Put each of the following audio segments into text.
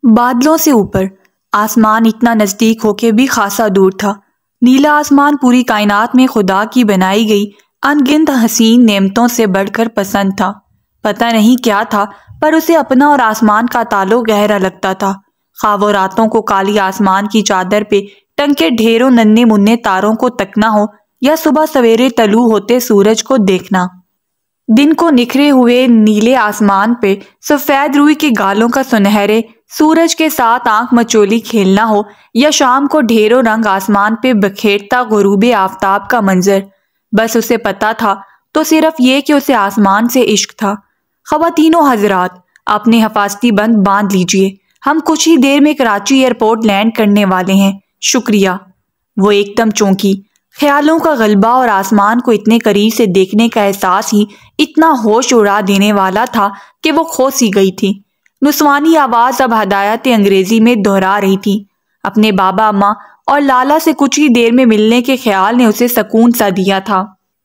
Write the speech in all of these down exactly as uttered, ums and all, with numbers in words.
بادلوں سے اوپر آسمان اتنا نزدیک ہو کے بھی خاصا دور تھا۔ نیلا آسمان پوری کائنات میں خدا کی بنائی گئی ان گنت حسین نعمتوں سے بڑھ کر پسند تھا۔ پتہ نہیں کیا تھا پر اسے اپنا اور آسمان کا تعلق گہرا لگتا تھا۔ خواہ وہ راتوں کو کالی آسمان کی چادر پہ ٹنگ کے ڈھیروں ننھے منھے تاروں کو تکنا ہو یا صبح سویرے طلوع ہوتے سورج کو دیکھنا۔ دن کو نکھرے ہوئے نیلے آسمان پہ سفید روئی کے گالوں کا سنہرے سورج کے ساتھ آنکھ مچولی کھیلنا ہو یا شام کو ڈھیروں رنگ آسمان پہ بکھیرتا غروب آفتاب کا منظر، بس اسے پتا تھا تو صرف یہ کہ اسے آسمان سے عشق تھا۔ خواتین و حضرات، اپنے حفاظتی بند باندھ لیجئے، ہم کچھ ہی دیر میں کراچی ایئرپورٹ لینڈ کرنے والے ہیں، شکریہ۔ وہ ایک دم چونکی۔ خیالوں کا غلبہ اور آسمان کو اتنے قریب سے دیکھنے کا احساس ہی اتنا ہوش اڑا دینے والا تھا کہ وہ کھو سی گئی تھی۔ نسوانی آواز اب ہدایت انگریزی میں دہرا رہی تھی۔ اپنے بابا اماں اور لالا سے کچھ ہی دیر میں ملنے کے خیال نے اسے سکون سا دیا تھا۔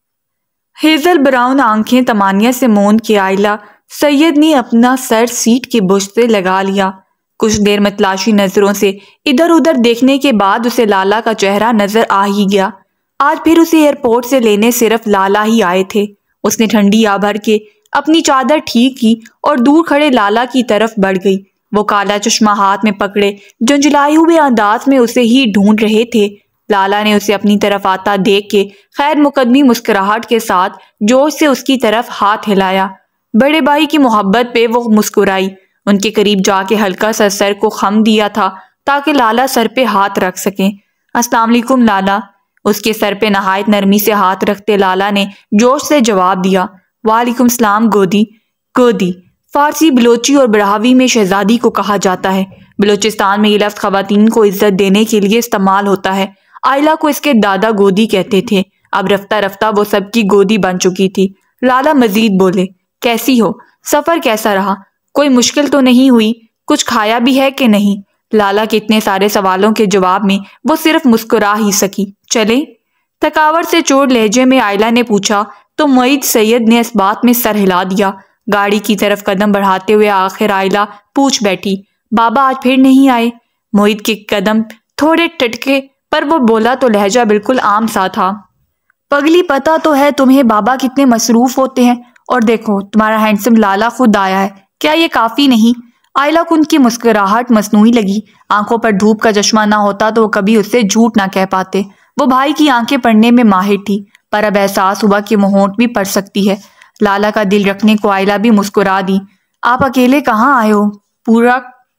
ہیزل براؤن آنکھیں طمانیت سے موند کے آئلہ سید نے اپنا سر سیٹ کے بش سے لگا لیا۔ کچھ دیر متلاشی نظروں سے ادھر ادھر دیکھنے کے بعد اسے لالا کا چہرہ نظر آ ہی گیا۔ آج پھر اسے ایئرپورٹ سے لینے صرف لالا ہی آئے تھے۔ اس نے ٹھنڈی آ بھر کے اپنی چادر ٹھیک کی اور دور کھڑے لالا کی طرف بڑھ گئی۔ وہ کالا چشمہ ہاتھ میں پکڑے جنجلائے ہوئے انداز میں اسے ہی ڈھونڈ رہے تھے۔ لالا نے اسے اپنی طرف آتا دیکھ کے خیر مقدمی مسکراہٹ کے ساتھ جوش سے اس کی طرف ہاتھ ہلایا۔ بڑے بھائی کی محبت پہ وہ مسکرائی، ان کے قریب جا کے ہلکا سا سر کو خم دیا تھا تاکہ لالا سر پہ ہاتھ رکھ سکیں۔ السلام علیکم لالا۔ اس کے سر پہ نہایت نرمی سے ہاتھ رکھتے لالا نے جوش سے جواب دیا، وعلیکم السلام گودی۔ گودی فارسی، بلوچی اور براہوی میں شہزادی کو کہا جاتا ہے۔ بلوچستان میں یہ لفظ خواتین کو عزت دینے کے لیے استعمال ہوتا ہے۔ آئلہ کو اس کے دادا گودی کہتے تھے۔ اب رفتہ رفتہ وہ سب کی گودی بن چکی تھی۔ لالا مزید بولے، کیسی ہو؟ سفر کیسا رہا؟ کوئی مشکل تو نہیں ہوئی؟ کچھ کھایا بھی ہے کہ نہیں؟ لالا کے اتنے سارے سوالوں کے جواب میں وہ صرف مسکرا ہی سکی۔ چلیں؟ تھکاوٹ سے چور لہجے میں آئلہ نے پوچھا تو معید سید نے اس بات میں سر ہلا دیا۔ گاڑی کی طرف قدم بڑھاتے ہوئے آخر آئلہ پوچھ بیٹھی، بابا آج پھر نہیں آئے؟ معید کے قدم تھوڑے ٹٹکے پر وہ بولا تو لہجہ بالکل عام سا تھا، پگلی پتہ تو ہے تمہیں بابا کتنے مصروف ہوتے ہیں، اور دیکھو تمہارا ہینڈسم لالا خود آیا ہے، کیا یہ کافی نہیں؟ آئلہ کو ان کی مسکراہٹ مصنوعی لگی۔ آنکھوں پر دھوپ کا چشمہ نہ ہوتا تو وہ کبھی اس سے جھوٹ نہ کہہ پاتے۔ وہ بھائی کی آنکھیں پڑھنے میں ماہر تھی، پر اب احساس ہوا کہ وہ ہونٹ بھی پڑھ سکتی ہے۔ لالا کا دل رکھنے کو آئلہ بھی مسکرا دی، آپ اکیلے کہاں آئے ہو؟ پورا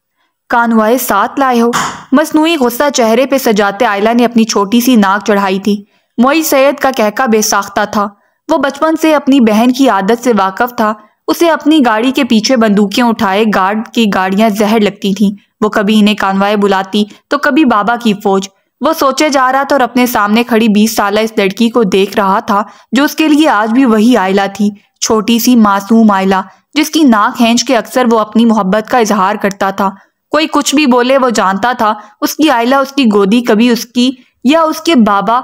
کانوائے ساتھ لائے ہو؟ مصنوعی غصہ چہرے پہ سجاتے آئلہ نے اپنی چھوٹی سی ناک چڑھائی تھی۔ معید سید کا کہکا بے ساختہ تھا۔ وہ بچپن سے اپنی بہن کی عادت سے واقف تھا۔ اسے اپنی گاڑی کے پیچھے بندوقیں اٹھائے گارڈ کی گاڑیاں زہر لگتی تھیں۔ وہ کبھی انہیں کانوائے بلاتی تو کبھی بابا کی فوج۔ وہ سوچے جا رہا تھا اور اپنے سامنے کھڑی بیس سالہ اس لڑکی کو دیکھ رہا تھا جو اس کے لیے آج بھی وہی آئلہ تھی، چھوٹی سی معصوم آئلہ جس کی ناک کھینچ کے اکثر وہ اپنی محبت کا اظہار کرتا تھا۔ کوئی کچھ بھی بولے وہ جانتا تھا اس کی آئلہ، اس کی گودی کبھی اس کی یا اس کے بابا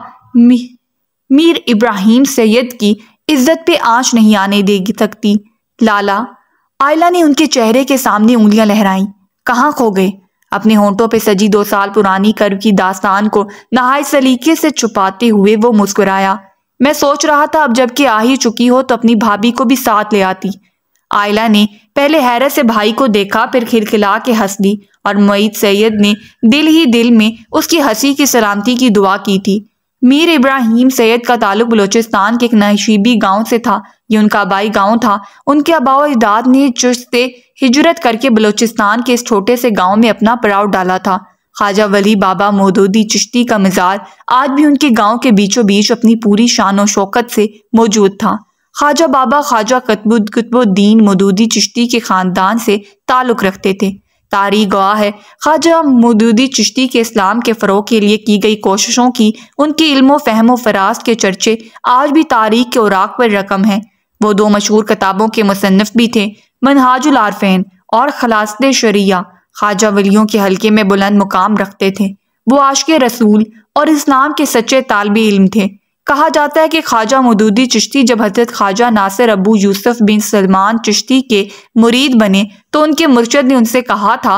میر ابراہیم سید کی عزت پہ آنچ نہیں آنے دے سکتی۔ لالا، آئلہ نے ان کے چہرے کے سامنے انگلیاں لہرائیں، کہاں کھو گئے؟ اپنے ہونٹوں پہ سجی دو سال پرانی کرب کی داستان کو نہایت سلیقے سے چھپاتے ہوئے وہ مسکرایا، میں سوچ رہا تھا اب جب کہ آ ہی چکی ہو تو اپنی بھابھی کو بھی ساتھ لے آتی۔ آئلہ نے پہلے حیرت سے بھائی کو دیکھا، پھر کھلکھلا کے ہنس دی، اور معید سید نے دل ہی دل میں اس کی ہنسی کی سلامتی کی دعا کی تھی۔ میر ابراہیم سید کا تعلق بلوچستان کے ایک نشیبی گاؤں سے تھا۔ یہ ان کا آبائی گاؤں تھا۔ ان کے آباء و اجداد نے چشت سے ہجرت کر کے بلوچستان کے اس چھوٹے سے گاؤں میں اپنا پڑاؤ ڈالا تھا۔ خواجہ ولی بابا مودودی چشتی کا مزار آج بھی ان کے گاؤں کے بیچوں بیچ اپنی پوری شان و شوکت سے موجود تھا۔ خواجہ بابا خواجہ قطب الدین مودودی چشتی کے خاندان سے تعلق رکھتے تھے۔ تاریخ گواہ ہے خواجہ مودودی چشتی کے اسلام کے فروغ کے لیے کی گئی کوششوں کی، ان کی علم و فہم و فراست کے چرچے آج بھی تاریخ کے اوراق پر رقم ہیں۔ وہ دو مشہور کتابوں کے مصنف بھی تھے، منہاج العارفین اور خلاصۃ شریعہ۔ خواجہ ولیوں کے حلقے میں بلند مقام رکھتے تھے۔ وہ عاشق رسول اور اسلام کے سچے طالب علم تھے۔ کہا جاتا ہے کہ خواجہ مودودی چشتی جب حضرت خواجہ ناصر ابو یوسف بن سلمان چشتی کے مرید بنے تو ان کے مرشد نے ان سے کہا تھا،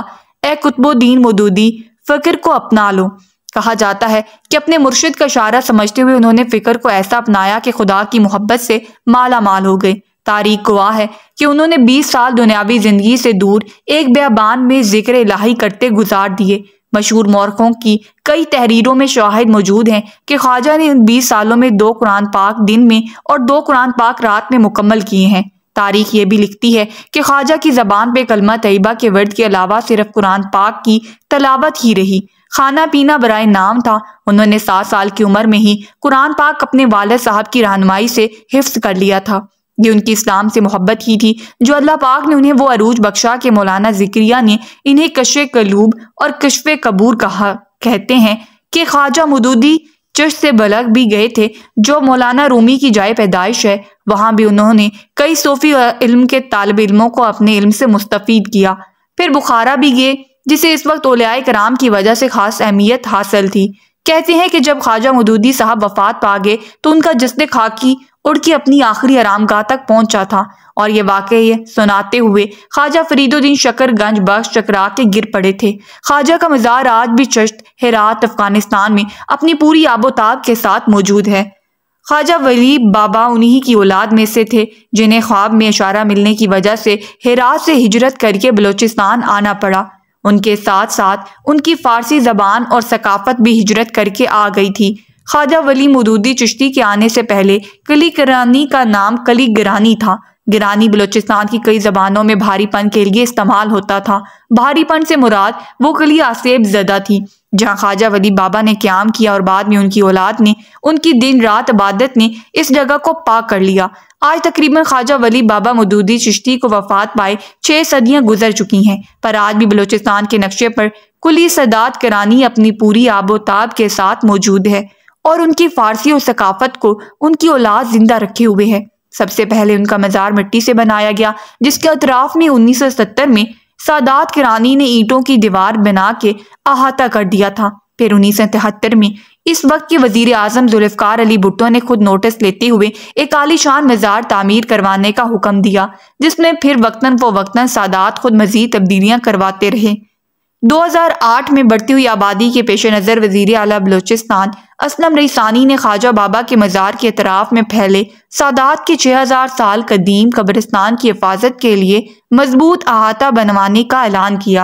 اے قطب الدین مودودی، فکر کو اپنا لو۔ کہا جاتا ہے کہ اپنے مرشد کا اشارہ سمجھتے ہوئے انہوں نے فکر کو ایسا اپنایا کہ خدا کی محبت سے مالا مال ہو گئے۔ تاریخ گواہ ہے کہ انہوں نے بیس سال دنیاوی زندگی سے دور ایک بیابان میں ذکر الہی کرتے گزار دیے۔ مشہور مورخوں کی کئی تحریروں میں شواہد موجود ہیں کہ خواجہ نے ان بیس سالوں میں دو قرآن پاک دن میں اور دو قرآن پاک رات میں مکمل کیے ہیں۔ تاریخ یہ بھی لکھتی ہے کہ خواجہ کی زبان پہ کلمہ طیبہ کے ورد کے علاوہ صرف قرآن پاک کی تلاوت ہی رہی۔ کھانا پینا برائے نام تھا۔ انہوں نے سات سال کی عمر میں ہی قرآن پاک اپنے والد صاحب کی رہنمائی سے حفظ کر لیا تھا۔ یہ ان کی اسلام سے محبت ہی تھی جو اللہ پاک نے انہیں وہ عروج بخشا کہ مولانا ذکریہ نے انہیں کشف قلوب اور کشف قبور کہا۔ کہتے ہیں کہ خواجہ مودودی چشت سے بلغ بھی گئے تھے جو مولانا رومی کی جائے پیدائش ہے۔ وہاں بھی انہوں نے کئی صوفی علم کے طالب علموں کو اپنے علم سے مستفید کیا۔ پھر بخارا بھی گئے جسے اس وقت اولیاء کرام کی وجہ سے خاص اہمیت حاصل تھی۔ کہتے ہیں کہ جب خواجہ مودودی صاحب وفات پا گئے تو ان کا جسد خاکی اڑ کے اپنی آخری آرام گاہ تک پہنچا تھا، اور یہ واقعہ سناتے ہوئے خواجہ فرید الدین شکر گنج بخش چکرا کے گر پڑے تھے۔ خواجہ کا مزار آج بھی چشت ہرات افغانستان میں اپنی پوری آب و تاب کے ساتھ موجود ہے۔ خواجہ ولی بابا انہی کی اولاد میں سے تھے جنہیں خواب میں اشارہ ملنے کی وجہ سے ہرات سے ہجرت کر کے بلوچستان آنا پڑا۔ ان کے ساتھ ساتھ ان کی فارسی زبان اور ثقافت بھی ہجرت کر کے آ گئی تھی۔ خواجہ ولی مودودی چشتی کے آنے سے پہلے کلی کرانی کا نام کلی گرانی تھا۔ گرانی بلوچستان کی کئی زبانوں میں بھاری پن کے لیے استعمال ہوتا تھا۔ بھاری پن سے مراد وہ کلی آسیب زدہ تھی جہاں خواجہ ولی بابا نے قیام کیا، اور بعد میں ان کی اولاد نے ان کی دن رات عبادت نے اس جگہ کو پاک کر لیا۔ آج تقریباً خواجہ ولی بابا مودودی چشتی کو وفات پائے چھ صدیاں گزر چکی ہیں، پر آج بھی بلوچستان کے نقشے پر کلی سادات کرانی اپنی پوری آب و تاب کے ساتھ موجود ہے، اور ان کی فارسی اور ثقافت کو ان کی اولاد زندہ رکھے ہوئے ہے۔ سب سے پہلے ان کا مزار مٹی سے بنایا گیا، جس کے اطراف میں انیس سو ستر میں سادات کرانی نے اینٹوں کی دیوار بنا کے احاطہ کر دیا تھا۔ پھر انیس سو تہتر میں اس وقت کے وزیر اعظم ذوالفقار علی بھٹو نے خود نوٹس لیتے ہوئے ایک عالی شان مزار تعمیر کروانے کا حکم دیا، جس میں پھر وقتاً فوقتاً سادات خود مزید تبدیلیاں کرواتے رہے۔ دو ہزار آٹھ میں بڑھتی ہوئی آبادی کے پیش نظر وزیر اعلیٰ بلوچستان اسلم رئیسانی نے خواجہ بابا کے مزار کے اطراف میں پھیلے سادات کے چھ ہزار سال قدیم قبرستان کی حفاظت کے لیے مضبوط احاطہ بنوانے کا اعلان کیا۔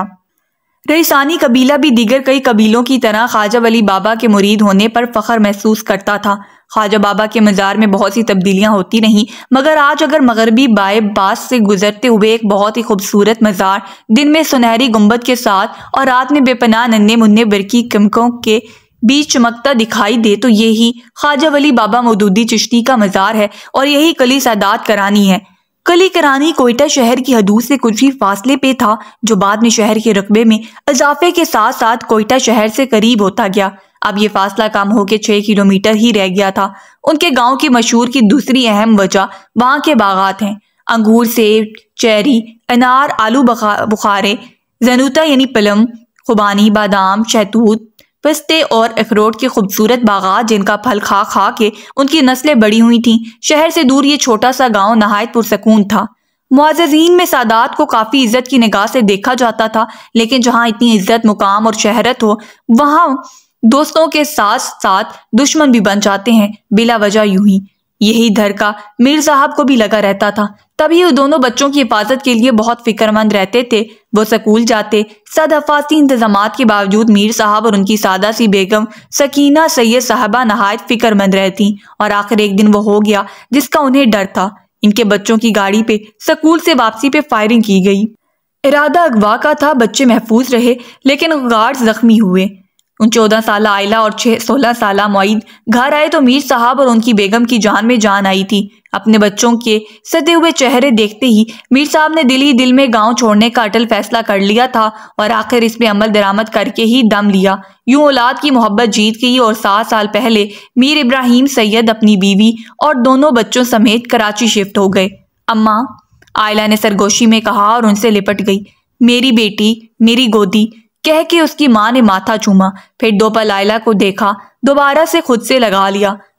رئیسانی قبیلہ بھی دیگر کئی قبیلوں کی طرح خواجہ ولی بابا کے مرید ہونے پر فخر محسوس کرتا تھا۔ خواجہ بابا کے مزار میں بہت سی تبدیلیاں ہوتی رہیں، مگر آج اگر مغربی بائیں پاس سے گزرتے ہوئے ایک بہت ہی خوبصورت مزار دن میں سنہری گنبد کے ساتھ اور رات میں بے پناہ ننھے منھے برقی چمکوں کے بیچ چمکتا دکھائی دے تو یہی خواجہ ولی بابا مودودی چشتی کا مزار ہے، اور یہی کلی سادات کرانی ہے۔ کلی کرانی کوئٹہ شہر کی حدود سے کچھ ہی فاصلے پہ تھا، جو بعد میں شہر کے رقبے میں اضافے کے ساتھ ساتھ کوئٹہ شہر سے قریب ہوتا گیا۔ اب یہ فاصلہ کم ہو کے چھ کلومیٹر ہی رہ گیا تھا۔ ان کے گاؤں کی مشہور کی دوسری اہم وجہ وہاں کے باغات ہیں۔ انگور، سیب، چیری، انار، آلو بخارے، زنوتا یعنی پلم، خوبانی، بادام، شہتوت، پستے اور اخروٹ کے خوبصورت باغات جن کا پھل کھا کھا کے ان کی نسلیں بڑی ہوئی تھیں۔ شہر سے دور یہ چھوٹا سا گاؤں نہایت پرسکون تھا۔ معززین میں سادات کو کافی عزت کی نگاہ سے دیکھا جاتا تھا، لیکن جہاں اتنی عزت، مقام اور شہرت ہو وہاں دوستوں کے ساتھ ساتھ دشمن بھی بن جاتے ہیں بلا وجہ یوں ہی۔ یہی دھرکا میر صاحب کو بھی لگا رہتا تھا، تبھی وہ دونوں بچوں کی حفاظت کے لیے بہت فکر مند رہتے تھے۔ وہ سکول جاتے، صد حفاظتی انتظامات کے باوجود میر صاحب اور ان کی سادہ سی بیگم سکینہ سید صاحبہ نہایت فکر مند رہتی، اور آخر ایک دن وہ ہو گیا جس کا انہیں ڈر تھا۔ ان کے بچوں کی گاڑی پہ سکول سے واپسی پہ فائرنگ کی گئی۔ ارادہ اغوا کا تھا، بچے محفوظ رہے لیکن گارڈ زخمی ہوئے۔ ان چودہ سالہ عائلہ اور چھ سولہ سالہ معید گھر آئے تو میر صاحب اور ان کی بیگم کی جان میں جان آئی تھی۔ اپنے بچوں کے سدے ہوئے چہرے دیکھتے ہی میر صاحب نے دل ہی دل میں گاؤں چھوڑنے کا اٹل فیصلہ کر لیا تھا، اور آخر اس پہ عمل درآمد کر کے ہی دم لیا۔ یوں اولاد کی محبت جیت گئی، اور سات سال پہلے میر ابراہیم سید اپنی بیوی اور دونوں بچوں سمیت کراچی شفٹ ہو گئے۔ اماں، عائلہ نے سرگوشی میں کہا اور ان سے لپٹ گئی۔ میری بیٹی، میری گودی کہہ کے اس کی ماں نے ماتھا چوما، پھر دو پل عائلہ کو دیکھا، دوبارہ سے خود سے لگا لیا۔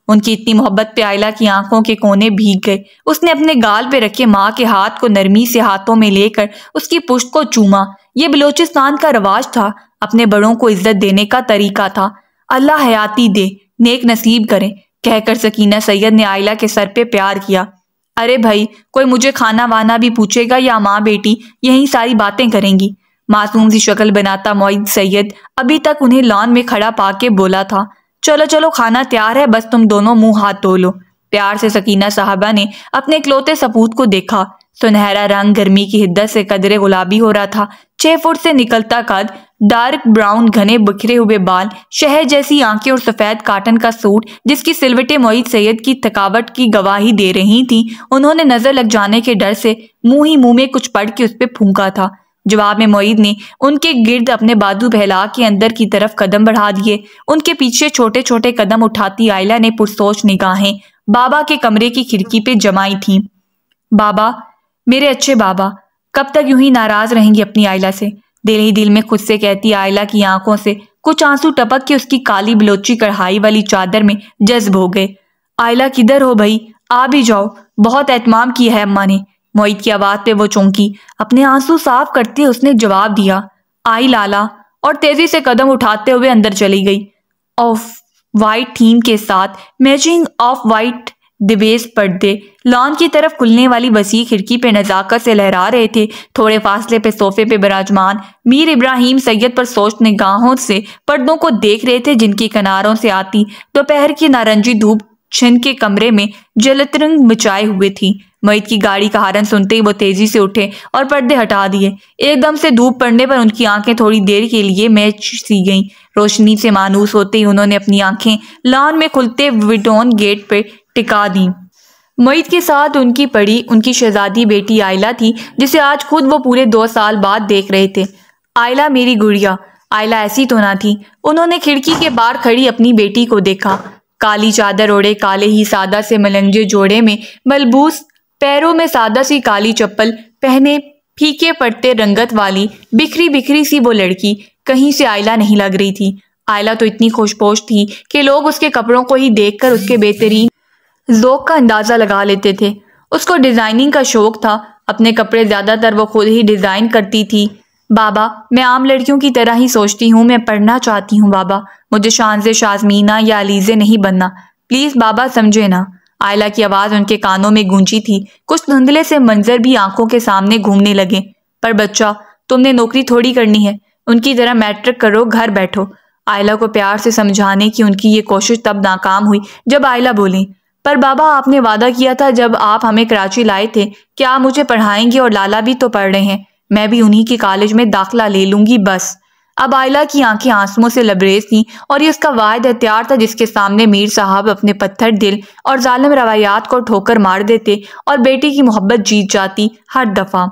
ان کی اتنی محبت پہ آئلہ کی آنکھوں کے کونے بھیگ گئے۔ اس نے اپنے گال پہ رکھے ماں کے ہاتھ کو نرمی سے ہاتھوں میں لے کر اس کی پشت کو چوما۔ یہ بلوچستان کا رواج تھا، اپنے بڑوں کو عزت دینے کا طریقہ تھا۔ اللہ حیاتی دے، نیک نصیب کرے، کہہ کر سکینہ سید نے آئلہ کے سر پہ پیار کیا۔ ارے بھائی، کوئی مجھے کھانا وانا بھی پوچھے گا یا ماں بیٹی یہی ساری باتیں کریں گی؟ معصوم سی شکل بناتا معید سید ابھی تک انہیں لان میں کھڑا پا کے بولا تھا، چلو چلو کھانا تیار ہے، بس تم دونوں منہ ہاتھ دھو لو۔ پیار سے سکینہ صاحبہ نے اپنے اکلوتے سپوت کو دیکھا۔ سنہرا رنگ گرمی کی حدت سے قدرے گلابی ہو رہا تھا، چھ فٹ سے نکلتا قد، ڈارک براؤن گھنے بکھرے ہوئے بال، شہد جیسی آنکھیں اور سفید کاٹن کا سوٹ جس کی سلوٹیں معید سید کی تھکاوٹ کی گواہی دے رہی تھیں۔ انہوں نے نظر لگ جانے کے ڈر سے منہ ہی منہ میں کچھ پڑھ کے اس پہ پھونکا تھا۔ جواب میں معید نے ان کے گرد اپنے بازو پھیلا کے اندر کی طرف قدم بڑھا دیے۔ ان کے پیچھے چھوٹے چھوٹے قدم اٹھاتی آئلہ نے پرسوچ نگاہیں بابا کے کمرے کی کھڑکی پہ جمائی تھیں۔ بابا، میرے اچھے بابا، کب تک یوں ہی ناراض رہیں گی اپنی آئلہ سے؟ دل ہی دل میں خود سے کہتی آئلہ کی آنکھوں سے کچھ آنسو ٹپک کے اس کی کالی بلوچی کڑھائی والی چادر میں جذب ہو گئے۔ آئلہ کدھر ہو بھائی؟ آ بھی جاؤ، بہت اہتمام کیا ہے اماں نے۔ معید کی آواز پہ وہ چونکی۔ اپنے آنسو صاف کرتے اس نے جواب دیا، آئی لالا، اور تیزی سے قدم اٹھاتے ہوئے اندر چلی گئی۔ آف وائٹ تھیم کے ساتھ میچنگ آف وائٹ دیویز پردے لان کی طرف کھلنے والی وسیع کھڑکی پہ نزاکت سے لہرا رہے تھے۔ تھوڑے فاصلے پہ صوفے پہ براجمان میر ابراہیم سید پر سوچ نگاہوں سے پردوں کو دیکھ رہے تھے جن کی کناروں سے آتی دوپہر کی نارنجی دھوپ چھن کے کمرے میں جلترنگ مچائے ہوئے تھی۔ معید کی گاڑی کا ہارن سنتے ہی وہ تیزی سے اٹھے اور پردے ہٹا دیے۔ ایک دم سے دھوپ پڑنے پر ان کی آنکھیں تھوڑی دیر کے لیے میچ سی گئیں۔ روشنی سے مانوس ہوتے ہی انہوں نے اپنی آنکھیں لان میں کھلتے وڈون گیٹ پہ ٹکا دیں۔ معید کے ساتھ ان کی پڑی ان کی شہزادی بیٹی آئلہ تھی جسے آج خود وہ پورے دو سال بعد دیکھ رہے تھے۔ آئلہ میری گڑیا، آئلہ ایسی تو نہ تھی۔ انہوں نے کھڑکی کے باہر کھڑی اپنی بیٹی کو دیکھا، کالی چادر اوڑے، کالے ہی سادہ سے ملنجے جوڑے میں ملبوس، پیروں میں سادہ سی کالی چپل پہنے، پھیکے پڑتے رنگت والی بکھری بکھری سی وہ لڑکی کہیں سے آئلہ نہیں لگ رہی تھی۔ آئلہ تو اتنی خوش پوش تھی کہ لوگ اس کے کپڑوں کو ہی دیکھ کر اس کے بہترین ذوق کا اندازہ لگا لیتے تھے۔ اس کو ڈیزائننگ کا شوق تھا، اپنے کپڑے زیادہ تر وہ خود ہی ڈیزائن کرتی تھی۔ بابا، میں عام لڑکیوں کی طرح ہی سوچتی ہوں، میں پڑھنا چاہتی ہوں بابا، مجھے شانزے شازمینہ یا علیزے نہیں بننا، پلیز بابا سمجھے نا۔ آئلہ کی آواز ان کے کانوں میں گونجی تھی۔ کچھ دھندلے سے منظر بھی آنکھوں کے سامنے گھومنے لگے۔ پر بچہ، تم نے نوکری تھوڑی کرنی ہے، ان کی طرح میٹرک کرو، گھر بیٹھو۔ آئلہ کو پیار سے سمجھانے کی ان کی یہ کوشش تب ناکام ہوئی جب آئلہ بولی، پر بابا آپ نے وعدہ کیا تھا جب آپ ہمیں کراچی لائے تھے کہ آپ مجھے پڑھائیں گے، اور لالا بھی تو پڑھ رہے ہیں، میں بھی انہی کے کالج میں داخلہ لے لوں گی بس۔ اب آئلہ کی آنکھیں آنسوؤں سے لبریز تھیں اور یہ اس کا واحد ہتھیار تھا جس کے سامنے میر صاحب اپنے پتھر دل اور ظالم روایات کو ٹھوکر مار دیتے اور بیٹی کی محبت جیت جاتی ہر دفعہ۔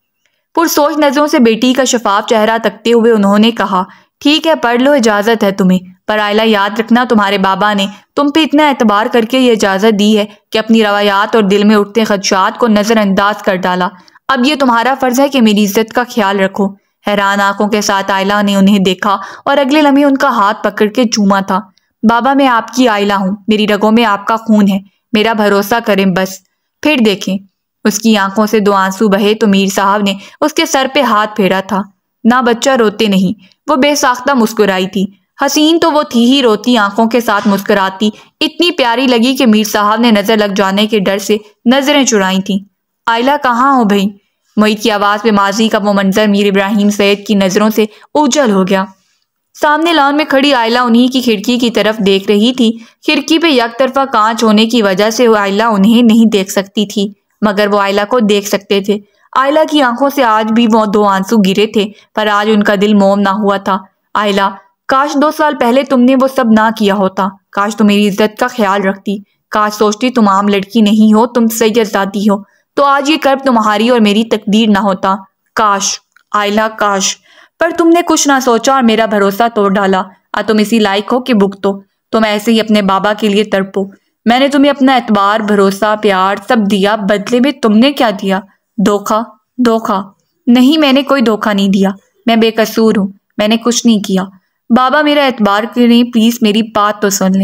پرسوچ نظروں سے بیٹی کا شفاف چہرہ تکتے ہوئے انہوں نے کہا، ٹھیک ہے پڑھ لو، اجازت ہے تمہیں، پر آئلہ یاد رکھنا تمہارے بابا نے تم پہ اتنا اعتبار کر کے یہ اجازت دی ہے کہ اپنی روایات اور دل میں اٹھتے خدشات کو نظر انداز کر ڈالا۔ اب یہ تمہارا فرض ہے کہ میری عزت کا خیال رکھو۔ حیران آنکھوں کے ساتھ آئلہ نے انہیں دیکھا اور اگلے لمحے ان کا ہاتھ پکڑ کے چوما تھا۔ بابا، میں آپ کی آئلہ ہوں، میری رگوں میں آپ کا خون ہے، میرا بھروسہ کریں بس، پھر دیکھیں۔ اس کی آنکھوں سے دو آنسو بہے تو میر صاحب نے اس کے سر پہ ہاتھ پھیرا تھا۔ نہ بچہ، روتے نہیں۔ وہ بے ساختہ مسکرائی تھی۔ حسین تو وہ تھی ہی، روتی آنکھوں کے ساتھ مسکراتی اتنی پیاری لگی کہ میر صاحب نے نظر لگ جانے کے ڈر سے نظریں چرائی تھیں۔ آئلہ کہاں ہو بھائی؟ معید کی آواز پہ ماضی کا وہ منظر میر ابراہیم سید کی نظروں سے اوجھل ہو گیا۔ سامنے لان میں کھڑی آئلہ انہی کی کھڑکی کی طرف دیکھ رہی تھی۔ کھڑکی پہ یک طرفہ کانچ ہونے کی وجہ سے آئلہ انہیں نہیں دیکھ سکتی تھی، مگر وہ آئلہ کو دیکھ سکتے تھے۔ آئلہ کی آنکھوں سے آج بھی وہ دو آنسو گرے تھے، پر آج ان کا دل موم نہ ہوا تھا۔ آئلہ، کاش دو سال پہلے تم نے وہ سب نہ کیا ہوتا، کاش تم میری عزت کا خیال رکھتی، کاش سوچتی تم عام لڑکی نہیں ہو، تم سید زادی ہو، تو آج یہ کرب تمہاری اور میری تقدیر نہ ہوتا۔ کاش آئلہ، کاش، پر تم نے کچھ نہ سوچا اور میرا بھروسہ توڑ ڈالا۔ اب تم اسی لائق ہو کہ بھگتو، تم ایسے ہی اپنے بابا کے لیے تڑپو۔ میں نے تمہیں اپنا اعتبار، بھروسہ، پیار سب دیا، بدلے میں تم نے کیا دیا؟ دھوکا۔ دھوکا نہیں، میں نے کوئی دھوکا نہیں دیا، میں بے قصور ہوں، میں نے کچھ نہیں کیا۔ بابا، میرا اعتبار کریں پلیز، میری بات تو سن لیں۔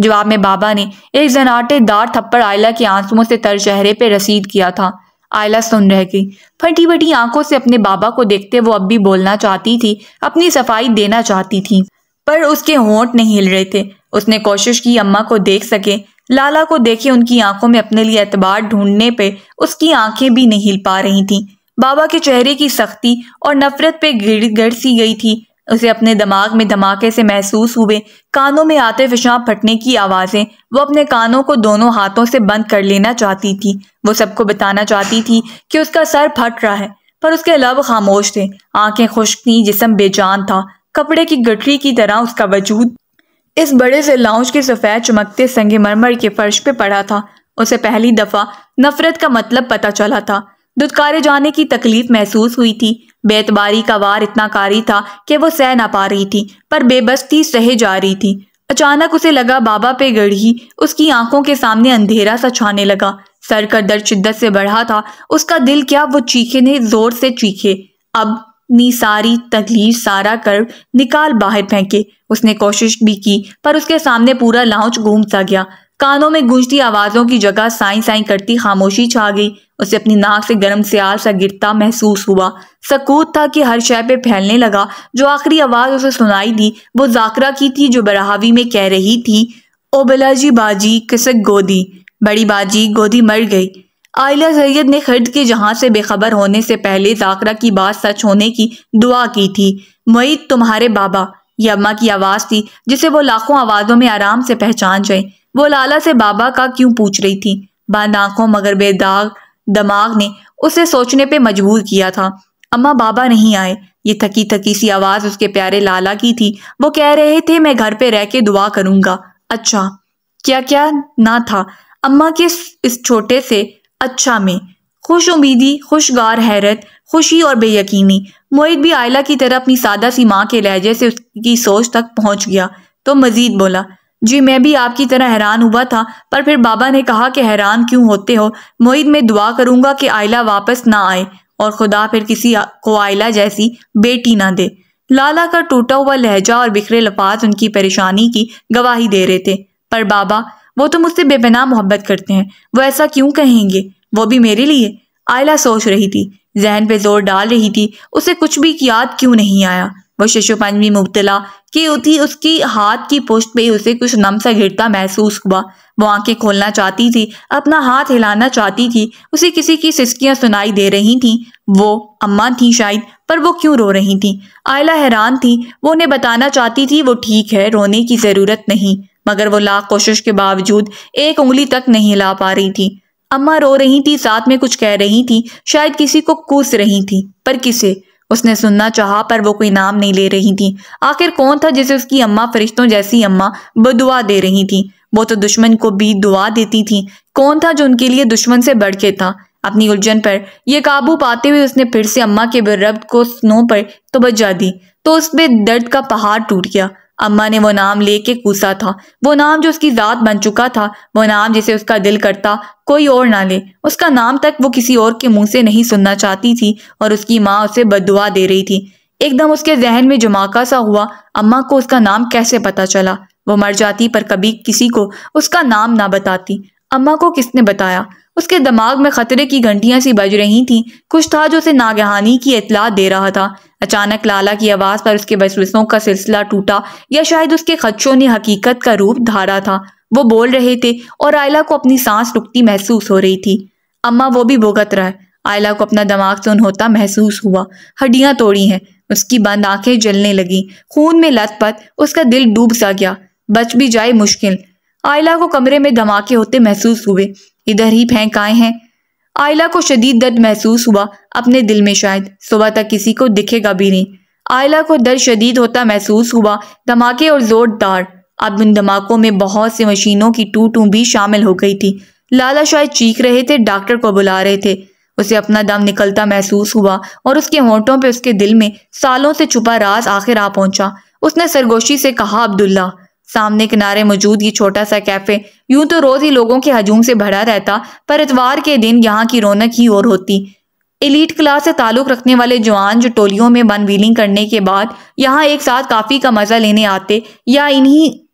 جواب میں بابا نے ایک زناٹے دار تھپڑ آئلہ کے آنسوؤں سے تر چہرے پہ رسید کیا تھا۔ آئلہ سن رہ گئی۔ پھٹی پھٹی آنکھوں سے اپنے بابا کو دیکھتے وہ اب بھی بولنا چاہتی تھی، اپنی صفائی دینا چاہتی تھی، پر اس کے ہونٹ نہیں ہل رہے تھے۔ اس نے کوشش کی اماں کو دیکھ سکے، لالا کو دیکھے، ان کی آنکھوں میں اپنے لیے اعتبار ڈھونڈنے پہ اس کی آنکھیں بھی نہیں ہل پا رہی تھیں۔ بابا کے چہرے کی سختی اور نفرت پہ گڑ گڑ سی گئی تھی۔ اسے اپنے دماغ میں دھماکے سے محسوس ہوئے، کانوں میں آتے فشاں پھٹنے کی آوازیں۔ وہ اپنے کانوں کو دونوں ہاتھوں سے بند کر لینا چاہتی تھی۔ وہ سب کو بتانا چاہتی تھی کہ اس کا سر پھٹ رہا ہے، پر اس کے لب خاموش تھے، آنکھیں خشک تھیں، جسم بے جان تھا، کپڑے کی گٹھری کی طرح اس کا وجود اس بڑے سے لاؤنج کے سفید چمکتے سنگ مرمر کے فرش پہ پڑا تھا۔ اسے پہلی دفعہ نفرت کا مطلب پتہ چلا تھا، دھتکارے جانے کی تکلیف محسوس ہوئی تھی۔ بے اعتباری کا وار اتنا کاری تھا کہ وہ سہ نہ پا رہی تھی، پر بے بس تھی، سہے جا رہی تھی۔ اچانک اسے لگا بابا پہ گڑھی اس کی آنکھوں کے سامنے اندھیرا سا چھانے لگا۔ سر کا درد شدت سے بڑھا تھا۔ اس کا دل کیا وہ چیخے نے زور سے چیخے، اب نی ساری تکلیف سارا کر نکال باہر پھینکے۔ اس نے کوشش بھی کی، پر اس کے سامنے پورا لاؤنج گھوم سا گیا۔ کانوں میں گونجتی آوازوں کی جگہ سائیں سائیں کرتی خاموشی چھا گئی۔ اسے اپنی ناک سے گرم سیال سا گرتا محسوس ہوا۔ سکوت تھا کہ ہر شے پہ پھیلنے لگا۔ جو آخری آواز اسے سنائی دی وہ ذاکرہ کی تھی، جو براہوی میں کہہ رہی تھی، او بلاجی باجی کسک گودی، بڑی باجی گودی مر گئی۔ عائلہ سید نے خرد کے جہاں سے بے خبر ہونے سے پہلے ذاکرہ کی بات سچ ہونے کی دعا کی تھی۔ معید تمہارے بابا، یہ اماں کی آواز تھی جسے وہ لاکھوں آوازوں میں آرام سے پہچان جائے۔ وہ لالا سے بابا کا کیوں پوچھ رہی تھی؟ بند آنکھوں مگر بے داغ دماغ نے اسے سوچنے پہ مجبور کیا تھا۔ اماں بابا نہیں آئے، یہ تھکی تھکی سی آواز اس کے پیارے لالا کی تھی۔ وہ کہہ رہے تھے میں گھر پہ رہ کے دعا کروں گا۔ اچھا کیا کیا نہ تھا اماں کے اس چھوٹے سے اچھا میں، خوش امیدی، خوشگار حیرت، خوشی اور بے یقینی۔ معید بھی عائلہ کی طرح اپنی سادہ سی ماں کے لہجے سے اس کی سوچ تک پہنچ گیا تو مزید بولا، جی میں بھی آپ کی طرح حیران ہوا تھا، پر پھر بابا نے کہا کہ حیران کیوں ہوتے ہو معید، میں دعا کروں گا کہ عائلہ واپس نہ آئے اور خدا پھر کسی کو عائلہ جیسی بیٹی نہ دے۔ لالا کا ٹوٹا ہوا لہجہ اور بکھرے الفاظ ان کی پریشانی کی گواہی دے رہے تھے۔ پر بابا وہ تو مجھ سے بے پناہ محبت کرتے ہیں، وہ ایسا کیوں کہیں گے، وہ بھی میرے لیے؟ عائلہ سوچ رہی تھی، ذہن پہ زور ڈال رہی تھی، اسے کچھ بھی یاد کیوں نہیں آیا۔ وہ شش و پنج میں مبتلا کہ تھی، اس کی ہاتھ کی پشت پہ اسے کچھ نم سا گرتا محسوس ہوا۔ وہ آنکھیں کھولنا چاہتی تھی، اپنا ہاتھ ہلانا چاہتی تھی، اسے کسی کی سسکیاں سنائی دے رہی تھیں، وہ اماں تھی شاید، پر وہ کیوں رو رہی تھی؟ عائلہ حیران تھی، وہ انہیں بتانا چاہتی تھی وہ ٹھیک ہے، رونے کی ضرورت نہیں، مگر وہ لاکھ کوشش کے باوجود ایک انگلی تک نہیں ہلا پا رہی تھی۔ اماں رو رہی تھی، ساتھ میں کچھ کہہ رہی تھی، شاید کسی کو کوس رہی تھی، پر کسے؟ اس نے سننا چاہا، پر وہ کوئی نام نہیں لے رہی تھی۔ آخر کون تھا جسے اس کی اماں فرشتوں جیسی اماں بدعا دے رہی تھی؟ وہ تو دشمن کو بھی دعا دیتی تھی۔ کون تھا جو ان کے لیے دشمن سے بڑھ کے تھا؟ اپنی الجھن پر یہ قابو پاتے ہوئے اس نے پھر سے اماں کے بربط کو سنوں پر توجہ دی، تو اس پہ درد کا پہاڑ ٹوٹ گیا۔ اماں نے وہ نام لے کے کوسا تھا، وہ نام جو اس کی ذات بن چکا تھا، وہ نام جسے اس کا دل کرتا کوئی اور نہ لے۔ اس کا نام تک وہ کسی اور کے منہ سے نہیں سننا چاہتی تھی، اور اس کی ماں اسے بددعا دے رہی تھی۔ ایک دم اس کے ذہن میں جماکا سا ہوا، اماں کو اس کا نام کیسے پتا چلا؟ وہ مر جاتی پر کبھی کسی کو اس کا نام نہ بتاتی۔ اماں کو کس نے بتایا؟ اس کے دماغ میں خطرے کی گھنٹیاں سی بج رہی تھیں، کچھ تھا جو اسے ناگہانی کی اطلاع دے رہا تھا۔ اچانک لالا کی آواز پر اس کے وسوسوں کا سلسلہ ٹوٹا، یا شاید اس کے خدشوں نے حقیقت کا روپ دھارا تھا۔ وہ بول رہے تھے اور عائلہ کو اپنی سانس رکتی محسوس ہو رہی تھی۔ اماں وہ بھی بھگت رہا ہے۔ عائلہ کو اپنا دماغ سن ہوتا محسوس ہوا، ہڈیاں توڑی ہیں۔ اس کی بند آنکھیں جلنے لگیں، خون میں لت پت اس کا دل ڈوب سا گیا، بچ بھی جائے مشکل۔ عائلہ کو کمرے میں دھماکے ہوتے محسوس ہوئے، ادھر ہی پھینک آئے ہیں۔ عائلہ کو شدید درد محسوس ہوا اپنے دل میں، شاید صبح تک کسی کو دکھے گا بھی نہیں۔ عائلہ کو درد شدید ہوتا محسوس ہوا، دھماکے اور زور دار۔ اب ان دھماکوں میں بہت سے مشینوں کی ٹو ٹو بھی شامل ہو گئی تھی۔ لالا شاید چیخ رہے تھے، ڈاکٹر کو بلا رہے تھے۔ اسے اپنا دم نکلتا محسوس ہوا، اور اس کے ہونٹوں پہ اس کے دل میں سالوں سے چھپا راز آخر آ پہنچا۔ اس نے سرگوشی سے کہا، عبداللہ۔ سامنے کنارے موجود یہ چھوٹا سا کیفے یوں تو روز ہی لوگوں کے ہجوم سے بھرا رہتا، پر اتوار کے دن یہاں کی رونق ہی اور ہوتی۔ ایلیٹ کلاس سے تعلق رکھنے والے جوان جو ٹولیوں میں ون ویلنگ کرنے کے بعد یہاں ایک ساتھ کافی کا مزہ لینے آتے، یا انہی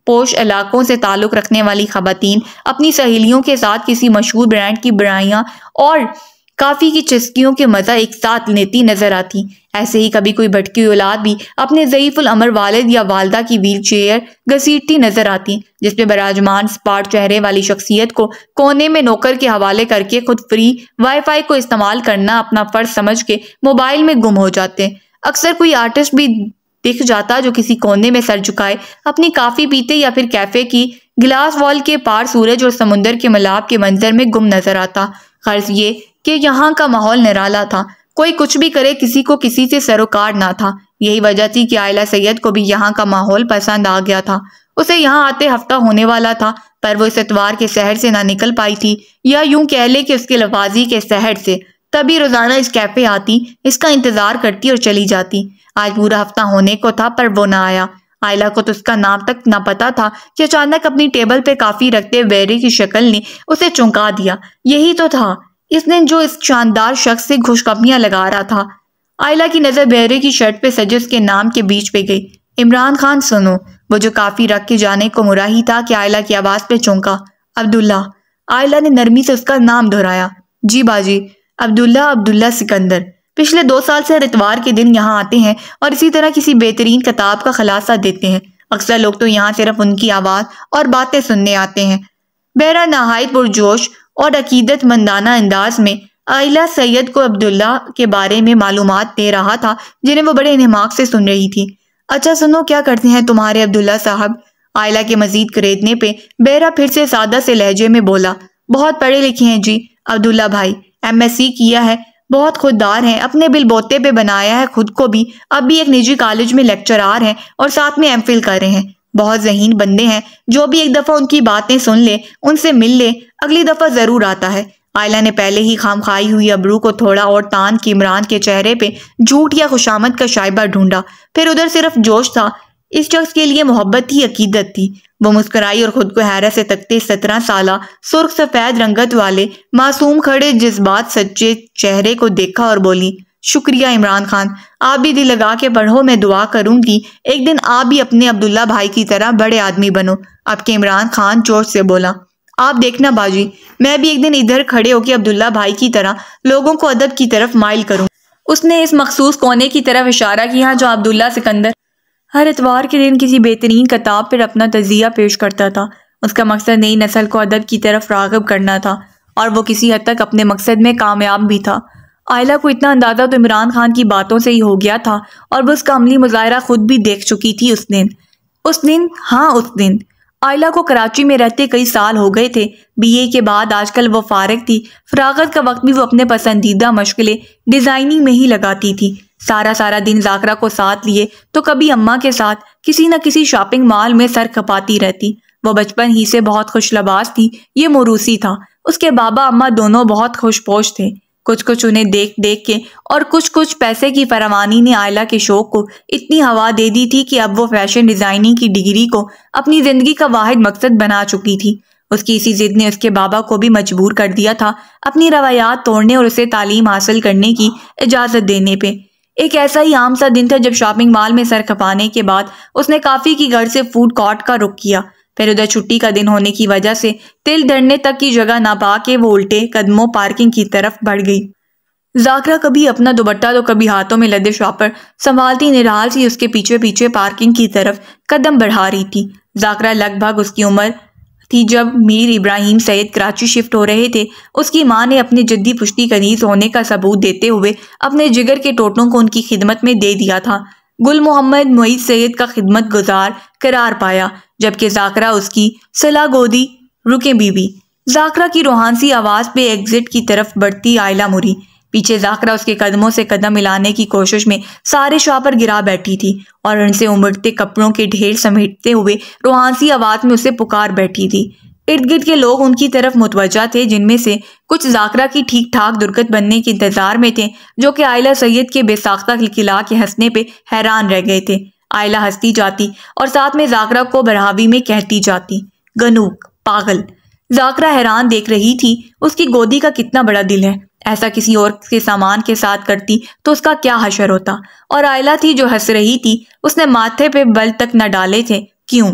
پوش علاقوں سے تعلق رکھنے والی خواتین اپنی سہیلیوں کے ساتھ کسی مشہور برانڈ کی برائیاں اور کافی کی چسکیوں کے مزہ ایک ساتھ لیتی نظر آتی۔ ایسے ہی کبھی کوئی بھٹکی اولاد بھی اپنے ضعیف العمر والد یا والدہ کی ویل چیئر گھسیٹتی نظر آتی، جس پہ براجمان سپاٹ چہرے والی شخصیت کو کونے میں نوکر کے حوالے کر کے خود فری وائی فائی کو استعمال کرنا اپنا فرض سمجھ کے موبائل میں گم ہو جاتے۔ اکثر کوئی آرٹسٹ بھی دکھ جاتا جو کسی کونے میں سر جھکائے اپنی کافی پیتے یا پھر کیفے کی گلاس وال کے پار سورج اور سمندر کے ملاب کے منظر میں گم نظر آتا۔ غرض یہ کہ یہاں کا ماحول نرالا تھا، کوئی کچھ بھی کرے کسی کو کسی سے سروکار نہ تھا۔ یہی وجہ تھی کہ عائلہ سید کو بھی یہاں کا ماحول پسند آ گیا تھا۔ اسے یہاں آتے ہفتہ ہونے والا تھا، پر وہ اس اتوار کے سحر سے نہ نکل پائی تھی، یا یوں کہہ لے کہ اس کے لفاظی کے سحر سے۔ تبھی روزانہ اس کیفے آتی، اس کا انتظار کرتی اور چلی جاتی۔ آج پورا ہفتہ ہونے کو تھا پر وہ نہ آیا۔ عائلہ کو تو اس کا نام تک نہ پتا تھا کہ اچانک اپنی ٹیبل پہ کافی رکھتے بیرے کی شکل نے اسے چونکا دیا۔ یہی تو تھا اس نے جو اس شاندار شخص سے خوشخبریاں لگا رہا تھا۔ عائلہ کی نظر بیرے کی شرٹ پہ سجے اس کے نام کے بیچ پہ گئی۔ عمران خان سنو۔ وہ جو کافی رکھ کے جانے کو مرا ہی تھا کہ عائلہ کی آواز پہ چونکا۔ عبداللہ۔ عائلہ نے نرمی سے اس کا نام دہرایا۔ جی باجی۔ عبداللہ عبداللہ سکندر۔ پچھلے دو سال سے ہر اتوار کے دن یہاں آتے ہیں اور اسی طرح کسی بہترین کتاب کا خلاصہ دیتے ہیں۔ اکثر لوگ تو یہاں صرف ان کی آواز اور باتیں سننے آتے ہیں۔ بیرا نہایت پرجوش اور عقیدت مندانہ انداز میں عائلہ سید کو عبداللہ کے بارے میں معلومات دے رہا تھا، جنہیں وہ بڑے انہماک سے سن رہی تھی۔ اچھا سنو، کیا کرتے ہیں تمہارے عبداللہ صاحب؟ عائلہ کے مزید کریدنے پہ بیرا پھر سے سادہ سے لہجے میں بولا۔ بہت پڑھے لکھے ہیں جی عبداللہ بھائی، ایم ایس سی کیا ہے، بہت خوددار ہیں، اپنے بل بوتے پہ بنایا ہے خود کو بھی، اب بھی ایک نجی کالج میں لیکچرار ہیں اور ساتھ میں ایم فل کر رہے ہیں۔ بہت ذہین بندے ہیں، جو بھی ایک دفعہ ان کی باتیں سن لے، ان سے مل لے، اگلی دفعہ ضرور آتا ہے۔ عائلہ نے پہلے ہی خام خائی ہوئی ابرو کو تھوڑا اور تان کے عمران کے چہرے پہ جھوٹ یا خوشامد کا شائبہ ڈھونڈا، پھر ادھر صرف جوش تھا، اس شخص کے لیے محبت تھی، عقیدت تھی۔ وہ مسکرائی اور خود کو حیرت سے تکتے سترہ سالہ سرخ سفید رنگت والے معصوم کھڑے جذبات سچے چہرے کو دیکھا اور بولی، شکریہ عمران خان، آپ بھی دل لگا کے پڑھو، میں دعا کروں گی ایک دن آپ بھی اپنے عبداللہ بھائی کی طرح بڑے آدمی بنو۔ اب کے عمران خان جوش سے بولا، آپ دیکھنا باجی، میں بھی ایک دن ادھر کھڑے ہو کے عبداللہ بھائی کی طرح لوگوں کو ادب کی طرف مائل کروں۔ اس نے اس مخصوص کونے کی طرف اشارہ کیا جو عبداللہ سکندر ہر اتوار کے دن کسی بہترین کتاب پر اپنا تجزیہ پیش کرتا تھا۔ اس کا مقصد نئی نسل کو ادب کی طرف راغب کرنا تھا، اور وہ کسی حد تک اپنے مقصد میں کامیاب بھی تھا۔ عائلہ کو اتنا اندازہ تو عمران خان کی باتوں سے ہی ہو گیا تھا، اور وہ اس کا عملی مظاہرہ خود بھی دیکھ چکی تھی اس دن۔ اس دن ہاں اس دن عائلہ کو کراچی میں رہتے کئی سال ہو گئے تھے۔ بی اے کے بعد آج کل وہ فارغ تھی، فراغت کا وقت بھی وہ اپنے پسندیدہ مشغلے ڈیزائننگ میں ہی لگاتی تھی۔ سارا سارا دن ذاکرہ کو ساتھ لیے تو کبھی اماں کے ساتھ کسی نہ کسی شاپنگ مال میں سر کھپاتی رہتی۔ وہ بچپن ہی سے بہت خوش لباس تھی، یہ موروثی تھا۔ اس کے بابا اماں دونوں بہت خوش پوش تھے۔ کچھ کچھ انہیں دیکھ دیکھ کے اور کچھ کچھ پیسے کی فراوانی نے عائلہ کے شوق کو اتنی ہوا دے دی تھی کہ اب وہ فیشن ڈیزائننگ کی ڈگری کو اپنی زندگی کا واحد مقصد بنا چکی تھی۔ اس کی اسی ضد نے اس کے بابا کو بھی مجبور کر دیا تھا اپنی روایات توڑنے اور اسے تعلیم حاصل کرنے کی اجازت دینے پہ۔ ایک ایسا ہی عام سا دن تھا جب شاپنگ مال میں سر کھپانے کے بعد اس نے کافی کی گھر سے فوڈ کورٹ کا رخ کیا۔ پھر ادھر چھٹی کا دن ہونے کی وجہ سے تل دھرنے تک کی جگہ نہ پا کے وہ الٹے قدموں پارکنگ کی طرف بڑھ گئی۔ ذاکرہ کبھی اپنا دوپٹہ تو کبھی ہاتھوں میں لدے شاپر سنبھالتی نرال سی اس کے پیچھے پیچھے پارکنگ کی طرف قدم بڑھا رہی تھی۔ ذاکرہ لگ بھگ اس کی عمر تھی جب میر ابراہیم سید کراچی شفٹ ہو رہے تھے۔ اس کی ماں نے اپنے جدی پشتی کنیز ہونے کا ثبوت دیتے ہوئے اپنے جگر کے ٹوٹوں کو ان کی خدمت میں دے دیا تھا۔ گل محمد معید سید کا خدمت گزار قرار پایا، جبکہ ذاکرہ اس کی صلہ گودی رکیں بی بی۔ ذاکرہ کی روحانسی آواز پہ ایگزٹ کی طرف بڑھتی عائلہ مری۔ پیچھے ذاکرہ اس کے قدموں سے قدم ملانے کی کوشش میں سارے شاپر گرا بیٹھی تھی اور ان سے امڑتے کپڑوں کے ڈھیر سمیٹتے ہوئے روحانسی آواز میں اسے پکار بیٹھی تھی۔ ارد گرد کے لوگ ان کی طرف متوجہ تھے، جن میں سے کچھ ذاکرہ کی ٹھیک ٹھاک درگت بننے کے انتظار میں تھے، جو کہ عائلہ سید کے بے ساختہ کلکلا کے ہنسنے پہ حیران رہ گئے تھے۔ عائلہ ہنستی جاتی اور ساتھ میں ذاکرہ کو برہاوی میں کہتی جاتی، گنوک، پاگل۔ ذاکرہ حیران دیکھ رہی تھی، اس کی گودی کا کتنا بڑا دل ہے، ایسا کسی اور کے سامان کے ساتھ کرتی تو اس کا کیا حشر ہوتا۔ اور عائلہ تھی جو ہنس رہی تھی، اس نے ماتھے پہ بل تک نہ ڈالے تھے۔ کیوں؟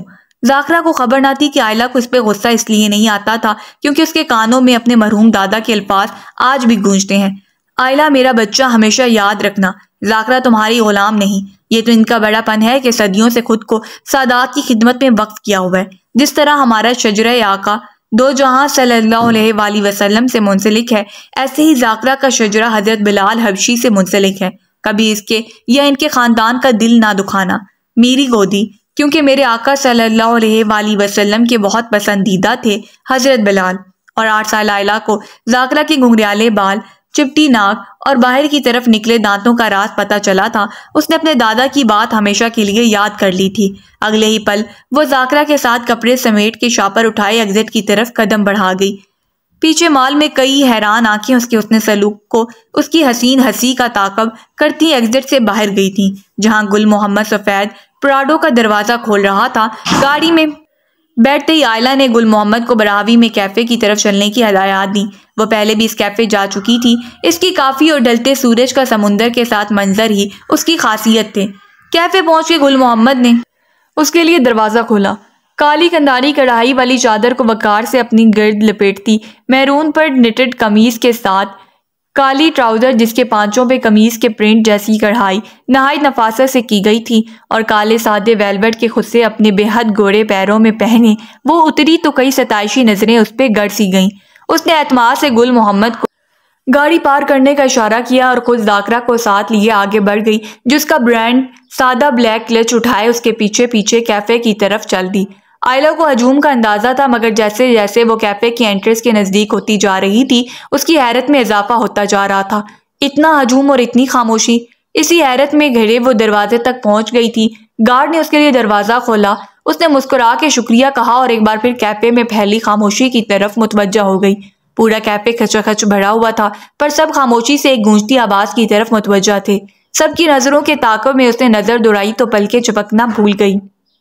ذاکرہ کو خبر نہ تھی کہ آئلہ کو اس پہ غصہ اس لیے نہیں آتا تھا کیونکہ اس کے کانوں میں اپنے مرحوم دادا کے الفاظ آج بھی گونجتے ہیں۔ آئلہ میرا بچہ، ہمیشہ یاد رکھنا ذاکرہ تمہاری غلام نہیں، یہ تو ان کا بڑا پن ہے کہ صدیوں سے خود کو سادات کی خدمت میں وقف کیا ہوا ہے۔ جس طرح ہمارا شجرہ آقا دو جہاں صلی اللہ علیہ وآلہ وسلم سے منسلک ہے، ایسے ہی ذاکرہ کا شجرہ حضرت بلال حبشی سے منسلک ہے۔ کبھی اس کے یا ان کے خاندان کا دل نہ دکھانا۔ میری گودی، کیونکہ میرے آقا صلی اللہ علیہ وآلہ وسلم کے بہت پسندیدہ تھے حضرت بلال۔ اور آٹھ سال آئلہ کو ذاکرہ کے گھنگریالے بال، چپٹی ناک اور باہر کی طرف نکلے دانتوں کا راز پتہ چلا تھا۔ اس نے اپنے دادا کی بات ہمیشہ کے لیے یاد کر لی تھی۔ اگلے ہی پل وہ ذاکرہ کے ساتھ کپڑے سمیٹ کے شاپر اٹھائے ایگزٹ کی طرف قدم بڑھا گئی۔ پیچھے مال میں کئی حیران آنکھیں اس کے حسن سلوک کو اس کی حسین ہنسی کا تعاقب کرتی ایگزٹ سے باہر گئی تھیں، جہاں گل محمد سفید پراڈو کا دروازہ کھول رہا تھا۔ گاڑی میں بیٹھتے ہی آئلہ نے گل محمد کو براہوی میں کیفے کی طرف چلنے کی ہدایات دیں۔ وہ پہلے بھی اس کیفے جا چکی تھی۔ اس کی کافی اور ڈلتے سورج کا سمندر کے ساتھ منظر ہی اس کی خاصیت تھے۔ کیفے پہنچ کے گل محمد نے اس کے لیے دروازہ کھولا۔ کالی کنداری کڑھائی والی چادر کو وقار سے اپنی گرد لپیٹتی، میرون پر نٹڈ قمیض کے ساتھ کالی ٹراؤزر جس کے پانچوں پہ قمیض کے پرنٹ جیسی کڑھائی نہایت نفاست سے کی گئی تھی، اور کالے سادے ویلویٹ کے خود سے اپنے بے حد گوڑے پیروں میں پہنے وہ اتری تو کئی ستائشی نظریں اس پہ گڑ سی گئیں۔ اس نے اعتماد سے گل محمد کو گاڑی پار کرنے کا اشارہ کیا اور خود ذاکرہ کو ساتھ لیے آگے بڑھ گئی، جس کا برانڈ سادہ بلیک کلچ اٹھائے اس کے پیچھے پیچھے کیفے کی طرف چل دی۔ آئلہ کو ہجوم کا اندازہ تھا، مگر جیسے جیسے وہ کیفے کی انٹرنس کے نزدیک ہوتی جا رہی تھی اس کی حیرت میں اضافہ ہوتا جا رہا تھا۔ اتنا ہجوم اور اتنی خاموشی! اسی حیرت میں گھرے وہ دروازے تک پہنچ گئی تھی۔ گارڈ نے اس کے لیے دروازہ کھولا۔ اس نے مسکرا کے شکریہ کہا اور ایک بار پھر کیفے میں پھیلی خاموشی کی طرف متوجہ ہو گئی۔ پورا کیفے کھچا-کھچ بھرا ہوا تھا، پر سب خاموشی سے ایک گونجتی آواز کی طرف متوجہ تھے۔ سب کی نظروں کے تعاقب میں اس نے نظر دوڑائی تو پلکیں چپکنا بھول گئی۔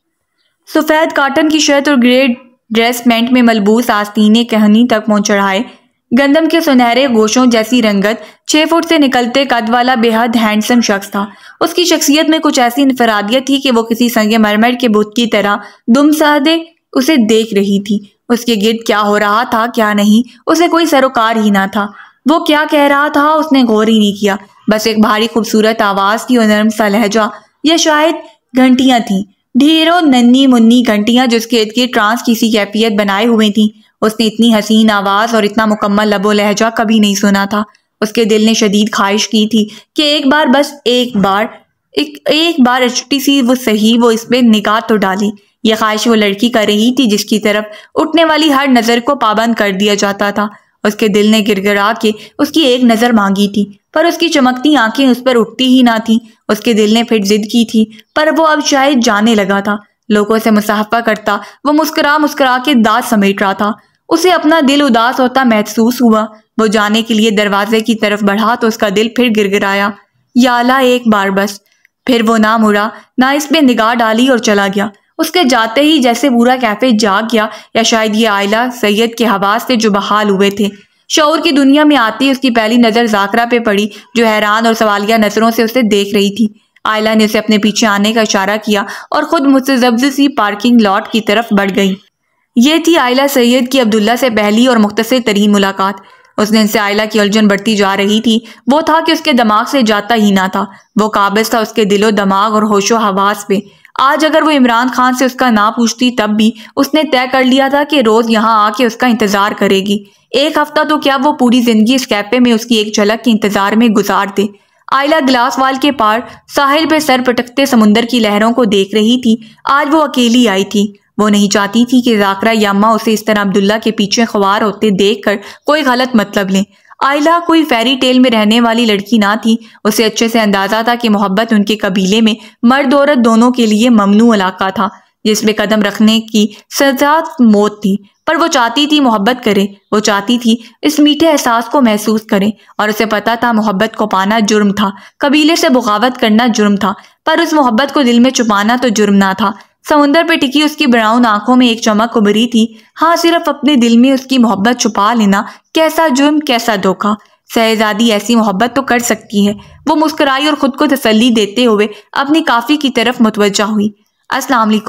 سفید کاٹن کی شرٹ اور گرے ڈریس پینٹ میں ملبوس آستینے کہنی تک پہنچ چڑھائے، گندم کے سنہرے گوشوں جیسی رنگت، چھ فٹ سے نکلتے قد والا بے حد ہینڈسم شخص تھا۔ اس کی شخصیت میں کچھ ایسی انفرادیت تھی کہ وہ کسی سنگ مرمر کے بت کی طرح دم سادے اسے دیکھ رہی تھی۔ اس کے گرد کیا ہو رہا تھا کیا نہیں، اسے کوئی سروکار ہی نہ تھا۔ وہ کیا کہہ رہا تھا اس نے غور ہی نہیں کیا، بس ایک بھاری خوبصورت آواز تھی اور نرم سا لہجہ، یا شاید گھنٹیاں تھیں، ڈھیروں ننھی منی گھنٹیاں جس کے ارد گرد ٹرانس کی سی کیفیت بنائے ہوئے تھیں۔ اس نے اتنی حسین آواز اور اتنا مکمل لب و لہجہ کبھی نہیں سنا تھا۔ اس کے دل نے شدید خواہش کی تھی کہ ایک بار، بس ایک بار ایک ایک بار اچٹی سی وہ صحیح وہ اس پہ نگاہ تو ڈالی۔ یہ خواہش وہ لڑکی کر رہی تھی جس کی طرف اٹھنے والی ہر نظر کو پابند کر دیا جاتا تھا۔ اس کے دل نے گڑ گڑا کے اس کی ایک نظر مانگی تھی، پر اس کی چمکتی آنکھیں اس پر اٹھتی ہی نہ تھیں۔ اس کے دل نے پھر ضد کی تھی، پر وہ اب شاید جانے لگا تھا۔ لوگوں سے مصافحہ کرتا وہ مسکرا مسکرا کے دانت سمیٹ رہا تھا۔ اسے اپنا دل اداس ہوتا محسوس ہوا۔ وہ جانے کے لیے دروازے کی طرف بڑھا تو اس کا دل پھر گر گرایا۔ یا اللہ، ایک بار بس! پھر وہ نہ مڑا، نہ اس پہ نگاہ ڈالی اور چلا گیا۔ اس کے جاتے ہی جیسے پورا کیفے جاگ گیا، یا شاید یہ آئلہ سید کے حواس سے جو بحال ہوئے تھے۔ شعور کی دنیا میں آتی اس کی پہلی نظر ذاکرہ پہ پڑی، جو حیران اور سوالیہ نظروں سے اسے دیکھ رہی تھی۔ آئلہ نے اسے اپنے پیچھے آنے کا اشارہ کیا اور خود متذبذب سی پارکنگ لاٹ کی طرف بڑھ گئی۔ یہ تھی آئلہ سید کی عبداللہ سے پہلی اور مختصر ترین ملاقات۔ اس دن سے آئلہ کی الجھن بڑھتی جا رہی تھی۔ وہ تھا کہ اس کے دماغ سے جاتا ہی نہ تھا۔ وہ قابض تھا اس کے دل و دماغ اور ہوش و حواس پہ۔ آج اگر وہ عمران خان سے اس کا نہ پوچھتی تب بھی اس نے طے کر لیا تھا کہ روز یہاں آ کے اس کا انتظار کرے گی۔ ایک ہفتہ تو کیا، وہ پوری زندگی اس کیفے میں اس کی ایک جھلک کے انتظار میں گزار دے۔ آئلہ گلاس وال کے پار ساحل پہ سر پٹکتے سمندر کی لہروں کو دیکھ رہی تھی۔ آج وہ اکیلی آئی تھی۔ وہ نہیں چاہتی تھی کہ ذاکرہ یا اماں اسے اس طرح عبداللہ کے پیچھے خوار ہوتے دیکھ کر کوئی غلط مطلب لیں۔ آئلہ کوئی فیری ٹیل میں رہنے والی لڑکی نہ تھی۔ اسے اچھے سے اندازہ تھا کہ محبت ان کے قبیلے میں مرد عورت دونوں کے لیے ممنوع علاقہ تھا، جس میں قدم رکھنے کی سزا موت تھی۔ پر وہ چاہتی تھی محبت کرے، وہ چاہتی تھی اس میٹھے احساس کو محسوس کرے، اور اسے پتا تھا محبت کو پانا جرم تھا، قبیلے سے بغاوت کرنا جرم تھا، پر اس محبت کو دل میں چھپانا تو جرم نہ تھا۔ سمندر پہ ٹکی اس کی براؤن آنکھوں میں ایک چمک ابھری تھی۔ ہاں، صرف اپنے دل میں اس کی محبت چھپا لینا، کیسا جرم، کیسا دھوکہ! شہزادی ایسی محبت تو کر سکتی ہے۔ وہ مسکرائی اور خود کو تسلی دیتے ہوئے اپنی کافی کی طرف متوجہ ہوئی۔ السلام علیکم۔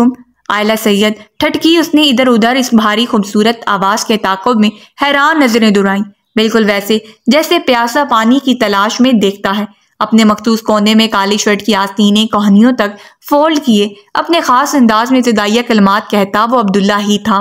آئلہ سید ٹھٹکی، اس نے ادھر ادھر اس بھاری خوبصورت آواز کے تعاقب میں حیران نظریں دورائیں، بالکل ویسے جیسے پیاسا پانی کی تلاش میں دیکھتا ہے۔ اپنے مخصوص کونے میں کالی شرٹ کی آستینیں کوہنیوں تک فولڈ کیے اپنے خاص انداز میں ابتدائیہ کلمات کہتا وہ عبداللہ ہی تھا۔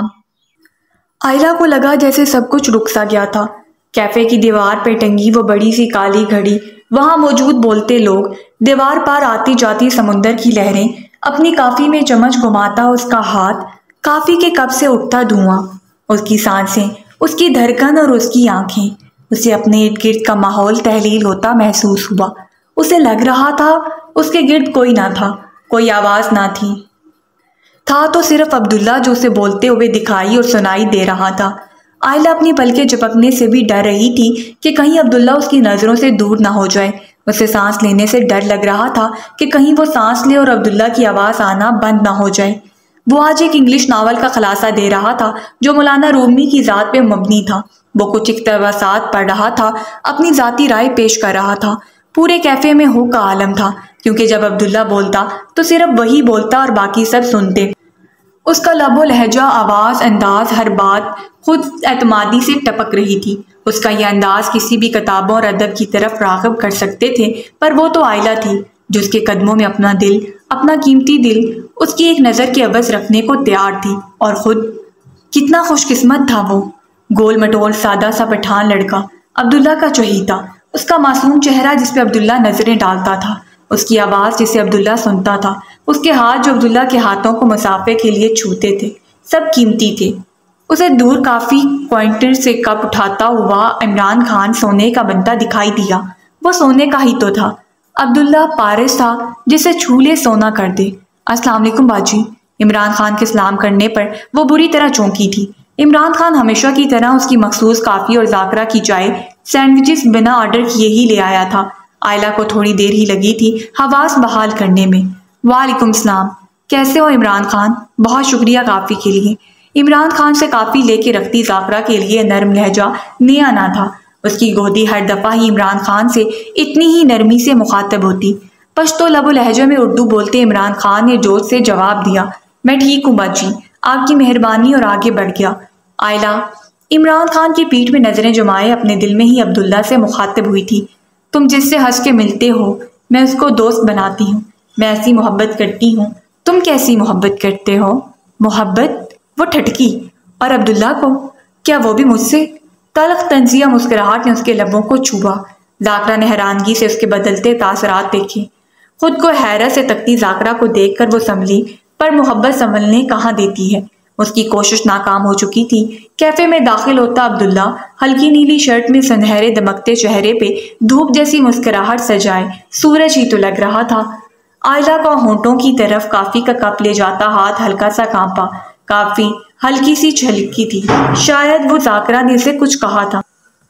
آئلہ کو لگا جیسے سب کچھ رک سا گیا تھا۔ کیفے کی دیوار پہ ٹنگی وہ بڑی سی کالی گھڑی، وہاں موجود بولتے لوگ، دیوار پار آتی جاتی سمندر کی لہریں، اپنی کافی میں چمچ گھماتا اس کا ہاتھ، کافی کے کپ سے اٹھتا دھواں، اس کی سانسیں، اس کی دھڑکن اور اس کی آنکھیں، اسے اپنے ارد گرد کا ماحول تحلیل ہوتا محسوس ہوا۔ اسے لگ رہا تھا اس کے گرد کوئی نہ تھا، کوئی آواز نہ تھی، تھا تو صرف عبداللہ جو اسے بولتے ہوئے دکھائی اور سنائی دے رہا تھا۔ آئلہ اپنی پلکیں جھپکنے سے بھی ڈر رہی تھی کہ کہیں عبداللہ اس کی نظروں سے دور نہ ہو جائے۔ اسے سانس لینے سے ڈر لگ رہا تھا کہ کہیں وہ سانس لے اور عبداللہ کی آواز آنا بند نہ ہو جائے۔ وہ آج ایک انگلش ناول کا خلاصہ دے رہا تھا جو مولانا رومی کی ذات پہ مبنی تھا۔ وہ کچھ اقتباسات پڑھ رہا تھا، اپنی ذاتی رائے پیش کر رہا تھا۔ پورے کیفے میں ہو کا عالم تھا، کیونکہ جب عبداللہ بولتا تو صرف وہی بولتا اور باقی سب سنتے۔ اس کا لب و لہجہ، آواز، انداز، ہر بات خود اعتمادی سے ٹپک رہی تھی۔ اس کا یہ انداز کسی بھی کتابوں اور ادب کی طرف راغب کر سکتے تھے، پر وہ تو آئلہ تھی جو اس کے قدموں میں اپنا دل، اپنا قیمتی دل، اس کی ایک نظر کے عوض رکھنے کو تیار تھی۔ اور خود کتنا خوش قسمت تھا وہ، گول مٹول سادہ سا پٹھان لڑکا، عبداللہ کا چہیتا، اس کا معصوم چہرہ جس پہ عبداللہ نظریں ڈالتا تھا، اس کی آواز جسے عبداللہ سنتا تھا، اس کے ہاتھ جو عبداللہ کے ہاتھوں کو مسافے کے لیے چھوتے تھے، سب قیمتی تھے۔ اسے دور کافی کوئنٹر سے کپ اٹھاتا ہوا عمران خان سونے کا بنتا دکھائی دیا۔ وہ سونے کا ہی تو تھا، عبداللہ پارس تھا جسے چھو لے سونا کر دے۔ السلام علیکم باجی۔ عمران خان کے سلام کرنے پر وہ بری طرح چونکی تھی۔ عمران خان ہمیشہ کی طرح اس کی مخصوص کافی اور ذاکرہ کی چائے، سینڈوچز بنا آرڈر کیے ہی لے آیا تھا۔ آئلہ کو تھوڑی دیر ہی لگی تھی حواس بحال کرنے میں۔ وعلیکم السلام، کیسے ہو عمران خان؟ بہت شکریہ کافی کے لیے۔ عمران خان سے کافی لے کے رکھتی ذاکرہ کے لیے نرم لہجہ نیا نہ تھا۔ اس کی گودی ہر دفعہ ہی عمران خان سے اتنی ہی نرمی سے مخاطب ہوتی۔ پشتو لب و لہجے میں اردو بولتے عمران خان نے جوش سے جواب دیا، میں ٹھیک ہوں باجی، آپ کی مہربانی، اور آگے بڑھ گیا۔ آئلہ عمران خان کی پیٹھ میں نظریں جمائے اپنے دل میں ہی عبداللہ سے مخاطب ہوئی تھی، تم جس سے ہنس کے ملتے ہو میں اس کو دوست بناتی ہوں، میں ایسی محبت کرتی ہوں۔ تم کیسی محبت کرتے ہو؟ محبت؟ وہ ٹھٹکی۔ اور عبداللہ کو؟ کیا وہ بھی مجھ سے؟ تلخ طنزیہ مسکراہٹ نے اس کے لبوں کو چھوا۔ ذاکرہ نے حیرانگی سے اس کے بدلتے تاثرات دیکھے۔ خود کو حیرت سے تکتی ذاکرہ کو دیکھ کر وہ سنبھلی، پر محبت سنبھلنے کہاں دیتی ہے، اس کی کوشش ناکام ہو چکی تھی۔ کیفے میں داخل ہوتا عبداللہ ہلکی نیلی شرٹ میں سنہرے دمکتے چہرے پہ دھوپ جیسی مسکراہٹ سجائے سورج ہی تو لگ رہا تھا۔ آئلہ کا ہونٹوں کی طرف کافی کا کپ لے جاتا ہاتھ ہلکا سا کانپا، کافی ہلکی سی چھلکی تھی، شاید وہ ذاکرہ نے اسے کچھ کہا تھا،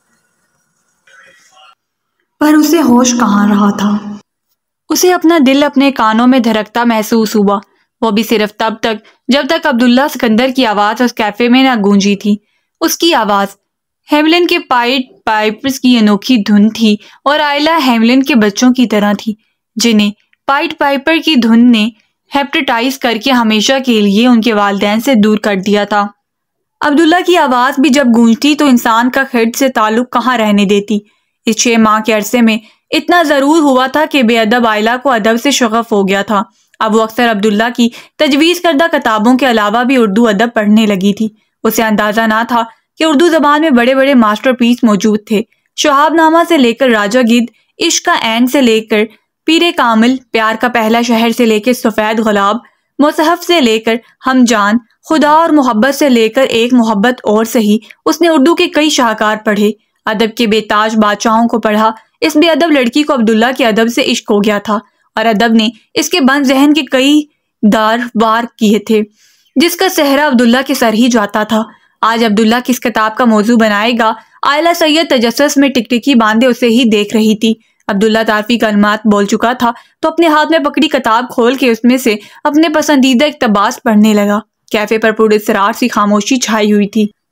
پر اسے ہوش کہاں رہا تھا۔ اسے اپنا دل اپنے کانوں میں دھڑکتا محسوس ہوا، وہ بھی صرف تب تک جب تک عبداللہ سکندر کی آواز اس کیفے میں نہ گونجی تھی۔ اس کی آواز ہیملن کے پائٹ پائپرز کی انوکھی دھن تھی، اور آئلہ ہیملن کے بچوں کی طرح تھی جنہیں پائٹ پائپر کی دھن نے ہیپٹیٹائز کر کے ہمیشہ کے لیے ان کے والدین سے دور کر دیا تھا۔ عبداللہ کی آواز بھی جب گونجتی تو انسان کا خرد سے تعلق کہاں رہنے دیتی۔ اس چھ ماہ کے عرصے میں اتنا ضرور ہوا تھا کہ بے ادب آئلہ کو ادب سے شغف ہو گیا تھا۔ اب وہ اکثر عبداللہ کی تجویز کردہ کتابوں کے علاوہ بھی اردو ادب پڑھنے لگی تھی۔ اسے اندازہ نہ تھا کہ اردو زبان میں بڑے بڑے ماسٹر پیس موجود تھے۔ شہاب نامہ سے لے کر راجہ گدھ، عشق کا عین سے لے کر پیر کامل، پیار کا پہلا شہر سے لے کر سفید گلاب، مصحف سے لے کر ہم جان، خدا اور محبت سے لے کر ایک محبت اور سہی، اس نے اردو کے کئی شاہکار پڑھے، ادب کے بے تاج بادشاہوں کو پڑھا۔ اس بے ادب لڑکی کو عبداللہ کے ادب سے عشق ہو گیا تھا، اور ادب نے اس کے بند ذہن کے کئی دار وار کیے تھے، جس کا صحرا عبداللہ کے سر ہی جاتا تھا۔ آج عبداللہ کس کتاب کا موضوع بنائے گا؟ آئلہ سید تجسس میں ٹکٹکی باندھے اسے ہی دیکھ رہی تھی۔ عبداللہ تعارفی کلمات بول چکا تھا تو اپنے ہاتھ میں پکڑی کتاب کھول کے اس میں سے اپنے پسندیدہ اقتباس پڑھنے لگا۔ کیفے پر پر اسرار سی خاموشی چھائی ہوئی تھی۔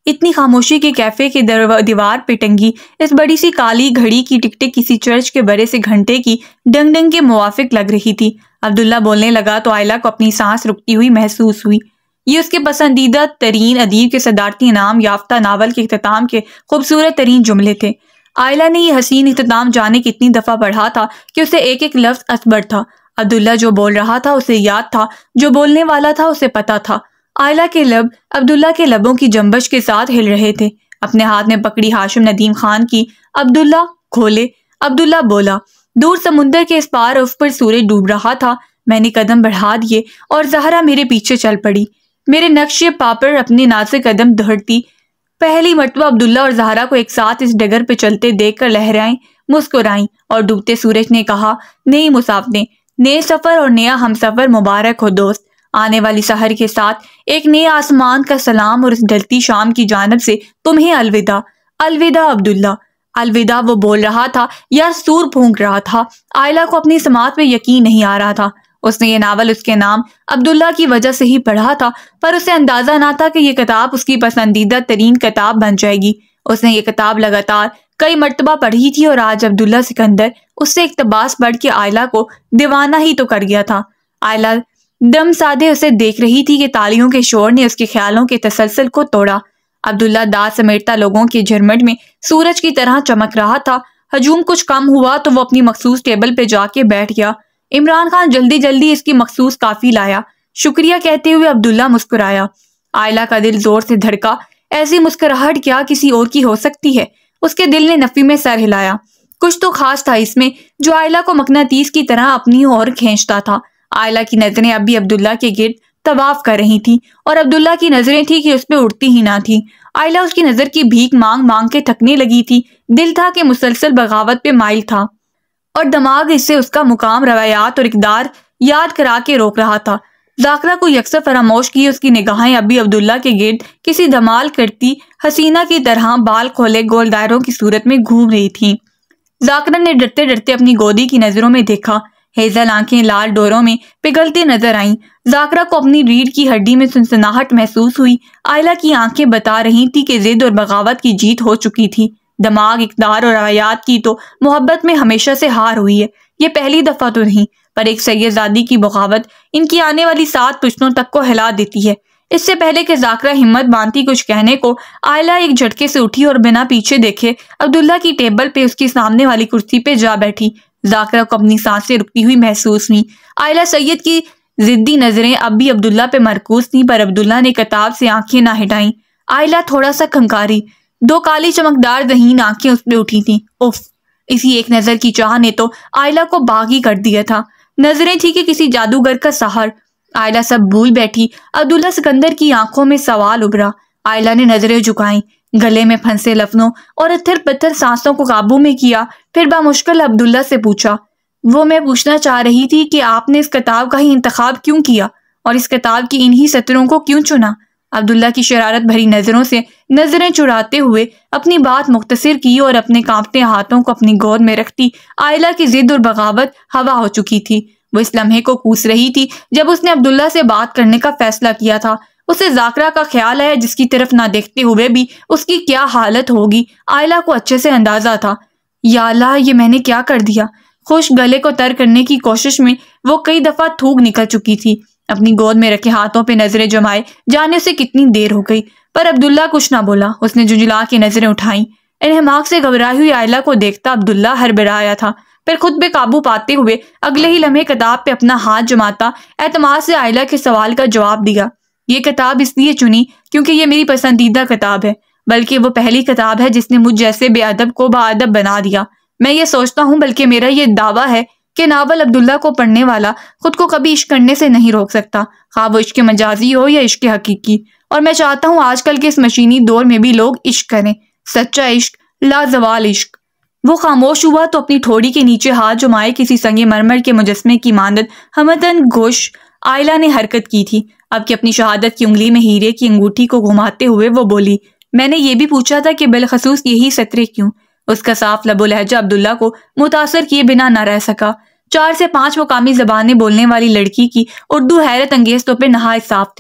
اتنی خاموشی کے کیفے کے دیوار پہ ٹنگی اس بڑی سی کالی گھڑی کی ٹک ٹک کسی چرچ کے بڑے سے گھنٹے کی ڈنگ ڈنگ کے موافق لگ رہی تھی۔ عبداللہ بولنے لگا تو آئلہ کو اپنی سانس رکتی ہوئی محسوس ہوئی۔ یہ اس کے پسندیدہ ترین ادیب کے صدارتی انعام یافتہ ناول کے اختتام کے خوبصورت ترین جملے تھے۔ آئلہ نے یہ حسین اختتام جانے کتنی دفعہ پڑھا تھا کہ اسے ایک ایک لفظ اثبر تھا۔ عبداللہ جو بول رہا تھا اسے یاد تھا، جو بولنے والا تھا اسے پتا تھا۔ آئلہ کے لب عبداللہ کے لبوں کی جنبش کے ساتھ ہل رہے تھے۔ اپنے ہاتھ میں پکڑی ہاشم ندیم خان کی عبداللہ کھولے۔ عبداللہ بولا، دور سمندر کے اس پار اف پر سورج ڈوب رہا تھا۔ میں نے قدم بڑھا دیے اور زہرا میرے پیچھے چل پڑی۔ میرے نقش پا پر اپنے نازک قدم دھڑتی۔ پہلی مرتبہ عبداللہ اور زہرا کو ایک ساتھ اس ڈگر پہ چلتے دیکھ کر لہرائیں مسکرائیں اور ڈوبتے سورج نے کہا، نئی مسافریں، نئے سفر اور نیا ہم سفر مبارک ہو دوست۔ آنے والی سحر کے ساتھ ایک نئے آسمان کا سلام اور اس ڈھلتی شام کی جانب سے تمہیں الوداع۔ الوداع عبداللہ۔ الوداع وہ بول رہا تھا یا سور پھونک رہا تھا؟ آئلہ کو اپنی سماعت پہ یقین نہیں آ رہا تھا۔ اس نے یہ ناول اس کے نام عبداللہ کی وجہ سے ہی پڑھا تھا، پر اسے اندازہ نہ تھا کہ یہ کتاب اس کی پسندیدہ ترین کتاب بن جائے گی۔ اس نے یہ کتاب لگاتار کئی مرتبہ پڑھی تھی اور آج عبداللہ سکندر اس سے اقتباس پڑھ کے آئلہ کو دیوانہ ہی تو کر گیا تھا۔ آئلہ دم سادے اسے دیکھ رہی تھی کہ تالیوں کے شور نے اس کے خیالوں کے تسلسل کو توڑا۔ عبداللہ دانت سمیٹتا لوگوں کے جھرمٹ میں سورج کی طرح چمک رہا تھا۔ ہجوم کچھ کم ہوا تو وہ اپنی مخصوص ٹیبل پہ جا کے بیٹھ گیا۔ عمران خان جلدی جلدی اس کی مخصوص کافی لایا۔ شکریہ کہتے ہوئے عبداللہ مسکرایا۔ آئلہ کا دل زور سے دھڑکا۔ ایسی مسکراہٹ کیا کسی اور کی ہو سکتی ہے؟ اس کے دل نے نفی میں سر ہلایا۔ کچھ تو خاص تھا اس میں جو آئلہ کو مقناطیس کی طرح اپنی اور کھینچتا تھا۔ آئلہ کی نظریں اب بھی عبداللہ کے گرد طواف کر رہی تھیں اور عبداللہ کی نظریں تھی کہ اس پہ اڑتی ہی نہ تھی۔ آئلہ اس کی نظر کی بھیک مانگ مانگ کے تھکنے لگی تھی۔ دل تھا کہ مسلسل بغاوت پہ مائل تھا اور دماغ اس سے اس کا مقام، روایات اور اقدار یاد کرا کے روک رہا تھا۔ ذاکرہ کو یکسر فراموش کی اس کی نگاہیں اب بھی عبداللہ کے گرد کسی دھمال کرتی حسینہ کی طرح بال کھولے گول دائروں کی صورت میں گھوم رہی تھیں۔ ذاکرہ نے ڈرتے ڈرتے اپنی گودی کی نظروں میں دیکھا۔ ہیزل آنکھیں لال ڈوروں میں پگھلتی نظر آئیں۔ ذاکرہ کو اپنی ریڑھ کی ہڈی میں سنسناہٹ محسوس ہوئی۔ آئلہ کی آنکھیں بتا رہی تھی کہ ضد اور بغاوت کی جیت ہو چکی تھی۔ دماغ، اقدار اور روایات کی تو محبت میں ہمیشہ سے ہار ہوئی ہے۔ یہ پہلی دفعہ تو نہیں، پر ایک سید زادی کی بغاوت ان کی آنے والی سات پشتوں تک کو ہلا دیتی ہے۔ اس سے پہلے کہ ذاکرہ ہمت باندھتی کچھ کہنے کو، آئلہ ایک جھٹکے سے اٹھی اور بنا پیچھے دیکھے عبداللہ کی ٹیبل پہ اس کی سامنے والی کرسی پہ جا بیٹھی۔ ذاکرہ کو اپنی سانسیں رکتی ہوئی محسوس ہوئی۔ آئلہ سید کی ضدی نظریں اب بھی عبداللہ پہ مرکوز تھیں، پر عبداللہ نے کتاب سے آنکھیں نہ ہٹائیں۔ آئلہ تھوڑا سا کھنکاری۔ دو کالی چمکدار ذہین آنکھیں اس پہ اٹھی تھیں۔ اف! اسی ایک نظر کی چاہ نے تو آئلہ کو باغی کر دیا تھا۔ نظریں تھی کہ کسی جادوگر کا سحر۔ آئلہ سب بھول بیٹھی۔ عبداللہ سکندر کی آنکھوں میں سوال ابھرا۔ آئلہ نے نظریں جھکائیں، گلے میں پھنسے لفظوں اور اتھر پتھر سانسوں کو قابو میں کیا، پھر بامشکل عبداللہ سے پوچھا، وہ میں پوچھنا چاہ رہی تھی کہ آپ نے اس کتاب کا ہی انتخاب کیوں کیا اور اس کتاب کی انہی سطروں کو کیوں چنا؟ عبداللہ کی شرارت بھری نظروں سے نظریں چڑھاتے ہوئے اپنی بات مختصر کی اور اپنے کانپتے ہاتھوں کو اپنی گود میں رکھتی آئلہ کی ضد اور بغاوت ہوا ہو چکی تھی۔ وہ اس لمحے کو کوس رہی تھی جب اس نے عبداللہ سے بات کرنے کا فیصلہ کیا تھا۔ اسے ذاکرہ کا خیال ہے جس کی طرف نہ دیکھتے ہوئے بھی اس کی کیا حالت ہوگی آئلہ کو اچھے سے اندازہ تھا۔ یا اللہ، یہ میں نے کیا کر دیا؟ خوش گلے کو تر کرنے کی کوشش میں وہ کئی دفعہ تھوک نکل چکی تھی۔ اپنی گود میں رکھے ہاتھوں پہ نظریں جمائے جانے سے کتنی دیر ہو گئی، پر عبداللہ کچھ نہ بولا۔ اس نے جھنجھلا کے نظریں اٹھائیں۔ انہماک سے گھبرائی ہوئی آئلہ کو دیکھتا عبداللہ ہڑبڑایا تھا، پھر خود پہ قابو پاتے ہوئے اگلے ہی لمحے کتاب پہ اپنا ہاتھ جماتا اعتماد سے آئلہ کے سوال کا جواب دیا۔ یہ کتاب اس لیے چنی کیونکہ یہ میری پسندیدہ کتاب ہے، بلکہ وہ پہلی کتاب ہے جس نے مجھ جیسے بے ادب کو باادب بنا دیا۔ میں یہ سوچتا ہوں، بلکہ میرا یہ دعویٰ ہے کہ ناول عبداللہ کو پڑھنے والا خود کو کبھی عشق کرنے سے نہیں روک سکتا، خواہ وہ عشق مجازی ہو یا عشق حقیقی۔ اور میں چاہتا ہوں آج کل کے اس مشینی دور میں بھی لوگ عشق کریں، سچا عشق، لازوال عشق۔ وہ خاموش ہوا تو اپنی ٹھوڑی کے نیچے ہاتھ جمائے کسی سنگ مرمر کے مجسمے کی مانند ہمدن گوش آئلہ نے حرکت کی تھی۔ اب کہ اپنی شہادت کی انگلی میں ہیرے کی انگوٹھی کو گھماتے ہوئے وہ بولی، میں نے یہ بھی پوچھا تھا کہ بالخصوص یہی سطرے کیوں؟ اس کا صاف لب و لہجہ عبداللہ کو متاثر کیے بنا نہ رہ سکا۔ چار سے پانچ مقامی زبانیں بولنے والی لڑکی کی اردو حیرت انگیز طور پہ نہایت صاف تھی۔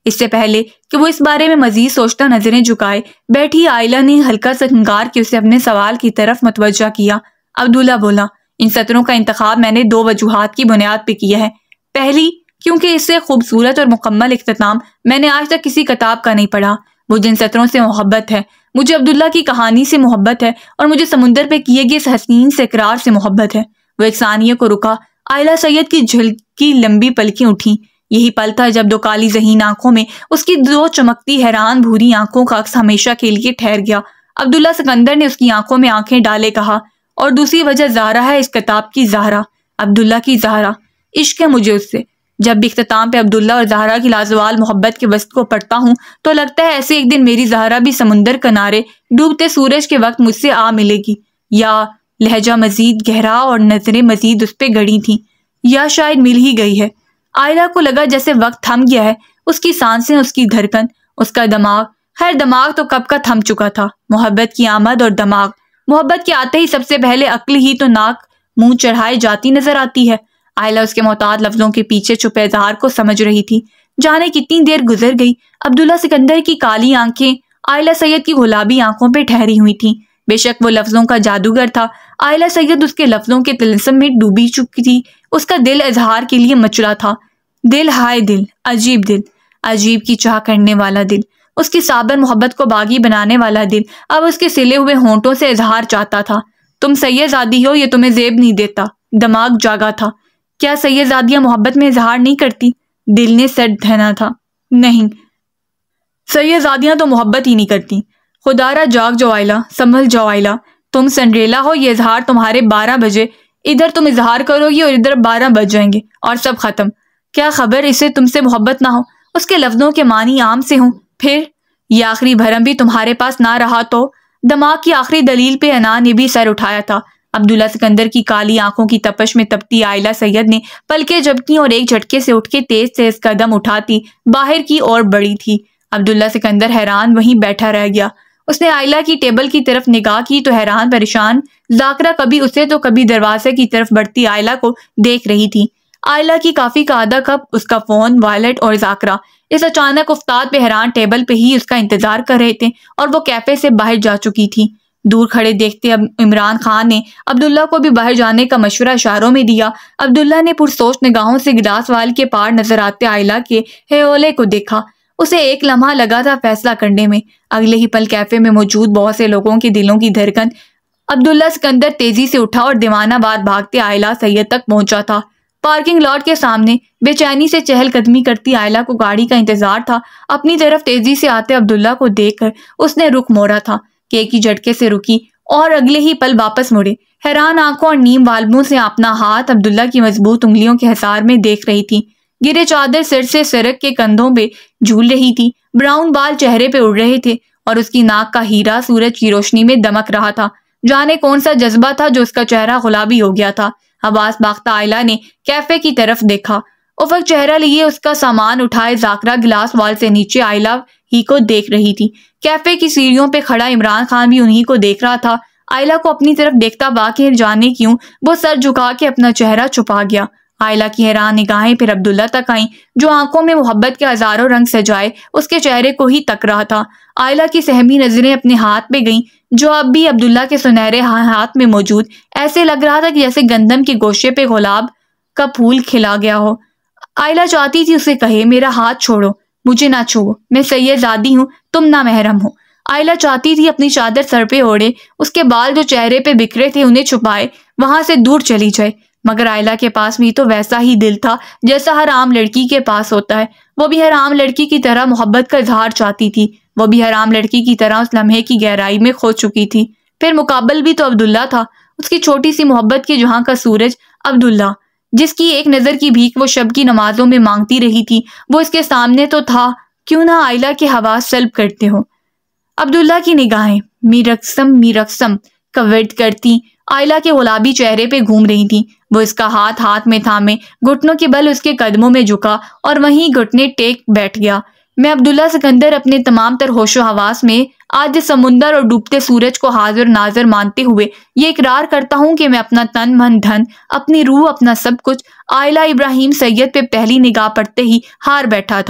اس سے پہلے کہ وہ اس بارے میں مزید سوچتا نظریں جھکائے بیٹھی عائلہ نے ہلکا سا ہنگار کے اسے اپنے سوال کی طرف متوجہ کیا۔ عبداللہ بولا، ان سطروں کا انتخاب میں نے دو وجوہات کی بنیاد پہ کیا ہے۔ پہلی، کیونکہ اس سے خوبصورت اور مکمل اختتام میں نے آج تک کسی کتاب کا نہیں پڑھا۔ مجھے ان سطروں سے محبت ہے، مجھے عبداللہ کی کہانی سے محبت ہے، اور مجھے سمندر پہ کیے گئے اس حسین سے اقرار سے محبت ہے۔ وہ ایک ثانیے کو رکا۔ عائلہ سید کی جھلکی لمبی پلکیں اٹھیں۔ یہی پل تھا جب دو کالی ذہین آنکھوں میں اس کی دو چمکتی حیران بھوری آنکھوں کا عکس ہمیشہ کے لیے ٹھہر گیا۔ عبداللہ سکندر نے اس کی آنکھوں میں آنکھیں ڈالے کہا، اور دوسری وجہ زہرا ہے، اس کتاب کی زہرا، عبداللہ کی زہرا۔ عشق ہے مجھے اس سے۔ جب بھی اختتام پہ عبداللہ اور زہرا کی لازوال محبت کے وسط کو پڑھتا ہوں تو لگتا ہے ایسے ایک دن میری زہرا بھی سمندر کنارے ڈوبتے سورج کے وقت مجھ سے آ ملے گی، یا لہجہ مزید گہرا اور نظریں مزید اس پہ گڑی تھیں، یا شاید مل ہی گئی ہے۔ عائلہ کو لگا جیسے وقت تھم گیا ہے، اس کی سانسیں، اس کی دھڑکن، اس کا دماغ۔ خیر دماغ تو کب کا تھم چکا تھا۔ محبت کی آمد اور دماغ۔ محبت کے آتے ہی سب سے پہلے عقل ہی تو ناک منہ چڑھائے جاتی نظر آتی ہے۔ عائلہ اس کے محتاط لفظوں کے پیچھے چھپے اظہار کو سمجھ رہی تھی۔ جانے کتنی دیر گزر گئی، عبداللہ سکندر کی کالی آنکھیں عائلہ سید کی گلابی آنکھوں پہ ٹھہری ہوئی تھیں۔ بے شک وہ لفظوں کا جادوگر تھا، عائلہ سید اس کے لفظوں کے طلسم میں ڈوبی چکی تھی۔ اس کا دل اظہار کے لیے مچلا تھا۔ دل، ہائے دل، عجیب دل، عجیب کی چاہ کرنے والا دل، اس کی صابر محبت کو باغی بنانے والا دل اب اس کے سلے ہوئے ہونٹوں سے اظہار چاہتا تھا۔ تم سید زادی ہو، یہ تمہیں زیب نہیں دیتا۔ دماغ جاگا تھا۔ کیا سید زادیاں محبت میں اظہار نہیں کرتی؟ دل نے سر دھنا تھا۔ نہیں، سید زادیاں تو محبت ہی نہیں کرتی۔ خدا را جاگ جاؤ عائلہ، سنبھل جاؤ عائلہ، تم سنڈریلا ہو، یہ اظہار تمہارے بارہ بجے، ادھر تم اظہار کرو گی اور ادھر بارہ بج جائیں گے اور سب ختم۔ کیا خبر اسے تم سے محبت نہ ہو، اس کے لفظوں کے معنی عام سے ہوں، پھر یہ آخری بھرم بھی تمہارے پاس نہ رہا تو؟ دماغ کی آخری دلیل پہ انا نے بھی سر اٹھایا تھا۔ عبداللہ سکندر کی کالی آنکھوں کی تپش میں تپتی عائلہ سید نے پلکیں جھپکی اور ایک جھٹکے سے اٹھ کے تیز تیز قدم اٹھاتی باہر کی اور بڑھی تھی۔ عبداللہ سکندر حیران وہیں بیٹھا رہ گیا۔ اس نے عائلہ کی ٹیبل کی طرف نگاہ کی تو حیران پریشان ذاکرہ کبھی اسے تو کبھی دروازے کی طرف بڑھتی عائلہ کو دیکھ رہی تھی۔ عائلہ کی کافی کا آدھا کپ، اس کا فون، وائلٹ اور ذاکرہ اس اچانک افتاد پہ حیران ٹیبل پہ ہی اس کا انتظار کر رہے تھے، اور وہ کیفے سے باہر جا چکی تھی۔ دور کھڑے دیکھتے اب عمران خان نے عبداللہ کو بھی باہر جانے کا مشورہ اشاروں میں دیا۔ عبداللہ نے پرسوچ نگاہوں سے گلاس وال کے پار نظر آتے عائلہ کے ہیولے کو دیکھا۔ اسے ایک لمحہ لگا تھا فیصلہ کرنے میں۔ اگلے ہی پل کیفے میں موجود بہت سے لوگوں کے دلوں کی دھڑکن۔ عبداللہ سکندر تیزی سے اٹھا اور دیوانہ وار بھاگتے عائلہ سید تک پہنچا تھا۔ پارکنگ لاٹ کے سامنے بے چینی سے چہل قدمی کرتی عائلہ کو گاڑی کا انتظار تھا۔ اپنی طرف تیزی سے آتے عبداللہ کو دیکھ کر اس نے رخ موڑا تھا کہ ایک ہی جھٹکے سے رکی اور اگلے ہی پل واپس مڑے۔ حیران آنکھوں اور نیم والبوں سے اپنا ہاتھ عبداللہ کی مضبوط انگلیوں کے حصار میں دیکھ رہی تھی۔ گرے چادر سر سے سرک کے کندھوں پہ جھول رہی تھی، براؤن بال چہرے پہ اڑ رہے تھے اور اس کی ناک کا ہیرا سورج کی روشنی میں دمک رہا تھا۔ جانے کون سا جذبہ تھا جو اس کا چہرہ گلابی ہو گیا تھا۔ حواس باختہ عائلہ نے کیفے کی طرف دیکھا۔ افق چہرہ لیے اس کا سامان اٹھائے ذاکرہ گلاس وال سے نیچے عائلہ ہی کو دیکھ رہی تھی۔ کیفے کی سیڑھیوں پہ کھڑا عمران خان بھی انہی کو دیکھ رہا تھا۔ عائلہ کو اپنی طرف دیکھتا باقی جانے کیوں وہ سر جھکا کے اپنا چہرہ چھپا گیا۔ عائلہ کی حیران نگاہیں پھر عبداللہ تک آئیں جو آنکھوں میں محبت کے ہزاروں رنگ سجائے اس کے چہرے کو ہی تک رہا تھا۔ عائلہ کی سہمی نظریں اپنے ہاتھ پہ گئیں جو اب بھی عبداللہ کے سنہرے ہاتھ میں موجود۔ ایسے لگ رہا تھا کہ جیسے گندم کے گوشے پہ گلاب کا پھول کھلا گیا ہو۔ عائلہ چاہتی تھی اسے کہے، میرا ہاتھ چھوڑو، مجھے نہ چھوؤ، میں سید زادی ہوں، تم نہ محرم ہو۔ عائلہ چاہتی تھی اپنی چادر سر پہ اوڑھے، اس کے بال جو چہرے پہ بکھرے تھے انہیں چھپائے، وہاں سے دور چلی جائے، مگر عائلہ کے پاس بھی تو ویسا ہی دل تھا جیسا ہر عام لڑکی کے پاس ہوتا ہے۔ وہ بھی ہر عام لڑکی کی طرح محبت کا اظہار چاہتی تھی، وہ بھی ہر عام لڑکی کی طرح اس لمحے کی گہرائی میں کھو چکی تھی۔ پھر مقابل بھی تو عبداللہ تھا، اس کی چھوٹی سی محبت کی جہاں کا سورج عبداللہ، جس کی ایک نظر کی بھیک وہ شب کی نمازوں میں مانگتی رہی تھی، وہ اس کے سامنے تو تھا۔ کیوں نہ عائلہ کے حواس سلب کرتے ہو۔ عبداللہ کی نگاہیں می رقصم می رقصم کا ورد کرتی عائلہ کے گلابی چہرے پہ گھوم رہی تھیں۔ وہ اس کا ہاتھ ہاتھ میں تھامے گھٹنوں کے بل اس کے قدموں میں جھکا اور وہیں گھٹنے ٹیک بیٹھ گیا۔ میں عبداللہ سکندر اپنے تمام تر ہوش و حواس میں آج سمندر اور ڈوبتے سورج کو حاضر ناظر مانتے ہوئے یہ اقرار کرتا ہوں کہ میں اپنا تن من دھن، اپنی روح، اپنا سب کچھ عائلہ ابراہیم سید پہ پہلی نگاہ پڑتے ہی ہار بیٹھا تھا۔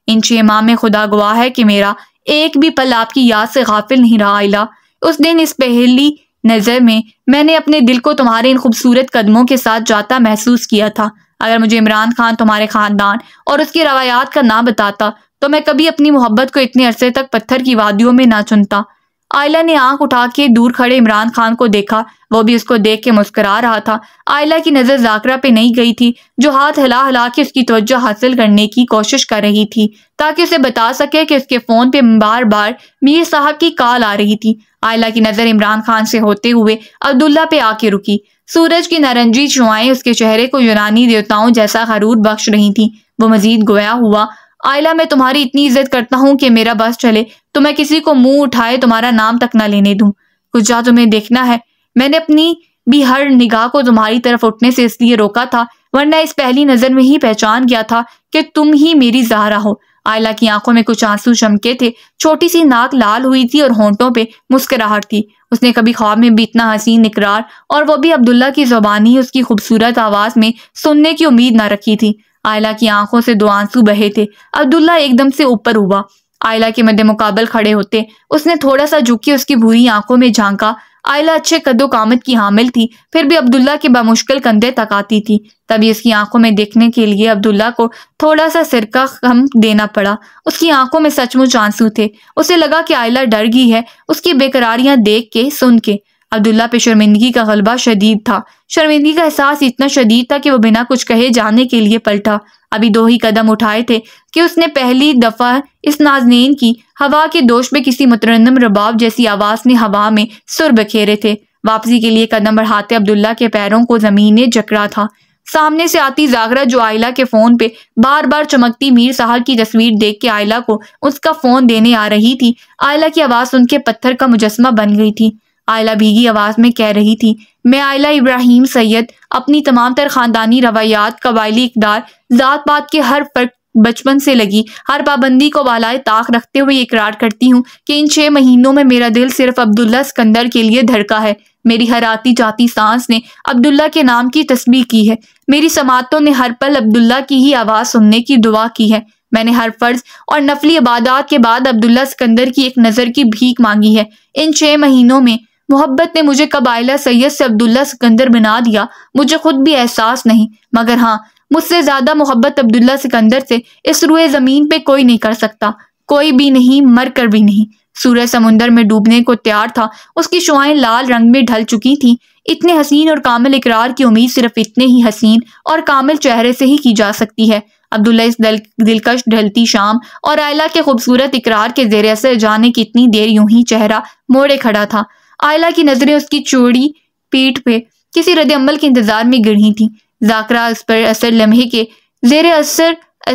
ان چھ ماہ میں خدا گواہ ہے کہ میرا ایک بھی پل آپ کی یاد سے غافل نہیں رہا آئلہ۔ اس دن اس پہلی نظر میں میں نے اپنے دل کو تمہارے ان خوبصورت قدموں کے ساتھ جاتا محسوس کیا تھا۔ اگر مجھے عمران خان تمہارے خاندان اور اس کی روایات کا نہ بتاتا تو میں کبھی اپنی محبت کو اتنے عرصے تک پتھر کی وادیوں میں نہ چنتا۔ آئلہ نے آنکھ اٹھا کے دور کھڑے عمران خان کو دیکھا، وہ بھی اس کو دیکھ کے مسکرا رہا تھا۔ آئلہ کی نظر ذاکرہ پہ نہیں گئی تھی جو ہاتھ ہلا ہلا کے اس کی توجہ حاصل کرنے کی کوشش کر رہی تھی تاکہ اسے بتا سکے کہ اس کے فون پہ بار بار میر صاحب کی کال آ رہی تھی۔ آئلہ کی نظر عمران خان سے ہوتے ہوئے عبداللہ پہ آ کے رکی۔ سورج کی نارنجی شعاعیں اس کے چہرے کو یونانی دیوتاؤں جیسا غرور بخش رہی تھیں۔ وہ مزید گویا ہوا، آئلہ میں تمہاری اتنی عزت کرتا ہوں کہ میرا بس چلے تو میں کسی کو منہ اٹھائے تمہارا نام تک نہ لینے دوں۔ کچھ جا تمہیں دیکھنا ہے، میں نے اپنی بھی ہر نگاہ کو تمہاری طرف اٹھنے سے اس لیے روکا تھا، ورنہ اس پہلی نظر میں ہی پہچان گیا تھا کہ تم ہی میری زہرا ہو۔ آئلہ کی آنکھوں میں کچھ آنسو چمکے تھے، چھوٹی سی ناک لال ہوئی تھی اور ہونٹوں پہ مسکراہٹ تھی۔ اس نے کبھی خواب میں بھی اتنا حسین اقرار اور وہ بھی عبداللہ کی زبانی اس کی خوبصورت آواز میں سننے کی امید نہ رکھی تھی۔ آئلہ کی آنکھوں سے دو آنسو بہے تھے۔ عبداللہ ایک دم سے اوپر ہوا، آئلہ کے مد مقابل کھڑے ہوتے اس نے تھوڑا سا جھک کے اس کی بھوری آنکھوں میں جھانکا۔ آئلہ اچھے قد و قامت کی حامل تھی، پھر بھی عبداللہ کے بمشکل کندھے تک آتی تھی۔ تبھی اس کی آنکھوں میں دیکھنے کے لیے عبداللہ کو تھوڑا سا سرکہ کم دینا پڑا۔ اس کی آنکھوں میں سچ مچ آنسو تھے۔ اسے لگا کہ آئلہ ڈر گئی ہے اس کی بے قراریاں دیکھ کے سن کے۔ عبداللہ پہ شرمندگی کا غلبہ شدید تھا۔ شرمندگی کا احساس اتنا شدید تھا کہ وہ بنا کچھ کہے جانے کے لیے پلٹا۔ ابھی دو ہی قدم اٹھائے تھے کہ اس نے پہلی دفعہ اس نازنین کی ہوا کے دوش پہ کسی مترنم رباب جیسی آواز نے ہوا میں سر بکھیرے تھے۔ واپسی کے لیے قدم بڑھاتے عبداللہ کے پیروں کو زمین نے جکڑا تھا۔ سامنے سے آتی زاغرہ جو آئلہ کے فون پہ بار بار چمکتی میر صاحب کی تصویر دیکھ کے آئلہ کو اس کا فون دینے آ رہی تھی، آئلہ کی آواز سن کے پتھر کا مجسمہ بن گئی تھی۔ آئلہ بھیگی آواز میں کہہ رہی تھی، میں آئلہ ابراہیم سید اپنی تمام تر خاندانی روایات، قبائلی اقدار، ذات پات کے ہر فرق بچپن سے لگی ہر پابندی کو بالائے طاق رکھتے ہوئے اقرار کرتی ہوں کہ ان چھ مہینوں میں میرا دل صرف عبداللہ سکندر کے لیے دھڑکا ہے۔ میری ہر آتی جاتی سانس نے عبداللہ کے نام کی تسبیح کی ہے۔ میری سماعتوں نے ہر پل عبداللہ کی ہی آواز سننے کی دعا کی ہے۔ میں نے ہر فرض اور نفلی عبادات کے بعد عبداللہ سکندر کی ایک نظر کی بھیک مانگی ہے۔ ان چھ مہینوں میں محبت نے مجھے کب آئلہ سید سے عبداللہ سکندر بنا دیا مجھے خود بھی احساس نہیں، مگر ہاں مجھ سے زیادہ محبت عبداللہ سکندر سے اس روئے زمین پہ کوئی نہیں کر سکتا، کوئی بھی نہیں، مر کر بھی نہیں۔ سورج سمندر میں ڈوبنے کو تیار تھا، اس کی شعائیں لال رنگ میں ڈھل چکی تھیں۔ اتنے حسین اور کامل اقرار کی امید صرف اتنے ہی حسین اور کامل چہرے سے ہی کی جا سکتی ہے۔ عبداللہ اس دل دلکش ڈھلتی شام اور آئلہ کے خوبصورت اقرار کے زیر اثر جانے کی اتنی دیر یوں ہی چہرہ موڑے کھڑا تھا۔ آئلہ کی نظریں اس کی چوڑی پیٹھ پہ کسی رد عمل کے انتظار میں گڑھی تھیں۔ ذاکرہ اس پر اثر لمحے کے زیر اثر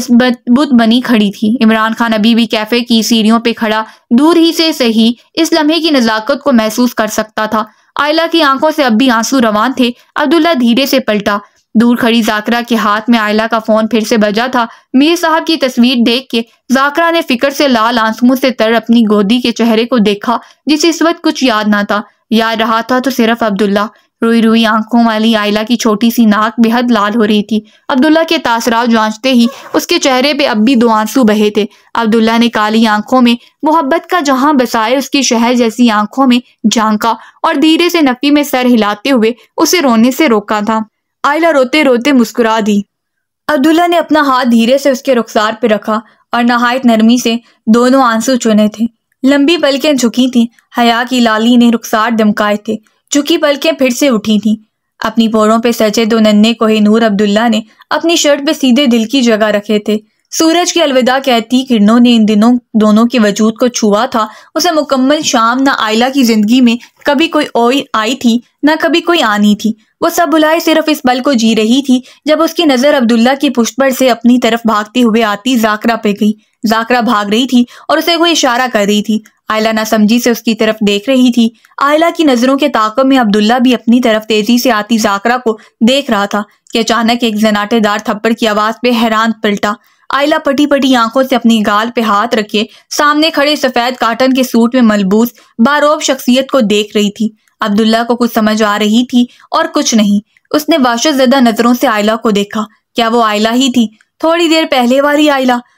بت بنی کھڑی تھی۔ عمران خان ابھی بھی کیفے کی سیڑھیوں پہ کھڑا دور ہی سے صحیح اس لمحے کی نزاکت کو محسوس کر سکتا تھا۔ آئلہ کی آنکھوں سے اب بھی آنسو روان تھے۔ عبداللہ دھیرے سے پلٹا۔ دور کھڑی ذاکرہ کے ہاتھ میں آئلہ کا فون پھر سے بجا تھا۔ میر صاحب کی تصویر دیکھ کے ذاکرہ نے فکر سے لال آنسوؤں سے تر اپنی گودی کے چہرے کو دیکھا جسے اس وقت کچھ یاد نہ تھا۔ یاد رہا تھا تو صرف عبداللہ۔ روئی روئی آنکھوں والی آئلہ کی چھوٹی سی ناک بے حد لال ہو رہی تھی۔ عبداللہ کے تاثرات جانچتے ہی اس کے چہرے پہ اب بھی دو آنسو بہے تھے۔ عبداللہ نے کالی آنکھوں میں محبت کا جہاں بسائے اس کی شہد جیسی آنکھوں میں جھانکا اور دھیرے سے نفی میں سر ہلاتے ہوئے اسے رونے سے روکا تھا۔ آئلہ روتے روتے مسکرا دی۔ عبداللہ نے اپنا ہاتھ دھیرے سے اس کے رخسار پہ رکھا اور نہایت نرمی سے دونوں آنسو چنے تھے۔ لمبی پلکیں جھکی تھیں، حیا کی لالی نے رخسار دمکائے تھے۔ جھکی پلکیں پھر سے اٹھی تھیں۔ اپنی پوروں پہ سجے دو ننھے کوہ نور عبداللہ نے اپنی شرٹ پہ سیدھے دل کی جگہ رکھے تھے۔ سورج کی الوداع کہتی کرنوں نے ان دنوں دونوں کے وجود کو چھوا تھا۔ اسے مکمل شام نہ آئلہ کی زندگی میں کبھی کوئی اوئی آئی تھی نہ کبھی کوئی آنی تھی۔ وہ سب بھلائے صرف اس پل کو جی رہی تھی جب اس کی نظر عبداللہ کی پشت پر سے اپنی طرف بھاگتے ہوئے آتی ذاکرہ پہ گئی۔ ذاکرہ بھاگ رہی تھی اور اسے کوئی اشارہ کر رہی تھی۔ آئلہ نہ سمجھی سے اس کی طرف دیکھ رہی تھی۔ آئلہ کی نظروں کے تعاقب میں عبداللہ بھی اپنی طرف تیزی سے آتی ذاکرہ کو دیکھ رہا تھا کہ اچانک ایک زناٹے دار تھپڑ کی آواز پہ حیران پلٹا۔ آئلہ پٹی پٹی آنکھوں سے اپنی گال پہ ہاتھ رکھے سامنے کھڑے سفید کاٹن کے سوٹ میں ملبوس باروب شخصیت کو دیکھ رہی تھی۔ عبداللہ کو کچھ سمجھ آ رہی تھی اور کچھ نہیں۔ اس نے وحشت زدہ نظروں سے آئلہ کو دیکھا۔ کیا وہ آئلہ ہی تھی؟ تھوڑی دیر پہلے والی آئلہ؟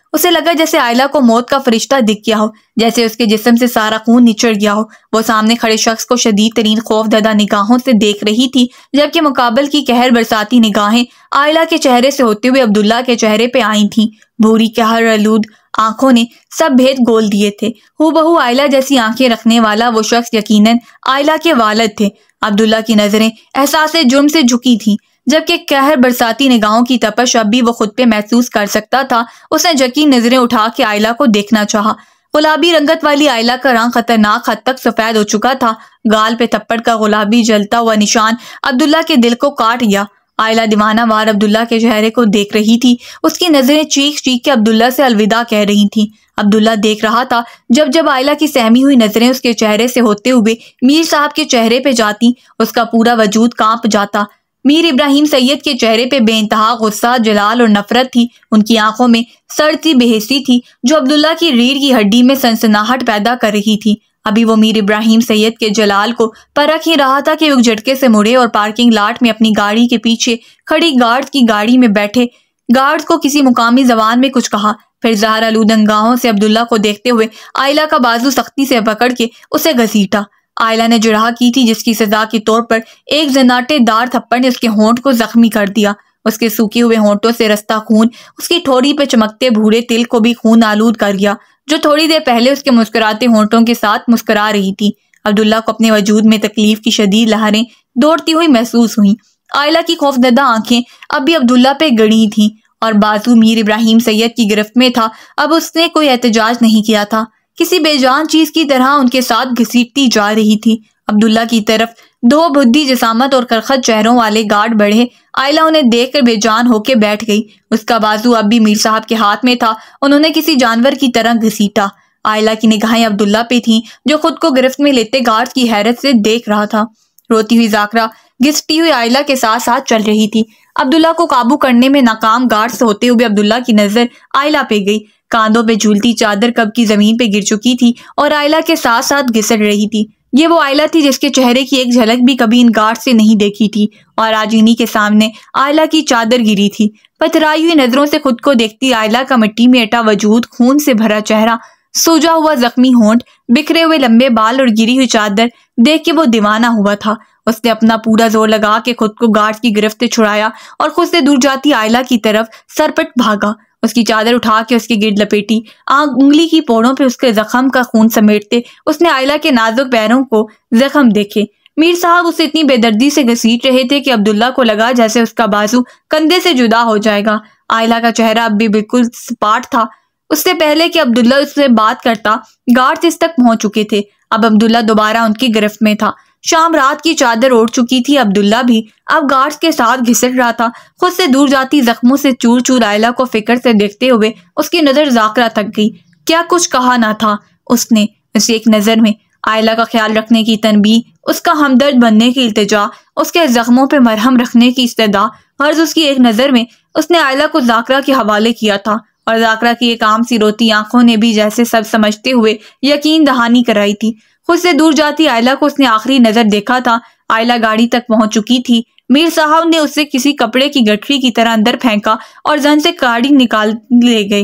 اسے لگا جیسے آئلہ کو موت کا فرشتہ دکھ گیا ہو، جیسے اس کے جسم سے سارا خون نچڑ گیا ہو۔ وہ سامنے کھڑے شخص کو شدید ترین خوف زدہ نگاہوں سے دیکھ رہی تھی، جبکہ مقابل کی قہر برساتی نگاہیں آئلہ کے چہرے سے ہوتے ہوئے عبداللہ کے چہرے پہ آئی تھیں۔ بھوری قہر آلود آنکھوں نے سب بھید گول دیے تھے۔ ہو بہو آئلہ جیسی آنکھیں رکھنے والا وہ شخص یقیناً آئلہ کے والد تھے۔ عبداللہ کی نظریں احساس جرم سے جھکی تھیں، جبکہ قہر برساتی نگاہوں کی تپش اب بھی وہ خود پہ محسوس کر سکتا تھا۔ اس نے جھکی نظریں اٹھا کے آئلہ کو دیکھنا چاہا۔ گلابی رنگت والی آئلہ کا رنگ خطرناک حد تک سفید ہو چکا تھا۔ گال پہ تھپڑ کا گلابی جلتا ہوا نشان عبداللہ کے دل کو کاٹ گیا۔ آئلہ دیوانہ وار عبداللہ کے چہرے کو دیکھ رہی تھی۔ اس کی نظریں چیخ چیخ کے عبداللہ سے الوداع کہہ رہی تھیں۔ عبداللہ دیکھ رہا تھا جب جب آئلہ کی سہمی ہوئی نظریں اس کے چہرے سے ہوتے ہوئے میر صاحب کے چہرے پہ جاتی، اس کا پورا وجود کانپ جاتا۔ میر ابراہیم سید کے چہرے پہ بے انتہا غصہ، جلال اور نفرت تھی۔ ان کی آنکھوں میں سرد سی بے حسی تھی جو عبداللہ کی ریڑھ کی ہڈی میں سنسناہٹ پیدا کر رہی تھی۔ ابھی وہ میر ابراہیم سید کے جلال کو پرکھ ہی رہا تھا کہ وہ جھٹکے سے مڑے اور پارکنگ لاٹ میں اپنی گاڑی کے پیچھے کھڑی گارڈز کی گاڑی میں بیٹھے گارڈز کو کسی مقامی زبان میں کچھ کہا، پھر زہر آلود نگاہوں سے عبداللہ کو دیکھتے ہوئے آئلہ کا بازو سختی سے پکڑ کے اسے گھسیٹا۔ آئلہ نے جرح کی تھی جس کی سزا کے طور پر ایک زناٹے دار تھپڑ نے اس کے ہونٹ کو زخمی کر دیا۔ اس کے سوکھے ہوئے ہونٹوں سے رستا خون اس کی ٹھوڑی پہ چمکتے بھورے تل کو بھی خون آلود کر گیا، جو تھوڑی دیر پہلے اس کے مسکراتے ہونٹوں کے ساتھ مسکرا رہی تھی۔ عبداللہ کو اپنے وجود میں تکلیف کی شدید لہریں دوڑتی ہوئی محسوس ہوئیں۔ آئلہ کی خوفزدہ آنکھیں اب بھی عبداللہ پہ گڑی تھیں اور بازو میر ابراہیم سید کی گرفت میں تھا۔ اب اس نے کوئی احتجاج نہیں کیا تھا، کسی بے جان چیز کی طرح ان کے ساتھ گھسیٹتی جا رہی تھی۔ عبداللہ کی طرف دو بدھی جسامت اور کرخت چہروں والے گارڈ بڑھے۔ آئلہ انہیں دیکھ کر بے جان ہو کے بیٹھ گئی۔ اس کا بازو اب بھی میر صاحب کے ہاتھ میں تھا۔ انہوں نے کسی جانور کی طرح گھسیٹا۔ آئلہ کی نگاہیں عبداللہ پہ تھیں جو خود کو گرفت میں لیتے گارڈ کی حیرت سے دیکھ رہا تھا۔ روتی ہوئی ذاکرہ گھسٹی ہوئی آئلہ کے ساتھ ساتھ چل رہی تھی۔ عبداللہ کو قابو کرنے میں ناکام گارڈ سے ہوتے ہوئے عبداللہ کی نظر آئلہ پہ گئی۔ کاندھوں پہ جھولتی چادر کب کی زمین پہ گر چکی تھی اور آئلہ کے ساتھ ساتھ گھسٹ رہی تھی۔ یہ وہ آئلہ تھی جس کے چہرے کی ایک جھلک بھی کبھی ان گارڈ سے نہیں دیکھی تھی، اور آج انہی کے سامنے آئلہ کی چادر گری تھی۔ پتھرائی ہوئی نظروں سے خود کو دیکھتی آئلہ کا مٹی میں اٹا وجود، خون سے بھرا چہرہ، سوجا ہوا زخمی ہونٹ، بکھرے ہوئے لمبے بال اور گری ہوئی چادر دیکھ کے وہ دیوانہ ہوا تھا۔ اس نے اپنا پورا زور لگا کے خود کو گارڈ کی گرفت سے چھڑایا اور خود سے دور جاتی آئلہ کی طرف سرپٹ بھاگا۔ اس کی چادر اٹھا کے اس کے گرد لپیٹی، انگلی کی پوڑوں پہ اس کے زخم کا خون سمیٹتے اس نے آئلہ کے نازک پیروں کو زخم دیکھے۔ میر صاحب اسے اتنی بے دردی سے گھسیٹ رہے تھے کہ عبداللہ کو لگا جیسے اس کا بازو کندھے سے جدا ہو جائے گا۔ آئلہ کا چہرہ اب بھی بالکل سپاٹ تھا۔ اس سے پہلے کہ عبداللہ اس سے بات کرتا، گارڈ اس تک پہنچ چکے تھے۔ اب عبداللہ دوبارہ ان کی گرفت میں تھا۔ شام رات کی چادر اوڑھ چکی تھی عبداللہ بھی، اب گارڈز کے ساتھ گھسٹ رہا تھا۔ خود سے دور جاتی زخموں سے چور چور آئلہ کو فکر سے دیکھتے ہوئے اس کی نظر ذاکرہ تک گئی۔ کیا کچھ کہا نہ تھا اس نے اس ایک نظر میں؟ آئلہ کا خیال رکھنے کی تنبیہ، اس کا ہمدرد بننے کی التجا، اس کے زخموں پہ مرہم رکھنے کی استدعا، غرض اس کی ایک نظر میں اس نے آئلہ کو ذاکرہ کے حوالے کیا تھا، اور ذاکرہ کی ایک عام سی روتی آنکھوں نے بھی جیسے سب سمجھتے ہوئے یقین دہانی کرائی تھی۔ خود سے دور جاتی آئلہ کو اس نے آخری نظر دیکھا تھا۔ آئلہ گاڑی تک پہنچ چکی تھی۔ میر صاحب نے اسے کسی کپڑے کی گٹھری کی طرح اندر پھینکا اور زن سے گاڑی نکال لے گئے۔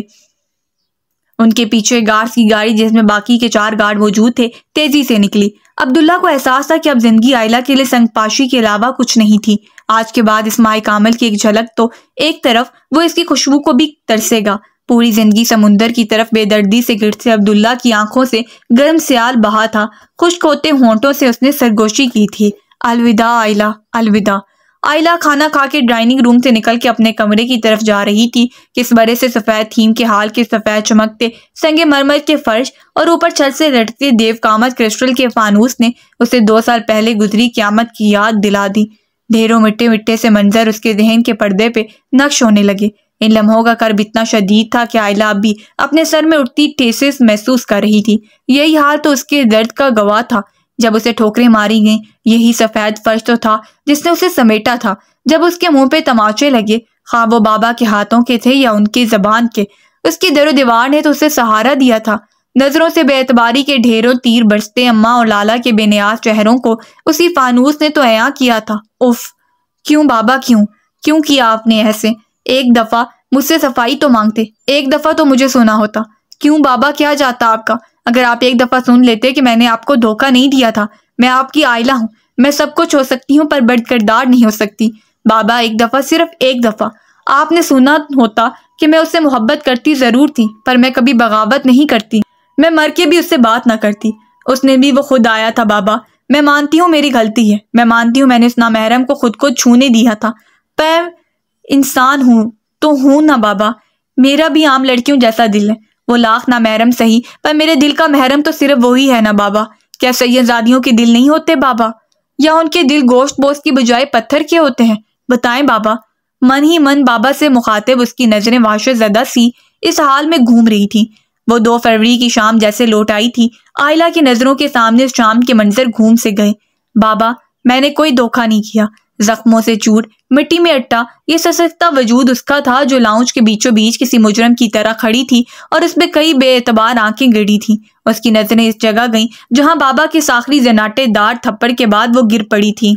ان کے پیچھے گارڈز کی گاڑی جس میں باقی کے چار گارڈ موجود تھے تیزی سے نکلی۔ عبداللہ کو احساس تھا کہ اب زندگی آئلہ کے لیے سنگ پاشی کے علاوہ کچھ نہیں تھی۔ آج کے بعد اس ماہ کامل کی ایک جھلک تو ایک طرف وہ اس کی خوشبو کو بھی ترسے گا، پوری زندگی سمندر کی طرف بے دردی سے گرتے عبداللہ کی آنکھوں سے گرم سیال بہا تھا۔ خشک ہوتے ہونٹوں سے اس نے سرگوشی کی تھی، الوداع آئلہ، الوداع۔ آئلہ کھانا کھا کے ڈائننگ روم سے نکل کے اپنے کمرے کی طرف جا رہی تھی کہ اس بڑے سے سفید تھیم کے حال کے سفید چمکتے سنگ مرمر کے فرش اور اوپر چھت سے لٹکتے دیو کامت کرسٹل کے فانوس نے اسے دو سال پہلے گزری قیامت کی یاد دلا دی۔ ڈھیروں مٹے مٹے سے منظر اس کے ذہن کے پردے پہ نقش ہونے لگے۔ ان لمحوں کا کرب اتنا شدید تھا کہ آئلہ اب بھی اپنے سر میں اٹھتی ٹھیسیں محسوس کر رہی تھی۔ یہی حال تو اس کے درد کا گواہ تھا جب اسے ٹھوکریں ماری گئیں۔ یہی سفید فرش تو تھا جس نے اسے سمیٹا تھا جب اس کے منہ پہ تماچے لگے، خواہ وہ بابا کے ہاتھوں کے تھے یا ان کی زبان کے۔ اس کی در و دیوار نے تو اسے سہارا دیا تھا۔ نظروں سے بے اعتباری کے ڈھیروں تیر برستے اماں اور لالا کے بے نیاز چہروں کو اسی فانوس نے تو عیاں کیا تھا۔ اف، کیوں بابا، کیوں کیوں کیا آپ نے ایسے؟ ایک دفعہ مجھ سے صفائی تو مانگتے، ایک دفعہ تو مجھے سنا ہوتا۔ کیوں بابا، کیا جاتا آپ کا؟ اگر آپ ایک دفعہ سن لیتے کہ میں نے آپ کو دھوکہ نہیں دیا تھا، میں آپ کی عائلہ ہوں، میں سب کچھ ہو سکتی ہوں پر بد کردار نہیں ہو سکتی۔ بابا ایک دفعہ، صرف ایک دفعہ آپ نے سنا ہوتا کہ میں اس سے محبت کرتی ضرور تھی، پر میں کبھی بغاوت نہیں کرتی، میں مر کے بھی اس سے بات نہ کرتی۔ اس نے بھی وہ خود آیا تھا بابا، میں مانتی ہوں میری غلطی ہے، میں مانتی ہوں میں نے اس نامحرم کو خود کو چھونے دیا تھا، پر انسان ہوں تو ہوں نا بابا، میرا بھی عام لڑکیوں جیسا دل ہے، وہ لاکھ نامحرم صحیح پر میرے دل کا محرم تو صرف وہی ہے نا بابا۔ کیا سید زادیوں کے دل نہیں ہوتے بابا؟ یا ان کے دل گوشت بوشت کی بجائے پتھر کے ہوتے ہیں؟ بتائیں بابا۔ من ہی من بابا سے مخاطب اس کی نظریں وحشت زدہ سی اس حال میں گھوم رہی تھی۔ وہ دو فروری کی شام جیسے لوٹ آئی تھی، عائلہ کی نظروں کے سامنے اس شام کے منظر گھوم سے گئے۔ بابا میں نے کوئی دھوکہ نہیں کیا، زخموں سے چور، مٹی میں اٹا یہ سسکتا وجود اس کا تھا جو لاؤنج کے بیچوں بیچ کسی مجرم کی طرح کھڑی تھی اور اس پہ کئی بے اعتبار آنکھیں گڑی تھیں۔ اس کی نظریں اس جگہ گئیں جہاں بابا کے ساخری زناٹے دار تھپڑ کے بعد وہ گر پڑی تھی۔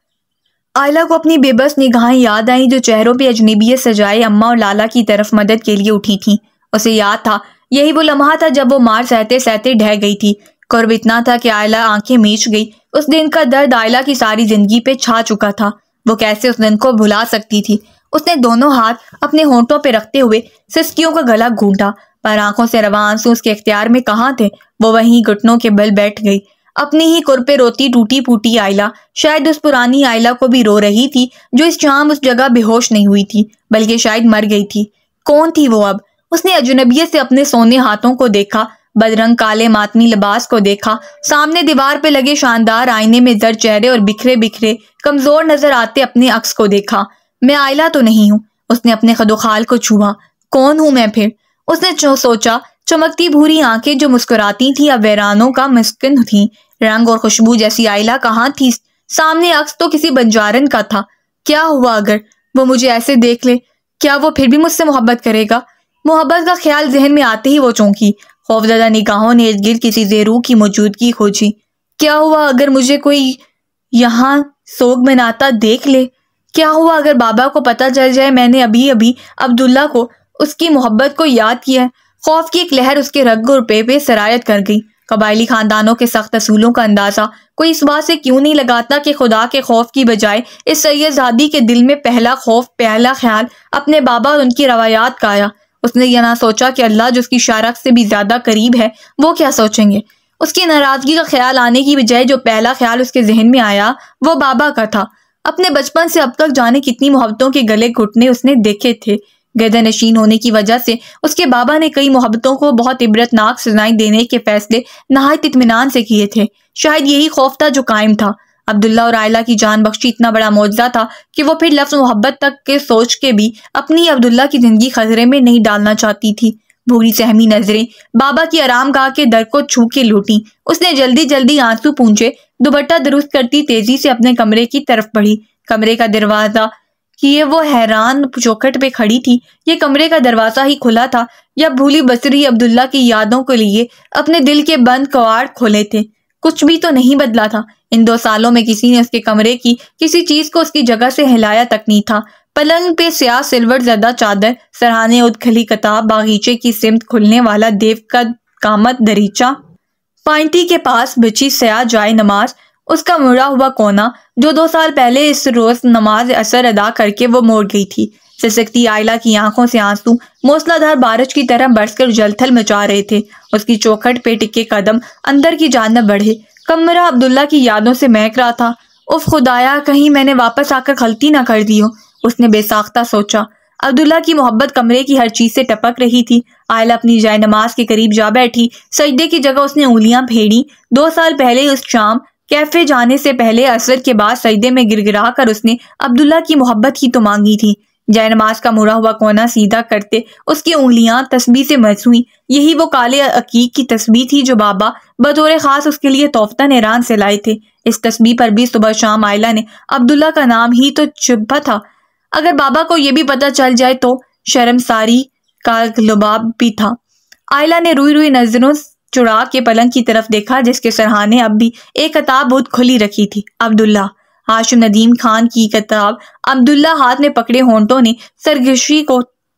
عائلہ کو اپنی بے بس نگاہیں یاد آئیں جو چہروں پہ اجنبیت سجائے اماں اور لالا کی طرف مدد کے لیے اٹھی تھیں۔ اسے یاد تھا یہی وہ لمحہ تھا جب وہ مار سہتے سہتے ڈھہ گئی تھی۔ قرب اتنا تھا کہ عائلہ آنکھیں میچ گئی۔ اس دن کا درد عائلہ کی ساری زندگی پہ چھا چکا تھا۔ وہ کیسے اس دن کو بھلا سکتی تھی؟ اس نے دونوں ہاتھ اپنے ہونٹوں پہ رکھتے ہوئے سسکیوں کا گلا گھونٹا، پر آنکھوں سے رواں آنسو اس کے اختیار میں کہاں تھے؟ وہ وہیں گھٹنوں کے بل بیٹھ گئی۔ اپنی ہی قرب پہ روتی ٹوٹی پھوٹی عائلہ شاید اس پرانی عائلہ کو بھی رو رہی تھی جو اس شام اس جگہ بے ہوش نہیں ہوئی تھی، بلکہ شاید مر گئی تھی۔ کون تھی وہ اب؟ اس نے اجنبیت سے اپنے سونے ہاتھوں کو دیکھا، بدرنگ کالے ماتمی لباس کو دیکھا، سامنے دیوار پہ لگے شاندار آئینے میں زرد چہرے اور بکھرے بکھرے کمزور نظر آتے اپنے عکس کو دیکھا۔ میں عائلہ تو نہیں ہوں۔ اس نے اپنے خد و خال کو چھوا۔ کون ہوں میں پھر؟ اس نے سوچا۔ چمکتی بھوری آنکھیں جو مسکراتی تھیں اب ویرانوں کا مسکن تھیں۔ رنگ اور خوشبو جیسی عائلہ کہاں تھی؟ سامنے عکس تو کسی بنجارن کا تھا۔ کیا ہوا اگر وہ مجھے ایسے دیکھ لے؟ کیا وہ پھر بھی مجھ سے محبت کرے گا؟ محبت کا خیال ذہن میں آتے ہی وہ چونکی۔ خوفزدہ نگاہوں نے ارد گرد کسی زیرو کی موجودگی کھوجی۔ کیا ہوا اگر مجھے کوئی یہاں سوگ مناتا دیکھ لے؟ کیا ہوا اگر بابا کو پتہ چل جائے میں نے ابھی ابھی عبداللہ کو اس کی محبت کو یاد کیا ہے؟ خوف کی ایک لہر اس کے رگ اور پے پہ سرایت کر گئی۔ قبائلی خاندانوں کے سخت اصولوں کا اندازہ کوئی اس بات سے کیوں نہیں لگاتا کہ خدا کے خوف کی بجائے اس سید زادی کے دل میں پہلا خوف، پہلا خیال اپنے بابا اور ان کی روایات کا آیا۔ اس نے یہ نہ سوچا کہ اللہ جو اس کی شارخ سے بھی زیادہ قریب ہے وہ کیا سوچیں گے۔ اس کی ناراضگی کا خیال آنے کی بجائے جو پہلا خیال اس کے ذہن میں آیا وہ بابا کا تھا۔ اپنے بچپن سے اب تک جانے کتنی محبتوں کے گلے گھٹنے اس نے دیکھے تھے۔ گردن نشین ہونے کی وجہ سے اس کے بابا نے کئی محبتوں کو بہت عبرتناک سزائیں دینے کے فیصلے نہایت اطمینان سے کیے تھے۔ شاید یہی خوف تھا جو قائم تھا۔ عبداللہ اور عائلہ کی جان بخشی اتنا بڑا معجزہ تھا کہ وہ پھر لفظ محبت تک کے سوچ کے بھی اپنی عبداللہ کی زندگی خطرے میں نہیں ڈالنا چاہتی تھی۔ بھوری سہمی نظریں بابا کی آرام گاہ کے در کو چھو کے لوٹیں۔ اس نے جلدی جلدی آنسو پونچھے، دوپٹہ درست کرتی تیزی سے اپنے کمرے کی طرف بڑھی۔ کمرے کا دروازہ کیے وہ حیران چوکھٹ پہ کھڑی تھی۔ یہ کمرے کا دروازہ ہی کھلا تھا یا بھولی بسری عبداللہ کی یادوں کے لیے اپنے دل کے بند کواڑ کھولے تھے؟ کچھ بھی تو نہیں بدلا تھا۔ ان دو سالوں میں کسی نے اس کے کمرے کی کسی چیز کو اس کی جگہ سے ہلایا تک نہیں تھا۔ پلنگ پہ سیاہ سلور زدہ چادر، سرہانے ادھ کھلی کتاب، باغیچے کی سمت کھلنے والا دیو کا کامت دریچہ، پائنٹی کے پاس بچھی سیاہ جائے نماز، اس کا مڑا ہوا کونا جو دو سال پہلے اس روز نماز اثر ادا کر کے وہ موڑ گئی تھی۔ سسکتی عائلہ کی آنکھوں سے آنسو موسلا دھار بارش کی طرح برس کر جل تھل مچا رہے تھے۔ اس کی چوکھٹ پہ ٹکے قدم اندر کی جانب بڑھے۔ کمرہ عبداللہ کی یادوں سے مہک رہا تھا۔ اف خدایا کہیں میں نے واپس آ کر غلطی نہ کر دی ہو، اس نے بے ساختہ سوچا۔ عبداللہ کی محبت کمرے کی ہر چیز سے ٹپک رہی تھی۔ عائلہ اپنی جائے نماز کے قریب جا بیٹھی، سجدے کی جگہ اس نے انگلیاں پھیڑی۔ دو سال پہلے اس شام کیفے جانے سے پہلے عصر کے بعد سجدے میں گر گرا کر اس نے عبداللہ کی محبت ہی تو مانگی تھی۔ جائے نماز کا مڑا ہوا کونا سیدھا کرتے اس کی انگلیاں تسبیح سے مس ہوئیں۔ یہی وہ کالے عقیق کی تسبیح تھی جو بابا بطور خاص اس کے لیے تحفتاً ایران سے لائے تھے۔ اس تسبیح پر بھی صبح شام عائلہ نے عبداللہ کا نام ہی تو چھپا تھا۔ اگر بابا کو یہ بھی پتہ چل جائے تو شرمساری کا لباب بھی تھا۔ عائلہ نے روئی روئی نظروں چڑا کے پلنگ کی طرف دیکھا جس کے سرہانے اب بھی ایک کتاب بدھ کھلی رکھی تھی۔ عبداللہ، ہاشم ندیم خان کی کتاب۔ عبداللہ ہاتھ میں پکڑے ہونٹوں نے سرگشی کو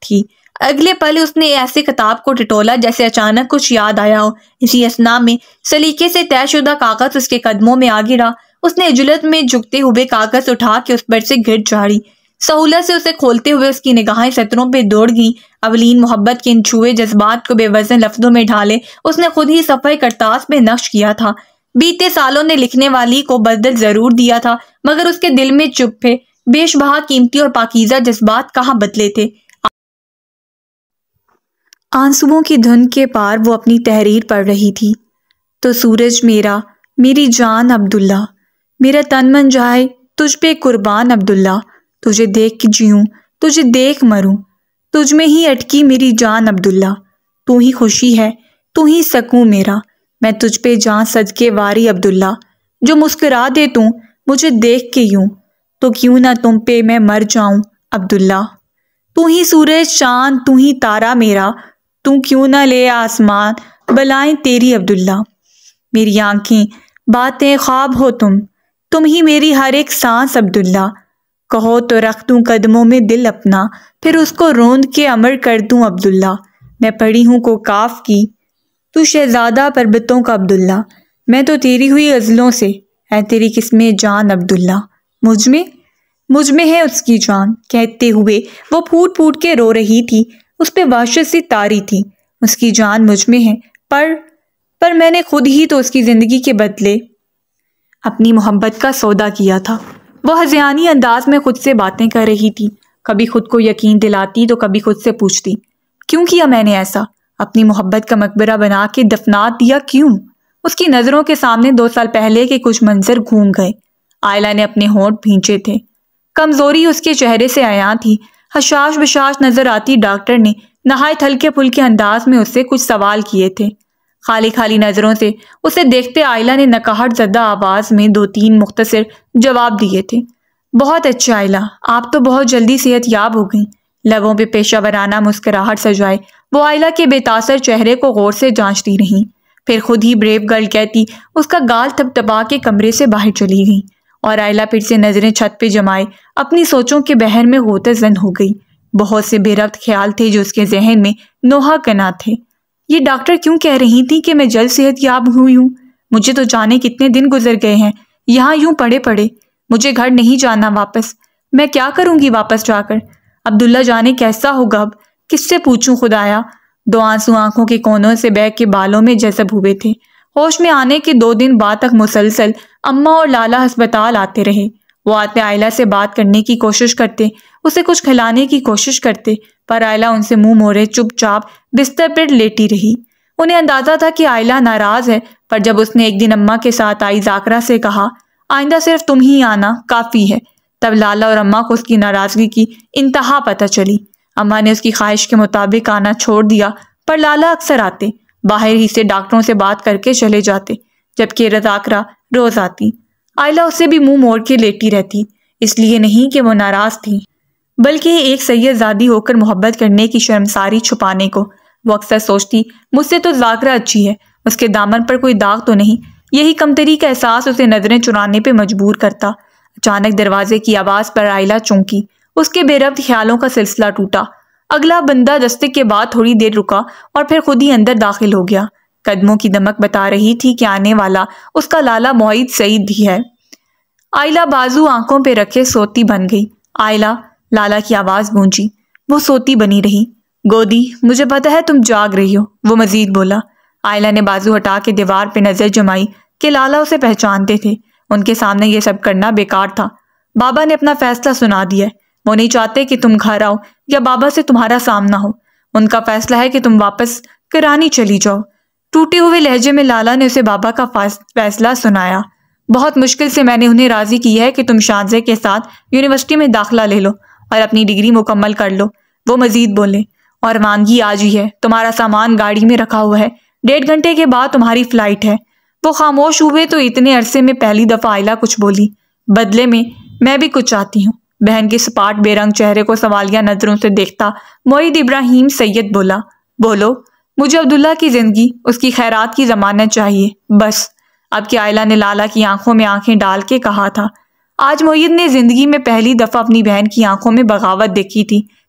کی۔ اگلے پل اس نے ایسے کتاب کو ٹٹولا جیسے اچانک کچھ یاد آیا ہو۔ اسی اثنا میں سلیقے سے طے شدہ کاغذ اس کے قدموں میں آ گرا۔ اس نے عجلت میں جھکتے ہوئے کاغذ اٹھا کے اس پر سے گھٹ جھاڑی۔ سہولت سے اسے کھولتے ہوئے اس کی نگاہیں سطروں پہ دوڑ گئیں۔ اولین محبت کے ان چھوئے جذبات کو بے وزن لفظوں میں ڈھالے اس نے خود ہی صفحہ کرتاس پہ نقش کیا تھا۔ بیتے سالوں نے لکھنے والی کو بدل ضرور دیا تھا، مگر اس کے دل میں چپ تھے۔ بیش بہا قیمتی اور پاکیزہ جذبات کہاں بدلے تھے۔ آنسوؤں کی دھن کے پار وہ اپنی تحریر پڑھ رہی تھی۔ تو سورج میرا، میری جان عبداللہ، میرا تن من جائے تجھ پہ قربان عبداللہ، تجھے دیکھ کے جیوں، تجھے دیکھ مروں، تجھ میں ہی اٹکی میری جان عبداللہ، تو ہی خوشی ہے، تو ہی سکون میرا، میں تجھ پہ جان صدقے واری عبداللہ، جو مسکرا دے تو مجھے دیکھ کے یوں، تو کیوں نہ تم پہ میں مر جاؤں عبداللہ، تو ہی سورج چاند، تو ہی تارا میرا، تو کیوں نہ لے آسمان بلائیں تیری عبداللہ، میری آنکھیں باتیں خواب ہو تم، تم ہی میری ہر ایک سانس عبداللہ، کہو تو رکھ دوں قدموں میں دل اپنا، پھر اس کو روند کے امر کر دوں عبداللہ، میں پڑھی ہوں کو کاف کی، تو شہزادہ پربتوں کا عبداللہ، میں تو تیری ہوئی غزلوں سے، اے تیری قسمیں جان عبداللہ، مجھ میں مجھ میں ہے اس کی جان۔ کہتے ہوئے وہ پھوٹ پھوٹ کے رو رہی تھی، اس پہ وحشت سی طاری تھی۔ اس کی جان مجھ میں ہے، پر پر میں نے خود ہی تو اس کی زندگی کے بدلے اپنی محبت کا سودا کیا تھا۔ وہ ہذیانی انداز میں خود سے باتیں کر رہی تھی، کبھی خود کو یقین دلاتی تو کبھی خود سے پوچھتی، کیوں کیا میں نے ایسا؟ اپنی محبت کا مقبرہ بنا کے دفنات دیا کیوں؟ اس کی نظروں کے سامنے دو سال پہلے کے کچھ منظر گھوم گئے۔ آئلہ نے اپنے ہونٹ بھینچے تھے، کمزوری اس کے چہرے سے عیاں تھی۔ حشاش بشاش نظر آتی ڈاکٹر نے نہایت ہلکے پھلکے انداز میں اس سے کچھ سوال کیے تھے۔ خالی خالی نظروں سے اسے دیکھتے آئلہ نے نکہٹ زدہ آواز میں دو تین مختصر جواب دیے تھے۔ بہت اچھا آئلہ، آپ تو بہت جلدی صحت یاب ہو گئیں۔ لبوں پہ پیشہ ورانہ مسکراہٹ سجائے وہ آئلہ کے بے تاثر چہرے کو غور سے جانچتی رہیں، پھر خود ہی بریو گرل کہتی اس کا گال تھپ تھپا کے کمرے سے باہر چلی گئیں، اور آئلہ پھر سے نظریں چھت پہ جمائے اپنی سوچوں کے بحر میں غوطہ زن ہو گئی۔ بہت سے بے ربط خیال تھے جو اس کے ذہن میں نوحہ کنا تھے۔ یہ ڈاکٹر کیوں کہہ رہی تھی کہ میں جلد صحت یاب ہوئی ہوں؟ مجھے تو جانے کتنے دن گزر گئے ہیں یہاں یوں پڑے پڑے۔ مجھے گھر نہیں جانا واپس، میں کیا کروں گی واپس جا کر؟ عبداللہ جانے کیسا ہوگا اب، کس سے پوچھوں خدایا؟ دو آنسو آنکھوں کے کونوں سے بہہ کے بالوں میں جذب ہوئے تھے۔ ہوش میں آنے کے دو دن بعد تک مسلسل اماں اور لالا ہسپتال آتے رہے۔ وہ آتے آئلہ سے بات کرنے کی کوشش کرتے، اسے کچھ کھلانے کی کوشش کرتے، پر آئلہ ان سے منہ موڑے چپ چاپ بستر پر لیٹی رہی۔ انہیں اندازہ تھا کہ آئلہ ناراض ہے، پر جب اس نے ایک دن اماں کے ساتھ آئی ذاکرہ سے کہا آئندہ صرف تم ہی آنا کافی ہے، تب لالا اور اماں کو اس کی ناراضگی کی انتہا پتہ چلی۔ اماں نے اس کی خواہش کے مطابق آنا چھوڑ دیا، پر لالا اکثر آتے، باہر ہی سے ڈاکٹروں سے بات کر کے چلے جاتے، جبکہ ذاکرہ روز آتی۔ آئلہ اسے بھی منہ موڑ کے لیٹی رہتی، اس لیے نہیں کہ وہ ناراض تھی، بلکہ ایک سید زادی ہو کر محبت کرنے کی شرمساری چھپانے کو۔ وہ اکثر سوچتی مجھ سے تو ذاکرہ اچھی ہے، اس کے دامن پر کوئی داغ تو نہیں۔ یہی کمتری کا احساس اسے نظریں چرانے پہ مجبور کرتا۔ اچانک دروازے کی آواز پر آئلہ چونکی، اس کے بے ربط خیالوں کا سلسلہ ٹوٹا۔ اگلا بندہ دستک کے بعد تھوڑی دیر رکا اور پھر خود ہی اندر داخل ہو گیا۔ قدموں کی دمک بتا رہی تھی کہ آنے والا اس کا لالا معید سعید بھی ہے۔ آئلہ بازو آنکھوں پہ رکھے سوتی بن گئی۔ آئلہ، لالا کی آواز گونجی۔ وہ سوتی بنی رہی۔ گودی، مجھے پتہ ہے تم جاگ رہی ہو، وہ مزید بولا۔ آئلہ نے بازو ہٹا کے دیوار پہ نظر جمائی کہ لالا اسے پہچانتے تھے۔ ان کے سامنے یہ سب کرنا بیکار تھا۔ بابا نے اپنا فیصلہ سنا دیا ہے، وہ نہیں چاہتے کہ تم گھر آؤ یا بابا سے تمہارا سامنا ہو۔ ان کا فیصلہ ہے کہ تم واپس کرانی چلی جاؤ۔ ٹوٹے ہوئے لہجے میں لالا نے اسے بابا کا فیصلہ سنایا۔ بہت مشکل سے میں نے انہیں راضی کی ہے کہ تم شانزے کے ساتھ یونیورسٹی میں داخلہ لے لو اور اپنی ڈگری مکمل کر لو، وہ مزید بولے۔ اور روانگی آج ہی ہے، تمہارا سامان گاڑی میں رکھا ہوا ہے، ڈیڑھ گھنٹے کے بعد تمہاری فلائٹ ہے۔ وہ خاموش ہوئے تو اتنے عرصے میں پہلی دفعہ آئلہ کچھ بولی، بدلے میں میں بھی کچھ چاہتی ہوں۔ بہن کے سپاٹ بے رنگ چہرے کو سوالیہ نظروں سے دیکھتا معید ابراہیم سید بولا، بولو، مجھے عبداللہ کی زندگی، اس کی خیرات کی ضمانت چاہیے، بس۔ اب کہ آئلہ نے لالا کی آنکھوں میں آنکھیں ڈال کے کہا تھا۔ آج معید نے زندگی میں پہلی دفعہ اپنی بہن کی آنکھوں میں بغاوت دیکھی تھی،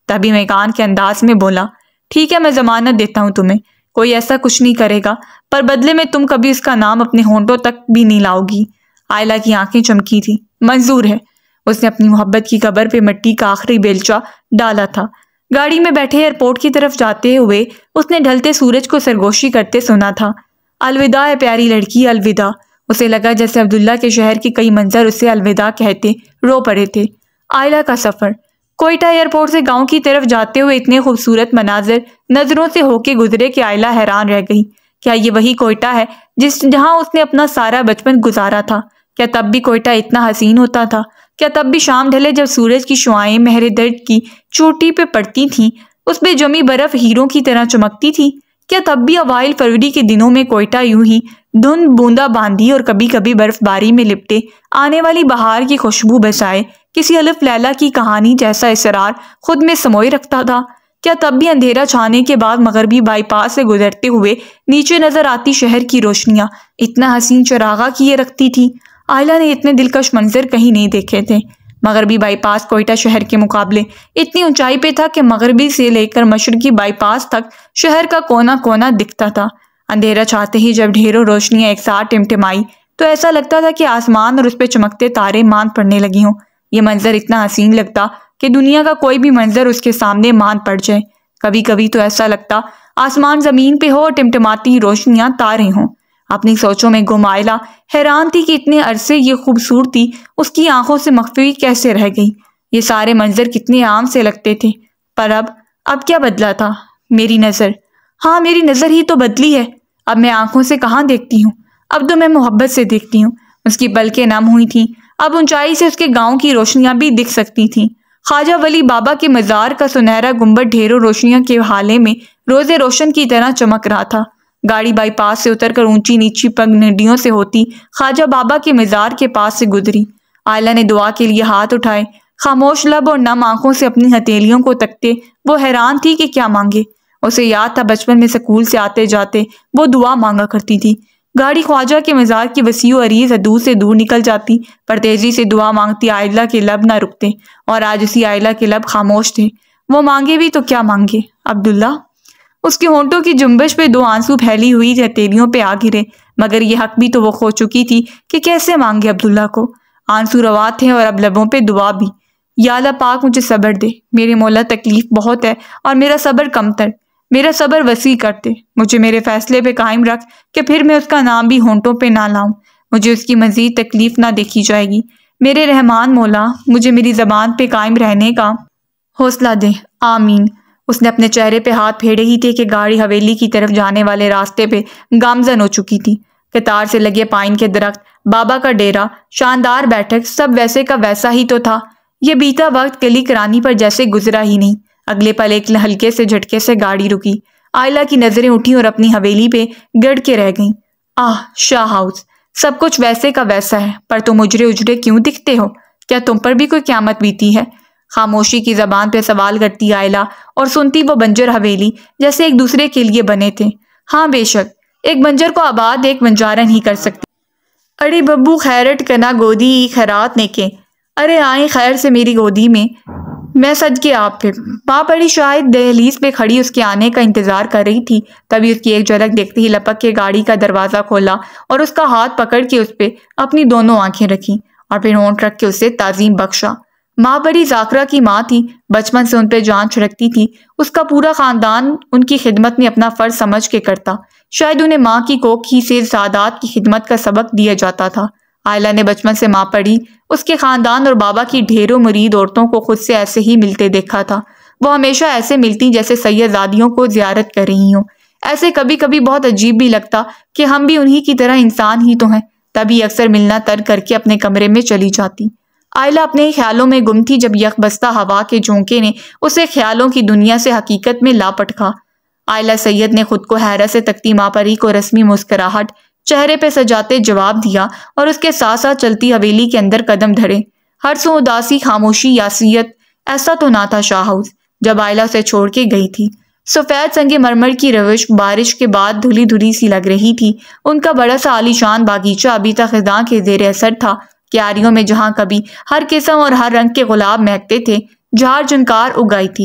تبھی میکان کے انداز میں بولا، ٹھیک ہے میں ضمانت دیتا ہوں تمہیں، کوئی ایسا کچھ نہیں کرے گا، پر بدلے میں تم کبھی اس کا نام اپنے ہونٹوں تک بھی نہیں لاؤ گی۔ آئلہ کی آنکھیں چمکی تھی۔ منظور ہے۔ اس نے اپنی محبت کی قبر پہ مٹی کا آخری بیلچہ ڈالا تھا۔ گاڑی میں بیٹھے ایئرپورٹ کی طرف جاتے ہوئے اس نے ڈھلتے سورج کو سرگوشی کرتے سنا تھا، الوداع اے پیاری لڑکی، الوداع۔ اسے لگا جیسے عبداللہ کے شہر کے کئی منظر اسے الوداع کہتے رو پڑے تھے۔ آئلہ کا سفر۔ کوئٹہ ایئرپورٹ سے گاؤں کی طرف جاتے ہوئے اتنے خوبصورت مناظر نظروں سے ہو کے گزرے کہ آئلہ حیران رہ گئی۔ کیا یہ وہی کوئٹہ ہے جس جہاں اس نے اپنا سارا بچپن گزارا تھا؟ کیا تب بھی کوئٹہ اتنا حسین ہوتا تھا؟ کیا تب بھی شام ڈھلے جب سورج کی شعاعیں مہر درد کی چوٹی پہ پڑتی تھیں اس پہ جمی برف ہیروں کی طرح چمکتی تھی؟ کیا تب بھی اوائل فروری کے دنوں میں کوئٹہ یوں ہی دھند بوندا باندھی اور کبھی کبھی برف باری میں لپٹے آنے والی بہار کی خوشبو بسائے کسی الف لیلا کی کہانی جیسا اسرار خود میں سموئے رکھتا تھا؟ کیا تب بھی اندھیرا چھانے کے بعد مغربی بائی پاس سے گزرتے ہوئے نیچے نظر آتی شہر کی روشنیاں اتنا حسین چراغاں کیے رکھتی تھی؟ آئلہ نے اتنے دلکش منظر کہیں نہیں دیکھے تھے۔ مغربی بائی پاس کوئٹہ شہر کے مقابلے اتنی اونچائی پہ تھا کہ مغربی سے لے کر مشرقی بائی پاس تک شہر کا کونا کونا دکھتا تھا۔ اندھیرا چھاتے ہی جب ڈھیروں روشنیاں ایک ساتھ ٹمٹمائی تو ایسا لگتا تھا کہ آسمان اور اس پہ چمکتے تارے ماند پڑنے لگی ہوں۔ یہ منظر اتنا حسین لگتا کہ دنیا کا کوئی بھی منظر اس کے سامنے ماند پڑ جائے۔ کبھی کبھی تو ایسا لگتا آسمان زمین پہ ہو اور ٹمٹماتی روشنیاں تارے ہوں۔ اپنی سوچوں میں گم آئلہ حیران تھی کہ اتنے عرصے یہ خوبصورتی اس کی آنکھوں سے مخفی کیسے رہ گئی۔ یہ سارے منظر کتنے عام سے لگتے تھے، پر اب اب کیا بدلا تھا؟ میری نظر، ہاں میری نظر ہی تو بدلی ہے۔ اب میں آنکھوں سے کہاں دیکھتی ہوں، اب تو میں محبت سے دیکھتی ہوں۔ اس کی پلکیں نم ہوئی تھیں، اب اونچائی سے اس کے گاؤں کی روشنیاں بھی دکھ سکتی تھیں۔ خواجہ ولی بابا کے مزار کا سنہرا گنبد ڈھیروں روشنیوں کے حالے میں روزے روشن کی طرح چمک رہا تھا۔ گاڑی بائی پاس سے اتر کر اونچی نیچی پگڈنڈیوں سے ہوتی خواجہ بابا کے مزار کے پاس سے گزری۔ آئلہ نے دعا کے لیے ہاتھ اٹھائے، خاموش لب اور نم آنکھوں سے اپنی ہتھیلیوں کو تکتے وہ حیران تھی کہ کیا مانگے۔ اسے یاد تھا بچپن میں سکول سے آتے جاتے وہ دعا مانگا کرتی تھی۔ گاڑی خواجہ کے مزار کی وسیع و عریض حدود سے دور نکل جاتی، پر تیزی سے دعا مانگتی آئلہ کے لب نہ رکتے، اور آج اسی آئلہ کے لب خاموش تھے۔ وہ مانگے بھی تو کیا مانگے؟ عبداللہ۔ اس کے ہونٹوں کی جنبش پہ دو آنسو پھیلی ہوئی ہتھیلیوں پہ آ گرے، مگر یہ حق بھی تو وہ کھو چکی تھی کہ کیسے مانگے عبداللہ کو۔ آنسو روا تھے اور اب لبوں پہ دعا بھی۔ یا اللہ پاک مجھے صبر دے، میرے مولا تکلیف بہت ہے اور میرا صبر کمتر، میرا صبر وسیع کرتے، مجھے میرے فیصلے پہ قائم رکھ کہ پھر میں اس کا نام بھی ہونٹوں پہ نہ لاؤں، مجھے اس کی مزید تکلیف نہ دیکھی جائے گی۔ میرے رحمان مولا مجھے میری زبان پہ قائم رہنے کا حوصلہ دے، آمین۔ اس نے اپنے چہرے پہ ہاتھ پھیرے ہی تھے کہ گاڑی حویلی کی طرف جانے والے راستے پہ گامزن ہو چکی تھی۔ قطار سے لگے پائن کے درخت، بابا کا ڈیرا، شاندار بیٹھک، سب ویسے کا ویسا ہی تو تھا۔ یہ بیتا وقت کلی کرانی پر جیسے گزرا ہی نہیں۔ اگلے پل ایک ہلکے سے جھٹکے سے گاڑی رکی۔ آئلہ کی نظریں اٹھی اور اپنی حویلی پہ گڑ کے رہ گئیں۔ آہ، شاہ ہاؤس، سب کچھ ویسے کا ویسا ہے، پر تم اجڑے اجڑے کیوں دکھتے ہو؟ کیا تم پر بھی کوئی قیامت بیتی ہے؟ خاموشی کی زبان پہ سوال کرتی آئلہ اور سنتی وہ بنجر حویلی جیسے ایک دوسرے کے لیے بنے تھے۔ ہاں بے شک، ایک بنجر کو آباد ایک بنجارہ نہیں کر سکتی۔ ارے ببو خیرٹ کنا گودی خیرات نیکے، ارے آئیں خیر سے میری گودی میں، میں سج کے آپ پہ۔ ماں بڑی شاید دہلیز پہ کھڑی اس کے آنے کا انتظار کر رہی تھی، تبھی اس کی ایک جھلک دیکھتے ہی لپک کے گاڑی کا دروازہ کھولا اور اس کا ہاتھ پکڑ کے اس پہ اپنی دونوں آنکھیں رکھیں اور پھر ہونٹ رکھ کے اسے تعظیم بخشا۔ ماں بڑی ذاکرہ کی ماں تھی، بچپن سے ان پہ جان چھڑکتی تھی، اس کا پورا خاندان ان کی خدمت میں اپنا فرض سمجھ کے کرتا، شاید انہیں ماں کی کوکھ ہی سے سادات کی خدمت کا سبق دیا جاتا تھا۔ آئلہ نے بچپن سے ماں پڑھی اس کے خاندان اور بابا کی ڈھیروں مرید عورتوں کو خود سے ایسے ہی ملتے دیکھا تھا۔ وہ ہمیشہ ایسے ملتی جیسے سیدزادیوں کو زیارت کر رہی ہوں۔ ایسے کبھی کبھی بہت عجیب بھی لگتا کہ ہم بھی انہی کی طرح انسان ہی تو ہیں، تبھی اکثر ملنا ترک کر کے اپنے کمرے میں چلی جاتی۔ آئلہ اپنے ہی خیالوں میں گم تھی جب یک بستہ ہوا کے جھونکے نے اسے خیالوں کی دنیا سے حقیقت میں لا پٹکا۔ آئلہ سید نے خود کو حیرت سے تکتی ماں پری کو رسمی مسکراہٹ چہرے پہ سجاتے جواب دیا اور اس کے ساتھ ساتھ چلتی حویلی کے اندر قدم دھرے۔ ہر سو اداسی، خاموشی، یاسیت، ایسا تو نہ تھا شاہ ہاؤس جب آئلہ اسے چھوڑ کے گئی تھی۔ سفید سنگ مرمر کی روش بارش کے بعد دھلی دھلی سی لگ رہی تھی۔ ان کا بڑا سا عالیشان باغیچہ ابھی تک خزاں کے زیر اثر تھا۔ کیاریوں میں جہاں کبھی ہر قسم اور ہر رنگ کے گلاب مہکتے تھے، جھاڑ جھنکار اگائی تھی۔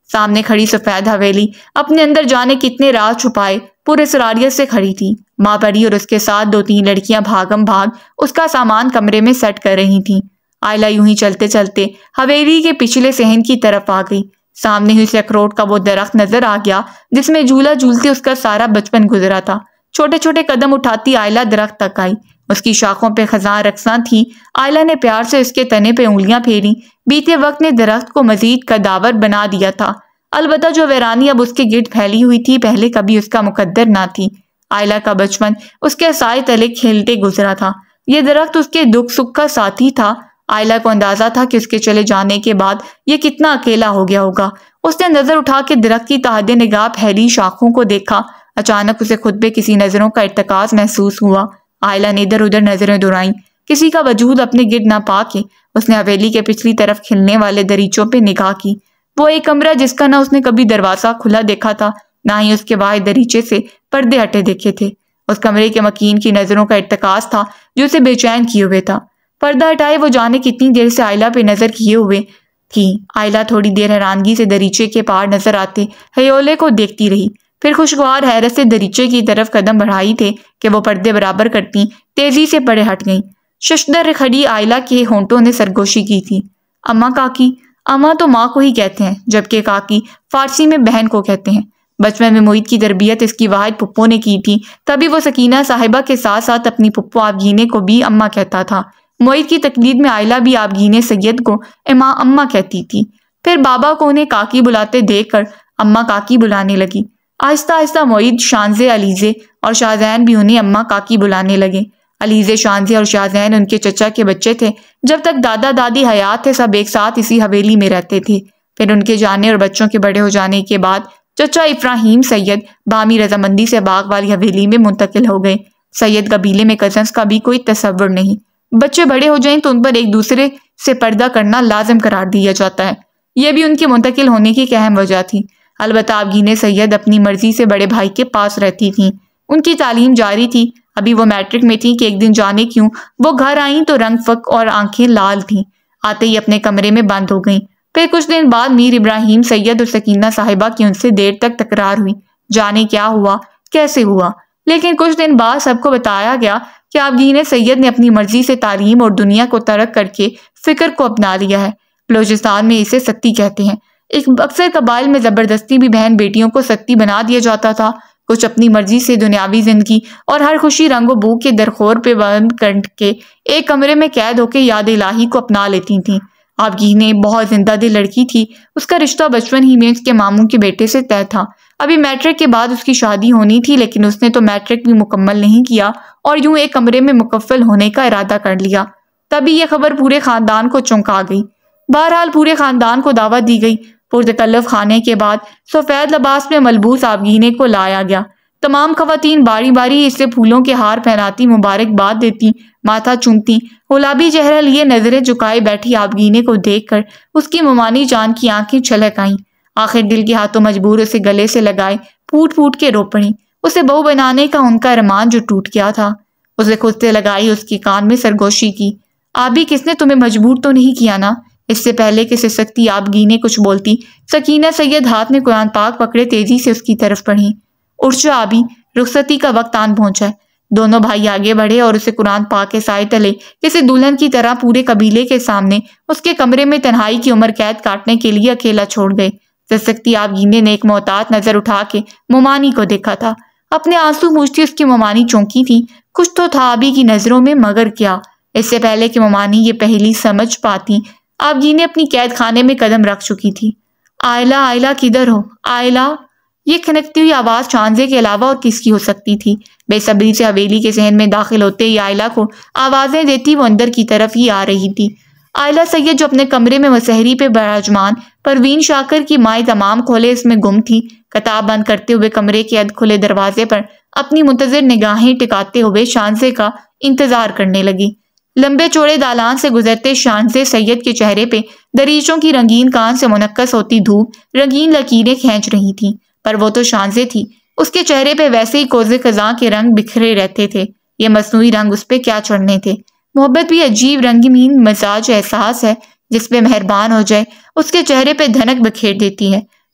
سامنے کھڑی سفید حویلی اپنے اندر جانے کتنے راز چھپائے پورے سراریت سے کھڑی تھی۔ ماں پری اور اس کے ساتھ دو تین لڑکیاں بھاگم بھاگ اس کا سامان کمرے میں سیٹ کر رہی تھیں۔ آئلہ یوں ہی چلتے چلتے حویلی کے پچھلے صحن کی طرف آ گئی۔ سامنے ہی اسے اخروٹ کا وہ درخت نظر آ گیا جس میں جھولا جھولتے اس کا سارا بچپن گزرا تھا۔ چھوٹے چھوٹے قدم اٹھاتی آئلہ درخت تک آئی۔ اس کی شاخوں پہ خزاں رقصاں تھی۔ آئلہ نے پیار سے اس کے تنے پہ انگلیاں پھیری۔ بیتے وقت نے درخت کو مزید قداور بنا دیا تھا، البتہ جو ویرانی اب اس کے گرد پھیلی ہوئی تھی پہلے کبھی اس کا مقدر نہ تھی۔ آئلہ کا بچپن اس کے سائے تلے کھیلتے گزرا تھا۔ یہ درخت اس کے دکھ سکھ کا ساتھی تھا۔ آئلہ کو اندازہ تھا کہ اس کے چلے جانے کے بعد یہ کتنا اکیلا ہو گیا ہوگا۔ اس نے نظر اٹھا کے درخت کی تحت نگاہ پھیلی شاخوں کو دیکھا۔ اچانک اسے خود پہ کسی نظروں کا ارتکاز محسوس ہوا۔ آئلہ نے ادھر ادھر نظریں دورائیں، کسی کا وجود اپنے گرد نہ پا کے اس نے حویلی کے پچھلی طرف کھلنے والے دریچوں پہ نگاہ کی۔ وہ ایک کمرہ جس کا نہ اس نے کبھی دروازہ کھلا دیکھا تھا، نہ ہی اس کے باہر دریچے سے پردے ہٹے دیکھے تھے۔ اس کمرے کے مکین کی نظروں کا ارتکاز تھا جو اسے بے چین کیے ہوئے تھا۔ پردہ ہٹائے وہ جانے کتنی دیر سے آئلہ پہ نظر کیے ہوئے تھی۔ آئلہ تھوڑی دیر حیرانگی سے دریچے کے پار نظر آتے ہیولے کو دیکھتی رہی، پھر خوشگوار حیرت سے دریچے کی طرف قدم بڑھائی تھے کہ وہ پردے برابر کرتی تیزی سے پڑے ہٹ گئیں۔ ششدر کھڑی آئلہ کے ہونٹوں نے سرگوشی کی تھی۔ اماں کاکی، اماں تو ماں کو ہی کہتے ہیں، جبکہ کاکی فارسی میں بہن کو کہتے ہیں۔ بچپن میں معید کی تربیت اس کی واحد پھپھو نے کی تھی، تبھی وہ سکینہ صاحبہ کے ساتھ ساتھ اپنی پھپھو آبگینے کو بھی اماں کہتا تھا۔ معید کی تقلید میں آئلہ بھی آبگینے سید کو اماں اماں کہتی تھی۔ پھر بابا کو انہیں کاکی بلاتے دیکھ کر اماں کاکی بلانے لگی۔ آہستہ آہستہ معید، شانزے، علیزے اور شاہزین بھی انہیں اماں کاکی بلانے لگے۔ علیزے، شانزے اور شاہزین ان کے چچا کے بچے تھے۔ جب تک دادا دادی حیات تھے سب ایک ساتھ اسی حویلی میں رہتے تھے۔ پھر ان کے جانے اور بچوں کے بڑے ہو جانے کے بعد چچا ابراہیم سید بامی رضامندی سے باغ والی حویلی میں منتقل ہو گئے۔ سید قبیلے میں کزنس کا بھی کوئی تصور نہیں۔ بچے بڑے ہو جائیں تو ان پر ایک دوسرے سے پردہ کرنا لازم قرار دیا جاتا ہے۔ یہ بھی ان کے منتقل ہونے کی ایک اہم وجہ تھی۔ البتہ آبگینِ سید اپنی مرضی سے بڑے بھائی کے پاس رہتی تھیں۔ ان کی تعلیم جاری تھی۔ ابھی وہ میٹرک میں تھیں کہ ایک دن جانے کیوں وہ گھر آئیں تو رنگ فک اور آنکھیں لال تھیں۔ آتے ہی اپنے کمرے میں بند ہو گئیں۔ پھر کچھ دن بعد میر ابراہیم سید اور سکینہ صاحبہ کی ان سے دیر تک تکرار ہوئی۔ جانے کیا ہوا، کیسے ہوا، لیکن کچھ دن بعد سب کو بتایا گیا کہ آبگینِ سید نے اپنی مرضی سے تعلیم اور دنیا کو ترک کر کے فکر کو اپنا لیا ہے۔ بلوچستان میں اسے ستی کہتے ہیں۔ ایک اکثر قبائل میں زبردستی بھی بہن بیٹیوں کو ستی بنا دیا جاتا تھا۔ کچھ اپنی مرضی سے دنیاوی زندگی اور ہر خوشی رنگ و بو کے درخور پہ بند کر کے ایک کمرے میں قید ہو کے یاد الہی کو اپنا لیتی تھیں۔ آبگینہ بہت زندہ دل لڑکی تھی۔ اس کا رشتہ بچپن ہی میں اس کے ماموں کے بیٹے سے طے تھا۔ ابھی میٹرک کے بعد اس کی شادی ہونی تھی، لیکن اس نے تو میٹرک بھی مکمل نہیں کیا اور یوں ایک کمرے میں مکفل ہونے کا ارادہ کر لیا۔ تبھی یہ خبر پورے خاندان کو چونکا گئی۔ بہرحال پورے خاندان کو دعوت دی گئی۔ پرتکلف کھانے کے بعد سفید لباس میں ملبوس آبگینے کو لایا گیا۔ تمام خواتین باری باری اسے پھولوں کے ہار پہناتی، مبارکباد دیتی، ماتھا چومتی۔ گلابی چہرہ لیے نظریں جھکائے بیٹھی آبگینے کو دیکھ کر اس کی ممانی جان کی آنکھیں چھلک آئیں۔ آخر دل کے ہاتھوں مجبور اسے گلے سے لگائے پھوٹ پھوٹ کے رو پڑیں۔ اسے بہو بنانے کا ان کا ارمان جو ٹوٹ گیا تھا۔ اسے خود سے لگائی، اس کی کان میں سرگوشی کی۔ آبی، کس نے تمہیں مجبور تو نہیں کیا نا؟ اس سے پہلے کہ سسکتی آبگینے کچھ بولتی، سکینہ سید ہاتھ میں قرآن پاک پکڑے تیزی سے اس کی طرف بڑھی۔ اٹھ جا آبی، رخصتی کا وقت آن پہنچا ہے۔ دونوں بھائی آگے بڑھے اور اسے قرآن پاک کے سائے تلے کسی دلہن کی طرح پورے قبیلے کے سامنے اس کے کمرے میں تنہائی کی عمر قید کاٹنے کے لیے اکیلا چھوڑ گئے۔ سسکتی آبگینے نے ایک محتاط نظر اٹھا کے ممانی کو دیکھا تھا۔ اپنے آنسو پوچھتی اس کی ممانی چونکی تھی۔ کچھ تو تھا آبی کی نظروں میں، مگر کیا؟ اس سے پہلے کہ ممانی یہ پہلی سمجھ پاتی، آبگینے اپنی قید خانے میں قدم رکھ چکی تھی۔ آئلہ، آئلہ کدھر ہو؟ آئلہ، یہ کھنکتی ہوئی آواز شانزے کے علاوہ اور کس کی ہو سکتی تھی؟ بے صبری سے حویلی کے ذہن میں داخل ہوتے ہی آئلہ کو آوازیں دیتی وہ اندر کی طرف ہی آ رہی تھی۔ آئلہ سید جو اپنے کمرے میں مسحری پہ براجمان پروین شاکر کی مائیں تمام کھولے اس میں گم تھی، کتاب بند کرتے ہوئے کمرے کے ادھ کھلے دروازے پر اپنی منتظر نگاہیں ٹکاتے ہوئے شانزے کا انتظار کرنے لگی۔ لمبے چوڑے دالان سے گزرتے شانزے سید کے چہرے پہ دریچوں کی رنگین کان سے منعکس ہوتی دھوپ رنگین لکیریں کھینچ رہی تھی، پر وہ تو شانزے تھی۔ اس کے چہرے پہ ویسے ہی کوزے خزاں کے رنگ بکھرے رہتے تھے۔ یہ مصنوعی رنگ اس پہ کیا چڑھنے تھے؟ محبت بھی عجیب رنگین مزاج احساس ہے، جس پہ مہربان ہو جائے اس کے چہرے پہ دھنک بکھیر دیتی ہے،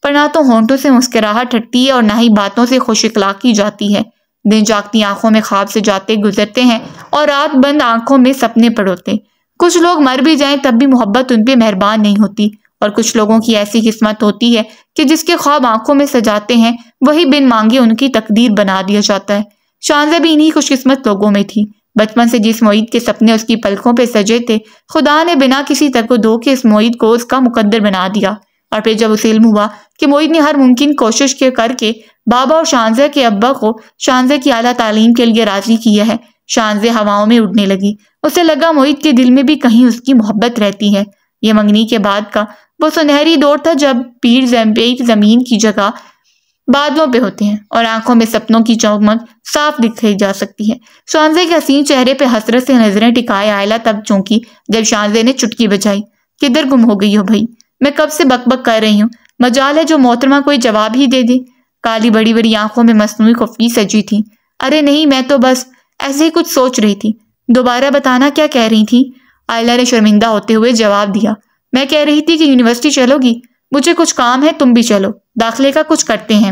پر نہ تو ہونٹوں سے مسکراہٹ ہٹتی ہے اور نہ ہی باتوں سے خوش اخلاقی جاتی ہے۔ دن جاگتی آنکھوں میں خواب سے جاتے گزرتے ہیں اور رات بند آنکھوں میں سپنے پڑوتے۔ کچھ لوگ مر بھی جائیں تب بھی محبت ان پہ مہربان نہیں ہوتی، اور کچھ لوگوں کی ایسی قسمت ہوتی ہے کہ جس کے خواب آنکھوں میں سجاتے ہیں وہی بن مانگے ان کی تقدیر بنا دیا جاتا ہے۔ شانزہ بھی انہی خوش قسمت لوگوں میں تھی۔ بچپن سے جس معید کے سپنے اس کی پلکوں پہ سجے تھے، خدا نے بنا کسی ترک و دو کے اس معید کو اس کا مقدر بنا دیا۔ اور پھر جب اسے علم ہوا کہ معید نے ہر ممکن کوشش کے کر کے بابا اور شانزہ کے ابا کو شانزہ کی اعلیٰ تعلیم کے لیے راضی کیا ہے، شانزہ ہواؤں میں اڑنے لگی۔ اسے لگا معید کے دل میں بھی کہیں اس کی محبت رہتی ہے۔ یہ منگنی کے بعد کا وہ سنہری دور تھا جب پیر زمین کی جگہ بادلوں پہ ہوتے ہیں اور آنکھوں میں سپنوں کی چمک صاف دکھائی جا سکتی ہے۔ شانزہ کے حسین چہرے پہ حسرت سے نظریں ٹکائے آئلہ تب چونکی جب شانزہ نے چٹکی بجائی۔ کدھر گم ہو گئی ہو بھائی؟ میں کب سے بک بک کر رہی ہوں، مجال ہے جو محترمہ کوئی جواب ہی دے دے۔ کالی بڑی بڑی آنکھوں میں مصنوعی خفگی سجی تھی۔ ارے نہیں، میں تو بس ایسے ہی کچھ سوچ رہی تھی۔ دوبارہ بتانا کیا کہہ رہی تھی؟ آئلہ نے شرمندہ ہوتے ہوئے جواب دیا۔ میں کہہ رہی تھی کہ یونیورسٹی چلو گی؟ مجھے کچھ کام ہے، تم بھی چلو، داخلے کا کچھ کرتے ہیں۔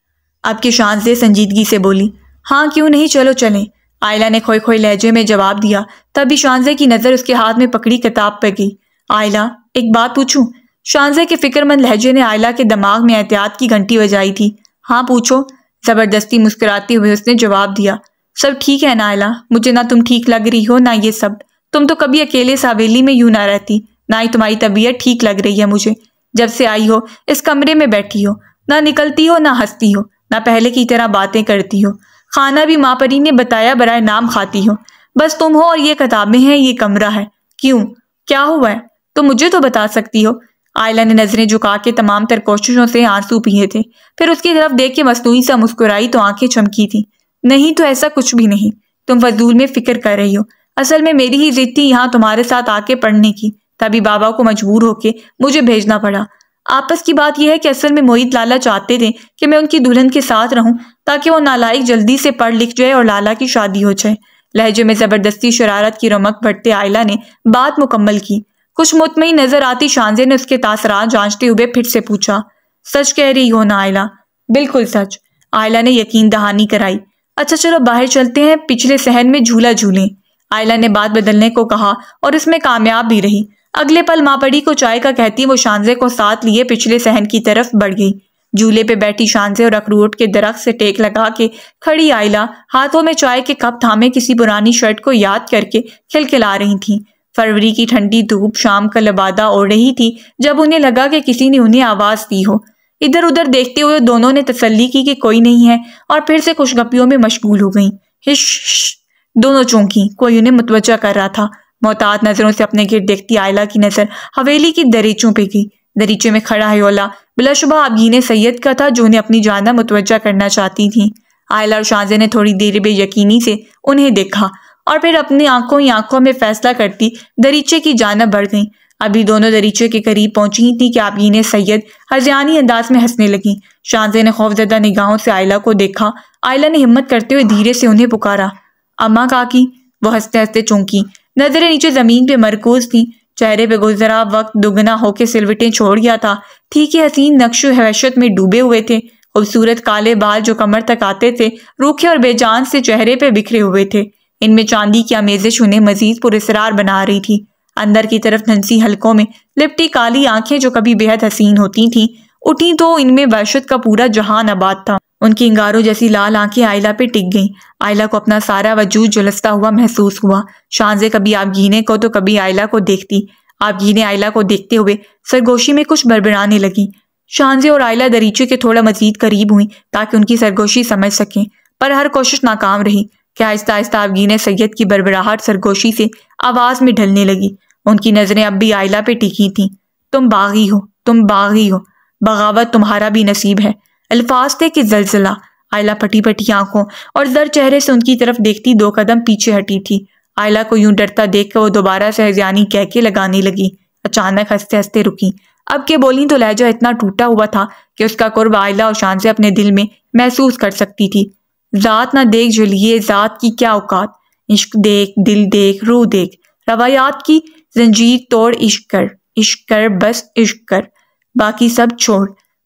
اب کی شانزہ سنجیدگی سے بولی۔ ہاں کیوں نہیں، چلو چلیں، آئلہ نے کھوئے کھوئے لہجے میں جواب دیا۔ تبھی شانزہ کی نظر اس کے ہاتھ میں پکڑی کتاب پہ گئی۔ آئلہ، ایک بات پوچھوں؟ شانزہ کے فکر مند لہجے نے آئلہ کے دماغ میں احتیاط کی گھنٹی بجائی تھی۔ ہاں پوچھو، زبردستی مسکراتے ہوئے اس نے جواب دیا۔ سب ٹھیک ہے نا آئلہ؟ مجھے نہ تم ٹھیک لگ رہی ہو نہ یہ سب۔ تم تو کبھی اکیلے اس حویلی میں یوں نہ رہتی، نہ ہی تمہاری طبیعت ٹھیک لگ رہی ہے مجھے۔ جب سے آئی ہو اس کمرے میں بیٹھی ہو، نہ نکلتی ہو نہ ہنستی ہو، نہ پہلے کی طرح باتیں کرتی ہو، کھانا بھی ماں پری نے بتایا برائے نام کھاتی ہو۔ بس تم ہو اور یہ کتابیں ہیں، یہ کمرہ ہے۔ کیوں، کیا ہوا ہے؟ تم مجھے تو بتا سکتی ہو۔ آئلہ نے نظریں جھکا کے تمام تر کوششوں سے آنسو پیے تھے، پھر اس کی طرف دیکھ کے مصنوعی سا مسکرائی تو آنکھیں چمکی تھی۔ نہیں تو ایسا کچھ بھی نہیں، تم فضول میں فکر کر رہی ہو۔ اصل میں میری ہی ضد تھی یہاں تمہارے ساتھ آ کے پڑھنے کی، تبھی بابا کو مجبور ہو کے مجھے بھیجنا پڑا۔ آپس کی بات یہ ہے کہ اصل میں معید لالا چاہتے تھے کہ میں ان کی دلہن کے ساتھ رہوں تاکہ وہ نالائق جلدی سے پڑھ لکھ جائے اور لالا کی شادی ہو جائے۔ لہجے میں زبردستی شرارت کی رمق بھرتے آئلہ نے بات مکمل کی۔ کچھ مطمئن نظر آتی شانزہ نے اس کے تاثرات جانچتے ہوئے پھر سے پوچھا۔ سچ کہہ رہی ہو نا آئلہ؟ بالکل سچ، آئلہ نے یقین دہانی کرائی۔ اچھا چلو باہر چلتے ہیں، پچھلے صحن میں جھولا جھولیں۔ آئلہ نے بات بدلنے کو کہا اور اس میں کامیاب بھی رہی۔ اگلے پل ماں پڑی کو چائے کا کہتی وہ شانزہ کو ساتھ لیے پچھلے صحن کی طرف بڑھ گئی۔ جھولے پہ بیٹھی شانزہ اور اخروٹ کے درخت سے ٹیک لگا کے کھڑی آئلہ ہاتھوں میں چائے کے کپ تھامے کسی پرانی شرٹ کو یاد کر کے کھلکھلا رہی تھیں۔ فروری کی ٹھنڈی دھوپ شام کا لبادہ اوڑھ رہی تھی جب انہیں لگا کہ کسی نے انہیں آواز دی ہو۔ ادھر ادھر دیکھتے ہوئے دونوں نے تسلی کی کہ کوئی نہیں ہے اور پھر سے خوش گپیوں میں مشغول ہو گئیں۔ ہش ہش، دونوں چونکیں، کوئی انہیں متوجہ کر رہا تھا۔ محتاط نظروں سے اپنے گرد دیکھتی آئلہ کی نظر حویلی کی دریچوں پہ گئی۔ دریچے میں کھڑا ہیولا بلا شبہ آبگین سید کا تھا جو انہیں اپنی جانب متوجہ کرنا چاہتی تھیں۔ آئلہ اور شانزہ نے تھوڑی دیر بے یقینی سے انہیں دیکھا اور پھر اپنی آنکھوں ہی آنکھوں میں فیصلہ کرتی دریچے کی جانب بڑھ گئیں۔ ابھی دونوں دریچے کے قریب پہنچی ہی تھی کہ آبگین سید ہذیانی انداز میں ہنسنے لگیں۔ شانزہ نے خوفزدہ نگاہوں سے آئلہ کو دیکھا۔ آئلہ نے ہمت کرتے ہوئے دھیرے سے انہیں پکارا، اماں کاکی۔ وہ ہنستے ہنستے چونکی، نظریں نیچے زمین پہ مرکوز تھیں۔ چہرے پہ گزرا وقت دگنا ہو کے سلوٹیں چھوڑ گیا تھا، تھی کہ حسین نقش و وحشت میں ڈوبے ہوئے تھے۔ خوبصورت کالے بال جو کمر تک آتے تھے روکھے اور بے جان سے چہرے پہ بکھرے ہوئے تھے، ان میں چاندی کی آمیزش انہیں مزید پراسرار بنا رہی تھی۔ اندر کی طرف ننسی حلقوں میں لپٹی کالی آنکھیں جو کبھی بے حد حسین ہوتی تھیں اٹھی تو ان میں وحشت کا پورا جہان آباد تھا۔ ان کی انگاروں جیسی لال آنکھیں آئلہ پہ ٹک گئیں۔ آئلہ کو اپنا سارا وجود جلستا ہوا محسوس ہوا۔ شانزہ کبھی آبگینے کو تو کبھی آئلہ کو دیکھتی۔ آبگینے آئلہ کو دیکھتے ہوئے سرگوشی میں کچھ بربرانے لگیں۔ شانزہ اور آئلہ دریچے کے تھوڑا مزید قریب ہوئیں تاکہ ان کی سرگوشی سمجھ سکیں، پر ہر کوشش ناکام رہی کہ آہستہ آہستہ آبگین سید کی بربراہٹ سرگوشی سے آواز میں ڈھلنے لگی۔ ان کی نظریں اب بھی آئلہ پہ ٹکی تھیں۔ تم باغی ہو، تم باغی ہو، بغاوت تمہارا بھی نصیب ہے۔ الفاظ تھے کہ زلزلہ۔ آئلہ پھٹی پھٹی آنکھوں اور زرد چہرے سے ان کی طرف دیکھتی دو قدم پیچھے ہٹی تھی۔ آئلہ کو یوں ڈرتا دیکھ کر وہ دوبارہ سے ہذیانی کہکے لگانے لگی۔ اچانک ہنستے ہنستے رکی۔ اب کے بولیں تو لہجہ اتنا ٹوٹا ہوا تھا کہ اس کا قرب آئلہ اور شانزہ اپنے دل میں محسوس کر سکتی تھی۔ ذات نہ دیکھ جھلیے ذات کی کیا اوقات، عشق دیکھ دل دیکھ روح دیکھ، روایات کی زنجیر توڑ عشق کر، عشق کر بس عشق کر، باقی سب چھوڑ،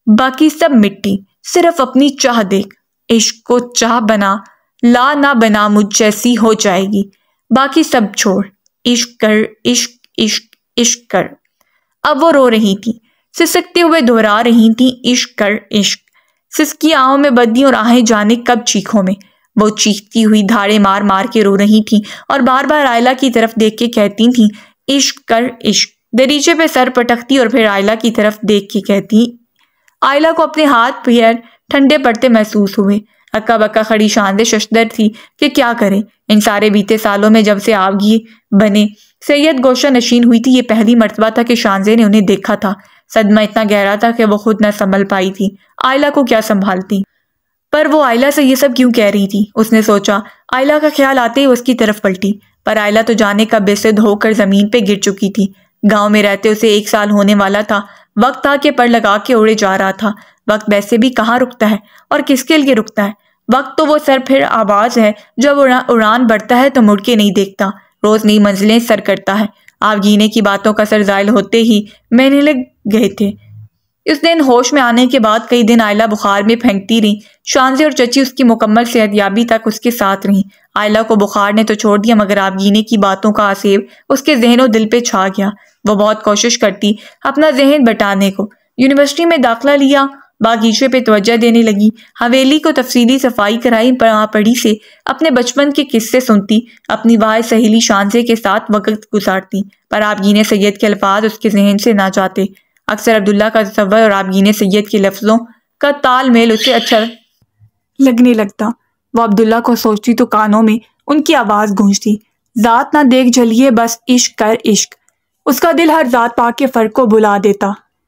باقی سب مٹی، صرف اپنی چاہ دیکھ، عشق کو چاہ بنا، لا نہ بنا مجھ جیسی ہو جائے گی، باقی سب چھوڑ، عشق کر عشق عشق عشق کر۔ اب وہ رو رہی تھی، سسکتے ہوئے دہرا رہی تھی عشق کر عشق۔ سسکی آہوں میں بدی اور آہیں جانے کب چیخوں میں۔ وہ چیختی ہوئی دھاڑے مار مار کے رو رہی تھیں اور بار بار آئلہ کی طرف دیکھ کے کہتی تھیں عشق کر عشق۔ دریچے پہ سر پٹکتی اور پھر آئلہ کی طرف دیکھ کے کہتی۔ آئلہ کو اپنے ہاتھ پیر ٹھنڈے پڑتے محسوس ہوئے۔ اکا بکا کھڑی شانزے ششدر تھی کہ کیا کرے۔ ان سارے بیتے سالوں میں جب سے آبگی بنے سید گوشہ نشین ہوئی تھی، یہ پہلی مرتبہ تھا کہ شانزے نے انہیں دیکھا تھا۔ صدمہ اتنا گہرا تھا کہ وہ خود نہ سنبھل پائی تھی۔ آئلہ کو کیا سنبھالتی؟ پر وہ آئلہ سے یہ سب کیوں کہہ رہی تھی؟ اس نے سوچا۔ آئلہ کا خیال آتے ہی اس کی طرف پلٹی، پر آئلہ تو جانے کا بے سدھ ہو کر زمین پہ گر چکی تھی۔ گاؤں میں رہتے اسے ایک سال ہونے والا تھا۔ وقت تھا کہ پر لگا کے اڑے جا رہا تھا۔ وقت ویسے بھی کہاں رکتا ہے اور کس کے لیے رکتا ہے؟ وقت تو وہ سر پھر آواز ہے، جب اڑان بڑھتا ہے تو مڑ کے نہیں دیکھتا، روز نئی منزلیں سر کرتا ہے۔ آپ گینے کی باتوں کا سر زائل ہوتے ہی مہینے لگ گئے تھے۔ اس دن ہوش میں آنے کے بعد کئی دن آئلہ بخار میں پھینکتی رہی۔ شانزے اور چچی اس کی مکمل صحت یابی تک اس کے ساتھ رہیں۔ آئلہ کو بخار نے تو چھوڑ دیا، مگر آپ گینے کی باتوں کا آسیب اس کے ذہن و دل پہ چھا گیا۔ وہ بہت کوشش کرتی اپنا ذہن بٹانے کو۔ یونیورسٹی میں داخلہ لیا، باغیچے پہ توجہ دینے لگی، حویلی کو تفصیلی صفائی کرائی، پڑھا پڑھی سے اپنے بچپن کے قصے سنتی، اپنی واحد سہیلی شانزے کے ساتھ وقت گزارتی۔ پر آبگینِ سید کے الفاظ اس کے ذہن سے نہ جاتے۔ اکثر عبداللہ کا تصور اور آبگینِ سید کے لفظوں کا تال میل اسے اچھا لگنے لگتا۔ وہ عبداللہ کو سوچتی تو کانوں میں ان کی آواز گونجتی، ذات نہ دیکھ جلیے بس عشق کر عشق۔ اس کا دل ہر ذات پا کے فرق کو بلا دیتا۔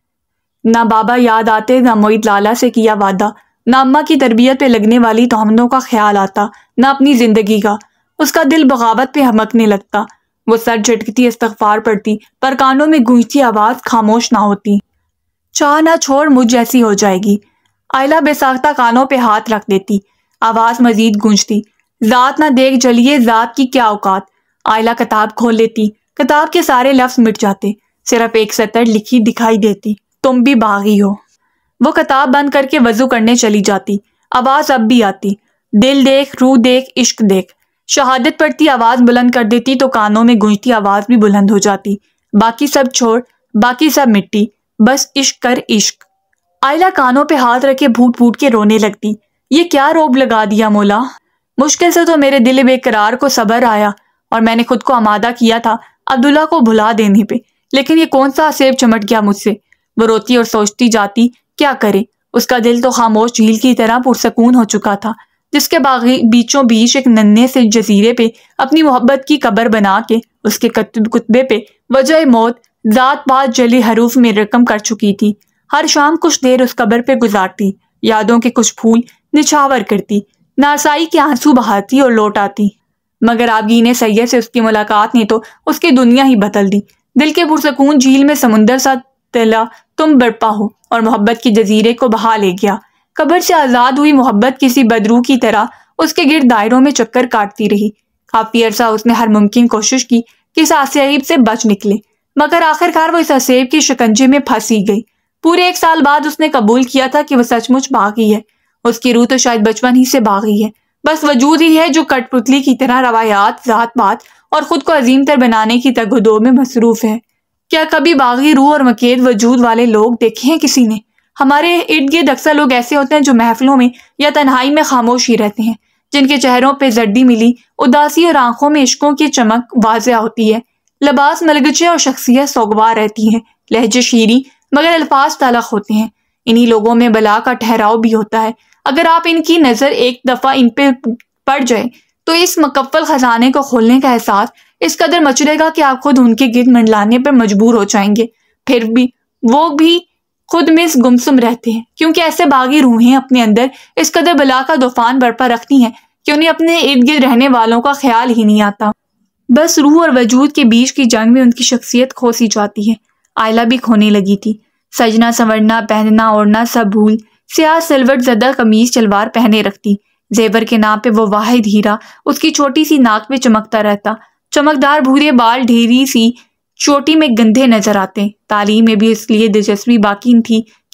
نہ بابا یاد آتے، نہ معید لالا سے کیا وعدہ، نہ اماں کی تربیت پہ لگنے والی تہمتوں کا خیال آتا، نہ اپنی زندگی کا۔ اس کا دل بغاوت پہ ہمکنے لگتا۔ وہ سر جھٹکتی، استغفار پڑھتی، پر کانوں میں گونجتی آواز خاموش نہ ہوتی۔ چاہ نہ چھوڑ مجھ جیسی ہو جائے گی۔ آئلہ بے ساختہ کانوں پہ ہاتھ رکھ دیتی، آواز مزید گونجتی، ذات نہ دیکھ جلیے ذات کی کیا اوقات۔ آئلہ کتاب کھول لیتی، کتاب کے سارے لفظ مٹ جاتے، صرف ایک سطر لکھی دکھائی دیتی، تم بھی باغی ہو۔ وہ کتاب بند کر کے وضو کرنے چلی جاتی، آواز اب بھی آتی، دل دیکھ روح دیکھ عشق دیکھ۔ شہادت پڑھتی، آواز بلند کر دیتی تو کانوں میں گونجتی آواز بھی بلند ہو جاتی، باقی سب چھوڑ، باقی سب مٹی، بس عشق کر عشق۔ آئلہ کانوں پہ ہاتھ رکھے پھوٹ پھوٹ کے رونے لگتی۔ یہ کیا روب لگا دیا مولا، مشکل سے تو میرے دل بے قرار کو صبر آیا اور میں نے خود کو آمادہ کیا تھا عبداللہ کو بھلا دینے پہ، لیکن یہ کون سا سیب چمٹ گیا مجھ سے۔ وہ روتی اور سوچتی جاتی کیا کرے۔ اس کا دل تو خاموش جھیل کی طرح پرسکون ہو چکا تھا، جس کے باغی بیچوں بیچ ایک ننھے سے جزیرے پہ اپنی محبت کی قبر بنا کے اس کے کتبے پہ وجہ موت ذات پات جلی حروف میں رقم کر چکی تھی۔ ہر شام کچھ دیر اس قبر پہ گزارتی، یادوں کے کچھ پھول نچھاور کرتی، ناسائی کے آنسو بہاتی اور لوٹ آتی، مگر آبگینِ سید سے اس کی ملاقات نے تو اس کی دنیا ہی بدل دی۔ دل کے پرسکون جھیل میں سمندر سا تلا تم برپا ہو اور محبت کے جزیرے کو بہا لے گیا۔ قبر سے آزاد ہوئی محبت کسی بدروح کی طرح اس کے گرد دائروں میں چکر کاٹتی رہی۔ کافی عرصہ اس نے ہر ممکن کوشش کی کہ اس آسیب سے بچ نکلے، مگر آخرکار وہ اس آسیب کی شکنجے میں پھنسی گئی۔ پورے ایک سال بعد اس نے قبول کیا تھا کہ وہ سچ مچ باغی ہے۔ اس کی روح تو شاید بچپن ہی سے باغی ہے، بس وجود ہی ہے جو کٹ پتلی کی طرح روایات، ذات پات اور خود کو عظیم تر بنانے کی تگ و دو میں مصروف ہے۔ کیا کبھی باغی روح اور مقید وجود والے لوگ دیکھے ہیں کسی نے؟ ہمارے ارد گرد اکثر لوگ ایسے ہوتے ہیں جو محفلوں میں یا تنہائی میں خاموش ہی رہتے ہیں، جن کے چہروں پہ زردی ملی اداسی اور آنکھوں میں عشقوں کی چمک واضح ہوتی ہے، لباس ملگچے اور شخصیت سوگوار رہتی ہے، لہجے شیریں مگر الفاظ تلخ ہوتے ہیں۔ انہی لوگوں میں بلا کا ٹھہراؤ بھی ہوتا ہے۔ اگر آپ ان کی نظر ایک دفعہ ان پہ پڑ جائے تو اس مکفل خزانے کو کھولنے کا احساس اس قدر مچلے گا کہ آپ خود ان کے گرد منڈلانے پر مجبور ہو جائیں گے۔ پھر بھی وہ بھی خود میں گمسم رہتے ہیں، کیونکہ ایسے باغی روحیں اپنے اندر اس قدر بلا کا طوفان برپا رکھتی ہیں کہ انہیں اپنے ارد گرد رہنے والوں کا خیال ہی نہیں آتا۔ بس روح اور وجود کے بیچ کی جنگ میں ان کی شخصیت کھو سی جاتی ہے۔ آئلہ بھی کھونے لگی تھی، سجنا سنورنا پہننا اوڑھنا سب بھول، سیاہ سلوٹ زدہ قمیض شلوار پہنے رکھتی، زیور کے نام پہ وہ واحد ہیرا اس کی چھوٹی سی ناک پہ چمکتا رہتا، چمکدار بھورے بال ڈھیری سی چوٹی میں گندھے نظر آتے۔ تعلیم میں بھی اس لیے دلچسپی باقی تھی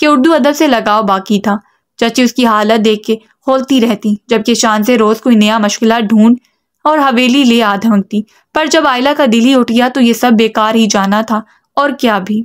کہ اردو ادب سے لگاؤ باقی تھا۔ چچی اس کی حالت دیکھ کے کھولتی رہتی، جبکہ شان سے روز کوئی نیا مشغلہ ڈھونڈ اور حویلی لے آ دھمکتی۔ پر جب آئلہ کا دل ہی اٹھ گیا تو یہ سب بیکار ہی جانا تھا، اور کیا بھی۔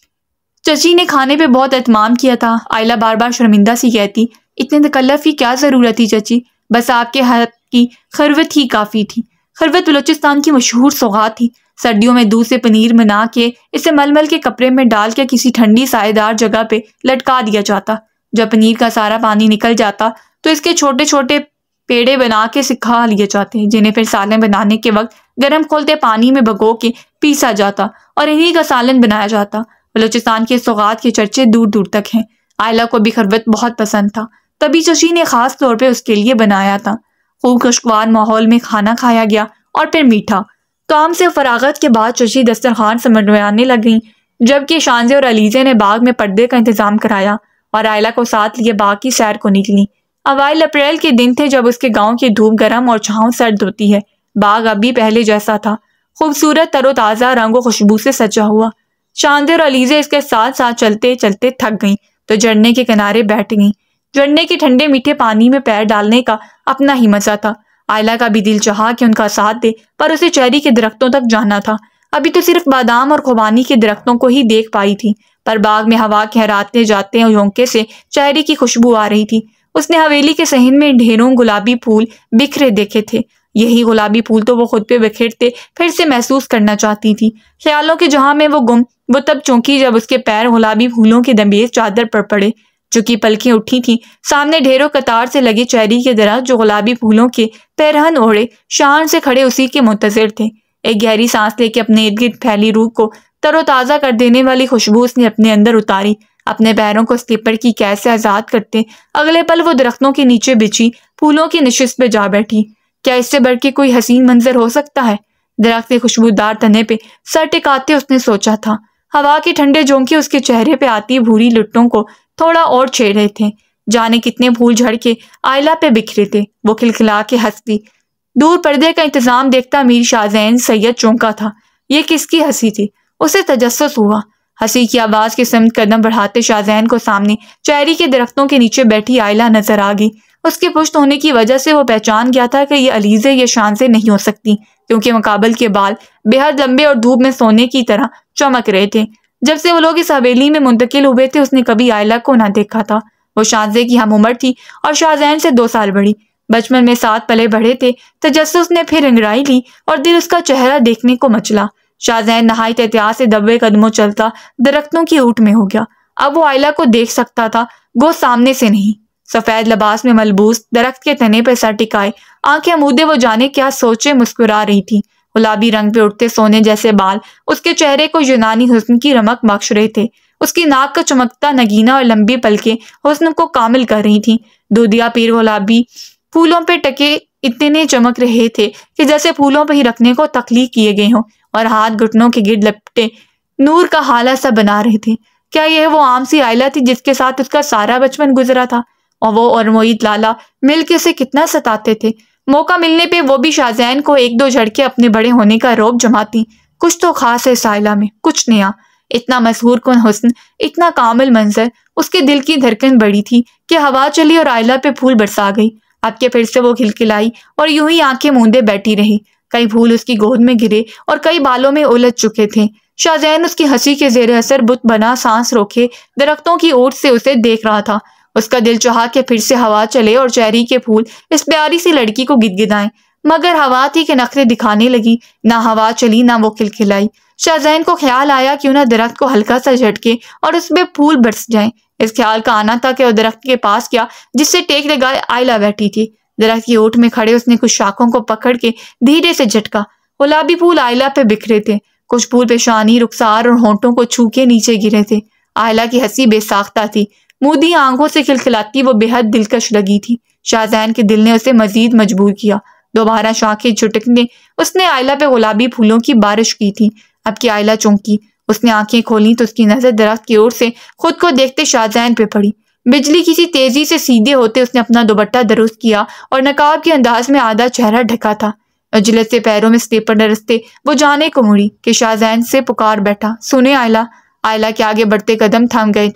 چچی نے کھانے پہ بہت اہتمام کیا تھا۔ آئلہ بار بار شرمندہ سی کہتی، اتنے تکلف کی کیا ضرورت تھی چچی، بس آپ کے ہاتھ کی خروت ہی کافی تھی۔ خروت بلوچستان کی مشہور سوغات تھی۔ سردیوں میں دودھ سے پنیر بنا کے اسے مل مل کے کپڑے میں ڈال کے کسی ٹھنڈی سائے دار جگہ پہ لٹکا دیا جاتا۔ جب پنیر کا سارا پانی نکل جاتا تو اس کے چھوٹے چھوٹے پیڑے بنا کے سکھا لیے جاتے، جنہیں پھر سالن بنانے کے وقت گرم کھولتے پانی میں بھگو کے پیسا جاتا اور انہی کا سالن بنایا جاتا۔ بلوچستان کے سوغات کے چرچے دور دور تک ہیں۔ آئلہ کو بھی خروت بہت پسند تھا، تبھی چچی نے خاص طور پہ اس کے لیے بنایا تھا۔ خوب خوشگوار ماحول میں کھانا کھایا گیا اور پھر میٹھا۔ کام سے فراغت کے بعد چچی دسترخوان سمجھوانے لگیں، جبکہ شانزے اور علیزے نے باغ میں پردے کا انتظام کرایا اور آئلہ کو ساتھ لیے باغ کی سیر کو نکلی۔ اوائل اپریل کے دن تھے جب اس کے گاؤں کی دھوپ گرم اور چھاؤں سرد ہوتی ہے۔ باغ اب بھی پہلے جیسا تھا، خوبصورت تر و تازہ رنگ و خوشبو سے سجا ہوا۔ شانزے اور علیزے اس کے ساتھ ساتھ چلتے چلتے تھک گئیں تو جھرنے کے کنارے بیٹھ گئیں۔ جھرنے کے ٹھنڈے میٹھے پانی میں پیر ڈالنے کا اپنا ہی مزہ تھا۔ آئلہ کا بھی دل چاہا کہ ان کا ساتھ دے، پر اسے چیری کے درختوں تک جانا تھا۔ ابھی تو صرف بادام اور خوبانی کے درختوں کو ہی دیکھ پائی تھی، پر باغ میں ہوا کے ہراتے جاتے جھونکے سے چیری کی خوشبو آ رہی تھی۔ اس نے حویلی کے صحن میں ڈھیروں گلابی پھول بکھرے دیکھے تھے۔ یہی گلابی پھول تو وہ خود پہ بکھرتے پھر سے محسوس کرنا چاہتی تھی۔ خیالوں کے جہاں میں وہ گم وہ تب چونکی جب اس کے پیر گلابی پھولوں کے دمبیز چادر پر پڑے۔ چونکہ پلکیں اٹھی تھیں، سامنے ڈھیروں قطار سے لگے چیری کے درخت جو گلابی پھولوں کے پیرہن اوڑھے شان سے کھڑے اسی کے منتظر تھے۔ ایک گہری سانس لے کے اپنے ارد گرد پھیلی روح کو تر و تازہ کر دینے والی خوشبو اس نے اپنے اندر اتاری۔ اپنے پیروں کو سلیپر کی قید سے آزاد کرتے اگلے پل وہ درختوں کے نیچے بچھی پھولوں کی نشست پہ جا بیٹھی۔ کیا اس سے بڑھ کے کوئی حسین منظر ہو سکتا ہے؟ درخت کے خوشبودار تنے پہ سر ٹکاتے اس نے سوچا تھا۔ ہوا کے ٹھنڈے جھونکے اس کے چہرے پہ آتی بھوری لٹوں کو تھوڑا اور چھیڑ رہے تھے۔ جانے کتنے پھول جھڑ کے آئلہ پہ بکھرے تھے۔ وہ کھلکھلا کے ہنستی۔ دور پردے کا انتظام دیکھتا میر شاہزین سید چونکا تھا۔ یہ کس کی ہنسی تھی؟ اسے تجسس ہوا۔ ہنسی کی آواز کے سمت قدم بڑھاتے شاہزین کو سامنے چیری کے درختوں کے نیچے بیٹھی آئلہ نظر آ گئی۔ اس کے پشت ہونے کی وجہ سے وہ پہچان گیا تھا کہ یہ علیزے یا شانزے نہیں ہو سکتی، کیونکہ مقابل کے بال بے حد لمبے اور دھوپ میں سونے کی طرح چمک رہے تھے۔ جب سے وہ لوگ اس حویلی میں منتقل ہوئے تھے اس نے کبھی آئلہ کو نہ دیکھا تھا۔ وہ شانزے کی ہم عمر تھی اور شاہزین سے دو سال بڑی۔ بچپن میں ساتھ پلے بڑھے تھے۔ تجسس نے پھر انگڑائی لی اور دل اس کا چہرہ دیکھنے کو مچلا۔ شاہزین نہایت احتیاط سے دبے قدموں چلتا درختوں کی اوٹ میں ہو گیا۔ اب وہ آئلہ کو دیکھ سکتا تھا، گو سامنے سے نہیں۔ سفید لباس میں ملبوس درخت کے تنے پہ سر ٹکائے آنکھیں مودے وہ جانے کیا سوچے مسکرا رہی تھی۔ گلابی رنگ پہ اٹھتے سونے جیسے بال اس کے چہرے کو یونانی حسن کی رمق بخش رہے تھے۔ اس کی ناک کا چمکتا نگینہ اور لمبی پلکیں حسن کو کامل کر رہی تھیں۔ دودھیا پیر گلابی پھولوں پہ ٹکے اتنے چمک رہے تھے کہ جیسے پھولوں پہ ہی رکھنے کو تخلیق کیے گئے ہوں، اور ہاتھ گھٹنوں کے گرد لپٹے نور کا حالہ سا بنا رہے تھے۔ کیا یہ وہ عام سی آئلہ تھی جس کے ساتھ اس کا سارا بچپن گزرا تھا؟ اور وہ اور معید لالا مل کے اسے کتنا ستاتے تھے۔ موقع ملنے پہ وہ بھی شاہزین کو ایک دو جھڑکے اپنے بڑے ہونے کا روب جماتی۔ کچھ تو خاص ہے اس آئلہ میں، کچھ نیا۔ اتنا مسحور کن حسن، اتنا کامل منظر۔ اس کے دل کی دھڑکن بڑی تھی کہ ہوا چلی اور آئلہ پہ پھول برسا گئی۔ اب کے پھر سے وہ کھلکھلائی اور یوں ہی آنکھیں موندے بیٹھی رہی۔ کئی پھول اس کی گود میں گرے اور کئی بالوں میں الجھ چکے تھے۔ شاہزین اس کی ہنسی کے زیر اثر بت بنا سانس روکے درختوں کی اوٹ سے اسے دیکھ رہا تھا۔ اس کا دل چاہا کہ پھر سے ہوا چلے اور چیری کے پھول اس پیاری سی لڑکی کو گدگدائیں، مگر ہوا تھی کہ نخرے دکھانے لگی۔ نہ ہوا چلی نہ وہ کھلکھلائی۔ شاہزین کو خیال آیا کیوں نہ درخت کو ہلکا سا جھٹکے اور اس پہ پھول برس جائیں۔ اس خیال کا آنا تھا کہ وہ درخت کے پاس گیا جس سے ٹیک لگائے آئلہ بیٹھی تھی۔ درخت کی اوٹ میں کھڑے اس نے کچھ شاخوں کو پکڑ کے دھیرے سے جھٹکا۔ گلابی پھول آئلہ پہ بکھرے تھے۔ کچھ پھول پیشانی، رخسار اور ہونٹوں کو چھو کے نیچے گرے تھے۔ آئلہ کی ہنسی بے ساختہ تھی، مودی آنکھوں سے کھلکھلاتی وہ بے حد دلکش لگی تھی۔ شاہزین کے دل نے اسے مزید مجبور کیا۔ دوبارہ شاخیں جھٹکنے اس نے آئلہ پہ گلابی پھولوں کی بارش کی تھی۔ اب کی آئلہ چونکی، اس نے آنکھیں کھولی تو اس کی نظر درخت کی اور سے خود کو دیکھتے شاہزین پہ پڑی۔ بجلی کسی تیزی سے سیدھے ہوتے اس نے اپنا دوپٹہ درست کیا اور نقاب کے انداز میں آدھا چہرہ ڈھکا تھا۔ عجلت سے پیروں میں سلیپر ڈرستے وہ جانے کو مڑی کہ شاہزین سے پکار بیٹھا، سنے آئلہ۔ آئلہ کے آگے بڑھتے قدم تھم گئے تھے۔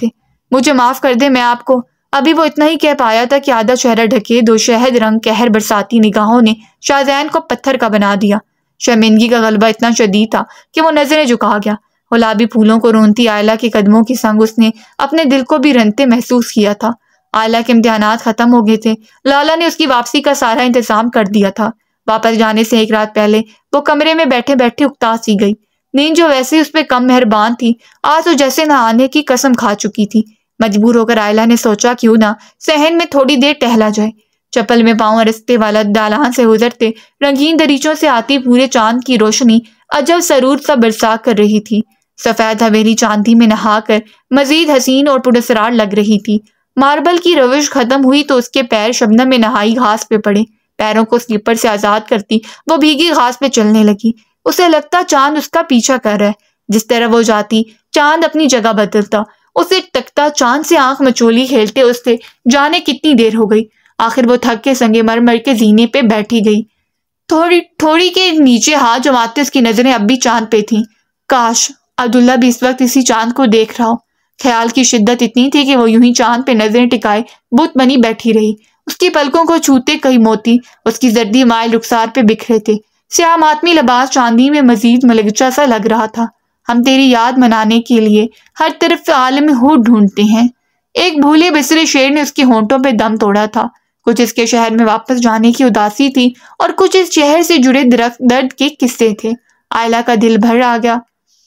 مجھے معاف کر دے، میں آپ کو… ابھی وہ اتنا ہی کہہ پایا تھا کہ آدھا چہرہ ڈھکے دو شہد رنگ قہر برساتی نگاہوں نے شاہزین کو پتھر کا بنا دیا۔ شرمندگی کا غلبہ اتنا شدید تھا کہ وہ نظریں جھکا گیا۔ گلابی پھولوں کو رونتی آئلہ کے قدموں کی سنگ اس نے اپنے دل کو بھی رنتے محسوس کیا تھا۔ آئلہ کے امتحانات ختم ہو گئے تھے، لالا نے اس کی واپسی کا سارا انتظام کر دیا تھا۔ واپس جانے سے ایک رات پہلے وہ کمرے میں بیٹھے بیٹھے اکتا سی گئی۔ نیند جو ویسے اس پہ کم مہربان تھی، آج وہ جیسے نہ آنے کی قسم کھا چکی تھی۔ مجبور ہو کر آئلہ نے سوچا کیوں نہ صحن میں تھوڑی دیر ٹہلا جائے۔ چپل میں پاؤں رستے والا دالان سے گزرتے رنگین دریچوں سے آتی پورے چاند کی روشنی عجب سرور سا برسا کر رہی تھی۔ سفید حویلی چاندی میں نہا کر مزید حسین اور پراسرار لگ رہی تھی۔ ماربل کی روش ختم ہوئی تو اس کے پیر شبنم میں نہائی گھاس پہ پڑے۔ پیروں کو سلیپر سے آزاد کرتی وہ بھیگی گھاس پہ چلنے لگی۔ اسے لگتا چاند اس کا پیچھا کر رہا ہے۔ جس طرح وہ جاتی چاند اپنی جگہ بدلتا۔ اسے تکتا چاند سے آنکھ مچولی کھیلتے اس سے جانے کتنی دیر ہو گئی۔ آخر وہ تھک کے سنگے مر مر کے زینے پہ بیٹھی گئی۔ تھوڑی تھوڑی کے نیچے ہاتھ جماتے اس کی نظریں اب بھی چاند پہ تھیں۔ کاش عبداللہ بھی اس وقت اسی چاند کو دیکھ رہا ہو۔ خیال کی شدت اتنی تھی کہ وہ یوں ہی چاند پہ نظریں ٹکائے بت بنی بیٹھی رہی۔ اس کی پلکوں کو چھوتے کئی موتی اس کی زردی مائل رخسار پہ بکھرے تھے۔ سیاہ ماتمی لباس چاندی میں مزید ملگچا سا لگ رہا تھا۔ ہم تیری یاد منانے کے لیے ہر طرف عالم ہو ڈھونڈتے ہیں۔ ایک بھولے بسرے شعر نے اس کے ہونٹوں پہ دم توڑا تھا۔ کچھ اس کے شہر میں واپس جانے کی اداسی تھی اور کچھ اس شہر سے جڑے درد کے قصے تھے۔ آئلہ کا دل بھر آ گیا۔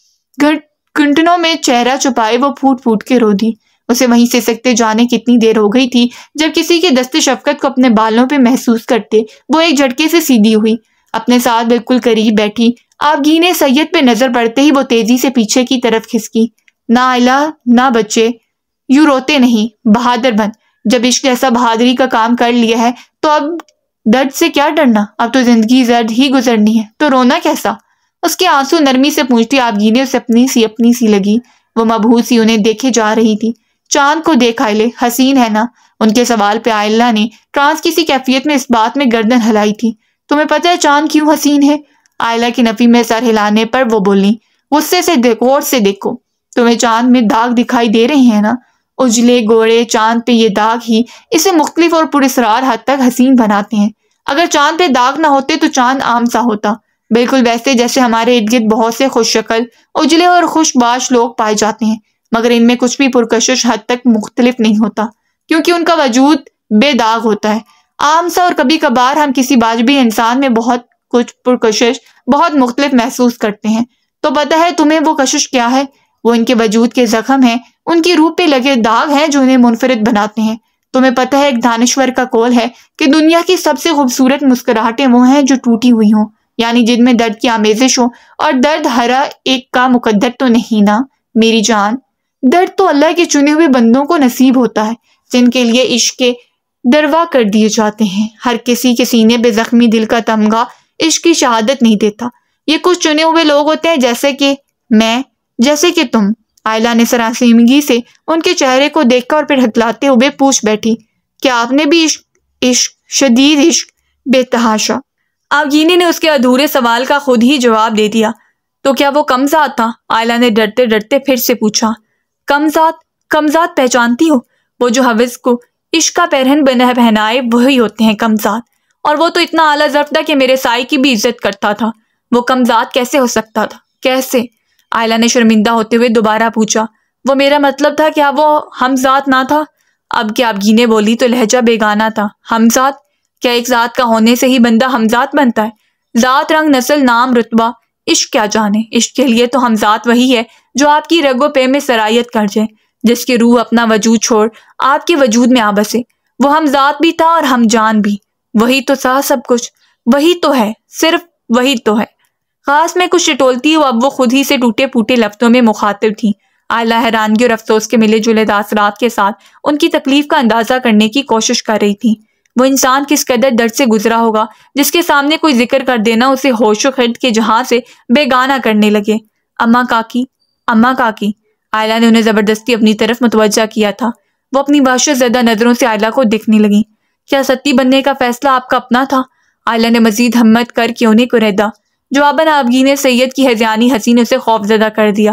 گھنٹنوں میں چہرہ چھپائے وہ پھوٹ پھوٹ کے رو دی۔ اسے وہیں سے سکتے جانے کتنی دیر ہو گئی تھی جب کسی کے دست شفقت کو اپنے بالوں پہ محسوس کرتے وہ ایک جھٹکے سے سیدھی ہوئی۔ اپنے ساتھ بالکل قریب بیٹھی آبگینِ سید پہ نظر پڑتے ہی وہ تیزی سے پیچھے کی طرف کھسکی۔ نہ آئلہ نہ بچے، یوں روتے نہیں، بہادر بن۔ جب عشق جیسا بہادری کا کام کر لیا ہے تو اب درد سے کیا ڈرنا؟ اب تو زندگی زرد ہی گزرنی ہے، تو رونا کیسا؟ اس کے آنسو نرمی سے پوچھتی آبگینی اسے اپنی سی اپنی سی لگی۔ وہ مبہوت سی انہیں دیکھے جا رہی تھی۔ چاند کو دیکھ آئلے، حسین ہے نا؟ ان کے سوال پہ آئلہ نے ٹرانس کی سی کیفیت میں اس بات میں گردن ہلائی تھی۔ تمہیں پتہ ہے چاند کیوں حسین ہے؟ آئلہ کی نفی میں سر ہلانے پر وہ بولی۔ غصے سے دیکھو، غور سے دیکھو۔ تمہیں چاند میں داغ دکھائی دے رہے ہیں نا؟ اجلے گوڑے چاند پہ یہ داغ ہی اسے مختلف اور پراسرار حد تک حسین بناتے ہیں۔ اگر چاند پہ داغ نہ ہوتے تو چاند عام سا ہوتا، بالکل ویسے جیسے ہمارے ارد گرد بہت سے خوش شکل، اجلے اور خوش باش لوگ پائے جاتے ہیں، مگر ان میں کچھ بھی پرکشش حد تک مختلف نہیں ہوتا، کیونکہ ان کا وجود بے داغ ہوتا ہے، عام سا، اور کبھی کبھار ہم کسی باجبی انسان میں بہت کچھ پرکشش، بہت مختلف محسوس کرتے ہیں۔ تو پتہ ہے تمہیں وہ کشش کیا ہے؟ وہ ان کے وجود کے زخم ہیں، ان کی روح پہ لگے داغ ہیں جو انہیں منفرد بناتے ہیں۔ تمہیں پتہ ہے ایک دانشور کا قول ہے کہ دنیا کی سب سے خوبصورت مسکراہٹیں وہ ہیں جو ٹوٹی ہوئی ہوں، یعنی جن میں درد کی آمیزش ہو، اور درد ہر ایک کا مقدر تو نہیں نا میری جان۔ درد تو اللہ کے چنے ہوئے بندوں کو نصیب ہوتا ہے، جن کے لیے عشق کے دروا کر دیے جاتے ہیں۔ ہر کسی کے سینے پہ زخمی دل کا تمغہ عشق کی شہادت نہیں دیتا۔ یہ کچھ چنے ہوئے لوگ ہوتے ہیں، جیسے کہ میں، جیسے کہ تم۔ آئلہ نے سراسیمگی سے ان کے چہرے کو دیکھا اور پھر ہتلاتے ہوئے پوچھ بیٹھی، کیا آپ نے بھی عشق عشق شدید عشق بے تحاشا؟ آبگینی نے اس کے ادھورے سوال کا خود ہی جواب دے دیا۔ تو کیا وہ کمزاد تھا؟ آئلہ نے ڈرتے ڈرتے پھر سے پوچھا۔ کمزاد؟ کمزاد پہچانتی ہو؟ وہ جو حوث کو عشق کا پیرہن بنا پہنائے وہی ہوتے ہیں کمزاد، اور وہ تو اتنا اعلیٰ ظرف تھا کہ میرے سائے کی بھی عزت کرتا تھا۔ وہ کمزاد کیسے ہو سکتا تھا؟ کیسے؟ آئلہ نے شرمندہ ہوتے ہوئے دوبارہ پوچھا۔ وہ میرا مطلب تھا کیا وہ ہمزاد نہ تھا؟ اب کیا آبگینی بولی تو لہجہ بیگانہ تھا۔ ہمزاد؟ کیا ایک ذات کا ہونے سے ہی بندہ ہمزاد بنتا ہے؟ ذات، رنگ، نسل، نام، رتبہ، عشق کیا جانے؟ عشق کے لیے تو ہمزاد وہی ہے جو آپ کی رگ و پے میں سرایت کر جائے، جس کی روح اپنا وجود چھوڑ آپ کے وجود میں آ بسے۔ وہ ہمزاد بھی تھا اور ہم جان بھی، وہی تو تھا سب کچھ، وہی تو ہے، صرف وہی تو ہے۔ خاص میں کچھ ٹٹولتی ہو، اب وہ خود ہی سے ٹوٹے پھوٹے لفظوں میں مخاطب تھی۔ آئلہ حیرانگی اور افسوس کے ملے جلے تاثرات کے ساتھ ان کی تکلیف کا اندازہ کرنے کی کوشش کر رہی تھی۔ وہ انسان کس قدر درد سے گزرا ہوگا جس کے سامنے کوئی ذکر کر دینا اسے ہوش و خرد کے جہاں سے بیگانہ کرنے لگے۔ اماں کاکی، اماں کاکی، آئلہ نے انہیں زبردستی اپنی طرف متوجہ کیا تھا۔ وہ اپنی وحشت زدہ نظروں سے آئلہ کو دیکھنے لگی۔ کیا ستی بننے کا فیصلہ آپ کا اپنا تھا؟ آئلہ نے مزید ہمت کر کے انہیں کریدا۔ جواباً آبگینِ سید کی ہذیانی ہنسی نے اسے خوف زدہ کر دیا۔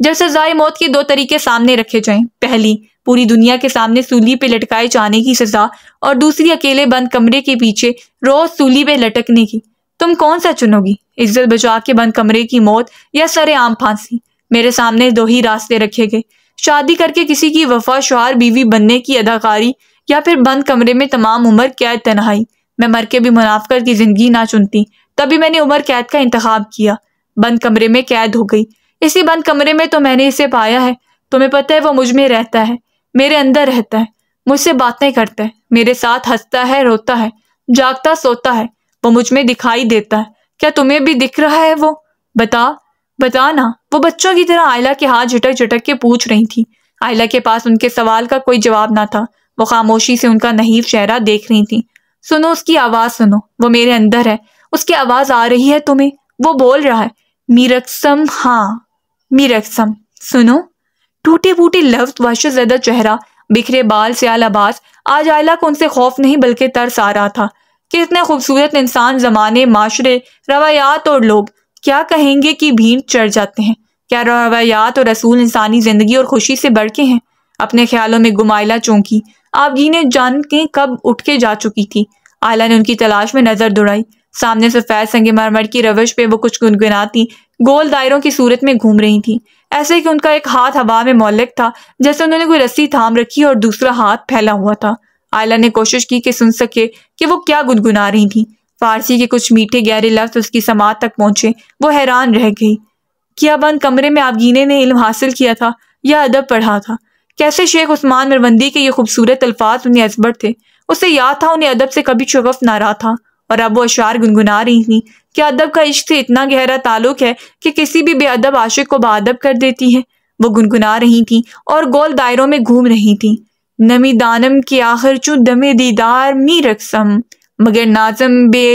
جب سزائے موت کے دو طریقے سامنے رکھے جائیں، پہلی پوری دنیا کے سامنے سولی پہ لٹکائے جانے کی سزا، اور دوسری اکیلے بند کمرے کے پیچھے روز سولی پہ لٹکنے کی، تم کون سا چنو گی؟ عزت بچا کے بند کمرے کی موت یا سر عام پھانسی؟ میرے سامنے دو ہی راستے رکھے گئے، شادی کر کے کسی کی وفا شوہر بیوی بننے کی اداکاری، یا پھر بند کمرے میں تمام عمر قید تنہائی۔ میں مر کے بھی منافقت کی زندگی نہ چنتی، تبھی میں نے عمر قید کا انتخاب کیا، بند کمرے میں قید ہو گئی۔ اسی بند کمرے میں تو میں نے اسے پایا ہے، تمہیں پتہ ہے وہ مجھ میں رہتا ہے، میرے اندر رہتا ہے، مجھ سے باتیں کرتا ہے، میرے ساتھ ہنستا ہے، روتا ہے، جاگتا سوتا ہے، وہ مجھ میں دکھائی دیتا ہے۔ کیا تمہیں بھی دکھ رہا ہے وہ؟ بتا بتا نا۔ وہ بچوں کی طرح آئلہ کے ہاتھ جھٹک جھٹک کے پوچھ رہی تھی۔ آئلہ کے پاس ان کے سوال کا کوئی جواب نہ تھا، وہ خاموشی سے ان کا نحیف چہرہ دیکھ رہی تھی۔ سنو اس کی آواز، سنو، وہ میرے اندر ہے، اس کی آواز آ رہی ہے تمہیں، وہ بول رہا ہے، میرقسم، ہاں میرقسم، سنو۔ ٹوٹے پھوٹے لفظ، وحشت زدہ چہرہ، بکھرے بال، سیاہ لباس۔ آج آئلہ کو ان سے خوف نہیں بلکہ ترس آ رہا تھا کہ اتنے خوبصورت انسان زمانے، معاشرے، روایات اور لوگ کیا کہیں گے کہ بھیڑ چڑھ جاتے ہیں۔ کیا روایات اور رسول انسانی زندگی اور خوشی سے بڑھ کے ہیں؟ اپنے خیالوں میں گم آئلہ چونکی، آبگینیں جان کے کب اٹھ کے جا چکی تھی۔ آئلہ نے ان کی تلاش میں نظر دوڑائی۔ سامنے سفید سنگ مرمر کی روش پہ وہ کچھ گنگناتی گول دائروں کی صورت میں گھوم رہی تھی، ایسے کہ ان کا ایک ہاتھ ہوا میں معلق تھا، جیسے انہوں نے کوئی رسی تھام رکھی اور دوسرا ہاتھ پھیلا ہوا تھا۔ آئلہ نے کوشش کی کہ سن سکے کہ وہ کیا گنگنا رہی تھی۔ فارسی کے کچھ میٹھے گہرے لفظ اس کی سماعت تک پہنچے، وہ حیران رہ گئی۔ کیا بند کمرے میں آبگینے نے علم حاصل کیا تھا یا ادب پڑھا تھا؟ کیسے شیخ عثمان مروندی کے یہ خوبصورت الفاظ انہیں ازبر تھے؟ اسے یاد تھا انہیں ادب سے کبھی شغف نہ رہا تھا، اور اب وہ اشعار گنگنا رہی تھیں۔ کیا ادب کا عشق سے اتنا گہرا تعلق ہے کہ کسی بھی بے ادب عاشق کو باادب کر دیتی ہے؟ وہ گنگنا رہی تھیں اور گول دائروں میں گھوم رہی تھیں۔ نمی دانم کے آخر چوں دم دیدار می رقصم، مگر نازم بے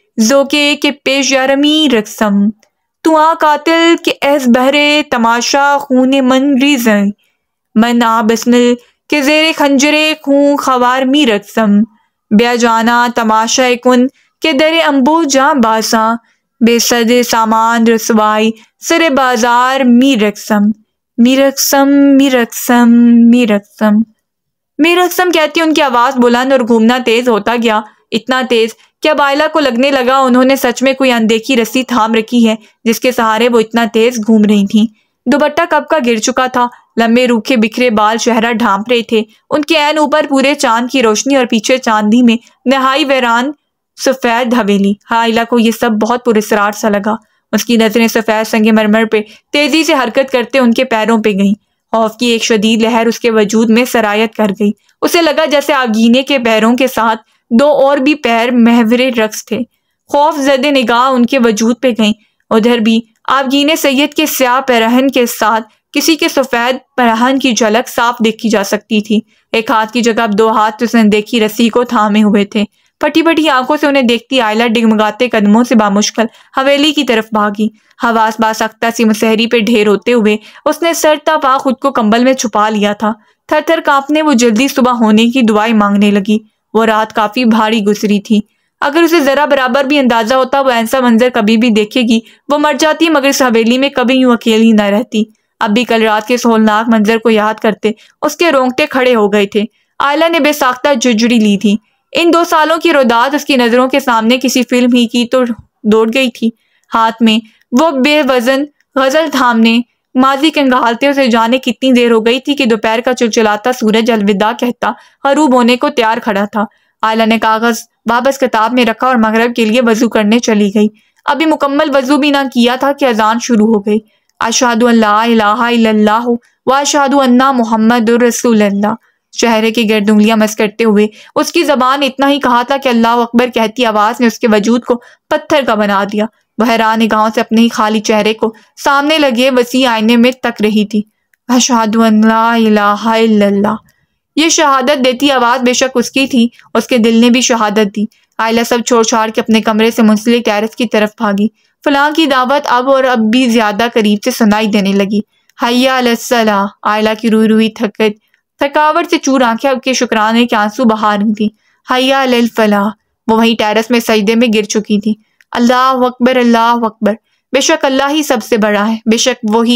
ذوقے کے پیش یارمی رقصم، تو آ قاتل کے ایس بہرے تماشا خون من ریزیں، من آ بسمل کے زیر خنجرے خون خوار می رقصم، بیا جانا تماشا کن کے در امبو جاں باساں، بے صد سامان رسوائی سر بازار می رقصم، می رقصم می رقصم می رقصم۔ می رقصم کہتی ان کی آواز بلند اور گھومنا تیز ہوتا گیا، اتنا تیز کہ اب آئلہ کو لگنے لگا انہوں نے سچ میں کوئی اندیکھی رسی تھام رکھی ہے جس کے سہارے وہ اتنا تیز گھوم رہی تھیں۔ دوپٹہ کب کا گر چکا تھا، لمبے روکھے بکھرے بال چہرہ ڈھانپ رہے تھے، ان کے عین اوپر پورے چاند کی روشنی اور پیچھے چاندنی میں نہائی ویران سفید حویلی۔ آئلہ کو یہ سب بہت پراسرار سا لگا۔ اس کی نظریں سفید سنگ مرمر پہ تیزی سے حرکت کرتے ان کے پیروں پہ گئیں۔ خوف کی ایک شدید لہر اس کے وجود میں سرایت کر گئی۔ اسے لگا جیسے آبگینے کے پیروں کے ساتھ دو اور بھی پیر محور رقص تھے۔ خوف زدہ نگاہ ان کے وجود پہ گئیں۔ ادھر بھی آبگینے سید کے سیاہ پیرہن کے ساتھ کسی کے سفید پیرہن کی جھلک صاف دیکھی جا سکتی تھی۔ ایک ہاتھ کی جگہ اب دو ہاتھ اس اندیکھی رسی کو تھامے ہوئے تھے۔ پھٹی پھٹی آنکھوں سے انہیں دیکھتی آئلہ ڈگمگاتے قدموں سے بامشکل حویلی کی طرف بھاگی۔ حواس باسختہ سی مسحری پہ ڈھیر ہوتے ہوئے اس نے سر تا پا خود کو کمبل میں چھپا لیا تھا۔ تھر تھر کانپنے وہ جلدی صبح ہونے کی دعائیں مانگنے لگی۔ وہ رات کافی بھاری گزری تھی۔ اگر اسے ذرا برابر بھی اندازہ ہوتا وہ ایسا منظر کبھی بھی دیکھے گی وہ مر جاتی، مگر اس حویلی میں کبھی یوں اکیلی نہ رہتی۔ اب بھی کل رات کے اس ہولناک منظر کو یاد کرتے اس کے رونگٹے کھڑے ہو گئے تھے۔ آئلہ نے بے ساختہ جھجھڑی لی تھی۔ ان دو سالوں کی روداد اس کی نظروں کے سامنے کسی فلم ہی کی تو دوڑ گئی تھی۔ ہاتھ میں وہ بے وزن غزل تھامنے ماضی کنگھالتے اسے جانے کتنی دیر ہو گئی تھی کہ دوپہر کا چلچلاتا سورج الوداع کہتا غروب ہونے کو تیار کھڑا تھا۔ آئلہ نے کاغذ واپس کتاب میں رکھا اور مغرب کے لیے وضو کرنے چلی گئی۔ ابھی مکمل وضو بھی نہ کیا تھا کہ اذان شروع ہو گئی۔ اشہد ان لا الہ الا اللہ و اشہد ان محمد رسول اللہ۔ چہرے کی گرد انگلیاں مس کرتے ہوئے اس کی زبان اتنا ہی کہا تھا کہ اللہ اکبر کہتی آواز نے اس کے وجود کو پتھر کا بنا دیا۔ وہ حیران نگاہوں سے اپنے ہی خالی چہرے کو سامنے لگے وسیع آئینے میں تک رہی تھی۔ اشہد ان لا الہ الا اللہ، یہ شہادت دیتی آواز بے شک اس کی تھی، اس کے دل نے بھی شہادت دی۔ آئلہ سب چھوڑ چھاڑ کے اپنے کمرے سے منسلک ٹیرس کی طرف بھاگی۔ فلاں کی دعوت اب اور اب بھی زیادہ قریب سے سنائی دینے لگی۔ حی علی الصلاۃ۔ آئلہ کی روئی روئی تھکت تھکاوٹ سے چور آنکھیں اب کے شکرانے کے آنسو بہا رہی تھی۔ حی علی الفلاح۔ وہ وہیں ٹیرس میں سجدے میں گر چکی تھی۔ اللہ اکبر اللہ اکبر، بے شک اللہ ہی سب سے بڑا ہے، بے شک وہی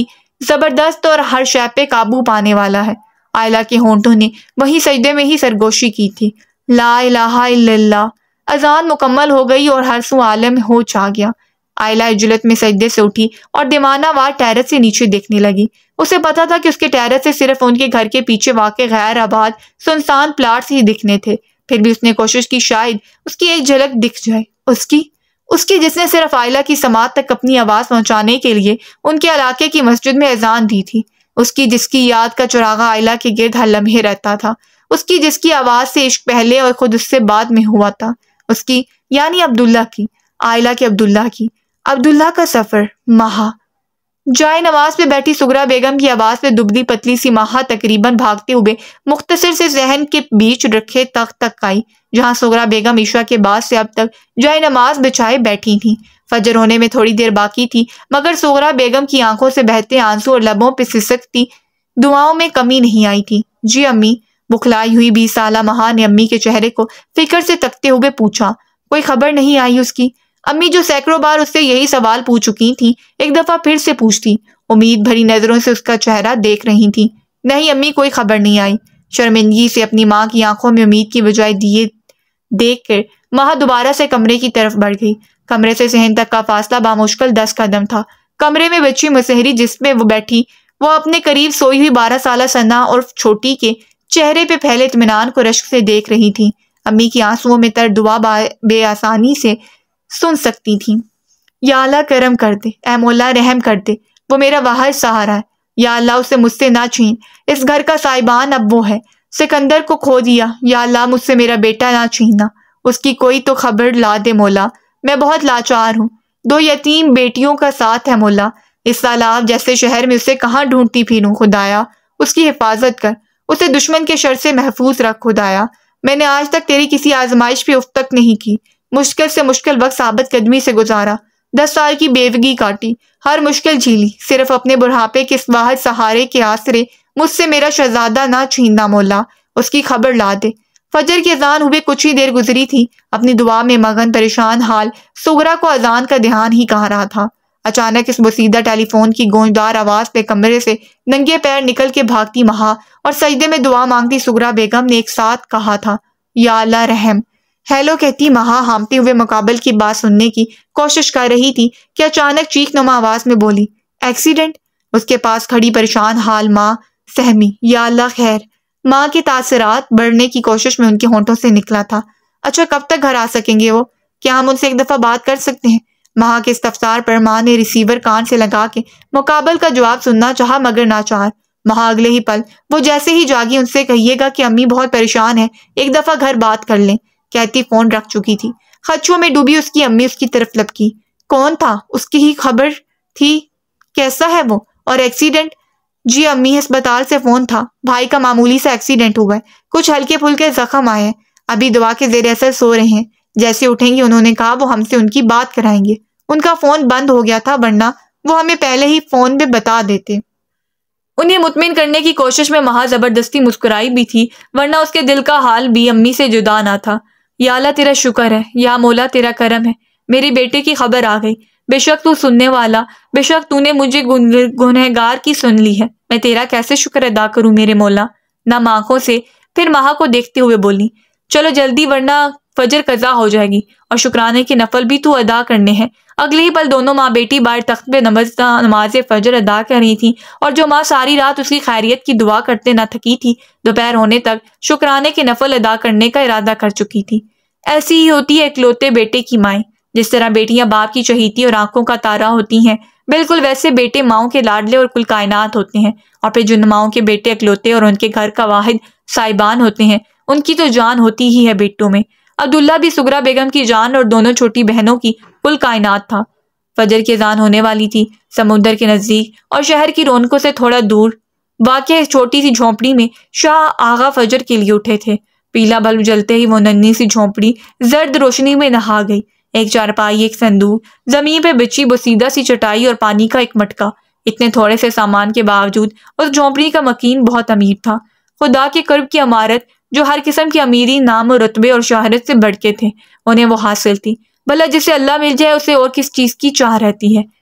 زبردست اور ہر شے پہ قابو پانے والا ہے۔ آئلہ کے ہونٹوں نے وہی سجدے میں ہی سرگوشی کی تھی۔ لا الہ الا اللہ۔ اذان مکمل ہو گئی اور ہر سو عالم ہو چھا گیا۔ آئلہ عجلت میں سجدے سے اٹھی اور دیوانہ وار ٹیرس سے نیچے دیکھنے لگی۔ اسے پتا تھا کہ اس کے ٹیرس سے صرف ان کے گھر کے پیچھے واقع غیر آباد سنسان پلاٹس ہی دکھنے تھے۔ پھر بھی اس نے کوشش کی شاید اس کی ایک جھلک دکھ جائے۔ اس کی اس کی جس نے صرف آئلہ کی سماعت تک اپنی آواز پہنچانے کے لیے ان کے علاقے کی مسجد میں اذان دی تھی۔ اس کی جس کی یاد کا چراغا آئلہ کے گرد ہر لمحے رہتا تھا۔ اس کی جس کی آواز سے عشق پہلے اور خود اس سے بعد میں ہوا تھا۔ اس کی یعنی عبداللہ کی، آئلہ کے عبداللہ کی۔ عبداللہ کا سفر۔ مہا جائے نماز پہ بیٹھی سغرا بیگم کی آواز پہ دبلی پتلی سی مہا تقریباً بھاگتے ہوئے مختصر سے ذہن کے بیچ رکھے تخت تک آئی، جہاں سغرا بیگم عشاء کے بعد سے اب تک جائے نماز بچھائے بیٹھی تھیں۔ فجر ہونے میں تھوڑی دیر باقی تھی، مگر سغرا بیگم کی آنکھوں سے بہتے آنسو اور لبوں پہ سسکتی دعاؤں میں کمی نہیں آئی تھی۔ جی امی، بکھلائی ہوئی بیس سالہ مہا نے امی کے چہرے کو فکر سے تکتے ہوئے پوچھا۔ کوئی خبر نہیں آئی اس کی؟ امی جو سینکڑوں بار اس سے یہی سوال پوچھ چکی تھیں، ایک دفعہ پھر سے پوچھتی، امید بھری نظروں سے اس کا چہرہ دیکھ رہی تھیں۔ نہیں امی، کوئی خبر نہیں آئی۔ شرمندگی سے اپنی ماں کی آنکھوں میں امید کی بجائے دیے دیکھ کر مہا دوبارہ سے کمرے کی طرف بڑھ گئی۔ کمرے سے صحن تک کا فاصلہ بامشکل دس قدم تھا۔ کمرے میں بچی مسحری جس میں وہ بیٹھی، وہ اپنے قریب سوئی ہوئی بارہ سالہ ثنا اور چھوٹی کے چہرے پہ پھیلے اطمینان کو رشک سے دیکھ رہی تھی۔ امی کی آنسوؤں میں تر دعا بے آسانی سے سن سکتی تھیں۔ یا اللہ کرم کر دے، اے مولا رحم کر دے، وہ میرا واحد سہارا ہے۔ یا اللہ اسے مجھ سے نہ چھین، اس گھر کا سائبان اب وہ ہے۔ سکندر کو کھو دیا، یا اللہ مجھ سے میرا بیٹا نہ چھیننا، اس کی کوئی تو خبر لا دے مولا، میں بہت لاچار ہوں۔ دو یتیم بیٹیوں کا ساتھ ہے مولا، اس سیلاب جیسے شہر میں اسے کہاں ڈھونڈتی پھروں، خدایا اس کی حفاظت کر، اسے دشمن کے شر سے محفوظ رکھ خدایا۔ میں نے آج تک تیری کسی آزمائش پہ افتک نہیں کی، مشکل سے مشکل وقت ثابت قدمی سے گزارا، دس سال کی بیوگی کاٹی، ہر مشکل جھیلی، صرف اپنے بڑھاپے کے اس واحد سہارے کے آسرے مجھ سے میرا شہزادہ نہ چھیننا مولا، اس کی خبر لا دے۔ فجر کی اذان ہوئے کچھ ہی دیر گزری تھی، اپنی دعا میں مگن پریشان حال سغرا کو اذان کا دھیان ہی کہا رہا تھا۔ اچانک اس بوسیدہ ٹیلی فون کی گونجدار آواز پہ کمرے سے ننگے پیر نکل کے بھاگتی مہا اور سجدے میں دعا مانگتی سغرا بیگم نے ایک ساتھ کہا تھا، یا اللہ رحم۔ ہیلو کہتی مہا ہامتے ہوئے مقابل کی بات سننے کی کوشش کر رہی تھی کہ اچانک چیخ نما آواز میں بولی، ایکسیڈنٹ؟ اس کے پاس کھڑی پریشان حال ماں سہمی، یا اللہ خیر۔ ماں کے تاثرات بڑھنے کی کوشش میں ان کے ہونٹوں سے نکلا تھا، اچھا کب تک گھر آ سکیں گے وہ؟ کیا ہم ان سے ایک دفعہ بات کر سکتے ہیں؟ مہا کے استفسار پر ماں نے ریسیور کان سے لگا کے مقابل کا جواب سننا چاہا، مگر ناچار۔ مہا اگلے ہی پل وہ جیسے ہی جاگی، ان سے کہیے گا کہ امی بہت پریشان ہے، ایک دفعہ گھر بات کر لیں، کہتی فون رکھ چکی تھی۔ خدشوں میں ڈوبی اس کی امی اس کی طرف لپکی۔ کون تھا؟ اس کی ہی خبر تھی؟ کیسا ہے وہ؟ اور ایکسیڈنٹ؟ جی امی ہسپتال سے فون تھا، بھائی کا معمولی سا ایکسیڈنٹ ہوا ہے، کچھ ہلکے پھلکے زخم آئے ہیں، ابھی دوا کے زیر اثر سو رہے ہیں، جیسے اٹھیں گے انہوں نے کہا وہ ہم سے ان کی بات کرائیں گے۔ ان کا فون بند ہو گیا تھا، ورنہ وہ ہمیں پہلے ہی فون پہ بتا دیتے۔ انہیں مطمئن کرنے کی کوشش میں مہا زبردستی مسکرائی بھی تھی، ورنہ اس کے دل کا حال بھی امی سے جدا نہ تھا۔ یا اللہ تیرا شکر ہے، یا مولا تیرا کرم ہے، میرے بیٹے کی خبر آ گئی، بے شک تو سننے والا، بے شک تو نے مجھے گنہگار کی سن لی ہے، میں تیرا کیسے شکر ادا کروں میرے مولا۔ نم آنکھوں سے پھر مہا کو دیکھتے ہوئے بولی، چلو جلدی ورنہ فجر قضا ہو جائے گی، اور شکرانے کے نفل بھی تو ادا کرنے ہیں۔ اگلے ہی پل دونوں ماں بیٹی باہر تخت پہ نماز فجر ادا کر رہی تھیں، اور جو ماں ساری رات اس کی خیریت کی دعا کرتے نہ تھکی تھی، دوپہر ہونے تک شکرانے کے نفل ادا کرنے کا ارادہ کر چکی تھی۔ ایسی ہی ہوتی ہے اکلوتے بیٹے کی مائیں، جس طرح بیٹیاں باپ کی چہیتی اور آنکھوں کا تارا ہوتی ہیں، بالکل ویسے بیٹے ماؤں کے لاڈلے اور کل کائنات ہوتے ہیں، اور پھر جن ماؤں کے بیٹے اکلوتے اور ان کے گھر کا واحد سائبان ہوتے ہیں، ان کی تو جان ہوتی ہی ہے بیٹوں میں۔ عبداللہ بھی سغرا بیگم کی جان اور دونوں چھوٹی بہنوں کی کل کائنات تھا۔ فجر کی اذان ہونے والی تھی۔ سمندر کے نزدیک اور شہر کی رونقوں سے تھوڑا دور واقع ایک چھوٹی سی جھونپڑی میں شاہ آغا فجر کے لیے اٹھے تھے۔ پیلا بلب جلتے ہی وہ ننھی سی جھونپڑی زرد روشنی میں نہا گئی۔ ایک چارپائی، ایک صندوق، زمین پہ بچھی بوسیدہ سی چٹائی اور پانی کا ایک مٹکا، اتنے تھوڑے سے سامان کے باوجود اس جھونپڑی کا مکین بہت امیر تھا۔ خدا کے قرب کی عمارت جو ہر قسم کی امیری، نام و رتبے اور شہرت سے بڑھ کے تھے، انہیں وہ حاصل تھی۔ بھلا جسے اللہ مل جائے اسے اور کس چیز کی چاہ رہتی ہے؟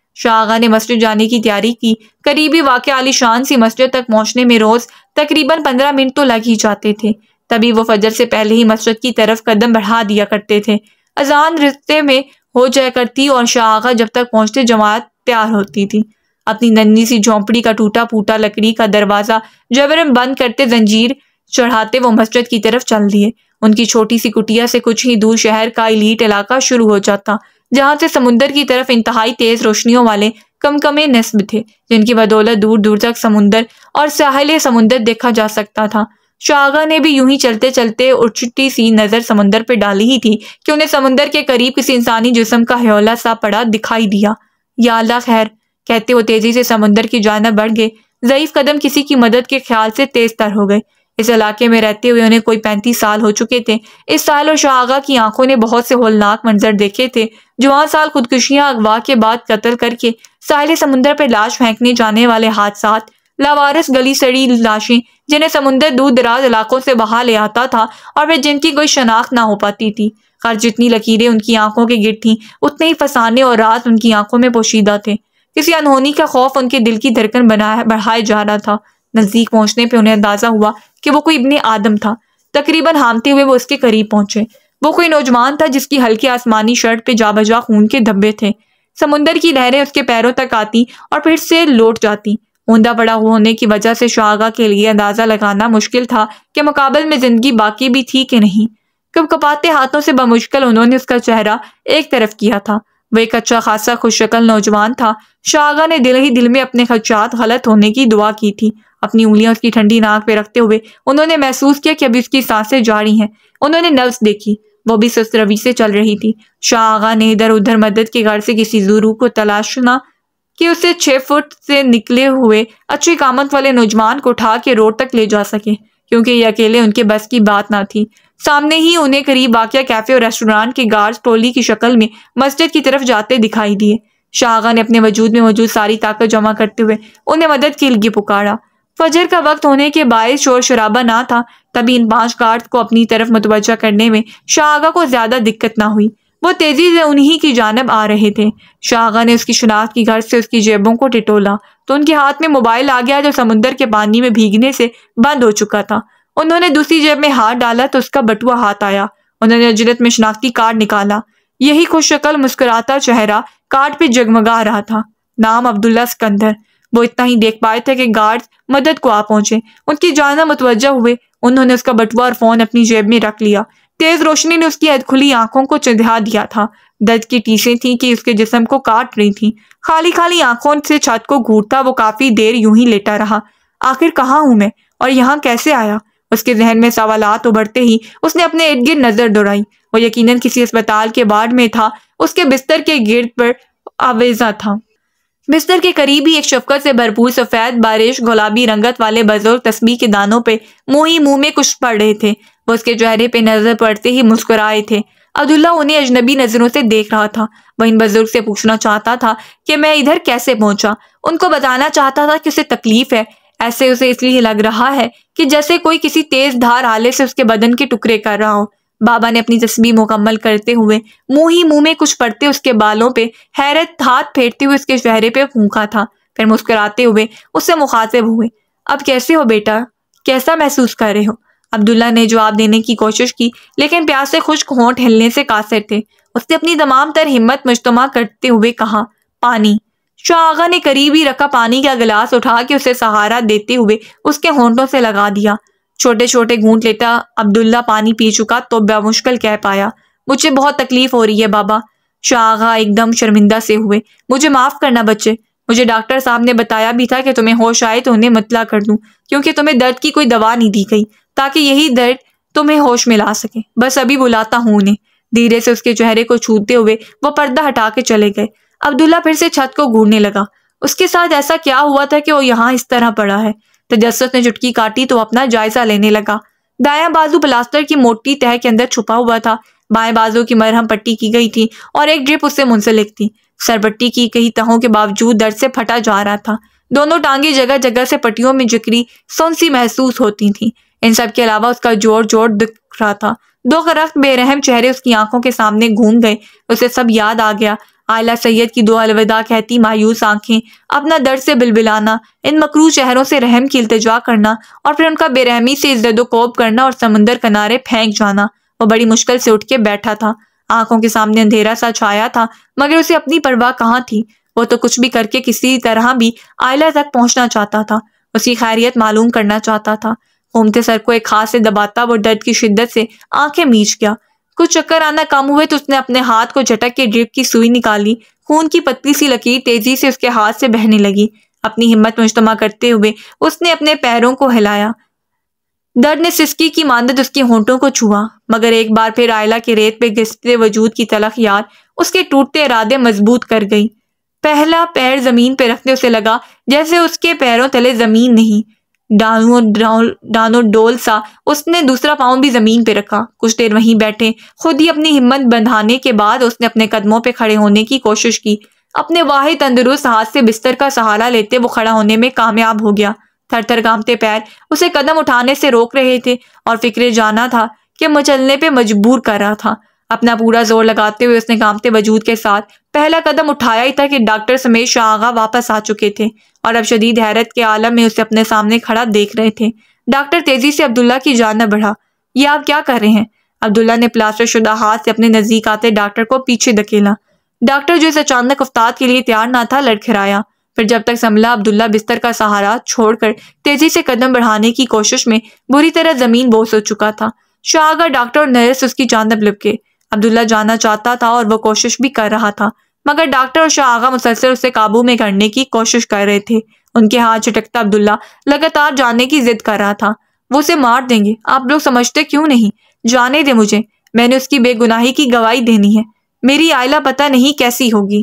شاہ آغا نے مسجد جانے کی تیاری کی۔ قریبی واقع عالی شان سی مسجد تک پہنچنے میں روز تقریباً پندرہ منٹ تو لگ ہی جاتے تھے، تبھی وہ فجر سے پہلے ہی مسجد کی طرف قدم بڑھا دیا کرتے تھے۔ اذان رستے میں ہو جایا کرتی اور شاہ آغا جب تک پہنچتے جماعت تیار ہوتی تھی۔ اپنی ننھی سی جھونپڑی کا ٹوٹا پھوٹا لکڑی کا دروازہ جبرن بند کرتے زنجیر چڑھاتے وہ مسجد کی طرف چل دیے۔ ان کی چھوٹی سی کٹیا سے کچھ ہی دور شہر کا ایلیٹ علاقہ شروع ہو جاتا، جہاں سے سمندر کی طرف انتہائی تیز روشنیوں والے کمکمے نصب تھے، جن کی بدولت دور دور تک سمندر اور ساحل سمندر دیکھا جا سکتا تھا۔ شاہ آغا نے بھی یوں ہی چلتے چلتے اچھتی سی نظر سمندر پہ ڈالی ہی تھی کہ انہیں سمندر کے قریب کسی انسانی جسم کا ہیولا سا پڑا دکھائی دیا۔ یا اللہ خیر، کہتے وہ تیزی سے سمندر کی جانب بڑھ گئے۔ ضعیف قدم کسی کی مدد کے خیال سے تیز تر ہو گئے۔ اس علاقے میں رہتے ہوئے انہیں کوئی پینتیس سال ہو چکے تھے۔ اس سال اور شاہ آغا کی آنکھوں نے بہت سے ہولناک منظر دیکھے تھے۔ جوان سال خودکشیاں، اغوا کے بعد قتل کر کے ساحل سمندر پر لاش پھینکنے جانے والے حادثات، لاوارث گلی سڑی لاشیں جنہیں سمندر دور دراز علاقوں سے بہا لے آتا تھا اور پھر جن کی کوئی شناخت نہ ہو پاتی تھی۔ خیر جتنی لکیریں ان کی آنکھوں کے گرد تھیں، اتنے ہی فسانے اور راز ان کی آنکھوں میں پوشیدہ تھے۔ کسی انہونی کا خوف ان کے دل کی دھڑکن بڑھائے جا رہا تھا۔ نزدیک پہنچنے پہ انہیں اندازہ ہوا کہ وہ کوئی ابن آدم تھا۔ تقریباً ہانپتے ہوئے وہ اس کے قریب پہنچے۔ وہ کوئی نوجوان تھا جس کی ہلکی آسمانی شرٹ پہ جا بجا خون کے دھبے تھے۔ سمندر کی لہریں اس کے پیروں تک آتی اور پھر سے لوٹ جاتی۔ اوندا پڑا ہونے کی وجہ سے شاہ آغا کے لیے اندازہ لگانا مشکل تھا کہ مقابل میں زندگی باقی بھی تھی کہ نہیں۔ کب کپاتے ہاتھوں سے بمشکل انہوں نے اس کا چہرہ ایک طرف کیا تھا۔ وہ ایک اچھا خاصا خوش شکل نوجوان تھا۔ شاہ آغا نے دل ہی دل میں اپنے خدشات غلط ہونے کی دعا کی تھی۔ اپنی انگلیاں اس کی ٹھنڈی ناک پہ رکھتے ہوئے انہوں نے محسوس کیا کہ ابھی اس کی سانسیں جاری ہیں۔ انہوں نے نبض دیکھی، وہ بھی سست روی سے چل رہی تھی۔ شاہ آغا نے ادھر ادھر مدد کے غرض سے کسی ضرور کو تلاشنا کہ اسے چھ فٹ سے نکلے ہوئے اچھی قامت والے نوجوان کو اٹھا کے روڈ تک لے جا سکے، کیونکہ یہ اکیلے ان کے بس کی بات نہ تھی۔ سامنے ہی انہیں قریب واقع کیفے اور ریسٹورانٹ کے گارڈز ٹولی کی شکل میں مسجد کی طرف جاتے دکھائی دیے۔ شاہ آغا نے اپنے وجود میں موجود ساری طاقت جمع کرتے ہوئے انہیں مدد کے لیے پکارا۔ فجر کا وقت ہونے کے باعث شور شرابہ نہ تھا، تبھی ان پانچ گارڈز کو اپنی طرف متوجہ کرنے میں شاہ آغا کو زیادہ دقت نہ ہوئی۔ وہ تیزی سے انہی کی جانب آ رہے تھے۔ شاہ آغا نے اس کی شناخت کی غرض سے اس کی جیبوں کو ٹٹولا تو ان کے ہاتھ میں موبائل آ گیا جو سمندر کے پانی میں بھیگنے سے بند ہو چکا تھا۔ انہوں نے دوسری جیب میں ہاتھ ڈالا تو اس کا بٹوا ہاتھ آیا۔ انہوں نے اجلت میں شناختی کارڈ نکالا۔ یہی خوش شکل مسکراتا چہرہ کارڈ پہ جگمگا رہا تھا۔ نام عبداللہ سکندر۔ وہ اتنا ہی دیکھ پائے تھے کہ گارڈز مدد کو آ پہنچے۔ ان کی جانب متوجہ ہوئے۔ انہوں نے اس کا بٹوا اور فون اپنی جیب میں رکھ لیا۔ تیز روشنی نے اس کی کھلی آنکھوں کو چندھا دیا تھا۔ درد کی ٹیسیں تھیں کہ اس کے جسم کو کاٹ رہی تھیں۔ خالی خالی آنکھوں سے چھت کو گھورتا وہ کافی دیر یوں ہی لیٹا رہا۔ آخر کہاں ہوں میں اور یہاں کیسے آیا؟ اس کے ذہن میں سوالات ابھرتے ہی اس نے اپنے ارد گرد نظر دوڑائی۔ وہ یقیناً کسی اسپتال کے وارڈ میں تھا۔ اس کے بستر کے گرد پر آویزاں تھا۔ بستر کے قریب ہی ایک شفقت سے بھرپور سفید بارش گلابی رنگت والے بزرگ تسبیح کے دانوں پہ منہ ہی منہ میں کچھ پڑھ رہے تھے۔ وہ اس کے چہرے پہ نظر پڑتے ہی مسکرائے تھے۔ عبداللہ انہیں اجنبی نظروں سے دیکھ رہا تھا۔ وہ ان بزرگ سے پوچھنا چاہتا تھا کہ میں ادھر کیسے پہنچا۔ ان کو بتانا چاہتا تھا کہ اسے تکلیف ہے۔ ایسے اسے اس لیے لگ رہا ہے کہ جیسے کوئی کسی تیز دھار آلے سے اس کے بدن کے ٹکڑے کر رہا ہو۔ بابا نے اپنی تسبیح مکمل کرتے ہوئے منہ ہی منہ میں کچھ پڑھتے اس کے بالوں پہ حیرت ہاتھ پھیرتے ہوئے اس کے چہرے پہ پھونکا تھا۔ پھر مسکراتے ہوئے اس سے مخاطب ہوئے۔ اب کیسے ہو بیٹا؟ کیسا محسوس کر رہے ہو؟ عبداللہ نے جواب دینے کی کوشش کی لیکن پیاس سے خشک ہونٹ ہلنے سے قاصر تھے۔ اس نے اپنی تمام تر ہمت مجتمع کرتے ہوئے کہا، پانی۔ شاہ آغا نے قریب ہی رکھا پانی کا گلاس اٹھا کے اسے سہارا دیتے ہوئے اس کے ہونٹوں سے لگا دیا۔ چھوٹے چھوٹے گھونٹ لیتا عبداللہ پانی پی چکا تو بمشکل کہہ پایا، مجھے بہت تکلیف ہو رہی ہے بابا۔ شاہ آغا ایک دم شرمندہ سے ہوئے۔ مجھے معاف کرنا بچے، مجھے ڈاکٹر صاحب نے بتایا بھی تھا کہ تمہیں ہوش آئے تو انہیں مطلع کر دوں، کیونکہ تمہیں درد کی کوئی دوا نہیں دی گئی تاکہ یہی درد تمہیں ہوش میں لا سکے۔ بس ابھی بلاتا ہوں انہیں۔ دھیرے سے اس کے چہرے کو چھوتے ہوئے وہ پردہ ہٹا کے چلے گئے۔ عبداللہ پھر سے چھت کو گھورنے لگا۔ اس کے ساتھ ایسا کیا ہوا تھا کہ وہ یہاں اس طرح پڑا ہے؟ تجسس نے چٹکی کاٹی تو اپنا جائزہ لینے لگا۔ دایاں بازو پلاسٹر کی موٹی تہہ کے اندر چھپا ہوا تھا۔ بائیں بازو کی مرہم پٹی کی گئی تھی اور ایک ڈرپ اس سے منسلک تھی۔ سر پٹی کی کئی تہوں کے باوجود درد سے پھٹا جا رہا تھا۔ دونوں ٹانگیں جگہ جگہ سے پٹیوں میں جکری سونسی محسوس ہوتی تھیں۔ ان سب کے علاوہ اس کا جوڑ جوڑ دکھ رہا تھا۔ دو کرخت بے رحم چہرے اس کی آنکھوں کے سامنے گھوم گئے۔ اسے سب یاد آ گیا۔ عائلہ سید کی دو الوداع کہتی مایوس آنکھیں، اپنا درد سے بلبلانا، ان مکروہ چہروں سے رحم کی التجا کرنا اور پھر ان کا بے رحمی سے زد و کوب کرنا اور سمندر کنارے پھینک جانا۔ وہ بڑی مشکل سے اٹھ کے بیٹھا تھا۔ آنکھوں کے سامنے اندھیرا سا چھایا تھا، مگر اسے اپنی پرواہ کہاں تھی۔ وہ تو کچھ بھی کر کے کسی طرح بھی عائلہ تک پہنچنا چاہتا تھا، اس کی خیریت معلوم کرنا چاہتا تھا۔ گھومتے سر کو ایک ہاتھ سے دباتا وہ درد کی شدت سے آنکھیں میچ گیا۔ کچھ چکر آنا کم ہوئے تو اس نے اپنے ہاتھ کو جھٹک کے ڈرپ کی سوئی نکالی۔ خون کی پتلی سی لکیر تیزی سے اس کے ہاتھ سے بہنے لگی۔ اپنی ہمت مجتمع کرتے ہوئے اس نے اپنے پیروں کو ہلایا۔ درد نے سسکی کی مانند اس کے ہونٹوں کو چھوا، مگر ایک بار پھر عائلہ کے ریت پہ گھستے وجود کی تلخ یاد اس کے ٹوٹتے ارادے مضبوط کر گئی۔ پہلا پیر زمین پہ رکھتے اسے لگا جیسے اس کے پیروں تلے زمین نہیں۔ ڈانو ڈول ڈانو ڈول سا اس نے دوسرا پاؤں بھی زمین پہ رکھا۔ کچھ دیر وہیں بیٹھے خود ہی اپنی ہمت بندھانے کے بعد اس نے اپنے قدموں پہ کھڑے ہونے کی کوشش کی۔ اپنے واحد تندرست ہاتھ سے بستر کا سہارا لیتے وہ کھڑا ہونے میں کامیاب ہو گیا۔ تھر تھر کانپتے پیر اسے قدم اٹھانے سے روک رہے تھے اور فکر جانا تھا کہ مچلنے پہ مجبور کر رہا تھا۔ اپنا پورا زور لگاتے ہوئے اس نے کانپتے وجود کے ساتھ پہلا قدم اٹھایا ہی تھا کہ ڈاکٹر سمیت شاہ آغا واپس آ چکے تھے اور اب شدید حیرت کے عالم میں اسے اپنے سامنے کھڑا دیکھ رہے تھے۔ ڈاکٹر تیزی سے عبداللہ کی جانب بڑھا۔ یہ آپ کیا کر رہے ہیں؟ عبداللہ نے پلاسٹر شدہ ہاتھ سے اپنے نزدیک آتے ڈاکٹر کو پیچھے دھکیلا۔ ڈاکٹر جو اس اچانک افتاد کے لیے تیار نہ تھا لڑکھڑایا، پھر جب تک سنبھلا عبداللہ بستر کا سہارا چھوڑ کر تیزی سے قدم بڑھانے کی کوشش میں بری طرح زمین بوس ہو چکا تھا۔ شاہ آغا ڈاکٹر اور نرس اس کی جانب لپکے۔ عبداللہ جانا چاہتا تھا اور وہ کوشش بھی کر رہا تھا، مگر ڈاکٹر اور شاہ آغا مسلسل اسے قابو میں کرنے کی کوشش کر رہے تھے۔ ان کے ہاتھ جھٹکتا عبداللہ لگاتار جانے کی ضد کر رہا تھا۔ وہ اسے مار دیں گے، آپ لوگ سمجھتے کیوں نہیں؟ جانے دے مجھے، میں نے اس کی بے گناہی کی گواہی دینی ہے۔ میری عائلہ پتہ نہیں کیسی ہوگی۔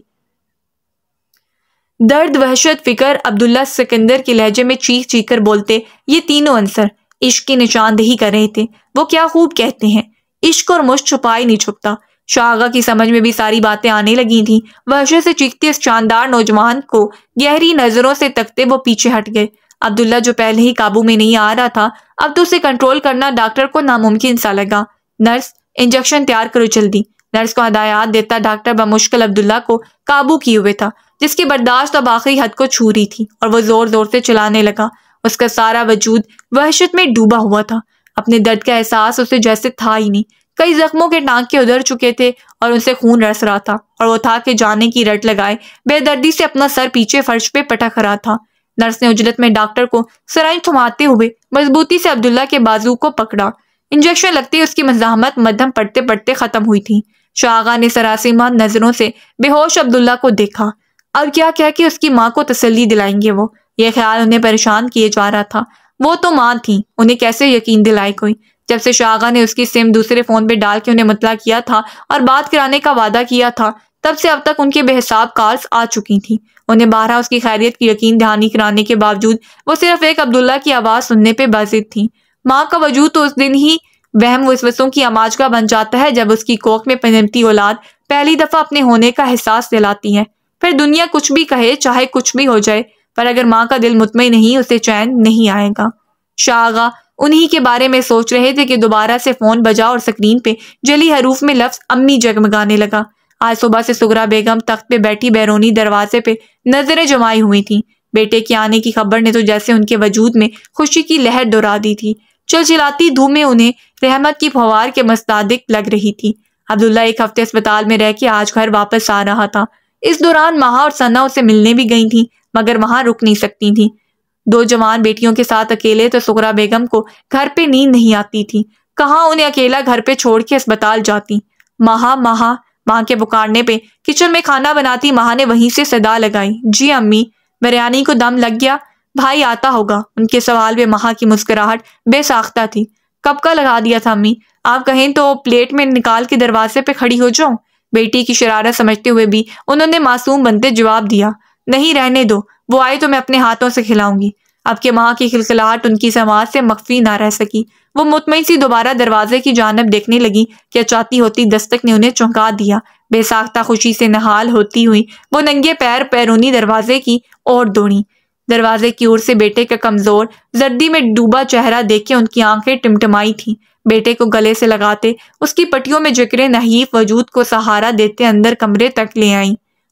درد، وحشت، فکر، عبداللہ سکندر کے لہجے میں چیخ چیخ کر بولتے یہ تینوں عنصر عشق کی نشاندہی کر رہے تھے۔ وہ کیا خوب کہتے ہیں، عشق اور مشق چھپائے نہیں چھپتا۔ شاہ آغا کی سمجھ میں بھی ساری باتیں آنے لگی تھیں۔ وحشت سے چیختے اس شاندار نوجوان کو گہری نظروں سے تکتے وہ پیچھے ہٹ گئے۔ عبداللہ جو پہلے ہی قابو میں نہیں آ رہا تھا، اب تو اسے کنٹرول کرنا ڈاکٹر کو ناممکن سا لگا۔ نرس، انجیکشن تیار کرو جلدی۔ نرس کو ہدایات دیتا ڈاکٹر بمشکل عبداللہ کو قابو کیے ہوئے تھا، جس کی برداشت اب آخری حد کو چھو رہی تھی، اور وہ زور زور سے چلانے لگا۔ اس کا سارا وجود وحشت میں ڈوبا ہوا تھا۔ اپنے درد کا احساس اسے جیسے تھا ہی نہیں۔ کئی زخموں کے ٹانکے ادھر چکے تھے اور ان سے خون رس رہا تھا، اور وہ تھا کہ جانے کی رٹ لگائے بے دردی سے اپنا سر پیچھے فرش پہ پٹک رہا تھا۔ نرس نے اجلت میں ڈاکٹر کو سرنج تھماتے ہوئے مضبوطی سے عبداللہ کے بازو کو پکڑا۔ انجیکشن لگتے ہی اس کی مزاحمت مدھم پڑتے پڑتے ختم ہوئی تھی۔ شاہ آغا نے سراسیمہ نظروں سے بے ہوش عبداللہ کو دیکھا۔ اب کیا کہہ کے اس کی ماں کو تسلی دلائیں گے وہ؟ یہ خیال انہیں پریشان کیے جا رہا تھا۔ وہ تو ماں تھیں، انہیں کیسے یقین دلائے کوئی؟ جب سے شاہ آغا نے اس کی سم دوسرے فون پہ ڈال کے انہیں مطلع کیا تھا اور بات کرانے کا وعدہ کیا تھا، تب سے اب تک ان کے بے حساب کالز آ چکی تھیں۔ انہیں بارہا اس کی خیریت کی یقین دہانی کرانے کے باوجود وہ صرف ایک عبداللہ کی آواز سننے پہ بازد تھیں۔ ماں کا وجود تو اس دن ہی وہم وسوسوں کی آماجگاہ بن جاتا ہے جب اس کی کوکھ میں پنپتی اولاد پہلی دفعہ اپنے ہونے کا احساس دلاتی ہے۔ پھر دنیا کچھ بھی کہے، چاہے کچھ بھی ہو جائے، پر اگر ماں کا دل مطمئن نہیں، اسے چین نہیں آئے گا۔ شاہ آغا انہی کے بارے میں سوچ رہے تھے کہ دوبارہ سے فون بجا اور سکرین پہ جلی حروف میں لفظ امی جگمگانے لگا۔ آج صبح سے سغرا بیگم تخت پہ بیٹھی بیرونی دروازے پہ نظریں جمائی ہوئی تھیں۔ بیٹے کے آنے کی خبر نے تو جیسے ان کے وجود میں خوشی کی لہر دوڑا دی تھی۔ چلچلاتی دھوپ میں انہیں رحمت کی پھوار کے مصداق لگ رہی تھی۔ عبداللہ ایک ہفتے اسپتال میں رہ کے آج گھر واپس آ رہا تھا۔ اس دوران مہا اور ثنا اسے ملنے بھی گئی تھیں، مگر وہاں رک نہیں سکتی تھیں۔ دو جوان بیٹیوں کے ساتھ اکیلے تو سغرا بیگم کو گھر پہ نیند نہیں آتی تھی۔ کہاں انہیں اکیلا گھر پہ چھوڑ کے اسپتال جاتی؟ مہا مہا ماں کے پکارنے پہ کچن میں کھانا بناتی مہا نے وہیں سے صدا لگائی، جی امی۔ بریانی کو دم لگ گیا؟ بھائی آتا ہوگا۔ ان کے سوال پہ مہا کی مسکراہٹ بے ساختہ تھی۔ کب کا لگا دیا تھا امی؟ آپ کہیں تو پلیٹ میں نکال کے دروازے پہ کھڑی ہو جاؤں؟ بیٹی کی شرارت سمجھتے ہوئے بھی انہوں نے معصوم بنتے جواب دیا، نہیں رہنے دو، وہ آئے تو میں اپنے ہاتھوں سے کھلاؤں گی۔ اب کہ ماں کی کھلکھلاہٹ ان کی سماعت سے مخفی نہ رہ سکی، وہ مطمئن سی دوبارہ دروازے کی جانب دیکھنے لگی کہ چاہتی ہوتی دستک نے انہیں چونکا دیا۔ بے ساختہ خوشی سے نہال ہوتی ہوئی وہ ننگے پیر بیرونی دروازے کی اور دوڑی۔ دروازے کی اور سے بیٹے کا کمزور زردی میں ڈوبا چہرہ دیکھ کے ان کی آنکھیں ٹمٹمائی تھیں۔ بیٹے کو گلے سے لگاتے اس کی پٹیوں میں جکرے نحیف وجود کو سہارا دیتے اندر کمرے تک لے آئیں۔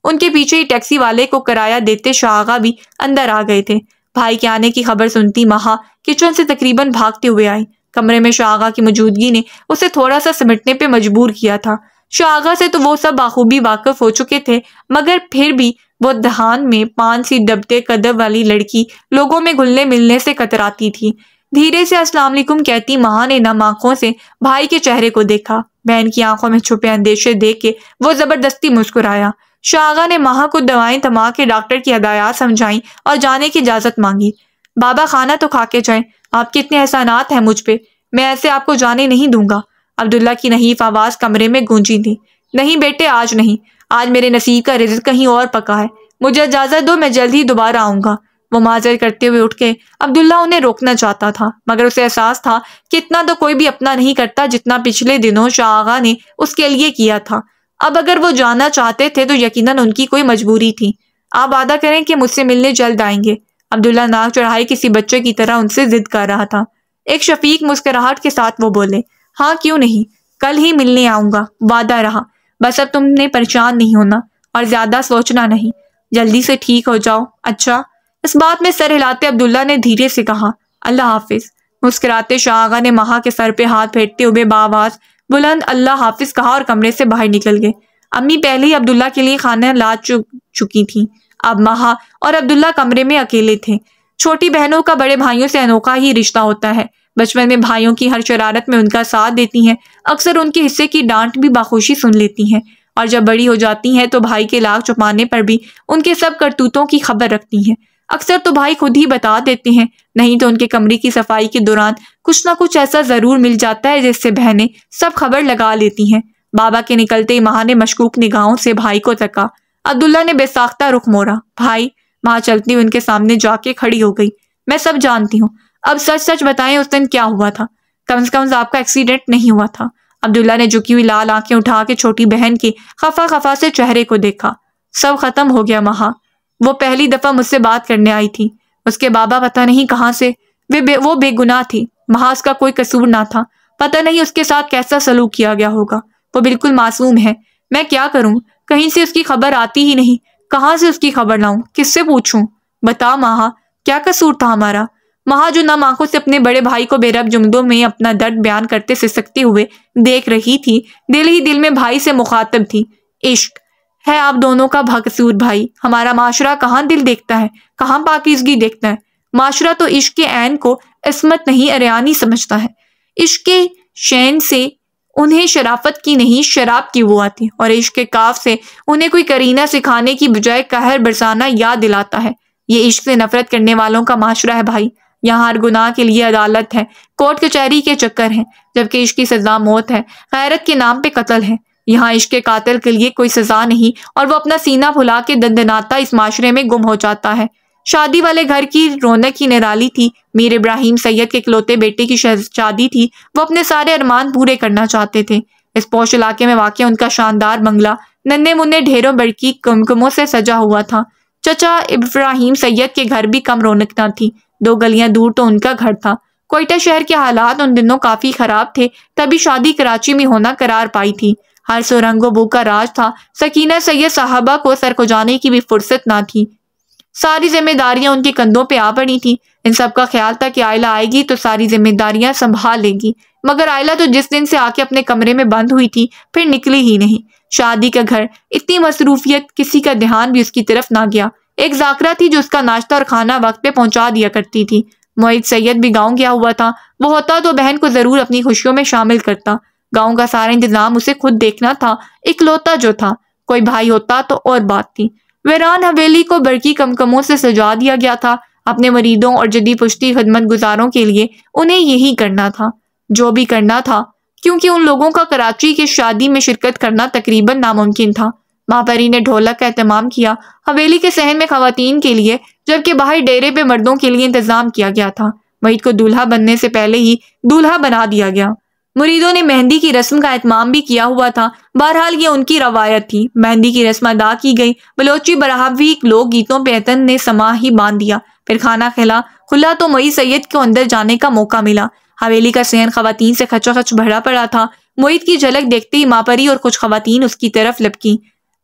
ان کے پیچھے ہی ٹیکسی والے کو کرایہ دیتے شاہ آغا بھی اندر آ گئے تھے۔ بھائی کے آنے کی خبر سنتی مہا کچن سے تقریباً بھاگتے ہوئے آئی۔ کمرے میں شاہ آغا کی موجودگی نے اسے تھوڑا سا سمٹنے پہ مجبور کیا تھا۔ شاہ آغا سے تو وہ سب بخوبی واقف ہو چکے تھے، مگر پھر بھی وہ دہان میں پان سی ڈبتے قدم والی لڑکی لوگوں میں گھلنے ملنے سے کتراتی تھی۔ دھیرے سے السلام علیکم کہتی مہا نے نم آنکھوں سے بھائی کے چہرے کو دیکھا۔ بہن کی آنکھوں میں چھپے اندیشے دیکھ کے وہ زبردستی مسکرایا۔ شاہ آغا نے مہا کو دوائیں تھما کے ڈاکٹر کی ہدایات سمجھائیں اور جانے کی اجازت مانگی۔ بابا کھانا تو کھا کے جائیں، آپ کے اتنے احسانات ہیں مجھ پہ، میں ایسے آپ کو جانے نہیں دوں گا۔ عبداللہ کی نحیف آواز کمرے میں گونجی تھی۔ نہیں بیٹے، آج نہیں، آج میرے نصیب کا رزق کہیں اور پکا ہے، مجھے اجازت دو، میں جلد ہی دوبارہ آؤں گا۔ وہ معذرت کرتے ہوئے اٹھ کے عبداللہ انہیں روکنا چاہتا تھا، مگر اسے احساس تھا کہ اتنا تو کوئی بھی اپنا نہیں کرتا جتنا پچھلے دنوں شاہ آغا نے اس کے لیے کیا تھا۔ اب اگر وہ جانا چاہتے تھے تو یقیناً ان کی کوئی مجبوری تھی۔ آپ وعدہ کریں کہ مجھ سے ملنے جلد آئیں گے۔ عبداللہ ناک چڑھائے کسی بچے کی طرح ان سے ضد کر رہا تھا۔ ایک شفیق مسکراہٹ کے ساتھ وہ بولے، ہاں کیوں نہیں، کل ہی ملنے آؤں گا، وعدہ رہا۔ بس اب تم نے پریشان نہیں ہونا اور زیادہ سوچنا نہیں، جلدی سے ٹھیک ہو جاؤ۔ اچھا؟ اس بات میں سر ہلاتے عبداللہ نے دھیرے سے کہا، اللہ حافظ۔ مسکراتے شاہ آغا نے مہا کے سر پہ ہاتھ پھیرتے ہوئے بآواز بلند اللہ حافظ کہا اور کمرے سے باہر نکل گئے۔ امی پہلے ہی عبداللہ کے لیے کھانا لا چکی تھیں۔ اب مہا اور عبداللہ کمرے میں اکیلے تھے۔ چھوٹی بہنوں کا بڑے بھائیوں سے انوکھا ہی رشتہ ہوتا ہے۔ بچپن میں بھائیوں کی ہر شرارت میں ان کا ساتھ دیتی ہیں، اکثر ان کے حصے کی ڈانٹ بھی بخوشی سن لیتی ہیں، اور جب بڑی ہو جاتی ہیں تو بھائی کے لاکھ چھپانے پر بھی ان کے سب کرتوتوں کی خبر رکھتی ہیں۔ اکثر تو بھائی خود ہی بتا دیتے ہیں، نہیں تو ان کے کمرے کی صفائی کے دوران کچھ نہ کچھ ایسا ضرور مل جاتا ہے جس سے بہنیں سب خبر لگا لیتی ہیں۔ بابا کے نکلتے ہی مہا نے مشکوک نگاہوں سے بھائی کو تکا۔ عبداللہ نے بے ساختہ رخ موڑا۔ بھائی؟ ماں چلتی ہوئی ان کے سامنے جا کے کھڑی ہو گئی۔ میں سب جانتی ہوں، اب سچ سچ بتائیں اس دن کیا ہوا تھا؟ کم از کم آپ کا ایکسیڈنٹ نہیں ہوا تھا۔ عبداللہ نے جھکی ہوئی لال آنکھیں اٹھا کے چھوٹی بہن کے خفا خفا سے چہرے کو دیکھا۔ سب ختم ہو گیا مہا، وہ پہلی دفعہ مجھ سے بات کرنے آئی تھی، اس کے بابا پتہ نہیں کہاں سے، وہ بے, وہ بے گناہ تھی، مہا اس کا کوئی قصور نہ تھا، پتہ نہیں اس کے ساتھ کیسا سلوک کیا گیا ہوگا، وہ بالکل معصوم ہے۔ میں کیا کروں، کہیں سے اس کی خبر آتی ہی نہیں، کہاں سے اس کی خبر لاؤں، کس سے پوچھوں؟ بتا مہا، کیا قصور تھا ہمارا؟ مہا جو نم آنکھوں سے اپنے بڑے بھائی کو بے رب جملوں میں اپنا درد بیان کرتے سسکتے ہوئے دیکھ رہی تھی، دل ہی دل میں بھائی سے مخاطب تھی۔ عشق ہے آپ دونوں کا بقصور بھائی، ہمارا معاشرہ کہاں دل دیکھتا ہے، کہاں پاکیزگی دیکھتا ہے؟ معاشرہ تو عشق کے عین کو عصمت نہیں اریانی سمجھتا ہے۔ عشق کے شین سے انہیں شرافت کی نہیں شراب کی وہ آتی، اور عشق کے کاف سے انہیں کوئی کرینہ سکھانے کی بجائے قہر برسانا یاد دلاتا ہے۔ یہ عشق سے نفرت کرنے والوں کا معاشرہ ہے بھائی، یہاں ہر گناہ کے لیے عدالت ہے، کورٹ کچہری کے چکر ہیں، جبکہ عشق کی سزا موت ہے، غیرت کے نام پہ قتل ہے۔ یہاں عشق کے قاتل کے لیے کوئی سزا نہیں، اور وہ اپنا سینہ پھلا کے دندناتا اس معاشرے میں گم ہو جاتا ہے۔ شادی والے گھر کی رونق ہی نرالی تھی، میر ابراہیم سید کے اکلوتے بیٹے کی شادی تھی، وہ اپنے سارے ارمان پورے کرنا چاہتے تھے۔ اس پوش علاقے میں واقع ان کا شاندار بنگلہ ننھے منھے ڈھیروں بڑکی کمکموں سے سجا ہوا تھا۔ چچا ابراہیم سید کے گھر بھی کم رونق نہ تھی، دو گلیاں دور تو ان کا گھر تھا۔ کوئٹہ شہر کے حالات ان دنوں کافی خراب تھے، تبھی شادی کراچی میں ہونا قرار پائی تھی۔ ہر سو رنگ و بو کا راج تھا، سکینہ سید صاحبہ کو سر کو جانے کی بھی فرصت نہ تھی، ساری ذمہ داریاں ان کے کندھوں پہ آ پڑی تھیں۔ ان سب کا خیال تھا کہ عائلہ آئے گی تو ساری ذمہ داریاں سنبھال لے گی، مگر عائلہ تو جس دن سے آ کے اپنے کمرے میں بند ہوئی تھی پھر نکلی ہی نہیں۔ شادی کا گھر، اتنی مصروفیت، کسی کا دھیان بھی اس کی طرف نہ گیا۔ ایک ذاکرہ تھی جو اس کا ناشتہ اور کھانا وقت پہ پہنچا دیا کرتی تھی۔ معید سید بھی گاؤں گیا ہوا تھا، وہ ہوتا تو بہن کو ضرور اپنی خوشیوں میں شامل کرتا۔ گاؤں کا سارا انتظام اسے خود دیکھنا تھا، اکلوتا جو تھا، کوئی بھائی ہوتا تو اور بات تھی۔ ویران حویلی کو برقی کمکموں سے سجا دیا گیا تھا، اپنے مریدوں اور جدی پشتی خدمت گزاروں کے لیے انہیں یہی کرنا تھا جو بھی کرنا تھا، کیونکہ ان لوگوں کا کراچی کے شادی میں شرکت کرنا تقریباً ناممکن تھا۔ ماں پری نے ڈھولک کا اہتمام کیا، حویلی کے صحن میں خواتین کے لیے، جبکہ باہر ڈیرے پہ مردوں کے لیے انتظام کیا گیا تھا۔ معید کو دولہا بننے سے پہلے ہی دولہا بنا دیا گیا۔ مریدوں نے مہندی کی رسم کا اہتمام بھی کیا ہوا تھا، بہرحال یہ ان کی روایت تھی۔ مہندی کی رسم ادا کی گئی، بلوچی براہوی لوک گیتوں پہ عطن نے سما ہی باندھ دیا، پھر کھانا کھلا کھلا تو معید سید کو اندر جانے کا موقع ملا۔ حویلی کا صحن خواتین سے کھچا کھچ بھرا پڑا تھا۔ معید کی جھلک دیکھتے ہی ماں پری اور کچھ خواتین اس کی طرف لپکیں۔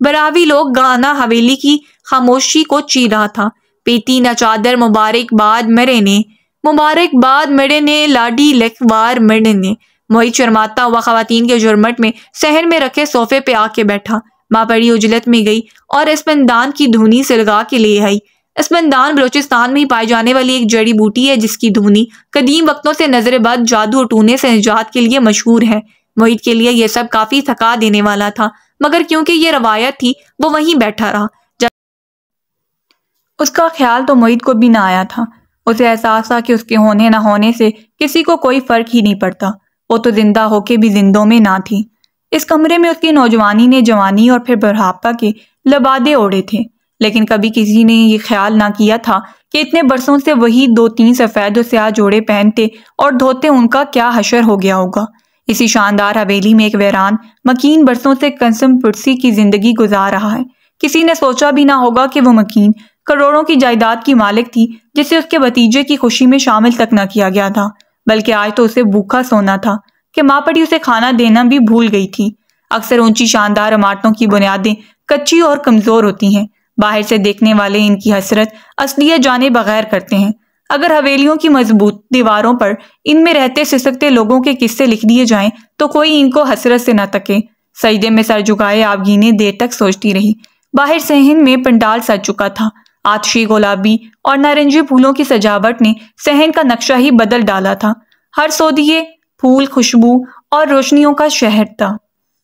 براوی لوگ گانا حویلی کی خاموشی کو چی رہا تھا۔ پیتی نہ چادر مبارک باد مرے نے، مبارک باد مرے نے، لاڈی لکھوار مرے نے۔ موہت شرماتا ہوا خواتین کے جرمٹ میں صحن میں رکھے صوفے پہ آ کے بیٹھا۔ ماں بڑی اجلت میں گئی اور اسپندان کی دھونی سلگا کے لے آئی۔ اسپندان بلوچستان میں ہی پائی جانے والی ایک جڑی بوٹی ہے جس کی دھونی قدیم وقتوں سے نظر بد، جادو اور ٹونے سے نجات کے لیے مشہور ہے۔ موہت کے لیے یہ سب کافی تھکا دینے والا تھا، مگر کیونکہ یہ روایت تھی وہ وہیں بیٹھا رہا۔ اس کا خیال تو موہت کو بھی نہ آیا تھا۔ اسے احساس تھا کہ اس کے ہونے نہ ہونے سے کسی کو کوئی فرق ہی نہیں پڑتا۔ وہ تو زندہ ہو کے بھی زندوں میں نہ تھی۔ اس کمرے میں اس کی نوجوانی نے جوانی اور پھر بڑھاپا کے لبادے اوڑے تھے، لیکن کبھی کسی نے یہ خیال نہ کیا تھا کہ اتنے برسوں سے وہی دو تین سفید و سیاہ جوڑے پہنتے اور دھوتے ان کا کیا حشر ہو گیا ہوگا۔ اسی شاندار حویلی میں ایک ویران مکین برسوں سے قسم پرسی کی زندگی گزار رہا ہے۔ کسی نے سوچا بھی نہ ہوگا کہ وہ مکین کروڑوں کی جائیداد کی مالک تھی جسے اس کے بھتیجے کی خوشی میں شامل تک نہ کیا گیا تھا، بلکہ آج تو اسے بھوکا سونا تھا کہ ماں پڑی اسے کھانا دینا بھی بھول گئی تھی۔ اکثر اونچی شاندار عمارتوں کی بنیادیں کچی اور کمزور ہوتی ہیں، باہر سے دیکھنے والے ان کی حسرت اصلیت جانے بغیر کرتے ہیں۔ اگر حویلیوں کی مضبوط دیواروں پر ان میں رہتے سسکتے لوگوں کے قصے لکھ دیے جائیں تو کوئی ان کو حسرت سے نہ تکے۔ سجدے میں سر جھکائے آبگینیں دیر تک سوچتی رہی۔ باہر صحن میں پنڈال سج چکا تھا۔ آتشی گلابی اور نارنجی پھولوں کی سجاوٹ نے صحن کا نقشہ ہی بدل ڈالا تھا۔ ہر سودیے پھول، خوشبو اور روشنیوں کا شہر تھا۔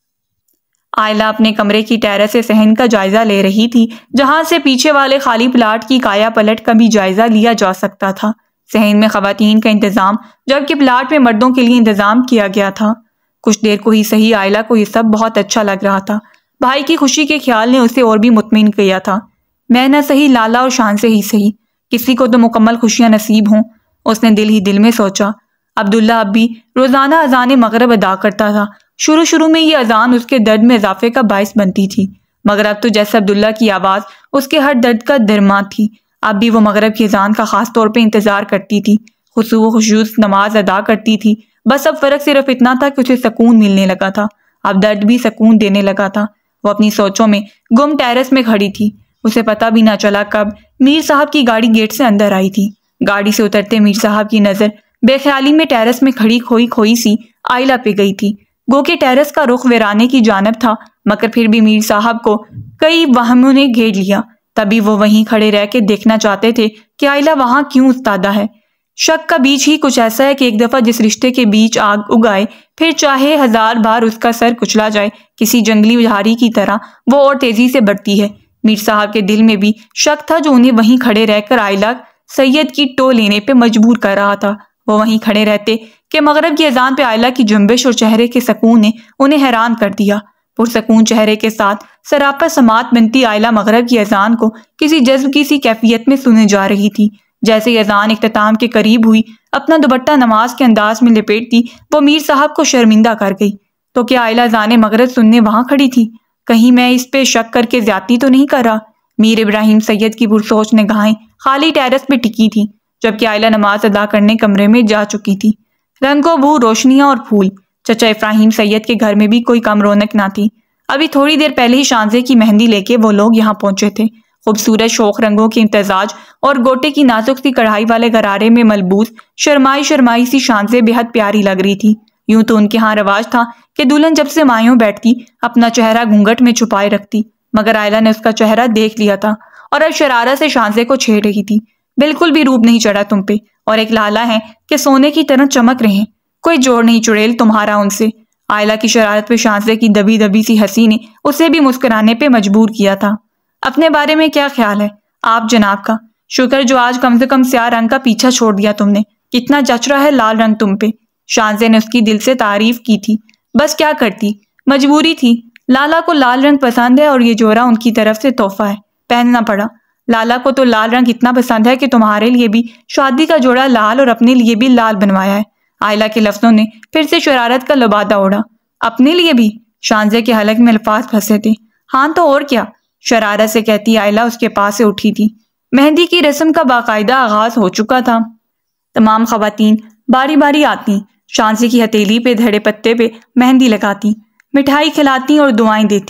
آئلہ اپنے کمرے کی ٹیرس سے صحن کا جائزہ لے رہی تھی، جہاں سے پیچھے والے خالی پلاٹ کی کایا پلٹ کا بھی جائزہ لیا جا سکتا تھا۔ صحن میں خواتین کا انتظام جبکہ پلاٹ میں مردوں کے لیے انتظام کیا گیا تھا۔ کچھ دیر کو ہی صحیح آئلہ کو یہ سب بہت اچھا لگ رہا تھا۔ بھائی کی خوشی کے خیال نے اسے اور بھی مطمئن کیا تھا۔ میں نہ صحیح لالا اور شان سے ہی صحیح، کسی کو تو مکمل خوشیاں نصیب ہوں، اس نے دل ہی دل میں سوچا۔ عبداللہ اب بھی روزانہ اذان مغرب ادا کرتا تھا۔ شروع شروع میں یہ اذان اس کے درد میں اضافے کا باعث بنتی تھی، مگر اب تو جیسے عبداللہ کی آواز اس کے ہر درد کا درما تھی۔ اب بھی وہ مغرب کی اذان کا خاص طور پہ انتظار کرتی تھی، خشوع و خضوع نماز ادا کرتی تھی۔ بس اب فرق صرف اتنا تھا کہ اسے سکون ملنے لگا تھا، اب درد بھی سکون دینے لگا تھا۔ وہ اپنی سوچوں میں گم ٹیرس میں کھڑی تھی۔ اسے پتہ بھی نہ چلا کب میر صاحب کی گاڑی گیٹ سے اندر آئی تھی۔ گاڑی سے اترتے میر صاحب کی نظر بے خیالی میں ٹیرس میں کھڑی کھوئی کھوئی سی آئلہ پہ گئی تھی۔ گو کہ ٹیرس کا رخ ویرانے کی جانب تھا، مگر پھر بھی میر صاحب کو کئی وہموں نے گھیر لیا۔ تبھی وہ وہیں کھڑے رہ کے دیکھنا چاہتے تھے کہ آئلہ وہاں کیوں استادہ ہے۔ شک کا بیج ہی کچھ ایسا ہے کہ ایک دفعہ جس رشتے کے بیچ آگ اگائے، پھر چاہے ہزار بار اس کا سر کچلا جائے، کسی جنگلی جھاڑی کی طرح وہ اور تیزی سے بڑھتی ہے۔ میر صاحب کے دل میں بھی شک تھا جو انہیں وہیں کھڑے رہ کر آئلہ سید کی ٹو لینے پہ مجبور کر رہا تھا۔ وہ وہیں کھڑے رہتے کہ مغرب کی اذان پہ آئلہ کی جنبش اور چہرے کے سکون نے انہیں حیران کر دیا۔ پرسکون چہرے کے ساتھ سراپا سماعت بنتی آئلہ مغرب کی اذان کو کسی جذب کی سی کیفیت میں سنے جا رہی تھی۔ جیسے ہی اذان اختتام کے قریب ہوئی، اپنا دوپٹہ نماز کے انداز میں لپیٹتی وہ میر صاحب کو شرمندہ کر گئی۔ تو کیا آئلہ اذان مغرب سننے وہاں کھڑی تھی؟ کہیں میں اس پہ شک کر کے زیادتی تو نہیں کر رہا؟ میر ابراہیم سید کی پرسوچ نگاہیں خالی ٹیرس پہ ٹکی تھی، جبکہ آئلہ نماز ادا کرنے کمرے میں جا چکی تھی۔ رنگ و بو، روشنیاں اور پھول، چچا ابراہیم سید کے گھر میں بھی کوئی کم رونق نہ تھی۔ ابھی تھوڑی دیر پہلے ہی شانزے کی مہندی لے کے وہ لوگ یہاں پہنچے تھے۔ خوبصورت شوخ رنگوں کے امتزاج اور گوٹے کی نازک سی کڑھائی والے غرارے میں ملبوس شرمائی شرمائی سی شانزے بے حد پیاری لگ رہی تھی۔ یوں تو ان کے ہاں رواج تھا کہ دلہن جب سے مایوں بیٹھتی اپنا چہرہ گھونگھٹ میں چھپائے رکھتی، مگر آئلہ نے اس کا چہرہ دیکھ لیا تھا اور اب شرارت سے شانزے کو چھیڑ رہی تھی۔ بالکل بھی روپ نہیں چڑھا تم پہ، اور ایک لالا ہیں کہ سونے کی طرح چمک رہے ہیں، کوئی جوڑ نہیں چڑیل تمہارا ان سے۔ آئلہ کی شرارت پہ شانزے کی دبی دبی سی ہنسی نے اسے بھی مسکرانے پہ مجبور کیا تھا۔ اپنے بارے میں کیا خیال ہے آپ جناب کا؟ شکر جو آج کم سے کم سیاہ رنگ کا پیچھا چھوڑ دیا تم نے، کتنا جچ رہا ہے لال رنگ تم پہ۔ شانزے نے اس کی دل سے تعریف کی تھی۔ بس کیا کرتی، مجبوری تھی۔ لالا کو لال رنگ پسند ہے اور یہ جوڑا ان کی طرف سے تحفہ ہے، پہننا پڑا۔ لالا کو تو لال رنگ اتنا پسند ہے کہ تمہارے لیے بھی شادی کا جوڑا لال اور اپنے لیے بھی لال بنوایا ہے۔ آئلہ کے لفظوں نے پھر سے شرارت کا لبادہ اوڑا۔ اپنے لیے بھی؟ شانزے کے حلق میں الفاظ پھنسے تھے۔ ہاں تو اور کیا، شرارت سے کہتی آئلہ اس کے پاس سے اٹھی تھی۔ مہندی کی رسم کا باقاعدہ آغاز ہو چکا تھا۔ تمام خواتین باری باری آتی، شانزے کی ہتھیلی پہ دھڑے پتے پہ مہندی لگاتی، مٹھائی کھلاتی اور دعائیں دیتی۔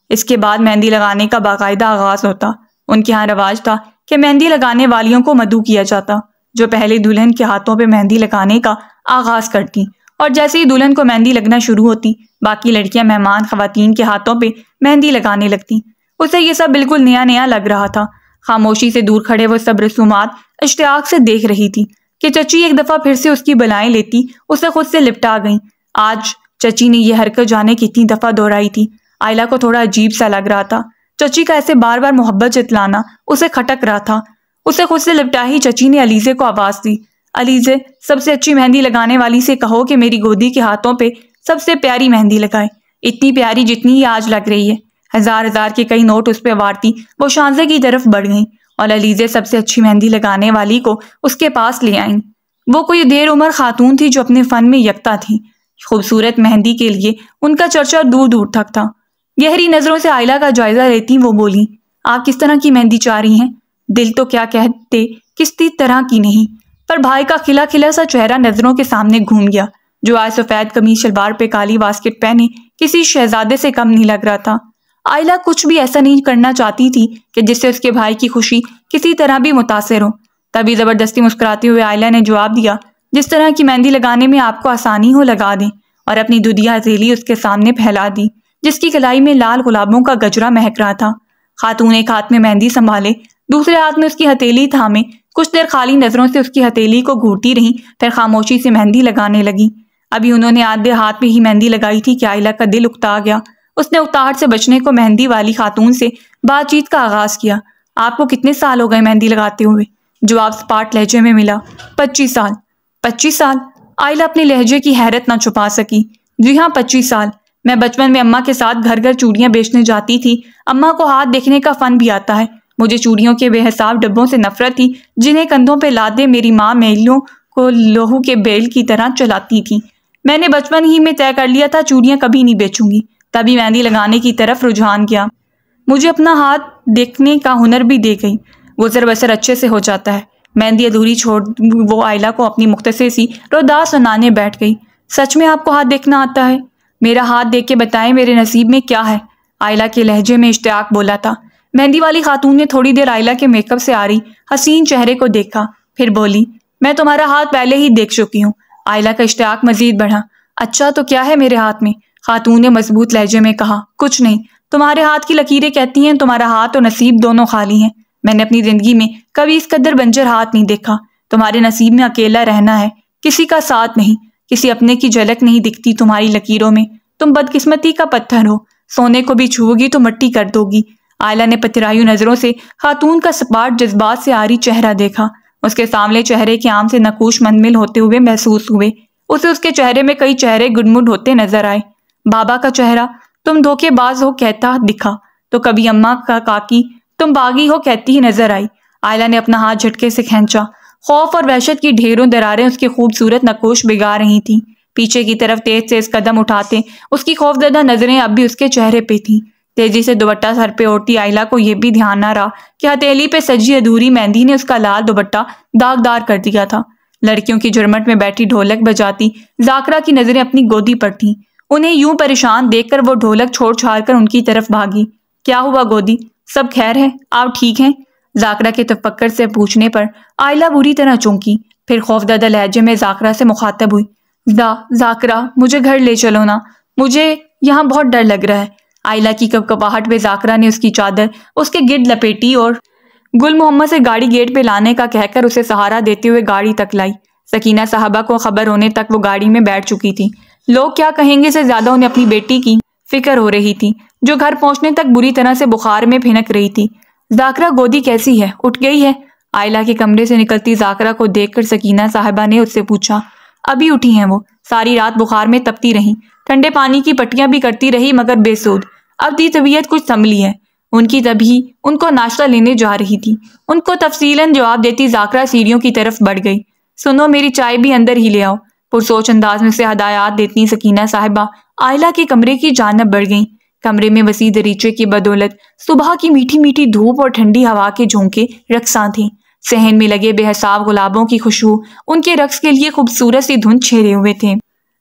اس کے بعد مہندی لگانے کا باقاعدہ آغاز ہوتا۔ ان کے ہاں رواج تھا کہ مہندی لگانے والیوں کو مدعو کیا جاتا، جو پہلے دلہن کے ہاتھوں پہ مہندی لگانے کا آغاز کرتی، اور جیسے ہی دلہن کو مہندی لگنا شروع ہوتی، باقی لڑکیاں مہمان خواتین کے ہاتھوں پہ مہندی لگانے لگتی۔ اسے یہ سب بالکل نیا نیا لگ رہا تھا۔ خاموشی سے دور کھڑے وہ سب رسومات اشتیاق سے دیکھ رہی تھی کہ چچی ایک دفعہ پھر سے اس کی بلائیں لیتی اسے خود سے لپٹا گئیں۔ آج چچی نے یہ حرکت جانے کتنی دفعہ دہرائی تھی۔ آئلہ کو تھوڑا عجیب سا لگ رہا تھا۔ چچی کا ایسے بار بار محبت جتلانا اسے کھٹک رہا تھا۔ اسے خود سے لپٹا ہی چچی نے علیزے کو آواز دی، علیزے، سب سے اچھی مہندی لگانے والی سے کہو کہ میری گودی کے ہاتھوں پہ سب سے پیاری مہندی لگائے، اتنی پیاری جتنی یہ آج لگ رہی ہے۔ ہزار ہزار کے کئی نوٹ اس پہ وارتی وہ شانزے کی طرف بڑھ گئیں اور علیزے سب سے اچھی مہندی لگانے والی کو اس کے پاس لے آئیں۔ وہ کوئی دیر عمر خاتون تھی جو اپنے فن میں یکتا تھی۔ خوبصورت مہندی کے لیے ان کا چرچا دور دور تک تھا۔ گہری نظروں سے آئلہ کا جائزہ لیتی وہ بولی، آپ کس طرح کی مہندی چاہ رہی ہیں؟ دل تو کیا کہتے کسی طرح کی نہیں، پر بھائی کا کھلا کھلا سا چہرہ نظروں کے سامنے گھوم گیا، جو آج سفید قمیص شلوار پہ کالی واسکٹ پہنے کسی شہزادے سے کم نہیں لگ رہا تھا۔ آئلہ کچھ بھی ایسا نہیں کرنا چاہتی تھی کہ جس سے اس کے بھائی کی خوشی کسی طرح بھی متاثر ہو۔ تبھی زبردستی مسکراتے ہوئے آئلہ نے جواب دیا، جس طرح کی مہندی لگانے میں آپ کو آسانی ہو لگا دیں، اور اپنی دودیا ہتھیلی اس کے سامنے پھیلا دی جس کی کلائی میں لال گلابوں کا گجرا مہک رہا تھا۔ خاتون ایک ہاتھ میں مہندی سنبھالے، دوسرے ہاتھ میں اس کی ہتھیلی تھامے کچھ دیر خالی نظروں سے اس کی ہتھیلی کو گھورتی رہی، پھر خاموشی سے مہندی لگانے لگی۔ ابھی انہوں نے آدھے ہاتھ میں ہی مہندی لگائی تھی کہ آئلہ کا دل اکتا گیا۔ اس نے اکتاہٹ سے بچنے کو مہندی والی خاتون سے بات چیت کا آغاز کیا۔ آپ کو کتنے سال ہو گئے مہندی لگاتے ہوئے؟ جواب سپاٹ لہجے میں ملا، پچیس سال۔ پچیس سال؟ آئلہ اپنے لہجے کی حیرت نہ چھپا سکی۔ جی ہاں، پچیس سال۔ میں بچپن میں اماں کے ساتھ گھر گھر چوڑیاں بیچنے جاتی تھی۔ اماں کو ہاتھ دیکھنے کا فن بھی آتا ہے۔ مجھے چوڑیوں کے بے حساب ڈبوں سے نفرت تھی جنہیں کندھوں پہ لادے میری ماں میلیوں کو لوہو کے بیل کی طرح چلاتی تھی۔ میں نے بچپن ہی میں طے کر لیا تھا چوڑیاں کبھی نہیں بیچوں گی۔ تبھی مہندی لگانے کی طرف رجحان گیا۔ مجھے اپنا ہاتھ دیکھنے کا ہنر بھی دے گئی۔ گزر بسر اچھے سے ہو جاتا ہے۔ مہندی ادھوری چھوڑ وہ آئلہ کو اپنی مختصر سی رودا سنانے بیٹھ گئی۔ سچ میں آپ کو ہاتھ دیکھنا آتا ہے؟ میرا ہاتھ دیکھ کے بتائیں میرے نصیب میں کیا ہے؟ آئلہ کے لہجے میں اشتیاق بولا تھا۔ مہندی والی خاتون نے تھوڑی دیر آئلہ کے میک اپ سے آ رہی حسین چہرے کو دیکھا، پھر بولی، میں تمہارا ہاتھ پہلے ہی دیکھ چکی ہوں۔ آئلہ کا اشتیاق مزید بڑھا۔ اچھا، تو کیا ہے میرے ہاتھ میں؟ خاتون نے مضبوط لہجے میں کہا، کچھ نہیں۔ تمہارے ہاتھ کی لکیریں کہتی ہیں تمہارا ہاتھ اور نصیب دونوں خالی ہیں۔ میں نے اپنی زندگی میں کبھی اس قدر بنجر ہاتھ نہیں دیکھا۔ تمہارے نصیب میں اکیلا رہنا ہے، کسی کا ساتھ نہیں، کسی اپنے کی جھلک نہیں دکھتی تمہاری لکیروں میں۔ تم بدقسمتی کا پتھر ہو، سونے کو بھی چھو گی تو مٹی کر دو گی۔ آئلہ نے پترائیوں نظروں سے خاتون کا سپاٹ جذبات سے آری چہرہ دیکھا۔ اس کے سامنے چہرے کے عام سے نقوش منمل ہوتے ہوئے محسوس ہوئے۔ اسے اس کے چہرے میں کئی چہرے گڈمڈ ہوتے نظر آئے۔ بابا کا چہرہ تم دھوکے باز ہو کہتا دکھا، تو کبھی اماں کا کاکی تم باغی ہو کہتی ہی نظر آئی۔ آئلہ نے اپنا ہاتھ جھٹکے سے کھینچا۔ خوف اور وحشت کی ڈھیروں دراریں اس کے خوبصورت نقوش بگا رہی تھیں۔ پیچھے کی طرف تیز تیز قدم اٹھاتے اس کی خوفزدہ نظریں اب بھی اس کے چہرے پہ تھیں۔ تیزی سے دوپٹہ سر پہ اوڑھتی آئلہ کو یہ بھی دھیان نہ رہا کہ ہتھیلی پہ سجی ادھوری مہندی نے اس کا لال دوپٹہ داغدار کر دیا تھا۔ لڑکیوں کی جرمٹ میں بیٹھی ڈھولک بجاتی ذاکرہ کی نظریں اپنی گودی پر تھیں۔ انہیں یوں پریشان دیکھ کر وہ ڈھولک چھوڑ چھاڑ کر ان کی طرف بھاگی۔ کیا ہوا گودی، سب خیر ہے؟ آپ ٹھیک ہیں؟ ذاکرہ کے تفکر سے پوچھنے پر آئلہ بری طرح چونکی، پھر خوفزدہ لہجے میں ذاکرہ سے مخاطب ہوئی، زا ذاکرہ مجھے گھر لے چلو نا، مجھے یہاں بہت ڈر لگ رہا ہے۔ آئلہ کی کپکپاہٹ میں ذاکرہ نے اس کی چادر اس کے گرد لپیٹی اور گل محمد سے گاڑی گیٹ پہ لانے کا کہہ کر اسے سہارا دیتے ہوئے گاڑی تک لائی۔ سکینہ صاحبہ کو خبر ہونے تک وہ گاڑی میں بیٹھ چکی تھی۔ لوگ کیا کہیں گے سے زیادہ انہیں اپنی بیٹی کی فکر ہو رہی تھی، جو گھر پہنچنے تک بری طرح سے بخار میں بھنک رہی تھی۔ ذاکرہ گودی کیسی ہے، اٹھ گئی ہے؟ آئلہ کے کمرے سے نکلتی ذاکرہ کو دیکھ کر سکینہ صاحبہ نے اس سے پوچھا۔ ابھی اٹھی ہیں وہ، ساری رات بخار میں تپتی رہیں، ٹھنڈے پانی کی پٹیاں بھی کرتی رہی مگر بے سود۔ اب دی طبیعت کچھ سنبھلی ہے ان کی، تبھی ان کو ناشتہ لینے جا رہی تھی۔ ان کو تفصیلاً جواب دیتی ذاکرہ سیڑھیوں کی طرف بڑھ گئی۔ سنو، میری چائے بھی اندر ہی لے آؤ، پرسوچ انداز میں سے ہدایات دیتی سکینہ صاحبہ آئلہ کے کمرے کی جانب بڑھ گئیں۔ کمرے میں وسیع دریچے کی بدولت صبح کی میٹھی میٹھی دھوپ اور ٹھنڈی ہوا کے جھونکے رقصاں تھیں۔ صحن میں لگے بے حساب گلابوں کی خوشبو ان کے رقص کے لیے خوبصورت سی دھن چھیڑے ہوئے تھے۔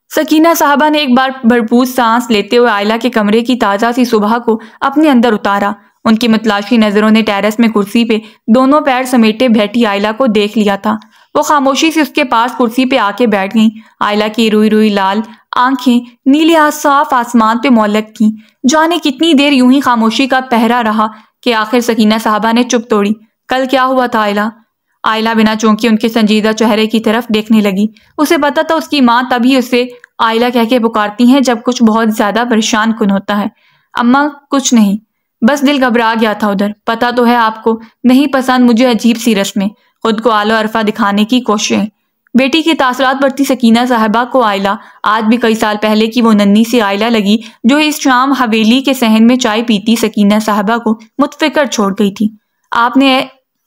سکینہ صاحبہ نے ایک بار بھرپور سانس لیتے ہوئے آئلہ کے کمرے کی تازہ سی صبح کو اپنے اندر اتارا۔ ان کی متلاشی نظروں نے ٹیرس میں کرسی پہ دونوں پیر سمیٹے بیٹھی آئلہ کو دیکھ لیا تھا۔ وہ خاموشی سے اس کے پاس کرسی پہ آ کے بیٹھ گئیں۔ آئلہ کی روئی روئی لال آنکھیں نیلے صاف آسمان پہ معلق تھیں۔ جانے کتنی دیر یوں ہی خاموشی کا پہرا رہا کہ آخر سکینہ صاحبہ نے چپ توڑی۔ کل کیا ہوا تھا آئلہ؟ آئلہ بنا چونکے ان کے سنجیدہ چہرے کی طرف دیکھنے لگی۔ اسے پتا تھا اس کی ماں تبھی اسے آئلہ کہہ کے پکارتی ہیں جب کچھ بہت زیادہ پریشان کن ہوتا ہے۔ اماں کچھ نہیں، بس دل گھبرا گیا تھا ادھر۔ پتا تو ہے آپ کو نہیں پسند مجھے عجیب سی رسمیں، خود کو آلو عرفہ دکھانے کی کوششیں۔ بیٹی کی تاثرات بڑھتی سکینہ صاحبہ کو آئلہ آج بھی کئی سال پہلے کی وہ ننھی سی آئلہ لگی جو اس شام حویلی کے صحن میں چائے پیتی سکینہ صاحبہ کو متفکر چھوڑ گئی تھی۔ آپ نے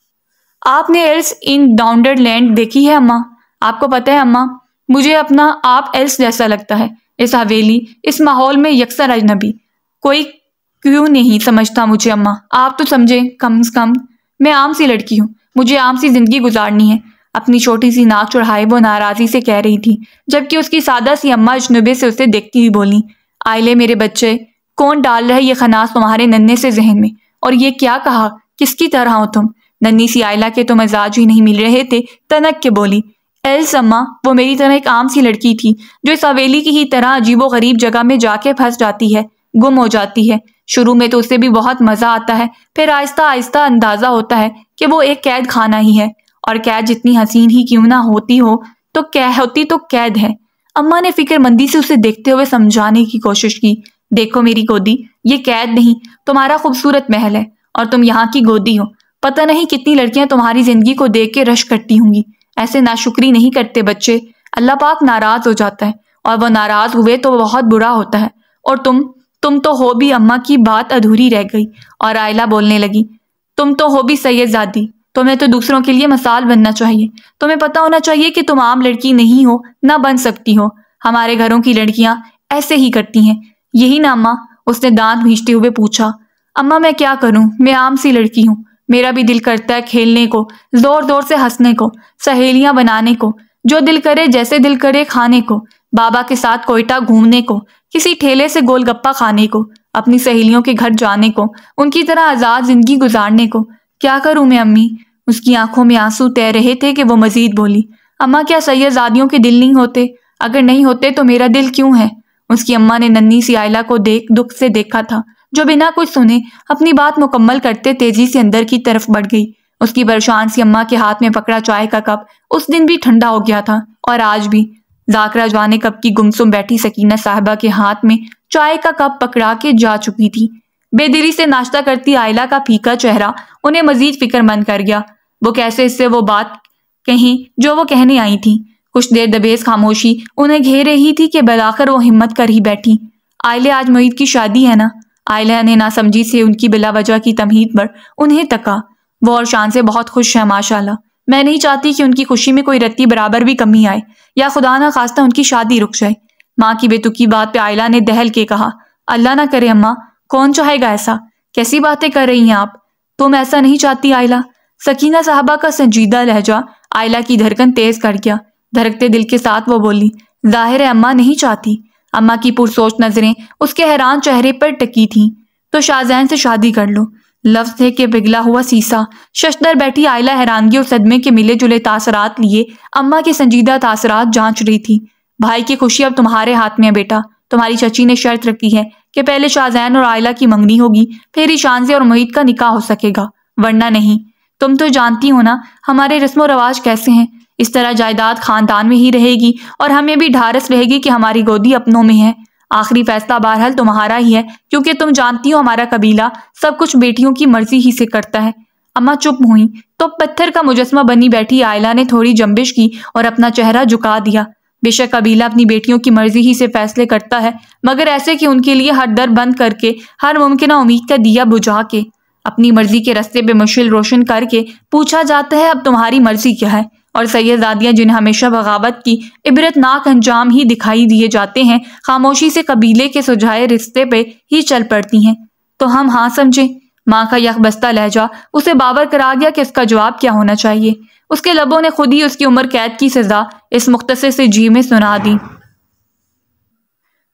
آپ نے ایلس ان ڈاؤنڈر لینڈ دیکھی ہے اماں؟ آپ کو پتہ ہے اماں مجھے اپنا آپ ایلس جیسا لگتا ہے۔ اس حویلی اس ماحول میں یکسر اجنبی، کوئی کیوں نہیں سمجھتا مجھے اماں؟ آپ تو سمجھیں کم از کم، میں عام سی لڑکی ہوں، مجھے عام سی زندگی گزارنی ہے۔ اپنی چھوٹی سی ناک چڑھائے وہ ناراضی سے کہہ رہی تھی، جبکہ اس کی سادہ سی اماں اجنبے سے اسے دیکھتی ہوئی بولیں، آئلے میرے بچے، کون ڈال رہا ہے یہ خناس تمہارے ننھے سے ذہن میں؟ اور یہ کیا کہا؟ کس کی طرح ہو تم؟ ننھی سی آئلہ کے تو مزاج ہی نہیں مل رہے تھے، تنک کے بولی، ایلس اماں وہ میری طرح ایک عام سی لڑکی تھی جو اس حویلی کی ہی طرح عجیب و غریب جگہ میں جا کے پھنس جاتی ہے، گم ہو جاتی ہے۔ شروع میں تو اسے بھی بہت مزہ آتا ہے، پھر آہستہ آہستہ اندازہ ہوتا ہے کہ وہ ایک قید خانہ ہی ہے، اور قید جتنی حسین ہی کیوں نہ ہوتی ہو تو ہوتی تو قید ہے۔ اماں نے فکر مندی سے اسے دیکھتے ہوئے سمجھانے کی کوشش کی، دیکھو میری گودی، یہ قید نہیں، تمہارا خوبصورت محل ہے اور تم یہاں کی گودی ہو۔ پتہ نہیں کتنی لڑکیاں تمہاری زندگی کو دیکھ کے رشک کرتی ہوں گی۔ ایسے ناشکری نہیں کرتے بچے، اللہ پاک ناراض ہو جاتا ہے، اور وہ ناراض ہوئے تو بہت برا ہوتا ہے۔ اور تم تم تو ہو بھی، اماں کی بات ادھوری رہ گئی اور آئلہ بولنے لگی، تم تو ہو بھی سید زادی، تمہیں تو دوسروں کے لیے مثال بننا چاہیے، تمہیں پتہ ہونا چاہیے کہ تم عام لڑکی نہیں ہو، نہ بن سکتی ہو۔ ہمارے گھروں کی لڑکیاں ایسے ہی کرتی ہیں، یہی نا اماں؟ اس نے دانت بھینچتے ہوئے پوچھا۔ اماں میں کیا کروں، میں عام سی لڑکی ہوں، میرا بھی دل کرتا ہے کھیلنے کو، زور زور سے ہنسنے کو، سہیلیاں بنانے کو، جو دل کرے جیسے دل کرے کھانے کو، بابا کے ساتھ کوئٹہ گھومنے کو، کسی ٹھیلے سے گول گپا کھانے کو، اپنی سہیلیوں کے گھر جانے کو، ان کی طرح آزاد زندگی گزارنے کو۔ کیا کروں میں امی؟ اس کی آنکھوں میں آنسو تیر رہے تھے کہ وہ مزید بولی، اماں کیا سید زادیوں کے دل نہیں ہوتے؟ اگر نہیں ہوتے تو میرا دل کیوں ہے؟ اس کی اماں نے ننھی سی آئلہ کو دیکھ دکھ سے دیکھا تھا، جو بنا کچھ سنے اپنی بات مکمل کرتے تیزی سے اندر کی طرف بڑھ گئی۔ اس کی پریشان سی اماں کے ہاتھ میں پکڑا چائے کا کپ اس دن بھی ٹھنڈا ہو گیا تھا، اور آج بھی ذاکرہ جانے کب کی گمسم بیٹھی سکینہ صاحبہ کے ہاتھ میں چائے کا کپ پکڑا کے جا چکی تھی۔ بے دلی سے ناشتہ کرتی آئلہ کا پھیکا چہرہ انہیں مزید فکر مند کر گیا۔ وہ کیسے اس سے وہ بات کہیں جو وہ کہنے آئی تھی؟ کچھ دیر دبیز خاموشی انہیں گھیر رہی تھی کہ بلاخر وہ ہمت کر ہی بیٹھی۔ آئلہ آج معید کی شادی ہے نا؟ آئلہ نے ناسمجھی سے ان کی بلا وجہ کی تمہید پر انہیں تکا۔ وہ اور شان سے بہت خوش ہے ماشاءاللہ، میں نہیں چاہتی کہ ان کی خوشی میں کوئی رتی برابر بھی کمی آئے، یا خدا نہ خواستہ ان کی شادی رک جائے۔ ماں کی بے تکی بات پہ آئلہ نے دہل کے کہا، اللہ نہ کرے اماں، کون چاہے گا ایسا؟ کیسی باتیں کر رہی ہیں آپ؟ تم ایسا نہیں چاہتی آئلہ؟ سکینہ صاحبہ کا سنجیدہ لہجہ آئلہ کی دھڑکن تیز کر گیا۔ دھڑکتے دل کے ساتھ وہ بولی، ظاہر ہے اماں نہیں چاہتی۔ اماں کی پرسوچ نظریں اس کے حیران چہرے پر ٹکی تھیں۔ تو شاہزین سے شادی کر لو، لفظ تھے کہ پگھلا ہوا سیسا۔ ششدر بیٹھی آئلہ حیرانگی اور صدمے کے ملے جلے تاثرات لیے اماں کے سنجیدہ تاثرات جانچ رہی تھی۔ بھائی کی خوشی اب تمہارے ہاتھ میں ہے بیٹا، تمہاری چچی نے شرط رکھی ہے کہ پہلے شاہزین اور آئلہ کی منگنی ہوگی، پھر ہی شانزے اور معید کا نکاح ہو سکے گا، ورنہ نہیں۔ تم تو جانتی ہو نا ہمارے رسم و رواج کیسے ہیں، اس طرح جائیداد خاندان میں ہی رہے گی اور ہمیں بھی ڈھارس رہے گی کہ ہماری گودی اپنوں میں ہے۔ آخری فیصلہ بہرحال تمہارا ہی ہے، کیونکہ تم جانتی ہو ہمارا قبیلہ سب کچھ بیٹیوں کی مرضی ہی سے کرتا ہے۔ اماں چپ ہوئیں تو پتھر کا مجسمہ بنی بیٹھی آئلہ نے تھوڑی جنبش کی اور اپنا چہرہ جھکا دیا۔ بے شک قبیلہ اپنی بیٹیوں کی مرضی ہی سے فیصلے کرتا ہے، مگر ایسے کہ ان کے لیے ہر در بند کر کے، ہر ممکنہ امید کا دیا بجھا کے، اپنی مرضی کے راستے پہ مشعل روشن کر کے پوچھا جاتا ہے اب تمہاری مرضی کیا ہے؟ اور سیدزادیاں جنہیں ہمیشہ بغاوت کی عبرت ناک انجام ہی دکھائی دیے جاتے ہیں، خاموشی سے قبیلے کے سجائے رشتے پہ ہی چل پڑتی ہیں۔ تو ہم ہاں سمجھیں؟ ماں کا یک بستہ لہجہ اسے باور کرا گیا کہ اس کا جواب کیا ہونا چاہیے۔ اس کے لبوں نے خود ہی اس کی عمر قید کی سزا اس مختصر سے جی میں سنا دی۔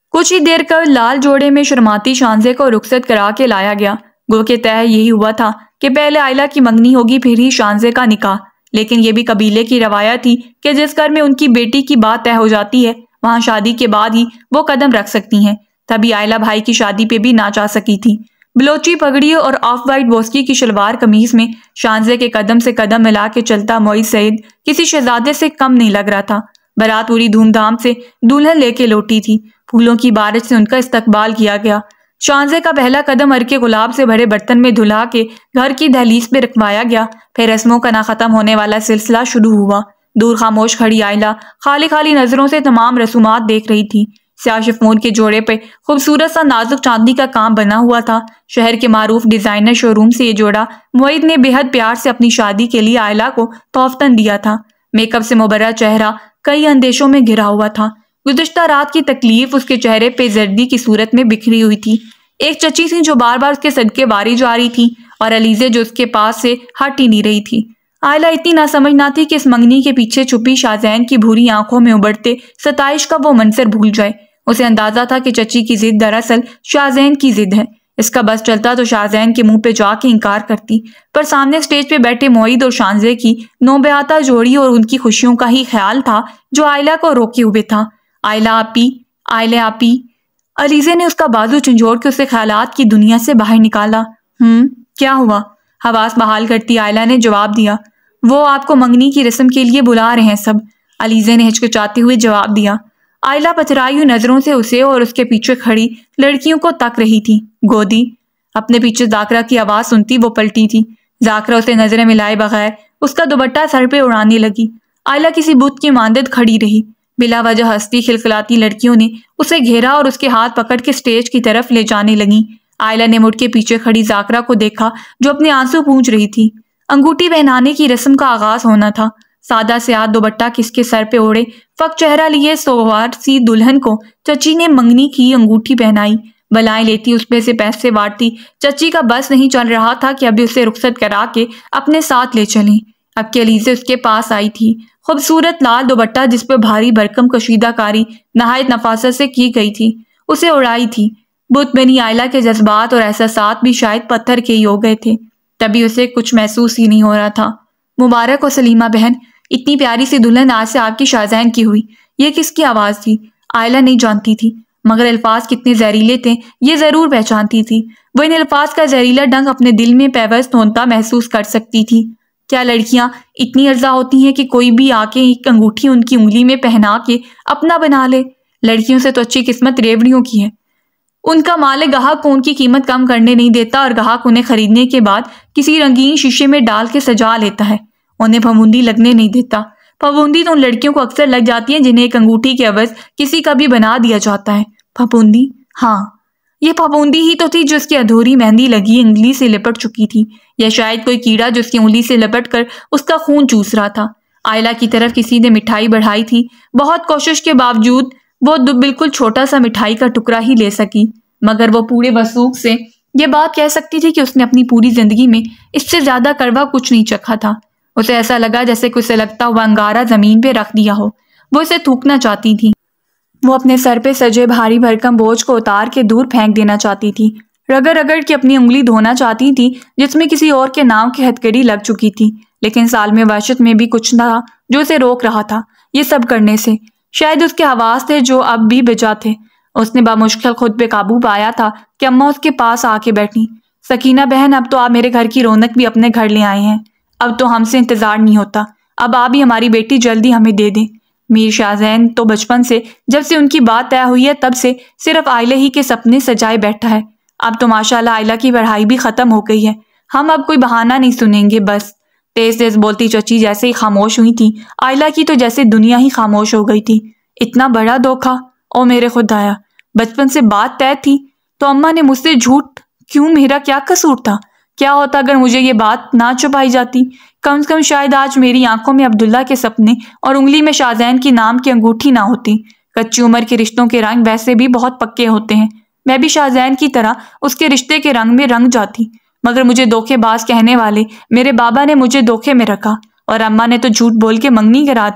کچھ ہی دیر کر لال جوڑے میں شرماتی شانزے کو رخصت کرا کے لایا گیا۔ گو کہ طے یہی ہوا تھا کہ پہلے آئلہ کی منگنی ہوگی پھر ہی شانزے کا نکاح، لیکن یہ بھی قبیلے کی روایت تھی کہ جس گھر میں ان کی بیٹی کی بات طے ہو جاتی ہے وہاں شادی کے بعد ہی وہ قدم رکھ سکتی ہیں۔ تبھی آئلہ بھائی کی شادی پہ بھی نہ جا سکی تھی۔ بلوچی پگڑی اور آف وائٹ بوسکی کی شلوار قمیض میں شانزے کے قدم سے قدم ملا کے چلتا معید سعید کسی شہزادے سے کم نہیں لگ رہا تھا۔ بارات پوری دھوم دھام سے دلہن لے کے لوٹی تھی۔ پھولوں کی بارش سے ان کا استقبال کیا گیا۔ شانزے کا پہلا قدم ارکے گلاب سے بھرے برتن میں دھلا کے گھر کی دہلیز پہ رکھوایا گیا، پھر رسموں کا نہ ختم ہونے والا سلسلہ شروع ہوا۔ دور خاموش کھڑی آئلہ خالی خالی نظروں سے تمام رسومات دیکھ رہی تھی۔ سیاہ شفون کے جوڑے پہ خوبصورت سا نازک چاندی کا کام بنا ہوا تھا۔ شہر کے معروف ڈیزائنر شو روم سے یہ جوڑا معید نے بے حد پیار سے اپنی شادی کے لیے آئلہ کو تحفتاً دیا تھا۔ میک اپ سے مبرہ چہرہ کئی اندیشوں میں گھرا ہوا تھا۔ گزشتہ رات کی تکلیف اس کے چہرے پہ زردی کی صورت میں بکھری ہوئی تھی۔ ایک چچی تھی جو بار بار اس کے صدقے باری جا رہی تھی، اور علیزے جو اس کے پاس سے ہٹ ہی نہیں رہی تھی۔ آئلہ اتنی نہ سمجھ نہ تھی کہ اس منگنی کے پیچھے چھپی شازین کی بھوری آنکھوں میں ابھرتے ستائش کا وہ منظر بھول جائے۔ اسے اندازہ تھا کہ چچی کی ضد دراصل شازین کی ضد ہے۔ اس کا بس چلتا تو شازین کے منہ پہ جا کے انکار کرتی، پر سامنے اسٹیج پہ بیٹھے معید اور شانزے کی نوبیاتا جوڑی اور ان کی خوشیوں کا ہی خیال تھا جو آئلہ کو روکے ہوئے تھا۔ آئلہ آپی، آئلہ آپی۔ علیزے نے اس کا بازو چنجوڑ کے اسے خیالات کی دنیا سے باہر نکالا۔ ہم کیا ہوا؟ حواس بحال کرتی آئلہ نے جواب دیا۔ وہ آپ کو منگنی کی رسم کے لیے بلا رہے ہیں سب، علیزے نے ہچکچاتے ہوئے جواب دیا۔ آئلہ پتھرائی ہوئی نظروں سے اسے اور اس کے پیچھے کھڑی لڑکیوں کو تک رہی تھی۔ گودی۔ اپنے پیچھے ذاکرہ کی آواز سنتی وہ پلٹی تھی۔ ذاکرہ اسے نظریں ملائے بغیر اس کا دوپٹہ سر پہ اڑانے لگی۔ آئلہ کسی بت کی مانند کھڑی رہی۔ بلا وجہ ہستی کھلکھلاتی لڑکیوں نے اسے گھیرا اور اس کے ہاتھ پکڑ کے سٹیج کی طرف لے جانے لگیں۔ آئلہ نے مڑ کے پیچھے کھڑی ذاکرہ کو دیکھا جو اپنے آنسو پونچھ رہی تھی۔ انگوٹھی پہنانے کی رسم کا آغاز ہونا تھا۔ سادہ سیاہ دوپٹہ کس کے سر پہ اوڑے فق چہرہ لیے سوار سی دلہن کو چچی نے منگنی کی انگوٹھی پہنائی۔ بلائیں لیتی اس پہ سے پیسے وارتی چچی کا بس نہیں چل رہا تھا کہ ابھی اسے رخصت کرا کے اپنے ساتھ لے چلیں۔ اب کہ علیزے اس کے پاس آئی تھی۔ خوبصورت لال دوپٹہ جس پہ بھاری بھرکم کشیدہ کاری نہایت نفاست سے کی گئی تھی اسے اڑائی تھی۔ بت بنی آئلہ کے جذبات اور احساسات بھی شاید پتھر کے ہی ہو گئے تھے۔ تبھی اسے کچھ محسوس ہی نہیں ہو رہا تھا۔ مبارک ہو سلیمہ بہن، اتنی پیاری سی دلہن آج سے آپ کی شازین کی ہوئی۔ یہ کس کی آواز تھی؟ آئلہ نہیں جانتی تھی، مگر الفاظ کتنے زہریلے تھے یہ ضرور پہچانتی تھی۔ وہ ان الفاظ کا زہریلا ڈنگ اپنے دل میں پیوست ہوتا محسوس کر سکتی تھی۔ کیا لڑکیاں اتنی ارزا ہوتی ہیں کہ کوئی بھی آ کے ایک انگوٹھی ان کی انگلی میں پہنا کے اپنا بنا لے؟ لڑکیوں سے تو اچھی قسمت ریوڑیوں کی ہے۔ ان کا مالک گاہک کو ان کی قیمت کم کرنے نہیں دیتا اور گاہک انہیں خریدنے کے بعد کسی رنگین شیشے میں ڈال کے سجا لیتا ہے، انہیں پھپھوندی لگنے نہیں دیتا۔ پھپھوندی تو ان لڑکیوں کو اکثر لگ جاتی ہیں جنہیں ایک انگوٹھی کے عوض کسی کا بھی بنا دیا جاتا ہے۔ پھپھوندی؟ ہاں، یہ پھپھوندی ہی تو تھی جو اس کی ادھوری مہندی لگی انگلی سے لپٹ چکی تھی، یا شاید کوئی کیڑا جو اس کی انگلی سے لپٹ کر اس کا خون چوس رہا تھا۔ آئلہ کی طرف کسی نے مٹھائی بڑھائی تھی، بہت کوشش کے باوجود وہ بالکل چھوٹا سا مٹھائی کا ٹکڑا ہی لے سکی، مگر وہ پورے وثوق سے یہ بات کہہ سکتی تھی کہ اس نے اپنی پوری زندگی میں اس سے زیادہ کڑوا کچھ نہیں چکھا تھا۔ اسے ایسا لگا جیسے کوئی سلگتا ہوا انگارہ زمین پہ رکھ دیا ہو، وہ اسے تھوکنا چاہتی تھی۔ وہ اپنے سر پہ سجے بھاری بھرکم بوجھ کو اتار کے دور پھینک دینا چاہتی تھی، رگڑ رگڑ کے اپنی انگلی دھونا چاہتی تھی جس میں کسی اور کے نام کی ہتکڑی لگ چکی تھی، لیکن سال میں وحشت میں بھی کچھ تھا جو اسے روک رہا تھا یہ سب کرنے سے۔ شاید اس کے حواس تھے جو اب بھی بجا تھے۔ اس نے بامشکل خود پہ قابو پایا تھا کہ اماں اس کے پاس آ کے بیٹھی۔ سکینہ بہن، اب تو آپ میرے گھر کی رونق بھی اپنے گھر لے آئے ہیں، اب تو ہم سے انتظار نہیں ہوتا، اب آپ ہی ہماری بیٹی جلدی ہمیں دے دیں۔ میر شازین تو بچپن سے جب سے ان کی بات طے ہوئی ہے تب سے صرف آئلہ ہی کے سپنے سجائے بیٹھا ہے۔ اب تو ماشاءاللہ آئلہ کی پڑھائی بھی ختم ہو گئی ہے، ہم اب کوئی بہانہ نہیں سنیں گے بس۔ تیز تیز بولتی چچی جیسے ہی خاموش ہوئی تھی، آئلہ کی تو جیسے دنیا ہی خاموش ہو گئی تھی۔ اتنا بڑا دھوکا! او میرے خدایا، بچپن سے بات طے تھی تو اماں نے مجھ سے جھوٹ کیوں؟ میرا کیا قصور تھا؟ کیا ہوتا اگر مجھے یہ بات نہ چھپائی جاتی؟ کم سے کم شاید آج میری آنکھوں میں عبداللہ کے سپنے اور انگلی میں شازین کی نام کی انگوٹھی نہ ہوتی۔ کچی عمر کے رشتوں کے رنگ ویسے بھی بہت پکے ہوتے ہیں، میں بھی شازین کی طرح اس کے رشتے کے رنگ میں رنگ جاتی، مگر مجھے دھوکے باز کہنے والے میرے بابا نے مجھے دھوکے میں رکھا اور اماں نے تو جھوٹ بول کے منگنی کرا دی۔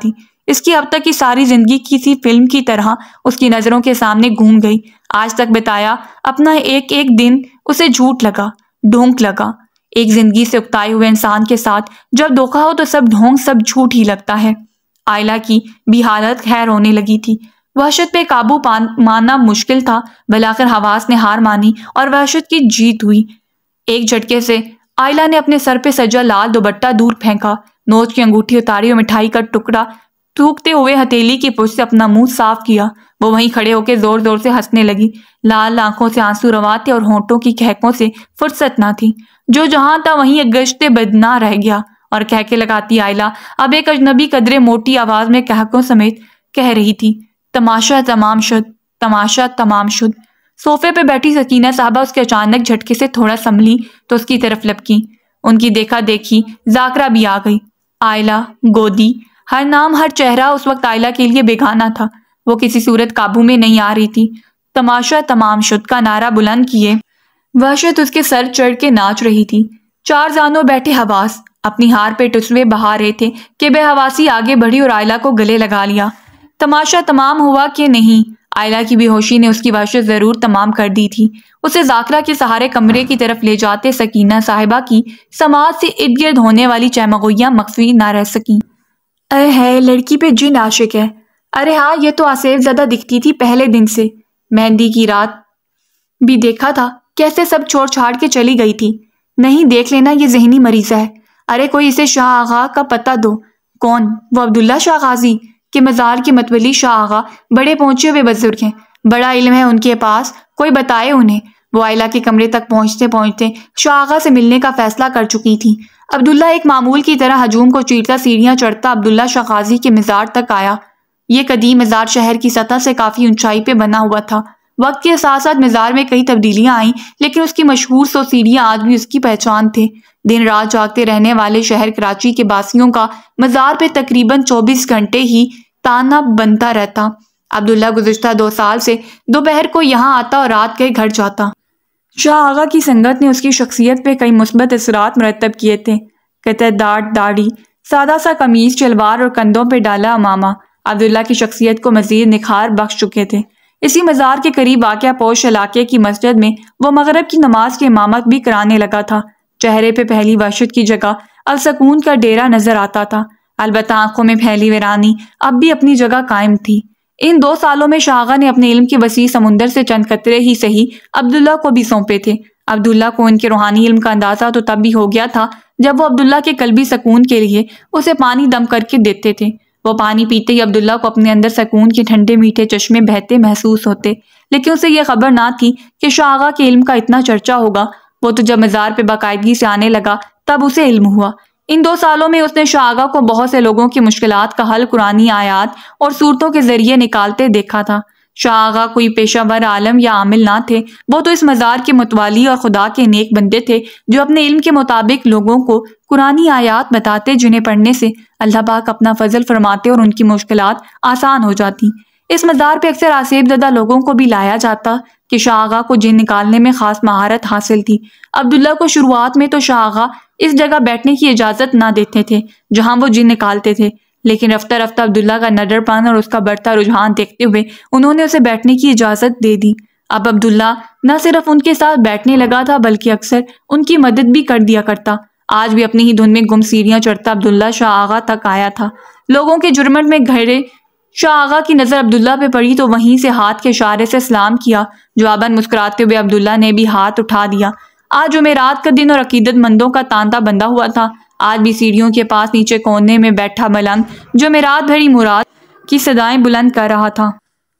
اس کی اب تک کی ساری زندگی کسی فلم کی طرح اس کی نظروں کے سامنے گھوم گئی۔ آج تک بتایا اپنا ایک ایک دن اسے جھوٹ لگا، ڈھونک لگا۔ ایک زندگی سے اکتائے ہوئے انسان کے ساتھ جب دھوکا ہو تو سب ڈھونگ سب جھوٹ ہی لگتا ہے۔ آئلہ کی بھی حالت خیر ہونے لگی تھی۔ وحشت پہ قابو ماننا مشکل تھا، بلاخر حواس نے ہار مانی اور وحشت کی جیت ہوئی۔ ایک جھٹکے سے آئلہ نے اپنے سر پہ سجا لال دوپٹہ دور پھینکا، نوچ کی انگوٹھی اتاری اور مٹھائی کا ٹکڑا تھوکتے ہوئے ہتھیلی کی پشت سے اپنا منہ صاف کیا۔ وہ وہیں کھڑے ہو کے زور زور سے ہنسنے لگی۔ لال آنکھوں سے آنسو روا تھے اور ہونٹوں کی کہکوں سے فرصت نہ تھی۔ جو جہاں تھا وہیں گشتے بدنا رہ گیا اور کہکے لگاتی آئلہ اب ایک اجنبی قدرے موٹی آواز میں کہکوں سمیت کہہ رہی تھی، تماشا تمام شد، تماشا تمام شد۔ صوفے پہ بیٹھی سکینہ صاحبہ اس کے اچانک جھٹکے سے تھوڑا سنبھلی تو اس کی طرف لپکی۔ ان کی دیکھا دیکھی ذاکرہ بھی آ گئی۔ آئلہ، گودی، ہر نام ہر چہرہ اس وقت آئلہ کے لیے بیگانہ تھا۔ وہ کسی صورت قابو میں نہیں آ رہی تھی۔ تماشا تمام شد کا نعرہ بلند کیے وحشت اس کے سر چڑھ کے ناچ رہی تھی۔ چار زانوں بیٹھے حواس اپنی ہار پہ ٹسوے بہا رہے تھے کہ بے حواسی آگے بڑھی اور آئلہ کو گلے لگا لیا۔ تماشا تمام ہوا کہ نہیں، آئلہ کی بے ہوشی نے اس کی وحشت ضرور تمام کر دی تھی۔ اسے ذاکرہ کے سہارے کمرے کی طرف لے جاتے سکینہ صاحبہ کی سماعت سے ارد گرد ہونے والی چہمغویاں مخفی نہ رہ سکیں۔ اے ہے لڑکی پہ جن عاشق ہے۔ ارے ہاں، یہ تو آصف زدہ دکھتی تھی پہلے دن سے۔ مہندی کی رات بھی دیکھا تھا کیسے سب چھوڑ چھاڑ کے چلی گئی تھی۔ نہیں، دیکھ لینا یہ ذہنی مریض ہے۔ ارے کوئی اسے شاہ آغا کا پتہ دو۔ کون؟ وہ عبداللہ شاہ غازی کے مزار کے متولی شاہ آغا بڑے پہنچے ہوئے بزرگ ہیں، بڑا علم ہے ان کے پاس، کوئی بتائے انہیں۔ وہ آئلہ کے کمرے تک پہنچتے پہنچتے شاہ آغا سے ملنے کا فیصلہ کر چکی تھی۔ عبداللہ ایک معمول کی طرح ہجوم کو چیرتا سیڑھیاں چڑھتا عبداللہ شاہ غازی کے مزار تک آیا۔ یہ قدیم مزار شہر کی سطح سے کافی اونچائی پہ بنا ہوا تھا۔ وقت کے ساتھ ساتھ مزار میں کئی تبدیلیاں آئیں، لیکن اس کی مشہور سو سیڑھیاں آج بھی اس کی پہچان تھے۔ دن رات جاگتے رہنے والے شہر کراچی کے باسیوں کا مزار پہ تقریباً چوبیس گھنٹے ہی تانا بنتا رہتا۔ عبداللہ گزشتہ دو سال سے دوپہر کو یہاں آتا اور رات کے گھر جاتا۔ شاہ آغا کی سنگت نے اس کی شخصیت پہ کئی مثبت اثرات مرتب کیے تھے۔ قطع داڑھ داڑھی، سادہ سا قمیض شلوار اور کندھوں پہ ڈالا امامہ عبداللہ کی شخصیت کو مزید نکھار بخش چکے تھے۔ اسی مزار کے قریب واقع پوش علاقے کی مسجد میں وہ مغرب کی نماز کی امامت بھی کرانے لگا تھا۔ چہرے پہ پہلی وحشت کی جگہ اب سکون کا ڈیرا نظر آتا تھا، البتہ آنکھوں میں پھیلی ویرانی اب بھی اپنی جگہ قائم تھی۔ ان دو سالوں میں شاہ آغا نے اپنے علم کے وسیع سمندر سے چند قطرے ہی صحیح عبداللہ کو بھی سونپے تھے۔ عبداللہ کو ان کے روحانی علم کا اندازہ تو تب بھی ہو گیا تھا جب وہ عبداللہ کے قلبی سکون کے لیے اسے پانی دم کر کے دیتے تھے۔ وہ پانی پیتے ہی عبداللہ کو اپنے اندر سکون کے ٹھنڈے میٹھے چشمے بہتے محسوس ہوتے، لیکن اسے یہ خبر نہ تھی کہ شاہ آغا کے علم کا اتنا چرچا ہوگا۔ وہ تو جب مزار پہ باقاعدگی سے آنے لگا تب اسے علم ہوا۔ ان دو سالوں میں اس نے شاہ آغا کو بہت سے لوگوں کی مشکلات کا حل قرآنی آیات اور صورتوں کے ذریعے نکالتے دیکھا تھا۔ شاہ آغا کوئی پیشہ ور عالم یا عامل نہ تھے، وہ تو اس مزار کے متوالی اور خدا کے نیک بندے تھے جو اپنے علم کے مطابق لوگوں کو قرآنی آیات بتاتے جنہیں پڑھنے سے اللہ پاک اپنا فضل فرماتے اور ان کی مشکلات آسان ہو جاتی۔ اس مزار پہ اکثر آصیب زدہ لوگوں کو بھی لایا جاتا کہ شاہ آغا کو جن نکالنے میں خاص مہارت حاصل تھی۔ عبداللہ کو شروعات میں تو شاہ آغا اس جگہ بیٹھنے کی اجازت نہ دیتے تھے جہاں وہ جن نکالتے تھے، لیکن رفتہ رفتہ عبداللہ کا نڈر پن اور اس کا بڑھتا رجحان دیکھتے ہوئے انہوں نے اسے بیٹھنے کی اجازت دے دی۔ اب عبداللہ نہ صرف ان کے ساتھ بیٹھنے لگا تھا بلکہ اکثر ان کی مدد بھی کر دیا کرتا۔ آج بھی اپنی ہی دھن میں گم سیڑھیاں چڑھتا عبداللہ شاہ آغا تک آیا تھا۔ لوگوں کے جرمٹ میں گھرے شاہ آغا کی نظر عبداللہ پہ پڑی تو وہیں سے ہاتھ کے اشارے سے سلام کیا۔ جواباً مسکراتے ہوئے عبداللہ نے بھی ہاتھ اٹھا دیا۔ آج جمعرات کا دن اور عقیدت مندوں کا تانتا بندھا ہوا تھا۔ آج بھی سیڑھیوں کے پاس نیچے کونے میں بیٹھا ملنگ جمعرات بھری مراد کی صدائیں بلند کر رہا تھا۔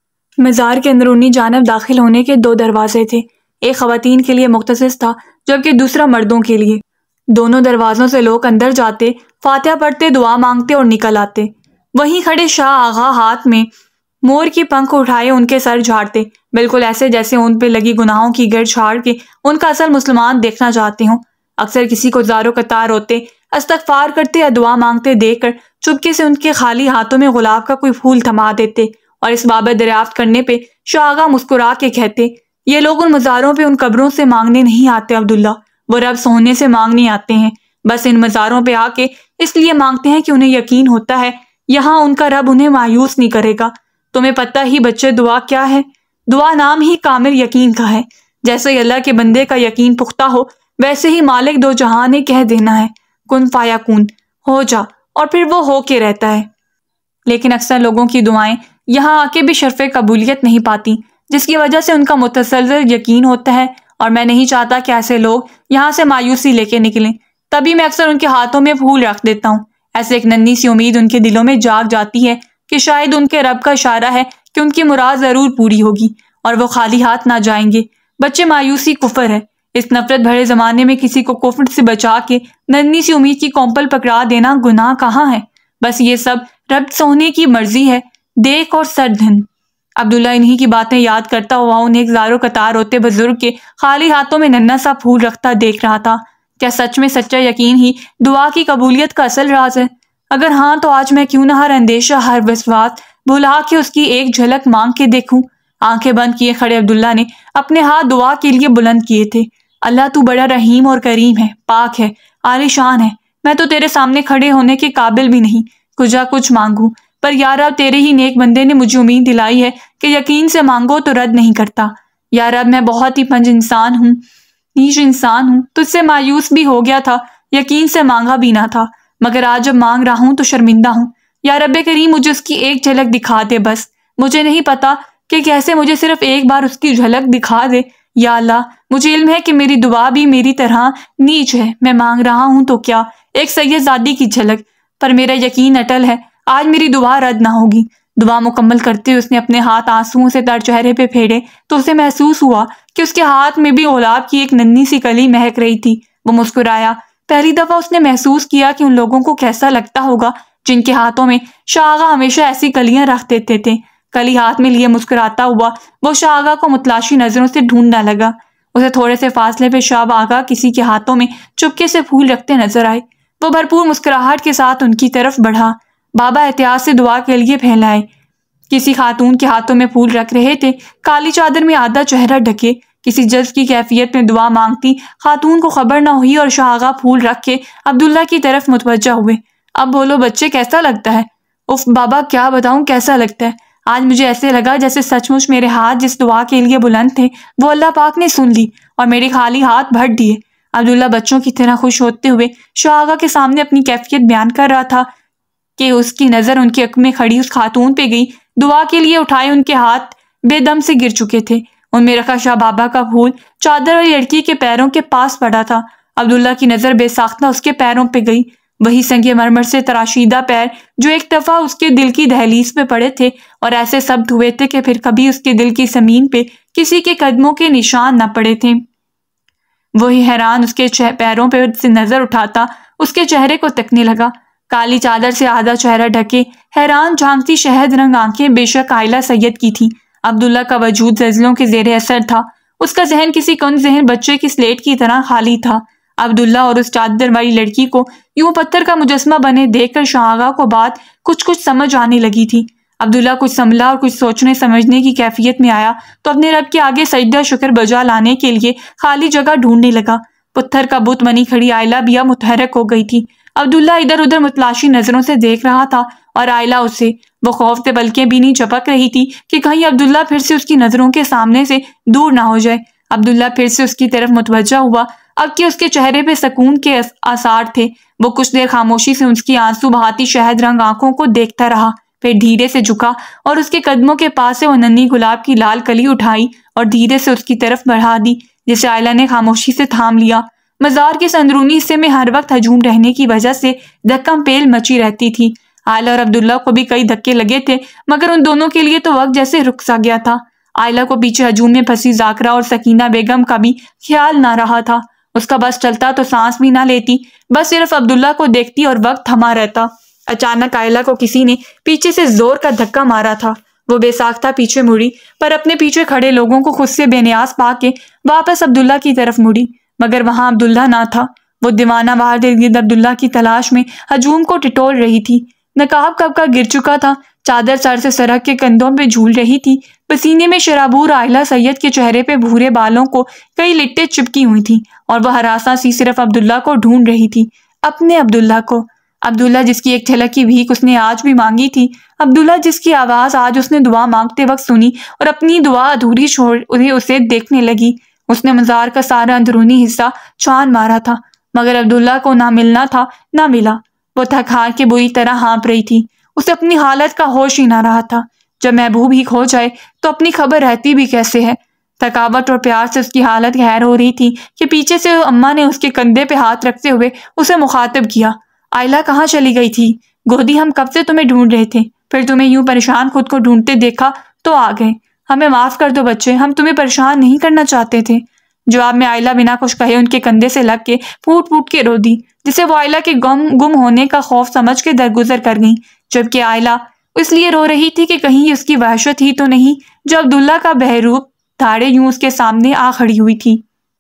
مزار کے اندرونی جانب داخل ہونے کے دو دروازے تھے، ایک خواتین کے لیے مختص تھا جبکہ دوسرا مردوں کے لیے۔ دونوں دروازوں سے لوگ اندر جاتے، فاتحہ پڑھتے، دعا مانگتے اور نکل آتے۔ وہیں کھڑے شاہ آغا ہاتھ میں مور کی پنکھ اٹھائے ان کے سر جھاڑتے، بالکل ایسے جیسے ان پہ لگی گناہوں کی گرد چھاڑ کے ان کا اصل مسلمان دیکھنا چاہتے ہوں۔ اکثر کسی کو زار و قطار ہوتے، استغفار کرتے یا دعا مانگتے دیکھ کر چپکے سے ان کے خالی ہاتھوں میں گلاب کا کوئی پھول تھما دیتے اور اس بابت دریافت کرنے پہ شاہ آغا مسکرا کے کہتے، یہ لوگ ان مزاروں پہ ان قبروں سے مانگنے نہیں آتے عبداللہ، وہ رب سونے سے مانگنے آتے ہیں۔ بس ان مزاروں پہ آ کے اس لیے مانگتے ہیں کہ انہیں یقین ہوتا ہے یہاں ان کا رب انہیں مایوس نہیں کرے گا۔ تمہیں پتہ ہی بچے دعا کیا ہے؟ دعا نام ہی کامل یقین کا ہے۔ جیسے اللہ کے بندے کا یقین پختہ ہو، ویسے ہی مالک دو جہاں نے کہہ دینا ہے کن فیکون، ہو جا، اور پھر وہ ہو کے رہتا ہے۔ لیکن اکثر لوگوں کی دعائیں یہاں آ کے بھی شرف قبولیت نہیں پاتی، جس کی وجہ سے ان کا متزلزل یقین ہوتا ہے، اور میں نہیں چاہتا کہ ایسے لوگ یہاں سے مایوسی لے کے نکلیں۔ تبھی میں اکثر ان کے ہاتھوں میں پھول رکھ دیتا ہوں۔ ایسے ایک ننھی سی امید ان کے دلوں میں جاگ جاتی ہے کہ شاید ان کے رب کا اشارہ ہے کہ ان کی مراد ضرور پوری ہوگی اور وہ خالی ہاتھ نہ جائیں گے۔ بچے، مایوسی کفر ہے۔ اس نفرت بھرے زمانے میں کسی کو کفر سے بچا کے ننھی سی امید کی کومپل پکڑا دینا گناہ کہاں ہے؟ بس یہ سب رب سونے کی مرضی ہے۔ دیکھ اور سرد ہند۔ عبداللہ انہی کی باتیں یاد کرتا ہوا انہیں ایک زارو قطار ہوتے بزرگ کے خالی ہاتھوں میں ننھا سا پھول رکھتا دیکھ رہا تھا۔ کیا سچ میں سچا یقین ہی دعا کی قبولیت کا اصل راز ہے؟ اگر ہاں تو آج میں کیوں نہ ہر اندیشہ، ہر وسواس بھلا کے اس کی ایک جھلک مانگ کے دیکھوں۔ آنکھیں بند کیے کھڑے عبداللہ نے اپنے ہاتھ دعا کے لیے بلند کیے تھے۔ اللہ تو بڑا رحیم اور کریم ہے، پاک ہے، عالی شان ہے۔ میں تو تیرے سامنے کھڑے ہونے کے قابل بھی نہیں، کجا کچھ مانگوں، پر یا رب تیرے ہی نیک بندے نے مجھے امید دلائی ہے کہ یقین سے مانگو تو رد نہیں کرتا۔ یا رب میں بہت ہی پنج انسان ہوں، نیچ انسان ہوں، تجھ سے مایوس بھی ہو گیا تھا، یقین سے مانگا بھی نہ تھا، مگر آج جب مانگ رہا ہوں تو شرمندہ ہوں۔ یا رب کریم مجھے اس کی ایک جھلک دکھا دے بس۔ مجھے نہیں پتا کہ کیسے، مجھے صرف ایک بار اس کی جھلک دکھا دے۔ یا اللہ، مجھے علم ہے کہ میری دعا بھی میری طرح نیچ ہے، میں مانگ رہا ہوں تو کیا ایک سید زادی کی جھلک، پر میرا یقین اٹل ہے آج میری دعا رد نہ ہوگی۔ دعا مکمل کرتے اس نے اپنے ہاتھ آنسوؤں سے تر چہرے پہ پھیرے تو اسے محسوس ہوا کہ اس کے ہاتھ میں بھی گلاب کی ایک ننھی سی کلی مہک رہی تھی۔ وہ مسکرایا۔ پہلی دفعہ اس نے محسوس کیا کہ ان لوگوں کو کیسا لگتا ہوگا جن کے ہاتھوں میں شاہ آغا ہمیشہ ایسی کلیاں رکھ دیتے تھے۔ کلی ہاتھ میں لیے مسکراتا ہوا وہ شاہ آغا کو متلاشی نظروں سے ڈھونڈنے لگا۔ اسے تھوڑے سے فاصلے پہ شاہ آغا کسی کے ہاتھوں میں چپکے سے پھول رکھتے نظر آئے۔ وہ بھرپور مسکراہٹ کے ساتھ ان کی طرف بڑھا۔ بابا احتیاط سے دعا کے لیے پھیلائے۔ کسی خاتون کے ہاتھوں میں پھول رکھ رہے تھے، کالی چادر میں آدھا چہرہ ڈھکے۔ کسی جذب کی کیفیت میں دعا مانگتی خاتون کو خبر نہ ہوئی اور شاہ آغا پھول رکھ کے عبداللہ کی طرف متوجہ ہوئے۔ اب بولو بچے، کیسا لگتا ہے؟ اف بابا، کیا بتاؤں کیسا لگتا ہے؟ آج مجھے ایسے لگا جیسے سچ مچ میرے ہاتھ جس دعا کے لیے بلند تھے وہ اللہ پاک نے سن لی اور میرے خالی ہاتھ بھر دیے۔ عبداللہ بچوں کی طرح خوش ہوتے ہوئے شاہ آغا کے سامنے اپنی کیفیت بیان کر رہا تھا کہ اس کی نظر ان کی عقب میں کھڑی اس خاتون پہ گئی۔ دعا کے لیے اٹھائے ان کے ہاتھ بے دم سے گر چکے تھے۔ ان میں رکھا شاہ بابا کا پھول چادر اور لڑکی کے پیروں کے پاس پڑا تھا۔ عبداللہ کی نظر بے ساختہ اس کے پیروں پہ گئی، وہی سنگ مرمر سے تراشیدہ پیر جو ایک دفعہ اس کے دل کی دہلیز پہ پڑے تھے اور ایسے ثبت ہوئے تھے کہ پھر کبھی اس کے دل کی زمین پہ کسی کے قدموں کے نشان نہ پڑے تھے۔ وہی حیران اس کے پیروں پہ سے نظر اٹھاتا اس کے چہرے کو تکنے لگا۔ کالی چادر سے آدھا چہرہ ڈھکے حیران جھانکتی شہد رنگ آنکھیں بے شک عائلہ سید کی تھی۔ عبداللہ کا وجود زلزلوں کے زیر اثر تھا۔ اس کا ذہن کسی کن ذہن بچے کی سلیٹ کی طرح خالی تھا۔ عبداللہ اور اس چادر والی لڑکی کو یوں پتھر کا مجسمہ بنے دیکھ کر شاہ آغا کو بات کچھ کچھ سمجھ آنے لگی تھی۔ عبداللہ کچھ سنبھلا اور کچھ سوچنے سمجھنے کی کیفیت میں آیا تو اپنے رب کے آگے سجدہ شکر بجا لانے کے لیے خالی جگہ ڈھونڈنے لگا۔ پتھر کا بت بنی کھڑی عائلہ بھی اب متحرک ہو گئی تھی۔ عبداللہ ادھر ادھر متلاشی نظروں سے دیکھ رہا تھا اور عائلہ اسے، وہ خوف سے بلکہ بھی نہیں چپک رہی تھی کہ کہیں عبداللہ پھر سے اس کی نظروں کے سامنے سے دور نہ ہو جائے۔ عبداللہ پھر سے اس کی طرف متوجہ ہوا، اب کہ اس کے چہرے پہ سکون کے آثار تھے۔ وہ کچھ دیر خاموشی سے اس کی آنسو بہاتی شہد رنگ آنکھوں کو دیکھتا رہا، پھر دھیرے سے جھکا اور اس کے قدموں کے پاس سے وہ ننھی گلاب کی لال کلی اٹھائی اور دھیرے سے اس کی طرف بڑھا دی، جسے عائلہ نے خاموشی سے تھام لیا۔ مزار کے اندرونی حصے میں ہر وقت ہجوم رہنے کی وجہ سے دھکم پیل مچی رہتی تھی۔ عائلہ اور عبداللہ کو بھی کئی دھکے لگے تھے، مگر ان دونوں کے لیے تو وقت جیسے رک سا گیا تھا۔ عائلہ کو پیچھے ہجوم میں پھنسی ذاکرہ اور سکینہ بیگم کا بھی خیال نہ رہا تھا۔ اس کا بس چلتا تو سانس بھی نہ لیتی، بس صرف عبداللہ کو دیکھتی اور وقت تھما رہتا۔ اچانک عائلہ کو کسی نے پیچھے سے زور کا دھکا مارا تھا۔ وہ بے ساختہ پیچھے مڑی، پر اپنے پیچھے کھڑے لوگوں کو خود سے بے نیاز پا کے واپس عبداللہ کی طرف مڑی، مگر وہاں عبداللہ نہ تھا۔ وہ دیوانہ وار ارد عبداللہ کی تلاش میں ہجوم کو ٹٹول رہی تھی۔ نقاب کب کا گر چکا تھا، چادر سر سے سرک کے کندھوں پہ جھول رہی تھی۔ پسینے میں شرابور عائلہ سید کے چہرے پہ بھورے بالوں کو کئی لٹیں چپکی ہوئی تھیں اور وہ ہراساں سی صرف عبداللہ کو ڈھونڈ رہی تھی، اپنے عبداللہ کو۔ عبداللہ جس کی ایک جھلک کی بھیک اس نے آج بھی مانگی تھی، عبداللہ جس کی آواز آج اس نے دعا مانگتے وقت سنی اور اپنی دعا ادھوری چھوڑ اسے دیکھنے لگی۔ اس نے مزار کا سارا اندرونی حصہ چھان مارا تھا مگر عبداللہ کو نہ ملنا تھا نہ ملا۔ وہ تھک ہار کے بری طرح ہانپ رہی تھی، اسے اپنی حالت کا ہوش ہی نہ رہا تھا۔ جب محبوب ہی کھو جائے تو اپنی خبر رہتی بھی کیسے ہے؟ تھکاوٹ اور پیار سے اس کی حالت غیر ہو رہی تھی کہ پیچھے سے اماں نے اس کے کندھے پہ ہاتھ رکھتے ہوئے اسے مخاطب کیا۔ آئلہ کہاں چلی گئی تھی؟ گودی ہم کب سے تمہیں ڈھونڈ رہے تھے، پھر تمہیں یوں پریشان خود کو ڈھونڈتے دیکھا تو آ گئے۔ ہمیں معاف کر دو بچے، ہم تمہیں پریشان نہیں کرنا چاہتے تھے۔ جواب میں آئلہ بنا کچھ کہے ان کے کندھے سے لگ کے پھوٹ پھوٹ کے رو دی، جسے وہ آئلہ کے گم گم ہونے کا خوف سمجھ کے درگزر کر گئیں، جبکہ آئلہ اس لیے رو رہی تھی کہ کہیں اس کی وحشت ہی تو نہیں جو عبداللہ کا بہروپ دھاڑے یوں اس کے سامنے آ کھڑی ہوئی تھی۔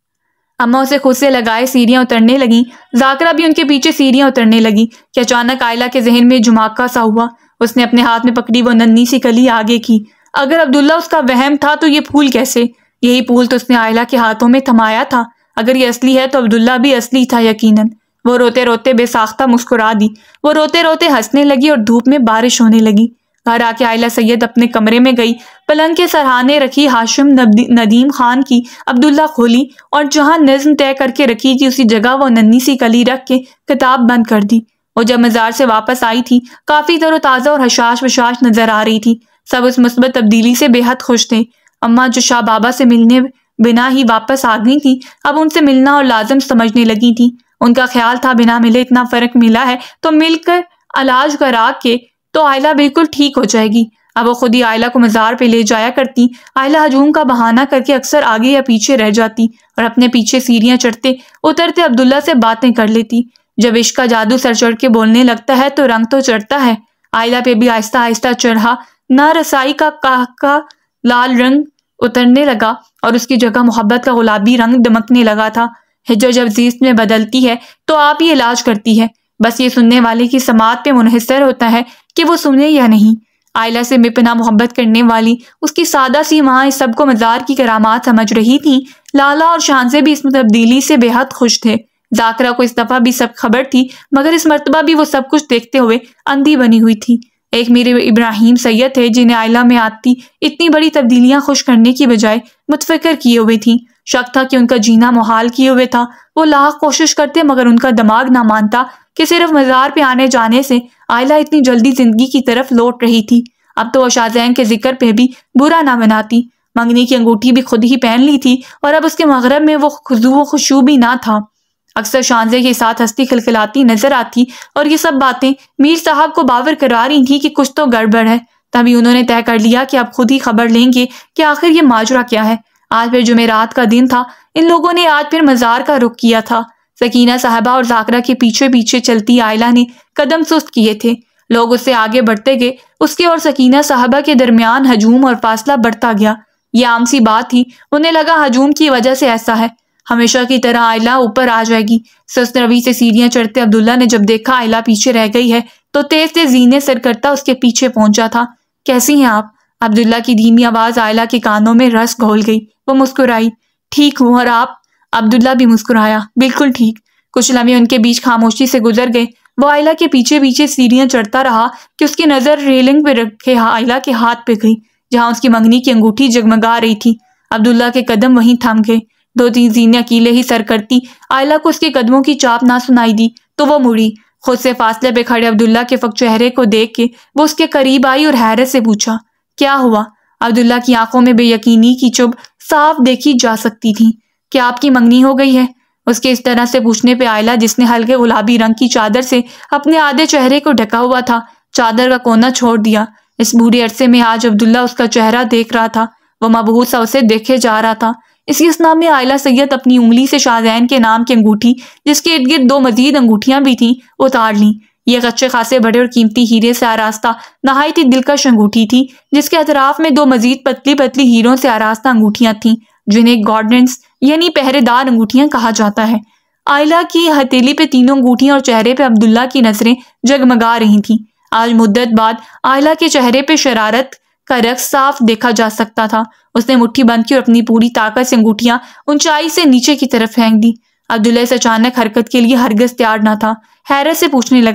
اماں اسے خود سے لگائے سیڑھیاں اترنے لگیں، ذاکرہ بھی ان کے پیچھے سیڑھیاں اترنے لگی کہ اچانک آئلہ کے ذہن میں جھماکہ سا ہوا۔ اس نے اپنے ہاتھ میں پکڑی وہ ننھی سی کلی آگے کی۔ اگر عبداللہ اس کا وہم تھا تو یہ پھول کیسے؟ یہی پھول تو اس نے آئلہ کے ہاتھوں میں تھمایا تھا۔ اگر یہ اصلی ہے تو عبداللہ بھی اصلی تھا یقیناً۔ وہ روتے روتے بے ساختہ مسکرا دی۔ وہ روتے روتے ہنسنے لگی اور دھوپ میں بارش ہونے لگی۔ گھر آ کے آئلہ سید اپنے کمرے میں گئی، پلنگ کے سرہانے رکھی ہاشم ندیم خان کی عبداللہ کھولی اور جہاں نظم طے کر کے رکھی تھی اسی جگہ وہ ننھی سی کلی رکھ کے کتاب بند کر دی۔ وہ جب مزار سے واپس آئی تھی کافی تر و تازہ اور حشاش وشاش نظر آ رہی تھی۔ سب اس مثبت تبدیلی سے بے حد خوش تھے۔ اماں جو شاہ بابا سے ملنے بنا ہی واپس آ گئی تھی اب ان سے ملنا اور لازم سمجھنے لگی تھی۔ ان کا خیال تھا بنا ملے اتنا فرق ملا ہے تو مل کر علاج کرا کے تو آئلہ بالکل ٹھیک ہو جائے گی۔ اب وہ خود ہی آئلہ کو مزار پہ لے جایا کرتی۔ آئلہ ہجوم کا بہانہ کر کے اکثر آگے یا پیچھے رہ جاتی اور اپنے پیچھے سیڑھیاں چڑھتے اترتے عبداللہ سے باتیں کر لیتی۔ جب عشق کا جادو سر چڑھ کے بولنے لگتا ہے تو رنگ تو چڑھتا ہے۔ آئلہ پہ بھی آہستہ آہستہ چڑھا نہ رسائی کا کاہ کا لال رنگ اترنے لگا اور اس کی جگہ محبت کا گلابی رنگ دمکنے لگا تھا۔ ہجر جب زیست میں بدلتی ہے تو آپ ہی علاج کرتی ہے، بس یہ سننے والے کی سماعت پہ منحصر ہوتا ہے کہ وہ سنے یا نہیں۔ آئلہ سے بے پناہ محبت کرنے والی اس کی سادہ سی ماں اس سب کو مزار کی کرامات سمجھ رہی تھی۔ لالا اور شانزے بھی اس تبدیلی سے بے حد خوش تھے۔ ذاکرہ کو اس دفعہ بھی سب خبر تھی مگر اس مرتبہ بھی وہ سب کچھ دیکھتے ہوئے اندھی بنی ہوئی تھی۔ ایک میرے ابراہیم سید تھے جنہیں آئلہ میں آتی اتنی بڑی تبدیلیاں خوش کرنے کی بجائے متفکر کیے ہوئے تھیں۔ شک تھا کہ ان کا جینا محال کیے ہوئے تھا۔ وہ لاکھ کوشش کرتے مگر ان کا دماغ نہ مانتا کہ صرف مزار پہ آنے جانے سے آئلہ اتنی جلدی زندگی کی طرف لوٹ رہی تھی۔ اب تو وہ شاہزین کے ذکر پہ بھی برا نہ مناتی۔ منگنی کی انگوٹھی بھی خود ہی پہن لی تھی اور اب اس کے مغرب میں وہ خضوع و خشوع بھی نہ تھا۔ اکثر شانزے کے ساتھ ہستی کھلکھلاتی نظر آتی اور یہ سب باتیں میر صاحب کو باور کرا رہی تھی کہ کچھ تو گڑبڑ ہے۔ تبھی انہوں نے طے کر لیا کہ اب خود ہی خبر لیں گے کہ آخر یہ ماجرا کیا ہے۔ آج پھر جمعرات کا دن تھا۔ ان لوگوں نے آج پھر مزار کا رخ کیا تھا۔ سکینہ صاحبہ اور ذاکرہ کے پیچھے پیچھے چلتی آئلہ نے قدم سست کیے تھے۔ لوگ اس سے آگے بڑھتے گئے، اس کے اور سکینہ صاحبہ کے درمیان ہجوم اور فاصلہ بڑھتا گیا۔ یہ عام سی بات تھی، انہیں لگا ہجوم کی وجہ سے ایسا ہے، ہمیشہ کی طرح آئلہ اوپر آ جائے گی۔ سست روی سے سیڑھیاں چڑھتے عبداللہ نے جب دیکھا آئلہ پیچھے رہ گئی ہے تو تیز تیز زینے سر کرتا اس کے پیچھے پہنچا تھا۔ کیسی ہیں آپ؟ عبداللہ کی دھیمی آواز آئلہ کے کانوں میں رس گھول گئی۔ وہ مسکرائی۔ ٹھیک ہوں، اور آپ؟ عبداللہ بھی مسکرایا۔ بالکل ٹھیک۔ کچھ لمحے ان کے بیچ خاموشی سے گزر گئے۔ وہ آئلہ کے پیچھے پیچھے سیڑھیاں چڑھتا رہا کہ اس کی نظر ریلنگ پہ رکھے آئلہ کے ہاتھ پہ گئی جہاں اس کی منگنی کی انگوٹھی جگمگا رہی تھی۔ عبداللہ کے قدم وہیں تھم گئے۔ دو تین زینے اکیلے ہی سر کرتی آئلہ کو اس کے قدموں کی چاپ نہ سنائی دی تو وہ مڑی۔ خود سے فاصلے پہ کھڑے عبداللہ کے فک چہرے کو دیکھ کے وہ اس کے قریب آئی اور حیرت سے پوچھا، کیا ہوا؟ عبداللہ کی آنکھوں میں بے یقینی کی چبھ صاف دیکھی جا سکتی تھی۔ کیا آپ کی منگنی ہو گئی ہے؟ اس کے اس طرح سے پوچھنے پہ آئلہ، جس نے ہلکے گلابی رنگ کی چادر سے اپنے آدھے چہرے کو ڈھکا ہوا تھا، چادر کا کونا چھوڑ دیا۔ اس بوڑھے عرصے میں آج عبداللہ اس کا چہرہ دیکھ رہا تھا۔ وہ مبہوت سا اسے دیکھے جا رہا تھا۔ اسی اسنا میں آئلہ سید اپنی انگلی سے شاہزین کے نام کی انگوٹھی، جس کے ارد گرد دو مزید انگوٹھیاں بھی تھیں، اتار لیں۔ یہ اچھے خاصے بڑے اور قیمتی ہیرے سے آراستہ نہایت ہی دلکش انگوٹھی تھی، جس کے اطراف میں دو مزید پتلی پتلی ہیروں سے آراستہ انگوٹھیاں تھیں، جنہیں گارڈنس یعنی پہرے دار انگوٹھیاں کہا جاتا ہے۔ آئلہ کی ہتھیلی پہ تینوں انگوٹھیاں اور چہرے پہ عبداللہ کی نظریں جگمگا رہی تھیں۔ آج مدت بعد آئلہ کے چہرے پہ شرارت کا رقص صاف دیکھا جا سکتا تھا۔ اس نے مٹھی بند کی اور اپنی پوری طاقت سے انگوٹھیاں اونچائی سے نیچے کی طرف پھینک دی۔ عبداللہ اس اچانک حرکت کے لیے ہرگز تیار نہ تھا۔ حیرت سے پوچھنے لگا،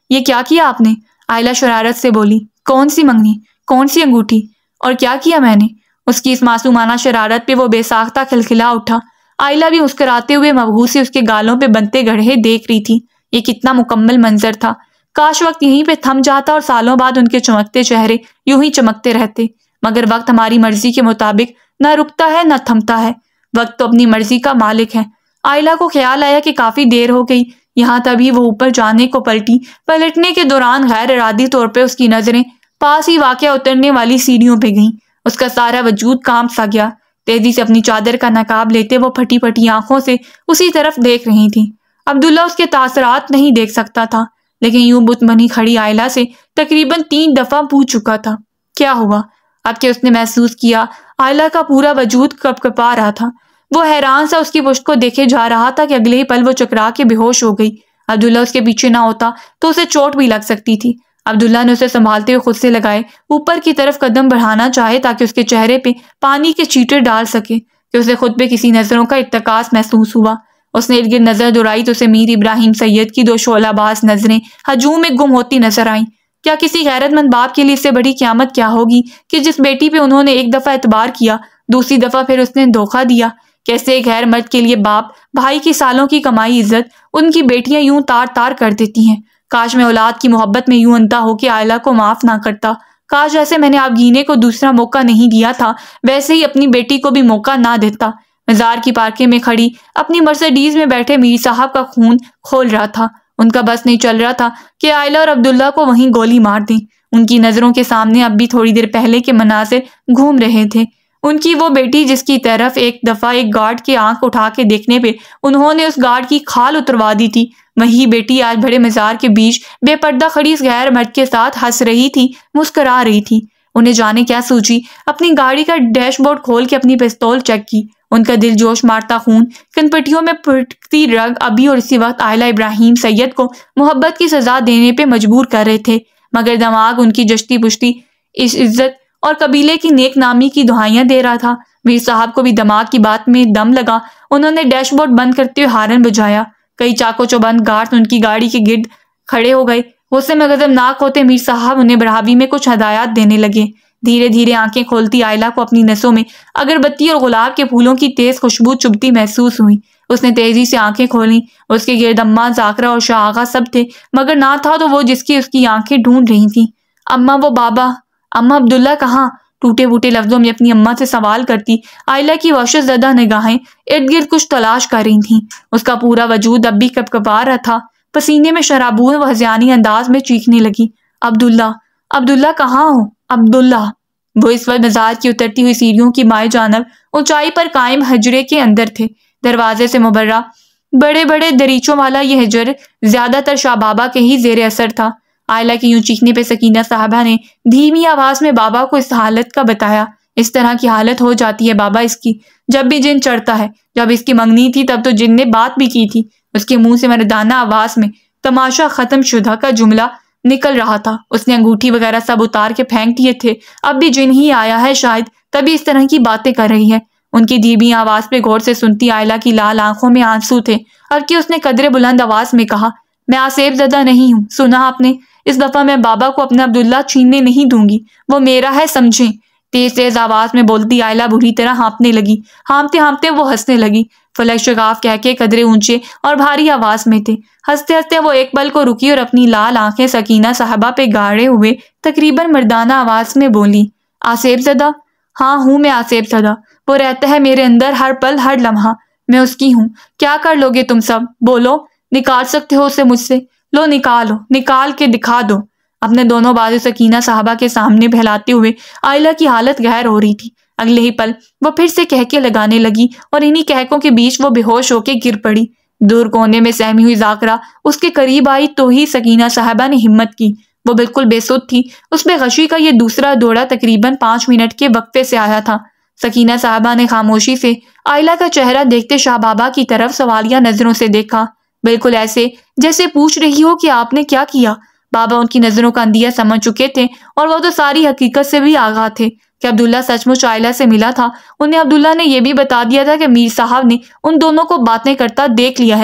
یہ کیا کیا آپ نے؟ عائلہ شرارت سے بولی۔ کون سی منگنی؟ کون سی انگوٹھی؟ اور کیا کیا میں نے؟ اس کی اس معصومانہ شرارت پہ وہ بے ساختہ کھلکھلا اٹھا۔ عائلہ بھی مسکراتے ہوئے مبہوت سے اس کے گالوں پہ بنتے گڑھے دیکھ رہی تھی۔ یہ کتنا مکمل منظر تھا، کاش وقت یہیں پہ تھم جاتا اور سالوں بعد ان کے چمکتے چہرے یوں ہی چمکتے رہتے، مگر وقت ہماری مرضی کے مطابق نہ رکتا ہے نہ تھمتا ہے، وقت تو اپنی مرضی کا مالک ہے۔ عائلہ کو خیال آیا کہ کافی دیر ہو گئی، یہاں تبھی وہ اوپر جانے کو پلٹی۔ پلٹنے کے دوران غیر ارادی طور پہ اس کی نظریں پاس ہی واقع اترنے والی سیڑھیوں پہ گئیں۔ اس کا سارا وجود کانپ سا گیا۔ تیزی سے اپنی چادر کا نقاب لیتے وہ پھٹی پھٹی آنکھوں سے اسی طرف دیکھ رہی تھی۔ عبداللہ اس کے تاثرات نہیں دیکھ سکتا تھا، لیکن یوں بت بنی کھڑی عائلہ سے تقریباً تین دفعہ پوچھ چکا تھا کیا ہوا۔ اب کہ اس نے محسوس کیا عائلہ کا پورا وجود کپ کپا رہا تھا، وہ حیران سا اس کی پشت کو دیکھے جا رہا تھا کہ اگلے ہی پل وہ چکرا کے بے ہوش ہو گئی۔ عبداللہ اس کے پیچھے نہ ہوتا تو اسے چوٹ بھی لگ سکتی تھی۔ عبداللہ نے اسے سنبھالتے ہوئے خود سے لگائے اوپر کی طرف قدم بڑھانا چاہے تاکہ اس کے چہرے پہ پانی کے چیٹے ڈال سکے کہ اسے خود پہ کسی نظروں کا اتکاس محسوس ہوا۔ اس نے ارد گرد نظر دوڑائی تو اسے میر ابراہیم سید کی دو شعلہ باز نظریں ہجوم میں گم ہوتی نظر آئیں۔ کیا کسی غیرت مند باپ کے لیے اس سے بڑی قیامت کیا ہوگی کہ جس بیٹی پہ انہوں نے ایک دفعہ اعتبار کیا، دوسری دفعہ پھر اس نے دھوکہ دیا؟ کیسے ایک غیر مرد کے لیے باپ بھائی کی سالوں کی کمائی عزت ان کی بیٹیاں یوں تار تار کر دیتی ہیں۔ کاش میں اولاد کی محبت میں یوں انتا ہو کہ عائلہ کو معاف نہ کرتا۔ کاش جیسے میں نے آپ گینے کو دوسرا موقع نہیں دیا تھا ویسے ہی اپنی بیٹی کو بھی موقع نہ دیتا۔ مزار کی پارکے میں کھڑی اپنی مرسڈیز میں بیٹھے میر صاحب کا خون کھول رہا تھا۔ ان کا بس نہیں چل رہا تھا کہ عائلہ اور عبداللہ کو وہیں گولی مار دیں۔ ان کی نظروں کے سامنے اب بھی تھوڑی دیر پہلے کے مناظر گھوم رہے تھے۔ ان کی وہ بیٹی جس کی طرف ایک دفعہ ایک گارڈ کی آنکھ اٹھا کے دیکھنے پہ انہوں نے اس گارڈ کی کھال اتروا دی تھی، وہی بیٹی آج بڑے مزار کے بیچ بے پردہ کھڑی اس غیر مرد کے ساتھ ہنس رہی تھی، مسکرا رہی تھی۔ انہیں جانے کیا سوچی، اپنی گاڑی کا ڈیش بورڈ کھول کے اپنی پستول چیک کی۔ ان کا دل جوش مارتا خون، کنپٹیوں میں پھٹکتی رگ ابھی اور اسی وقت عائلہ ابراہیم سید کو محبت کی سزا دینے پہ مجبور کر رہے تھے، مگر دماغ ان کی جشتی پشتی اس عزت اور قبیلے کی نیک نامی کی دہائیاں دے رہا تھا۔ میر صاحب کو بھی دماغ کی بات میں دم لگا، انہوں نے ڈیش بورڈ بند کرتے ہوئے ہارن بجایا۔ کئی چاقو چوبند گارڈ ان کی گاڑی کے گرد کھڑے ہو گئے۔ غصے میں غضبناک ہوتے میر صاحب انہیں بڑھاوی میں کچھ ہدایات دینے لگے۔ دھیرے دھیرے آنکھیں کھولتی عائلہ کو اپنی نسوں میں اگربتی اور گلاب کے پھولوں کی تیز خوشبو چبھتی محسوس ہوئی۔ اس نے تیزی سے آنکھیں کھولیں، اس کے گرد اماں، ذاکرہ اور شاہ آغا سب تھے، مگر نہ تھا تو وہ جس کی اس کی آنکھیں ڈھونڈ رہی تھیں۔ اماں، وہ بابا، اماں عبداللہ کہاں؟ ٹوٹے پھوٹے لفظوں میں اپنی اماں سے سوال کرتی عائلہ کی وحشت زدہ نگاہیں ارد گرد کچھ تلاش کر رہی تھیں۔ اس کا پورا وجود اب بھی کپ کپا رہا تھا، پسینے میں شرابور و ہذیانی انداز میں چیخنے لگی، عبداللہ، عبداللہ کہاں ہو؟ عبداللہ۔ وہ اس وقت مزار کی اترتی ہوئی سیڑھیوں کی بائیں جانب اونچائی پر قائم حجرے کے اندر تھے۔ دروازے سے مبرہ بڑے بڑے دریچوں والا یہ حجر زیادہ تر شاہ بابا کے ہی زیر اثر تھا۔ عائلہ کی یوں چیخنے پہ سکینہ صاحبہ نے دھیمی آواز میں بابا کو اس حالت کا بتایا۔ اس طرح کی حالت ہو جاتی ہے بابا اس کی جب بھی جن چڑھتا ہے۔ جب اس کی منگنی تھی تب تو جن نے بات بھی کی تھی۔ اس کے منہ سے مردانہ آواز میں تماشا ختم شدہ کا جملہ نکل رہا تھا۔ اس نے انگوٹھی وغیرہ سب اتار کے پھینک دیے تھے۔ اب بھی جن ہی آیا ہے شاید، تبھی اس طرح کی باتیں کر رہی ہے۔ ان کی دھیمی آواز پہ غور سے سنتی عائلہ کی لال آنکھوں میں آنسو تھے۔ اب کہ اس نے قدرے بلند آواز میں کہا، میں آسیب زدہ نہیں ہوں، سنا آپ نے؟ اس دفعہ میں بابا کو اپنا عبداللہ چھیننے نہیں دوں گی، وہ میرا ہے، سمجھیں؟ تیز تیز آواز میں بولتی عائلہ بری طرح ہانپنے لگی۔ ہانپتے ہانپتے وہ ہنسنے لگی۔ فلک شگاف کہہ کے قدرے اونچے اور بھاری آواز میں تھے۔ ہنستے ہنستے وہ ایک پل کو رکی اور اپنی لال آنکھیں سکینہ صاحبہ پہ گاڑے ہوئے تقریباً مردانہ آواز میں بولی، آسیب زدہ؟ ہاں ہوں میں آسیب زدہ، وہ رہتا ہے میرے اندر ہر پل ہر لمحہ، میں اس کی ہوں۔ کیا کر لو گے تم سب؟ بولو، نکال سکتے ہو اسے مجھ سے؟ لو نکالو، نکال کے دکھا دو۔ اپنے دونوں بازو سکینہ صاحبہ کے سامنے پھیلاتے ہوئے عائلہ کی حالت غیر ہو رہی تھی۔ اگلے ہی پل وہ پھر سے کہکے لگانے لگی اور انہی کہکوں کے بیچ وہ بے ہوش ہو کے گر پڑی۔ دور کونے میں سہمی ہوئی ذاکرہ اس کے قریب آئی تو ہی سکینہ صاحبہ نے ہمت کی۔ وہ بالکل بے سدھ تھی۔ اس پہ غشی کا یہ دوسرا دورہ تقریباً پانچ منٹ کے وقفے سے آیا تھا۔ سکینہ صاحبہ نے خاموشی سے عائلہ کا چہرہ دیکھتے شاہ بابا کی طرف سوالیہ نظروں سے دیکھا، بالکل ایسے جیسے پوچھ رہی ہو کہ آپ نے کیا کیا۔ بابا ان کی نظروں کا اندیہ سمجھ چکے تھے اور وہ تو ساری حقیقت سے بھی آگاہ تھے کہ عبداللہ سچ مچ عائلہ سے ملا تھا۔ انہیں عبداللہ نے یہ بھی بتا دیا تھا کہ میر صاحب نے ان دونوں کو باتیں کرتا دیکھ لیا ہے،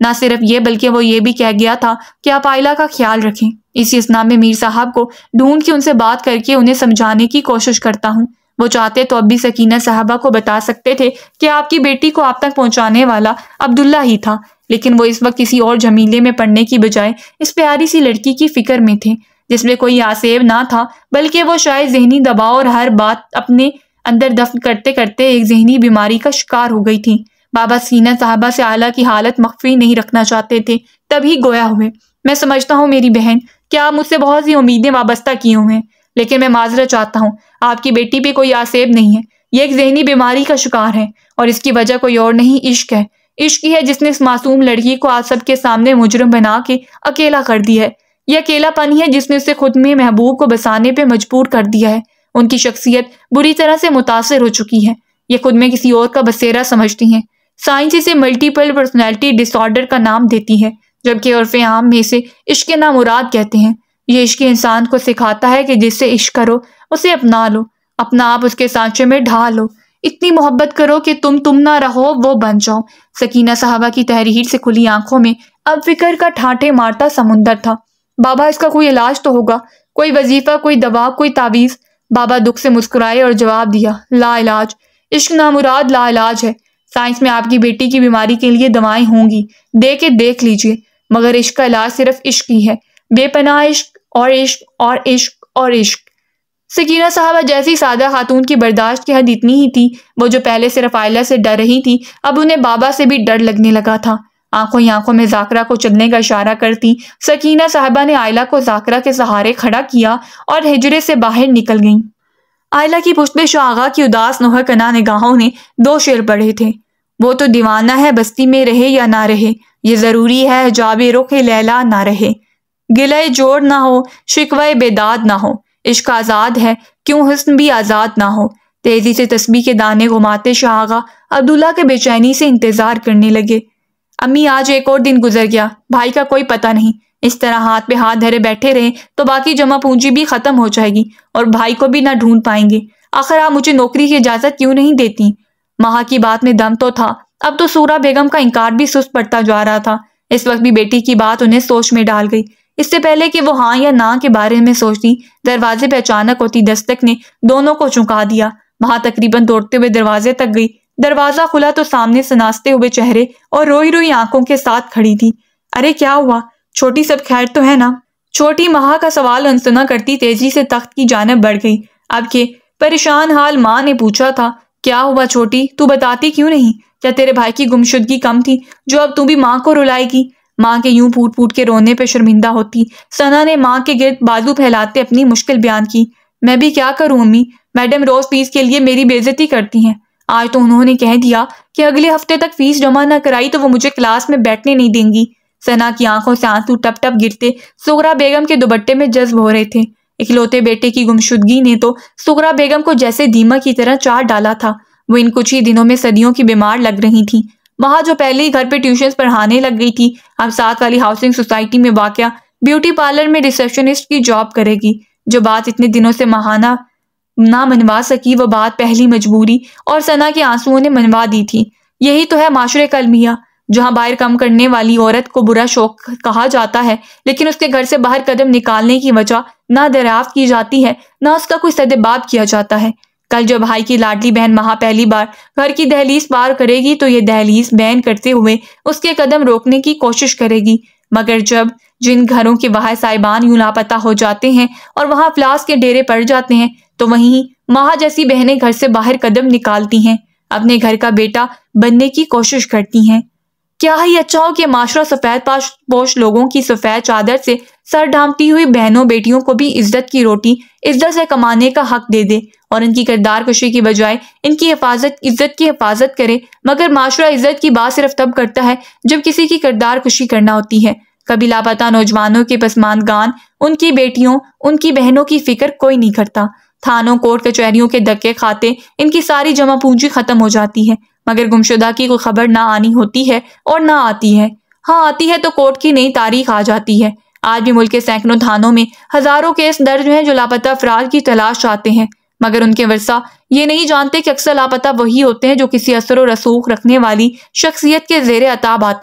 نہ صرف یہ بلکہ وہ یہ بھی کہہ گیا تھا کہ آپ آئلہ کا خیال رکھیں۔ اسی اسنا میں میر صاحب کو ڈھونڈ کے ان سے بات کر کے انہیں سمجھانے کی کوشش کرتا ہوں۔ وہ چاہتے تو اب بھی سکینہ صاحبہ کو بتا سکتے تھے کہ آپ کی بیٹی کو آپ تک پہنچانے والا عبداللہ ہی تھا، لیکن وہ اس وقت کسی اور جمیلے میں پڑنے کی بجائے اس پیاری سی لڑکی کی فکر میں تھے جس میں کوئی آسیب نہ تھا، بلکہ وہ شاید ذہنی دباؤ اور ہر بات اپنے اندر دفن کرتے کرتے ایک ذہنی بیماری کا شکار ہو گئی تھی۔ بابا سکینہ صاحبہ سے آئلہ کی حالت مخفی نہیں رکھنا چاہتے تھے، تبھی گویا ہوئے، میں سمجھتا ہوں میری بہن کہ آپ مجھ سے بہت سی امیدیں وابستہ کیے ہوئے ہیں، لیکن میں معذرت چاہتا ہوں، آپ کی بیٹی پہ کوئی آسیب نہیں ہے، یہ ایک ذہنی بیماری کا شکار ہے، اور اس کی وجہ کوئی اور نہیں، عشق ہے۔ عشق ہی ہے جس نے اس معصوم لڑکی کو آپ سب کے سامنے مجرم بنا کے اکیلا کر دیا ہے۔ یہ اکیلا پن ہی ہے جس نے اسے خود میں محبوب کو بسانے پہ مجبور کر دیا ہے۔ ان کی شخصیت بری طرح سے متاثر ہو چکی ہے، یہ خود میں کسی اور کا بسیرا سمجھتی ہیں۔ سائنس اسے ملٹیپل پرسنالٹی ڈس آرڈر کا نام دیتی ہے، جبکہ عرف عام میں اسے عشق نامراد کہتے ہیں۔ یہ عشق انسان کو سکھاتا ہے کہ جس سے عشق کرو اسے اپنا لو، اپنا آپ اس کے سانچے میں ڈھال لو، اتنی محبت کرو کہ تم تم نہ رہو وہ بن جاؤ۔ سکینہ صاحبہ کی تحریر سے کھلی آنکھوں میں اب فکر کا ٹھاٹھے مارتا سمندر تھا۔ بابا اس کا کوئی علاج تو ہوگا، کوئی وظیفہ، کوئی دوا، کوئی تعویذ؟ بابا دکھ سے مسکرائے اور جواب دیا، لا علاج، عشق نامراد لا علاج ہے۔ سائنس میں آپ کی بیٹی کی بیماری کے لیے دوائیں ہوں گی، دے کے دیکھ لیجئے، مگر عشق کا علاج صرف عشق ہی ہے، بے پناہ عشق اور عشق اور عشق اور عشق۔ سکینہ صاحبہ جیسی سادہ خاتون کی برداشت کی حد اتنی ہی تھی، وہ جو پہلے صرف آئلہ سے ڈر رہی تھی اب انہیں بابا سے بھی ڈر لگنے لگا تھا۔ آنکھوں ہی آنکھوں میں ذاکرہ کو چلنے کا اشارہ کرتی سکینہ صاحبہ نے آئلہ کو ذاکرہ کے سہارے کھڑا کیا اور حجرے سے باہر نکل گئیں۔ آئلہ کی پشت پہ شاہ آغا کی اداس نوحہ کنا نگاہوں نے دو شعر پڑھے تھے، وہ تو دیوانہ ہے بستی میں رہے یا نہ رہے، یہ ضروری ہے حجاب رخ لیلا نہ رہے، گلہ جوڑ نہ ہو شکوہ بیداد نہ ہو، عشق آزاد ہے کیوں حسن بھی آزاد نہ ہو۔ تیزی سے تسبیح کے دانے گھماتے شاہ آغا عبداللہ کے بے چینی سے انتظار کرنے لگے۔ امی آج ایک اور دن گزر گیا، بھائی کا کوئی پتہ نہیں، اس طرح ہاتھ پہ ہاتھ دھرے بیٹھے رہے تو باقی جمع پونجی بھی ختم ہو جائے گی اور بھائی کو بھی نہ ڈھونڈ پائیں گے۔ آخر آپ مجھے نوکری کی اجازت کیوں نہیں دیتی؟ ماں کی بات میں دم تو تھا، اب تو سورہ بیگم کا انکار بھی سست پڑتا جا رہا تھا۔ اس وقت بھی بیٹی کی بات انہیں سوچ میں ڈال گئی۔ اس سے پہلے کہ وہ ہاں یا نہ کے بارے میں سوچتی، دروازے پہ اچانک ہوتی دستک نے دونوں کو چونکا دیا۔ وہاں تقریباً دوڑتے ہوئے دروازے تک گئی، دروازہ کھلا تو سامنے سناستے ہوئے چہرے اور روئی روئی آنکھوں کے ساتھ کھڑی تھی۔ ارے کیا ہوا چھوٹی، سب خیر تو ہے نا؟ چھوٹی ماں کا سوال انسنا کرتی تیزی سے تخت کی جانب بڑھ گئی۔ اب کہ پریشان حال ماں نے پوچھا تھا، کیا ہوا چھوٹی، تو بتاتی کیوں نہیں؟ کیا تیرے بھائی کی گمشدگی کم تھی جو اب تو بھی ماں کو رلائے گی؟ ماں کے یوں پھوٹ پھوٹ کے رونے پہ شرمندہ ہوتی ثنا نے ماں کے گرد بازو پھیلاتے اپنی مشکل بیان کی۔ میں بھی کیا کروں امی، میڈم روز فیس کے لیے میری بے عزتی کرتی ہیں، آج تو انہوں نے کہہ دیا کہ اگلے ہفتے تک فیس جمع نہ کرائی تو وہ مجھے کلاس میں بیٹھنے نہیں دیں گی۔ ثنا کی آنکھوں سے آنسو ٹپ ٹپ گرتے سغرا بیگم کے دوپٹے میں جذب ہو رہے تھے۔ اکلوتے بیٹے کی گمشدگی نے تو سغرا بیگم کو جیسے دیمک کی طرح چاٹ ڈالا تھا۔ وہ ان کچھ ہی دنوں میں صدیوں کی بیمار لگ رہی تھی۔ وہاں جو پہلے ہی گھر پہ ٹیوشنز پڑھانے لگ گئی تھی، اب ساتھ والی ہاؤسنگ سوسائٹی میں واقع بیوٹی پارلر میں ریسیپشنسٹ کی جاب کرے گی۔ جو بات اتنے دنوں سے ماہانہ نہ منوا سکی، وہ بات پہلی مجبوری اور ثنا کے آنسوؤں نے منوا دی تھی۔ یہی تو ہے معاشرے کا المیہ، جہاں باہر کم کرنے والی عورت کو برا شوق کہا جاتا ہے، لیکن اس کے گھر سے باہر قدم نکالنے کی وجہ نہ دریافت کی جاتی ہے، نہ اس کا کوئی سدباب کیا جاتا ہے۔ کل جو بھائی کی لاڈلی بہن مہا پہلی بار گھر کی دہلیز پار کرے گی تو یہ دہلیز بین کرتے ہوئے اس کے قدم روکنے کی کوشش کرے گی، مگر جب جن گھروں کے وہاں صاحبان یوں لاپتہ ہو جاتے ہیں اور وہاں افلاس کے ڈیرے پڑ جاتے ہیں تو وہیں مہا جیسی بہنیں گھر سے باہر قدم نکالتی ہیں، اپنے گھر کا بیٹا بننے کی کوشش کرتی ہیں۔ کیا ہی اچھا ہو کہ معاشرہ سفید پوش لوگوں کی سفید چادر سے سر ڈھانپتی ہوئی بہنوں بیٹیوں کو بھی عزت کی روٹی عزت سے کمانے کا حق دے دے اور ان کی کردار کشی کی بجائے ان کی حفاظت عزت کی حفاظت کرے، مگر معاشرہ عزت کی بات صرف تب کرتا ہے جب کسی کی کردار کشی کرنا ہوتی ہے۔ کبھی لاپتہ نوجوانوں کے پسماندگان، ان کی بیٹیوں، ان کی بہنوں کی فکر کوئی نہیں کرتا۔ تھانوں کورٹ کچہریوں کے دھکے کھاتے ان کی ساری جمع پونجی ختم ہو جاتی ہے، مگر گمشدہ کی کوئی خبر نہ آنی ہوتی ہے اور نہ آتی ہے۔ ہاں آتی ہے تو کورٹ کی نئی تاریخ آ جاتی ہے۔ آج بھی ملک کے سینکڑوں تھانوں میں ہزاروں کیس درج ہیں جو لاپتہ افراد کی تلاش چاہتے ہیں، مگر ان کے ورثہ یہ نہیں جانتے کہ اکثر لاپتہ وہی ہوتے ہیں جو کسی اثر و رسوخ رکھنے والی شخصیت کے زیر عتاب آتے ہیں۔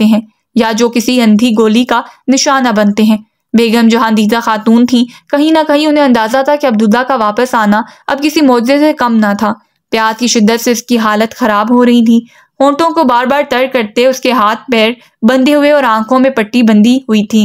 یا جو کسی اندھی گولی کا نشانہ بنتے ہیں۔ بیگم جہاں دیدہ خاتون تھیں، کہیں نہ کہیں انہیں اندازہ تھا کہ عبداللہ کا واپس آنا اب کسی معجزے سے کم نہ تھا۔ پیاس کی شدت سے اس کی حالت خراب ہو رہی تھی، ہونٹوں کو بار بار تر کرتے اس کے ہاتھ پیر بندھے ہوئے اور آنکھوں میں پٹی بندھی ہوئی تھی۔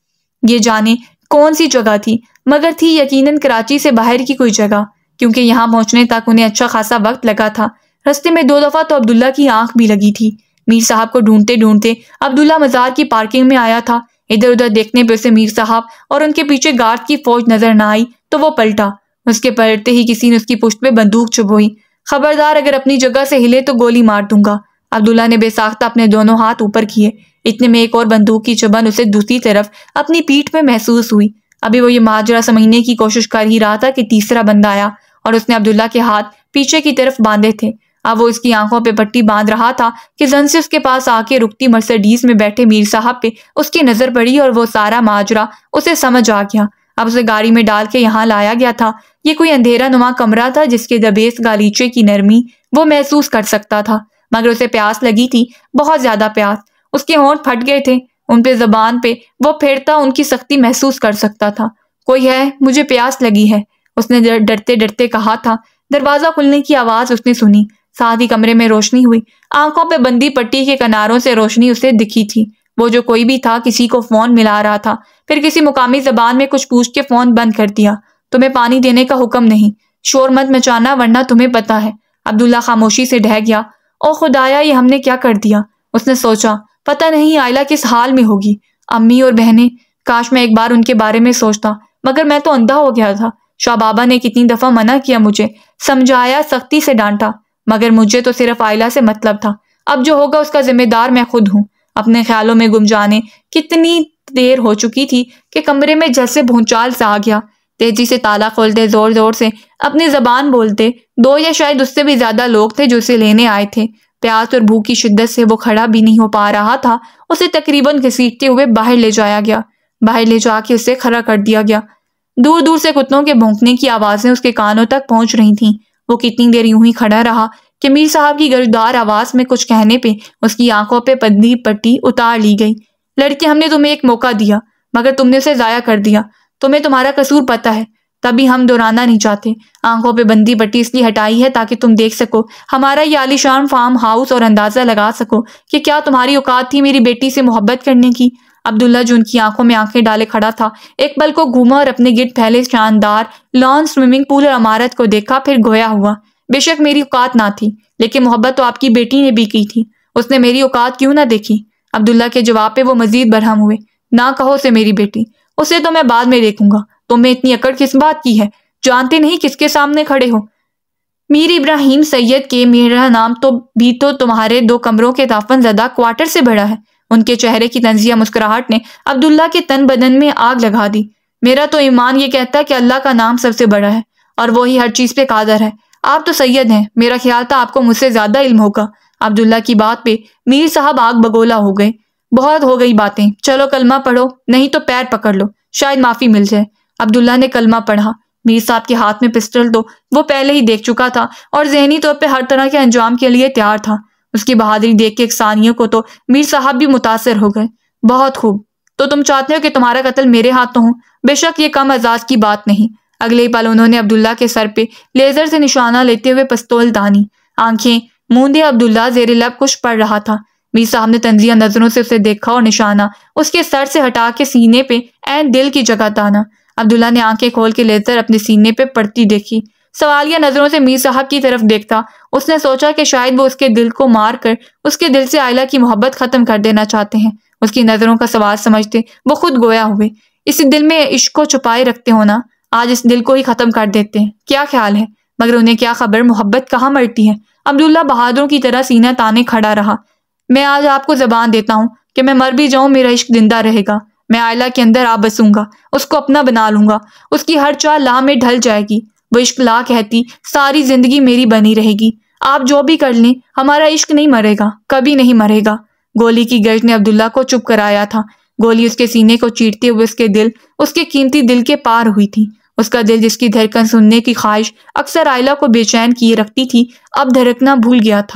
یہ جانے کون سی جگہ تھی، مگر تھی یقیناً کراچی سے باہر کی کوئی جگہ، کیونکہ یہاں پہنچنے تک انہیں اچھا خاصا وقت لگا تھا۔ رستے میں دو دفعہ تو عبداللہ کی آنکھ بھی لگی تھی۔ میر صاحب کو ڈھونڈتے ڈھونڈتے عبداللہ مزار کی پارکنگ میں آیا تھا۔ ادھر ادھر دیکھنے پہ اسے میر صاحب اور ان کے پیچھے گارڈ کی فوج نظر نہ آئی تو وہ پلٹا۔ اس کے پلٹتے ہی کسی نے اس کی پشت پہ بندوق چبھوئی۔ خبردار، اگر اپنی جگہ سے ہلے تو گولی مار دوں گا۔ عبداللہ نے بے ساختہ اپنے دونوں ہاتھ اوپر کیے۔ اتنے میں ایک اور بندوق کی چبھن اسے دوسری طرف اپنی پیٹھ پہ محسوس ہوئی۔ ابھی وہ یہ ماجرا سمجھنے کی کوشش کر ہی رہا تھا کہ تیسرا بندہ آیا اور اس نے عبداللہ کے ہاتھ پیچھے کی طرف باندھے تھے۔ اب وہ اس کی آنکھوں پہ پٹی باندھ رہا تھا کہ زن سے اس کے پاس آ کے رکتی مرسیڈیز میں بیٹھے میر صاحب پہ اس کی نظر پڑی اور وہ سارا ماجرا اسے سمجھ آ گیا۔ اب اسے گاڑی میں ڈال کے یہاں لایا گیا تھا۔ یہ کوئی اندھیرا نما کمرہ تھا جس کے دبیس گالیچے کی نرمی وہ محسوس کر سکتا تھا، مگر اسے پیاس لگی تھی، بہت زیادہ پیاس۔ اس کے ہونٹ پھٹ گئے تھے، ان پہ زبان پہ وہ پھیرتا ان کی سختی محسوس کر سکتا تھا۔ کوئی ہے، مجھے پیاس لگی ہے، اس نے ڈرتے ڈرتے کہا تھا۔ دروازہ کھلنے کی آواز اس نے سنی، ساتھ ہی کمرے میں روشنی ہوئی۔ آنکھوں پہ بندی پٹی کے کناروں سے روشنی اسے دکھی تھی۔ وہ جو کوئی بھی تھا کسی کو فون ملا رہا تھا، پھر کسی مقامی زبان میں کچھ پوچھ کے فون بند کر دیا۔ تمہیں پانی دینے کا حکم نہیں، شور مت مچانا ورنہ تمہیں پتا ہے۔ عبداللہ خاموشی سے ڈھہ گیا۔ او خدایا، یہ ہم نے کیا کر دیا؟ اس نے سوچا، پتہ نہیں عائلہ کس حال میں ہوگی، امی اور بہنیں۔ کاش میں ایک بار ان کے بارے میں سوچتا، مگر میں تو اندھا ہو گیا تھا۔ شاہ بابا نے کتنی دفعہ منع کیا، مجھے سمجھایا، سختی سے ڈانٹا، مگر مجھے تو صرف عائلہ سے مطلب تھا۔ اب جو ہوگا اس کا ذمہ دار میں خود ہوں۔ اپنے خیالوں میں گم جانے کتنی دیر ہو چکی تھی کہ کمرے میں جیسے بھونچال سا آ گیا۔ تیزی سے تالا کھولتے، زور زور سے اپنی زبان بولتے، دو یا شاید اس سے بھی زیادہ لوگ تھے جو اسے لینے آئے تھے۔ پیاس اور بھوک کی شدت سے وہ کھڑا بھی نہیں ہو پا رہا تھا۔ اسے تقریباً گھسیٹتے ہوئے باہر لے جایا گیا، باہر لے جا کے اسے کھڑا کر دیا گیا۔ دور دور سے کتوں کے بھونکنے کی آوازیں اس کے کانوں تک پہنچ رہی تھیں۔ وہ کتنی دیر یوں ہی کھڑا رہا کہ میر صاحب کی گرجدار آواز میں کچھ کہنے پہ اس کی آنکھوں پہ بندھی پٹی اتار لی گئی۔ لڑکے، ہم نے تمہیں ایک موقع دیا، مگر تم نے اسے ضائع کر دیا۔ تمہیں تمہارا قصور پتہ ہے، تبھی ہم دہرانا نہیں چاہتے۔ آنکھوں پہ بندھی پٹی اس لیے ہٹائی ہے تاکہ تم دیکھ سکو ہمارا یہ عالیشان فارم ہاؤس اور اندازہ لگا سکو کہ کیا تمہاری اوقات تھی میری بیٹی سے محبت کرنے کی۔ عبداللہ جو ان کی آنکھوں میں آنکھیں ڈالے کھڑا تھا، ایک پل کو گھوما اور اپنے گرد پھیلے شاندار لان سوئمنگ پول اور عمارت کو دیکھا، پھر گویا ہوا، بے شک میری اوقات نہ تھی، لیکن محبت تو آپ کی بیٹی نے بھی کی تھی۔ اس نے میری اوقات کیوں نہ دیکھی؟ عبداللہ کے جواب پہ وہ مزید برہم ہوئے۔ نہ کہو اسے میری بیٹی، اسے تو میں بعد میں دیکھوں گا۔ تمہیں اتنی اکڑ کس بات کی ہے؟ جانتے نہیں کس کے سامنے کھڑے ہو؟ میر ابراہیم سید کے میرا نام تو بھی تو تمہارے دو کمروں کے دافن زدہ کوارٹر سے بڑا ہے۔ ان کے چہرے کی تنزیہ مسکراہٹ نے عبداللہ کے تن بدن میں آگ لگا دی۔ میرا تو ایمان یہ کہتا ہے کہ اللہ کا نام سب سے بڑا ہے اور وہی ہر چیز پہ قادر ہے۔ آپ تو سید ہیں، میرا خیال تھا آپ کو مجھ سے زیادہ علم ہوگا۔ عبداللہ کی بات پہ میر صاحب آگ بگولا ہو گئے۔ بہت ہو گئی باتیں، چلو کلمہ پڑھو، نہیں تو پیر پکڑ لو، شاید معافی مل جائے۔ عبداللہ نے کلمہ پڑھا۔ میر صاحب کے ہاتھ میں پسٹل تو وہ پہلے ہی دیکھ چکا تھا اور ذہنی طور پہ ہر طرح کے انجام کے لیے تیار تھا۔ اس کی بہادری دیکھ کے ایک ثانیہ کو تو میر صاحب بھی متاثر ہو گئے۔ بہت خوب، تو تم چاہتے ہو کہ تمہارا قتل میرے ہاتھوں ہو؟ بے شک یہ کم اعزاز کی بات نہیں۔ اگلے ہی پل انہوں نے عبداللہ کے سر پہ لیزر سے نشانہ لیتے ہوئے پستول دانی۔ آنکھیں موندے عبداللہ زیر لب کچھ پڑھ رہا تھا۔ میر صاحب نے تنزیہ نظروں سے اسے دیکھا اور نشانہ اس کے سر سے ہٹا کے سینے پہ عین دل کی جگہ تانا۔ عبداللہ نے آنکھیں کھول کے لیزر اپنے سینے پہ پڑتی دیکھی۔ سوالیہ نظروں سے میر صاحب کی طرف دیکھتا اس نے سوچا کہ شاید وہ اس کے دل کو مار کر اس کے دل سے عائلہ کی محبت ختم کر دینا چاہتے ہیں۔ اس کی نظروں کا سوال سمجھتے وہ خود گویا ہوئے۔ اس دل میں عشق کو چھپائے رکھتے ہونا، آج اس دل کو ہی ختم کر دیتے ہیں، کیا خیال ہے؟ مگر انہیں کیا خبر محبت کہاں مرتی ہے۔ عبداللہ بہادروں کی طرح سینہ تانے کھڑا رہا۔ میں آج آپ کو زبان دیتا ہوں کہ میں مر بھی جاؤں میرا عشق زندہ رہے گا۔ میں عائلہ کے اندر آ بسوں گا، اس کو اپنا بنا لوں گا، اس کی ہر چاہ لا میں ڈھل جائے گی۔ وہ عشق لا کہتی ساری زندگی میری بنی رہے گی۔ آپ جو بھی کر لیں، ہمارا عشق نہیں مرے گا، کبھی نہیں مرے گا۔ گولی کی گرج نے عبداللہ کو چپ کرایا تھا۔ گولی اس کے سینے کو چیرتے ہوئے اس کے دل، اس کے قیمتی دل کے پار ہوئی تھی۔ اس کا دل جس کی دھڑکن سننے کی خواہش اکثر عائلہ کو بے چین کیے رکھتی تھی، اب دھڑکنا بھول گیا تھا۔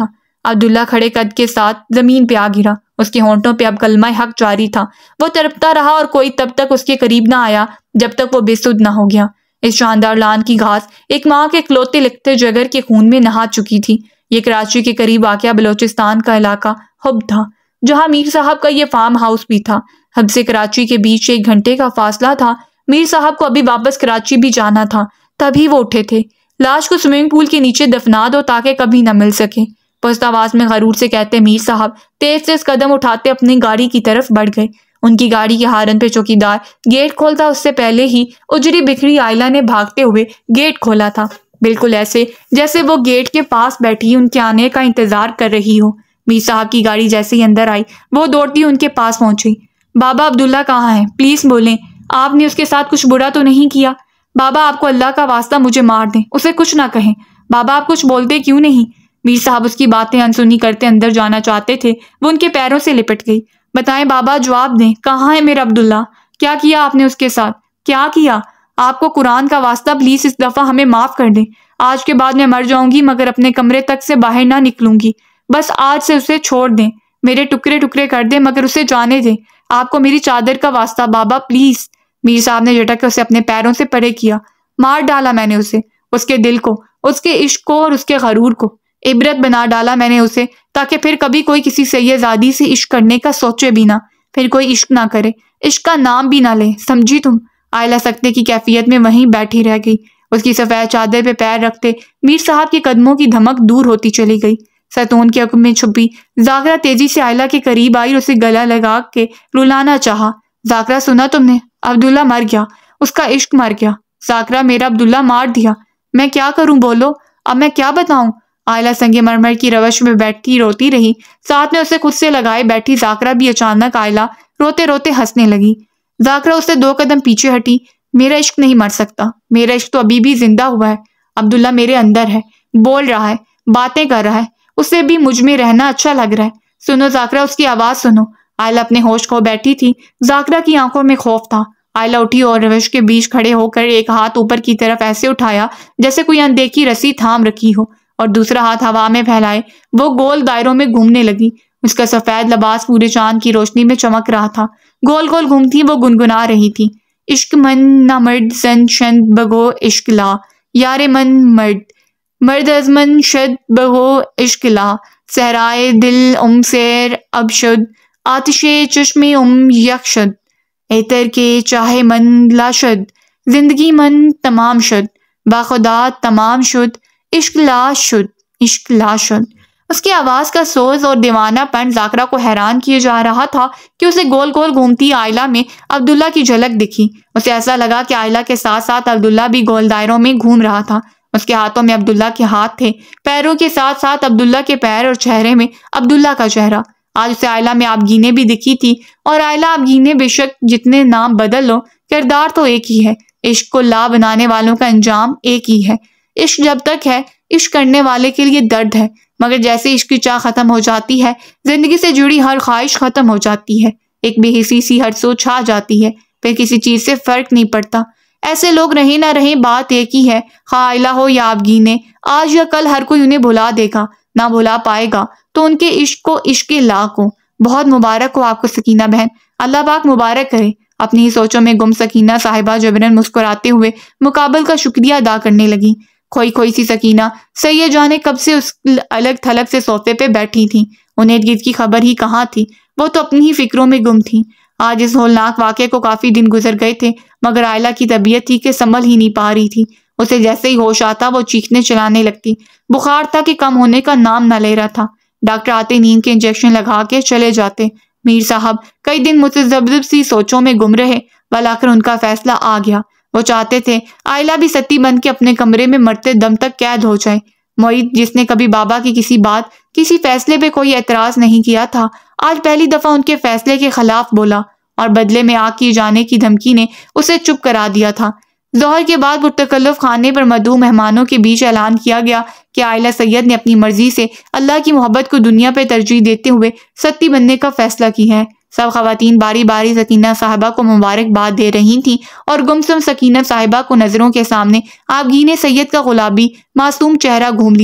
عبداللہ کھڑے قد کے ساتھ زمین پہ آ گرا۔ اس کے ہونٹوں پہ اب کلمہ حق جاری تھا۔ وہ تڑپتا رہا اور کوئی تب تک اس کے قریب نہ آیا جب تک وہ بے سدھ نہ ہو گیا۔ اس شاندار لان کی گھاس ایک ماں کے اکلوتے لکھتے جگر کے خون میں نہا چکی تھی۔ یہ کراچی کے قریب واقع بلوچستان کا علاقہ حب تھا، جہاں میر صاحب کا یہ فارم ہاؤس بھی تھا۔ حب سے کراچی کے بیچ ایک گھنٹے کا فاصلہ تھا۔ میر صاحب کو ابھی واپس کراچی بھی جانا تھا، تبھی وہ اٹھے تھے۔ لاش کو سوئمنگ پول کے نیچے دفنا دو تاکہ کبھی نہ مل سکے، پست آواز میں غرور سے کہتے میر صاحب تیز تیز قدم اٹھاتے اپنی گاڑی کی طرف بڑھ گئے۔ ان کی گاڑی کے ہارن پہ چوکیدار گیٹ کھولتا اس سے پہلے ہی اجری بکھری عائلہ نے بھاگتے ہوئے گیٹ کھولا تھا، بالکل ایسے جیسے وہ گیٹ کے پاس بیٹھی ان کے آنے کا انتظار کر رہی ہو۔ میر صاحب کی گاڑی جیسے ہی اندر آئی وہ دوڑتی ان کے پاس پہنچی۔ بابا عبداللہ کہاں ہے؟ پلیز بولیں، آپ نے اس کے ساتھ کچھ برا تو نہیں کیا؟ بابا آپ کو اللہ کا واسطہ مجھے مار دیں، اسے کچھ نہ کہیں۔ بابا آپ کچھ بولتے کیوں نہیں؟ میر صاحب اس کی باتیں انسنی کرتے اندر جانا چاہتے تھے، وہ ان کے پیروں سے لپٹ گئی۔ بتائیں بابا، جواب دیں، کہاں ہے میرا عبداللہ؟ کیا کیا آپ نے اس کے ساتھ؟ کیا کیا؟ آپ کو قرآن کا واسطہ پلیز اس دفعہ ہمیں معاف کر دیں۔ آج کے بعد میں مر جاؤں گی مگر اپنے کمرے تک سے باہر نہ نکلوں گی۔ بس آج سے اسے چھوڑ دیں، میرے ٹکڑے ٹکڑے کر دیں مگر اسے جانے دیں۔ آپ کو میری چادر کا واسطہ بابا پلیز۔ میر صاحب نے جھٹک کے اسے اپنے پیروں سے پرے کیا۔ مار ڈالا میں نے اسے، اس کے دل کو، اس کے عشق کو اور اس کے غرور کو۔ عبرت بنا ڈالا میں نے اسے، تاکہ پھر کبھی کوئی کسی سید زادی سے عشق کرنے کا سوچے بھی نہ، پھر کوئی عشق نہ کرے، عشق کا نام بھی نہ لے، سمجھی تم؟ عائلہ سکتے کی کیفیت میں وہیں بیٹھی رہ گئی۔ اس کی سفید چادر پہ پیر رکھتے میر صاحب کے قدموں کی دھمک دور ہوتی چلی گئی۔ ستون کے عقب میں چھپی زاگرہ تیزی سے عائلہ کے قریب آئی اور اسے گلا لگا کے رلانا چاہا۔ زاگرہ سنا تم نے؟ عبداللہ مر گیا، اس کا عشق مر گیا۔ زاگرہ میرا عبداللہ مار دیا۔ میں کیا کروں بولو، اب میں کیا بتاؤں؟ عائلہ سنگ مرمر کی روش میں بیٹھی روتی رہی، ساتھ میں اسے خود سے لگائے بیٹھی زاگرہ بھی اچانک عائلہ روتے روتے ہنسنے لگی۔ زاگرہ اسے دو قدم پیچھے ہٹی۔ میرا عشق نہیں مر سکتا، میرا عشق تو ابھی بھی زندہ ہوا ہے۔ عبداللہ میرے اندر ہے، بول رہا ہے، باتیں کر رہا ہے، اسے بھی مجھ میں رہنا اچھا لگ رہا ہے۔ سنو زاگرہ، اس کی آواز سنو۔ عائلہ اپنے ہوش کھو بیٹھی تھی، زاگرہ کی آنکھوں میں خوف تھا۔ عائلہ اٹھی اور روش کے بیچ کھڑے ہو کر ایک ہاتھ اوپر کی طرف ایسے اٹھایا جیسے کوئی اندیکھی رسی تھام رکھی ہو، اور دوسرا ہاتھ ہوا میں پھیلائے وہ گول دائروں میں گھومنے لگی۔ اس کا سفید لباس پورے چاند کی روشنی میں چمک رہا تھا۔ گول گول گھومتی وہ گنگنا رہی تھی، عشق من نہ مرد زن شند بگو عشق لا، یار من مرد مرد از من شد بگو عشق لا، صحرائے دل ام سیر اب شد، آتش چشم ام یک شد، ایتر کے چاہے من لا شد، زندگی من تمام شد، باخدا تمام شد، عشق لا شد، عشق لا شد۔ اس کی آواز کا سوز اور دیوانہ پن زاگرہ کو حیران کیے جا رہا تھا کہ اسے گول گول گھومتی عائلہ میں عبداللہ کی جھلک دکھی۔ اسے ایسا لگا کہ عائلہ کے ساتھ ساتھ عبداللہ بھی گول دائروں میں گھوم رہا تھا۔ اس کے ہاتھوں میں عبداللہ کے ہاتھ تھے، پیروں کے ساتھ ساتھ عبداللہ کے پیر، اور چہرے میں عبداللہ کا چہرہ۔ آج اسے عائلہ میں آبگینیں بھی دکھی تھی، اور عائلہ آبگینیں بے شک جتنے نام بدل لو، کردار تو ایک ہی ہے۔ عشق کو لا بنانے والوں کا انجام ایک ہی ہے۔ عشق جب تک ہے، عشق کرنے والے کے لیے درد ہے، مگر جیسے عشق کی چاہ ختم ہو جاتی ہے، زندگی سے جڑی ہر خواہش ختم ہو جاتی ہے، ایک بے حسی سی ہر سو چھا جاتی ہے، پھر کسی چیز سے فرق نہیں پڑتا۔ ایسے لوگ رہیں نہ رہیں بات ایک ہی ہے، خواہ عائلہ ہو یا آبگینے، آج یا کل ہر کوئی انہیں بھلا دے گا، نہ بھلا پائے گا تو ان کے عشق کو عشق لا کو۔ بہت مبارک ہو آپ کو سکینہ بہن، اللہ پاک مبارک کرے۔ اپنی ہی سوچوں میں گم سکینہ صاحبہ جبرن مسکراتے ہوئے مقابل کا شکریہ ادا کرنے لگی۔ کھوئی کھوئی سی سکینہ سید جانے کب سے اس الگ تھلگ سے صوفے پہ بیٹھی تھی، انہیں ارد گرد کی خبر ہی کہاں تھی، وہ تو اپنی ہی فکروں میں گم تھی۔ آج اس ہولناک واقعے کو کافی دن گزر گئے تھے، مگر عائلہ کی طبیعت تھی کہ سنبھل ہی نہیں پا رہی تھی۔ اسے جیسے ہی ہوش آتا وہ چیخنے چلانے لگتی، بخار تھا کہ کم ہونے کا نام نہ لے رہا تھا۔ ڈاکٹر آتے نیند کے انجیکشن لگا کے چلے جاتے۔ میر صاحب کئی دن متذبذب سی سوچوں میں گم رہے، بالآخر ان کا فیصلہ آ گیا۔ وہ چاہتے تھے عائلہ بھی ستی بن کے اپنے کمرے میں مرتے دم تک قید ہو جائے۔ معید جس نے کبھی بابا کی کسی بات، کسی فیصلے پہ کوئی اعتراض نہیں کیا تھا، آج پہلی دفعہ ان کے فیصلے کے خلاف بولا، اور بدلے میں آگ کی جانے کی دھمکی نے اسے چپ کرا دیا تھا۔ ظہر کے بعد پرتکلف خانے پر مدعو مہمانوں کے بیچ اعلان کیا گیا کہ عائلہ سید نے اپنی مرضی سے اللہ کی محبت کو دنیا پہ ترجیح دیتے ہوئے ستی بننے کا فیصلہ کی ہے۔ سب خواتین باری باری سکینہ صاحبہ کو مبارکباد دے رہی تھیں، اور گمسم سکینہ صاحبہ کو نظروں کے سامنے آبگین سید کا گلابی معصوم چہرہ گھوم لیا،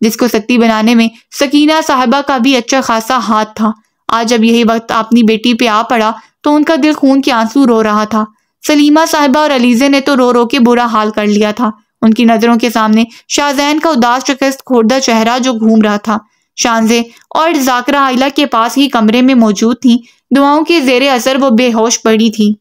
جس کو ستی بنانے میں سکینہ صاحبہ کا بھی اچھا خاصا ہاتھ تھا۔ آج جب یہی وقت اپنی بیٹی پہ آ پڑا تو ان کا دل خون کے آنسو رو رہا تھا۔ سلیمہ صاحبہ اور علیزے نے تو رو رو کے برا حال کر لیا تھا۔ ان کی نظروں کے سامنے شاہزین کا اداس شکست خوردہ چہرہ جو گھوم رہا تھا۔ شانزے اور ذاکرہ عائلہ کے پاس ہی کمرے میں موجود تھیں۔ دعاؤں کے زیر اثر وہ بے ہوش پڑی تھی۔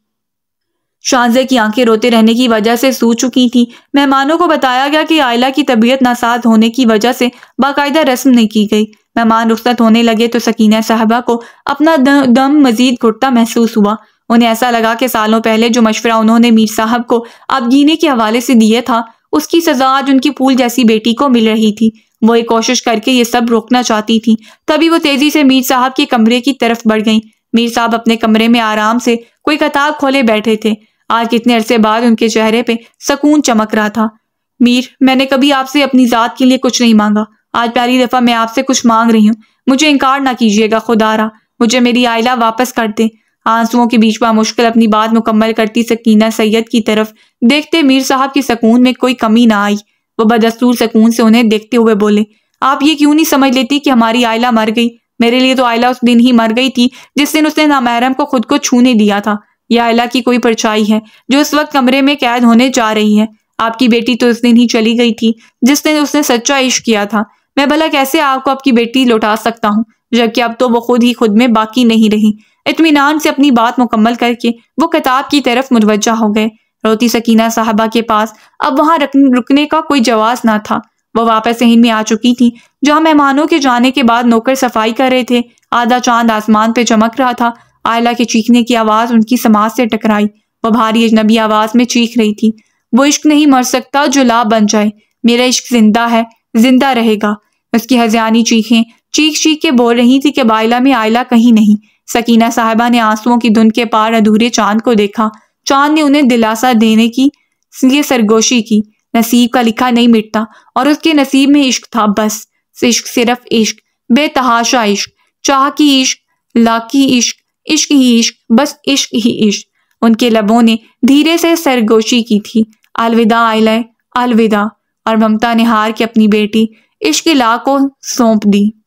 شانزے کی آنکھیں روتے رہنے کی وجہ سے سو چکی تھیں۔ مہمانوں کو بتایا گیا کہ عائلہ کی طبیعت ناساز ہونے کی وجہ سے باقاعدہ رسم نہیں کی گئی۔ مہمان رخصت ہونے لگے تو سکینہ صاحبہ کو اپنا دم مزید گھٹتا محسوس ہوا۔ انہیں ایسا لگا کہ سالوں پہلے جو مشورہ انہوں نے میر صاحب کو آبگینے کے حوالے سے دیا تھا، اس کی سزا آج ان کی پھول جیسی بیٹی کو مل رہی تھی۔ وہ ایک کوشش کر کے یہ سب روکنا چاہتی تھی۔ تبھی وہ تیزی سے میر صاحب کے کمرے کی طرف بڑھ گئیں۔ میر صاحب اپنے کمرے میں آرام سے کوئی کتاب کھولے بیٹھے تھے۔ آج کتنے عرصے بعد ان کے چہرے پہ سکون چمک رہا تھا۔ میر، میں نے کبھی آپ سے اپنی ذات کے لیے کچھ نہیں مانگا۔ آج پہلی دفعہ میں آپ سے کچھ مانگ رہی ہوں۔ مجھے انکار نہ کیجیے گا خدا را، مجھے میری عائلہ واپس کر دے۔ آنسوؤں کے بیچ بامشکل اپنی بات مکمل کرتی سکینہ سید کی طرف دیکھتے میر صاحب کی سکون میں کوئی کمی نہ آئی۔ وہ بدستور سکون سے انہیں دیکھتے ہوئے بولے، آپ یہ کیوں نہیں سمجھ لیتی کہ ہماری عائلہ مر گئی؟ میرے لیے تو عائلہ اس دن ہی مر گئی تھی جس دن اس نے نامحرم کو خود کو چھونے دیا تھا۔ یہ عائلہ کی کوئی پرچھائی ہے جو اس وقت کمرے میں قید ہونے جا رہی ہے۔ آپ کی بیٹی تو اس دن ہی چلی گئی تھی جس دن اس نے سچا عشق کیا تھا۔ میں بھلا کیسے آپ کو آپ کی بیٹی لوٹا سکتا ہوں جبکہ اب تو وہ خود ہی خود میں باقی نہیں رہی۔ اطمینان سے اپنی بات مکمل کر کے وہ کتاب کی طرف متوجہ ہو گئے۔ روتی سکینہ صاحبہ کے پاس اب وہاں رکنے کا کوئی جواز نہ تھا۔ وہ واپس ہند میں آ چکی تھی جہاں مہمانوں کے جانے کے بعد نوکر صفائی کر رہے تھے۔ آدھا چاند آسمان پہ چمک رہا تھا۔ عائلہ کے چیخنے کی آواز ان کی سماعت سے ٹکرائی۔ وہ بھاری اجنبی آواز میں چیخ رہی تھی، وہ عشق نہیں مر سکتا جو لا بن جائے، میرا عشق زندہ ہے، زندہ رہے گا۔ اس کی ہذیانی چیخیں چیخ چیخ کے بول رہی تھی کہ عائلہ میں عائلہ کہیں نہیں۔ سکینہ صاحبہ نے آنسوؤں کی دھند کے پار ادھورے چاند کو دیکھا۔ چاند نے انہیں دلاسا دینے کی لیے سرگوشی کی۔ نصیب کا لکھا نہیں مٹتا اور اس کے نصیب میں عشق تھا، بس عشق، صرف عشق، بے تحاشا عشق، چاہ کی عشق، لاکھ کی عشق، عشق ہی عشق، بس عشق ہی عشق۔ ان کے لبوں نے دھیرے سے سرگوشی کی تھی، الوداع عائلہ، الوداع، اور ممتا نے ہار کے اپنی بیٹی عشق لا کو سونپ دی۔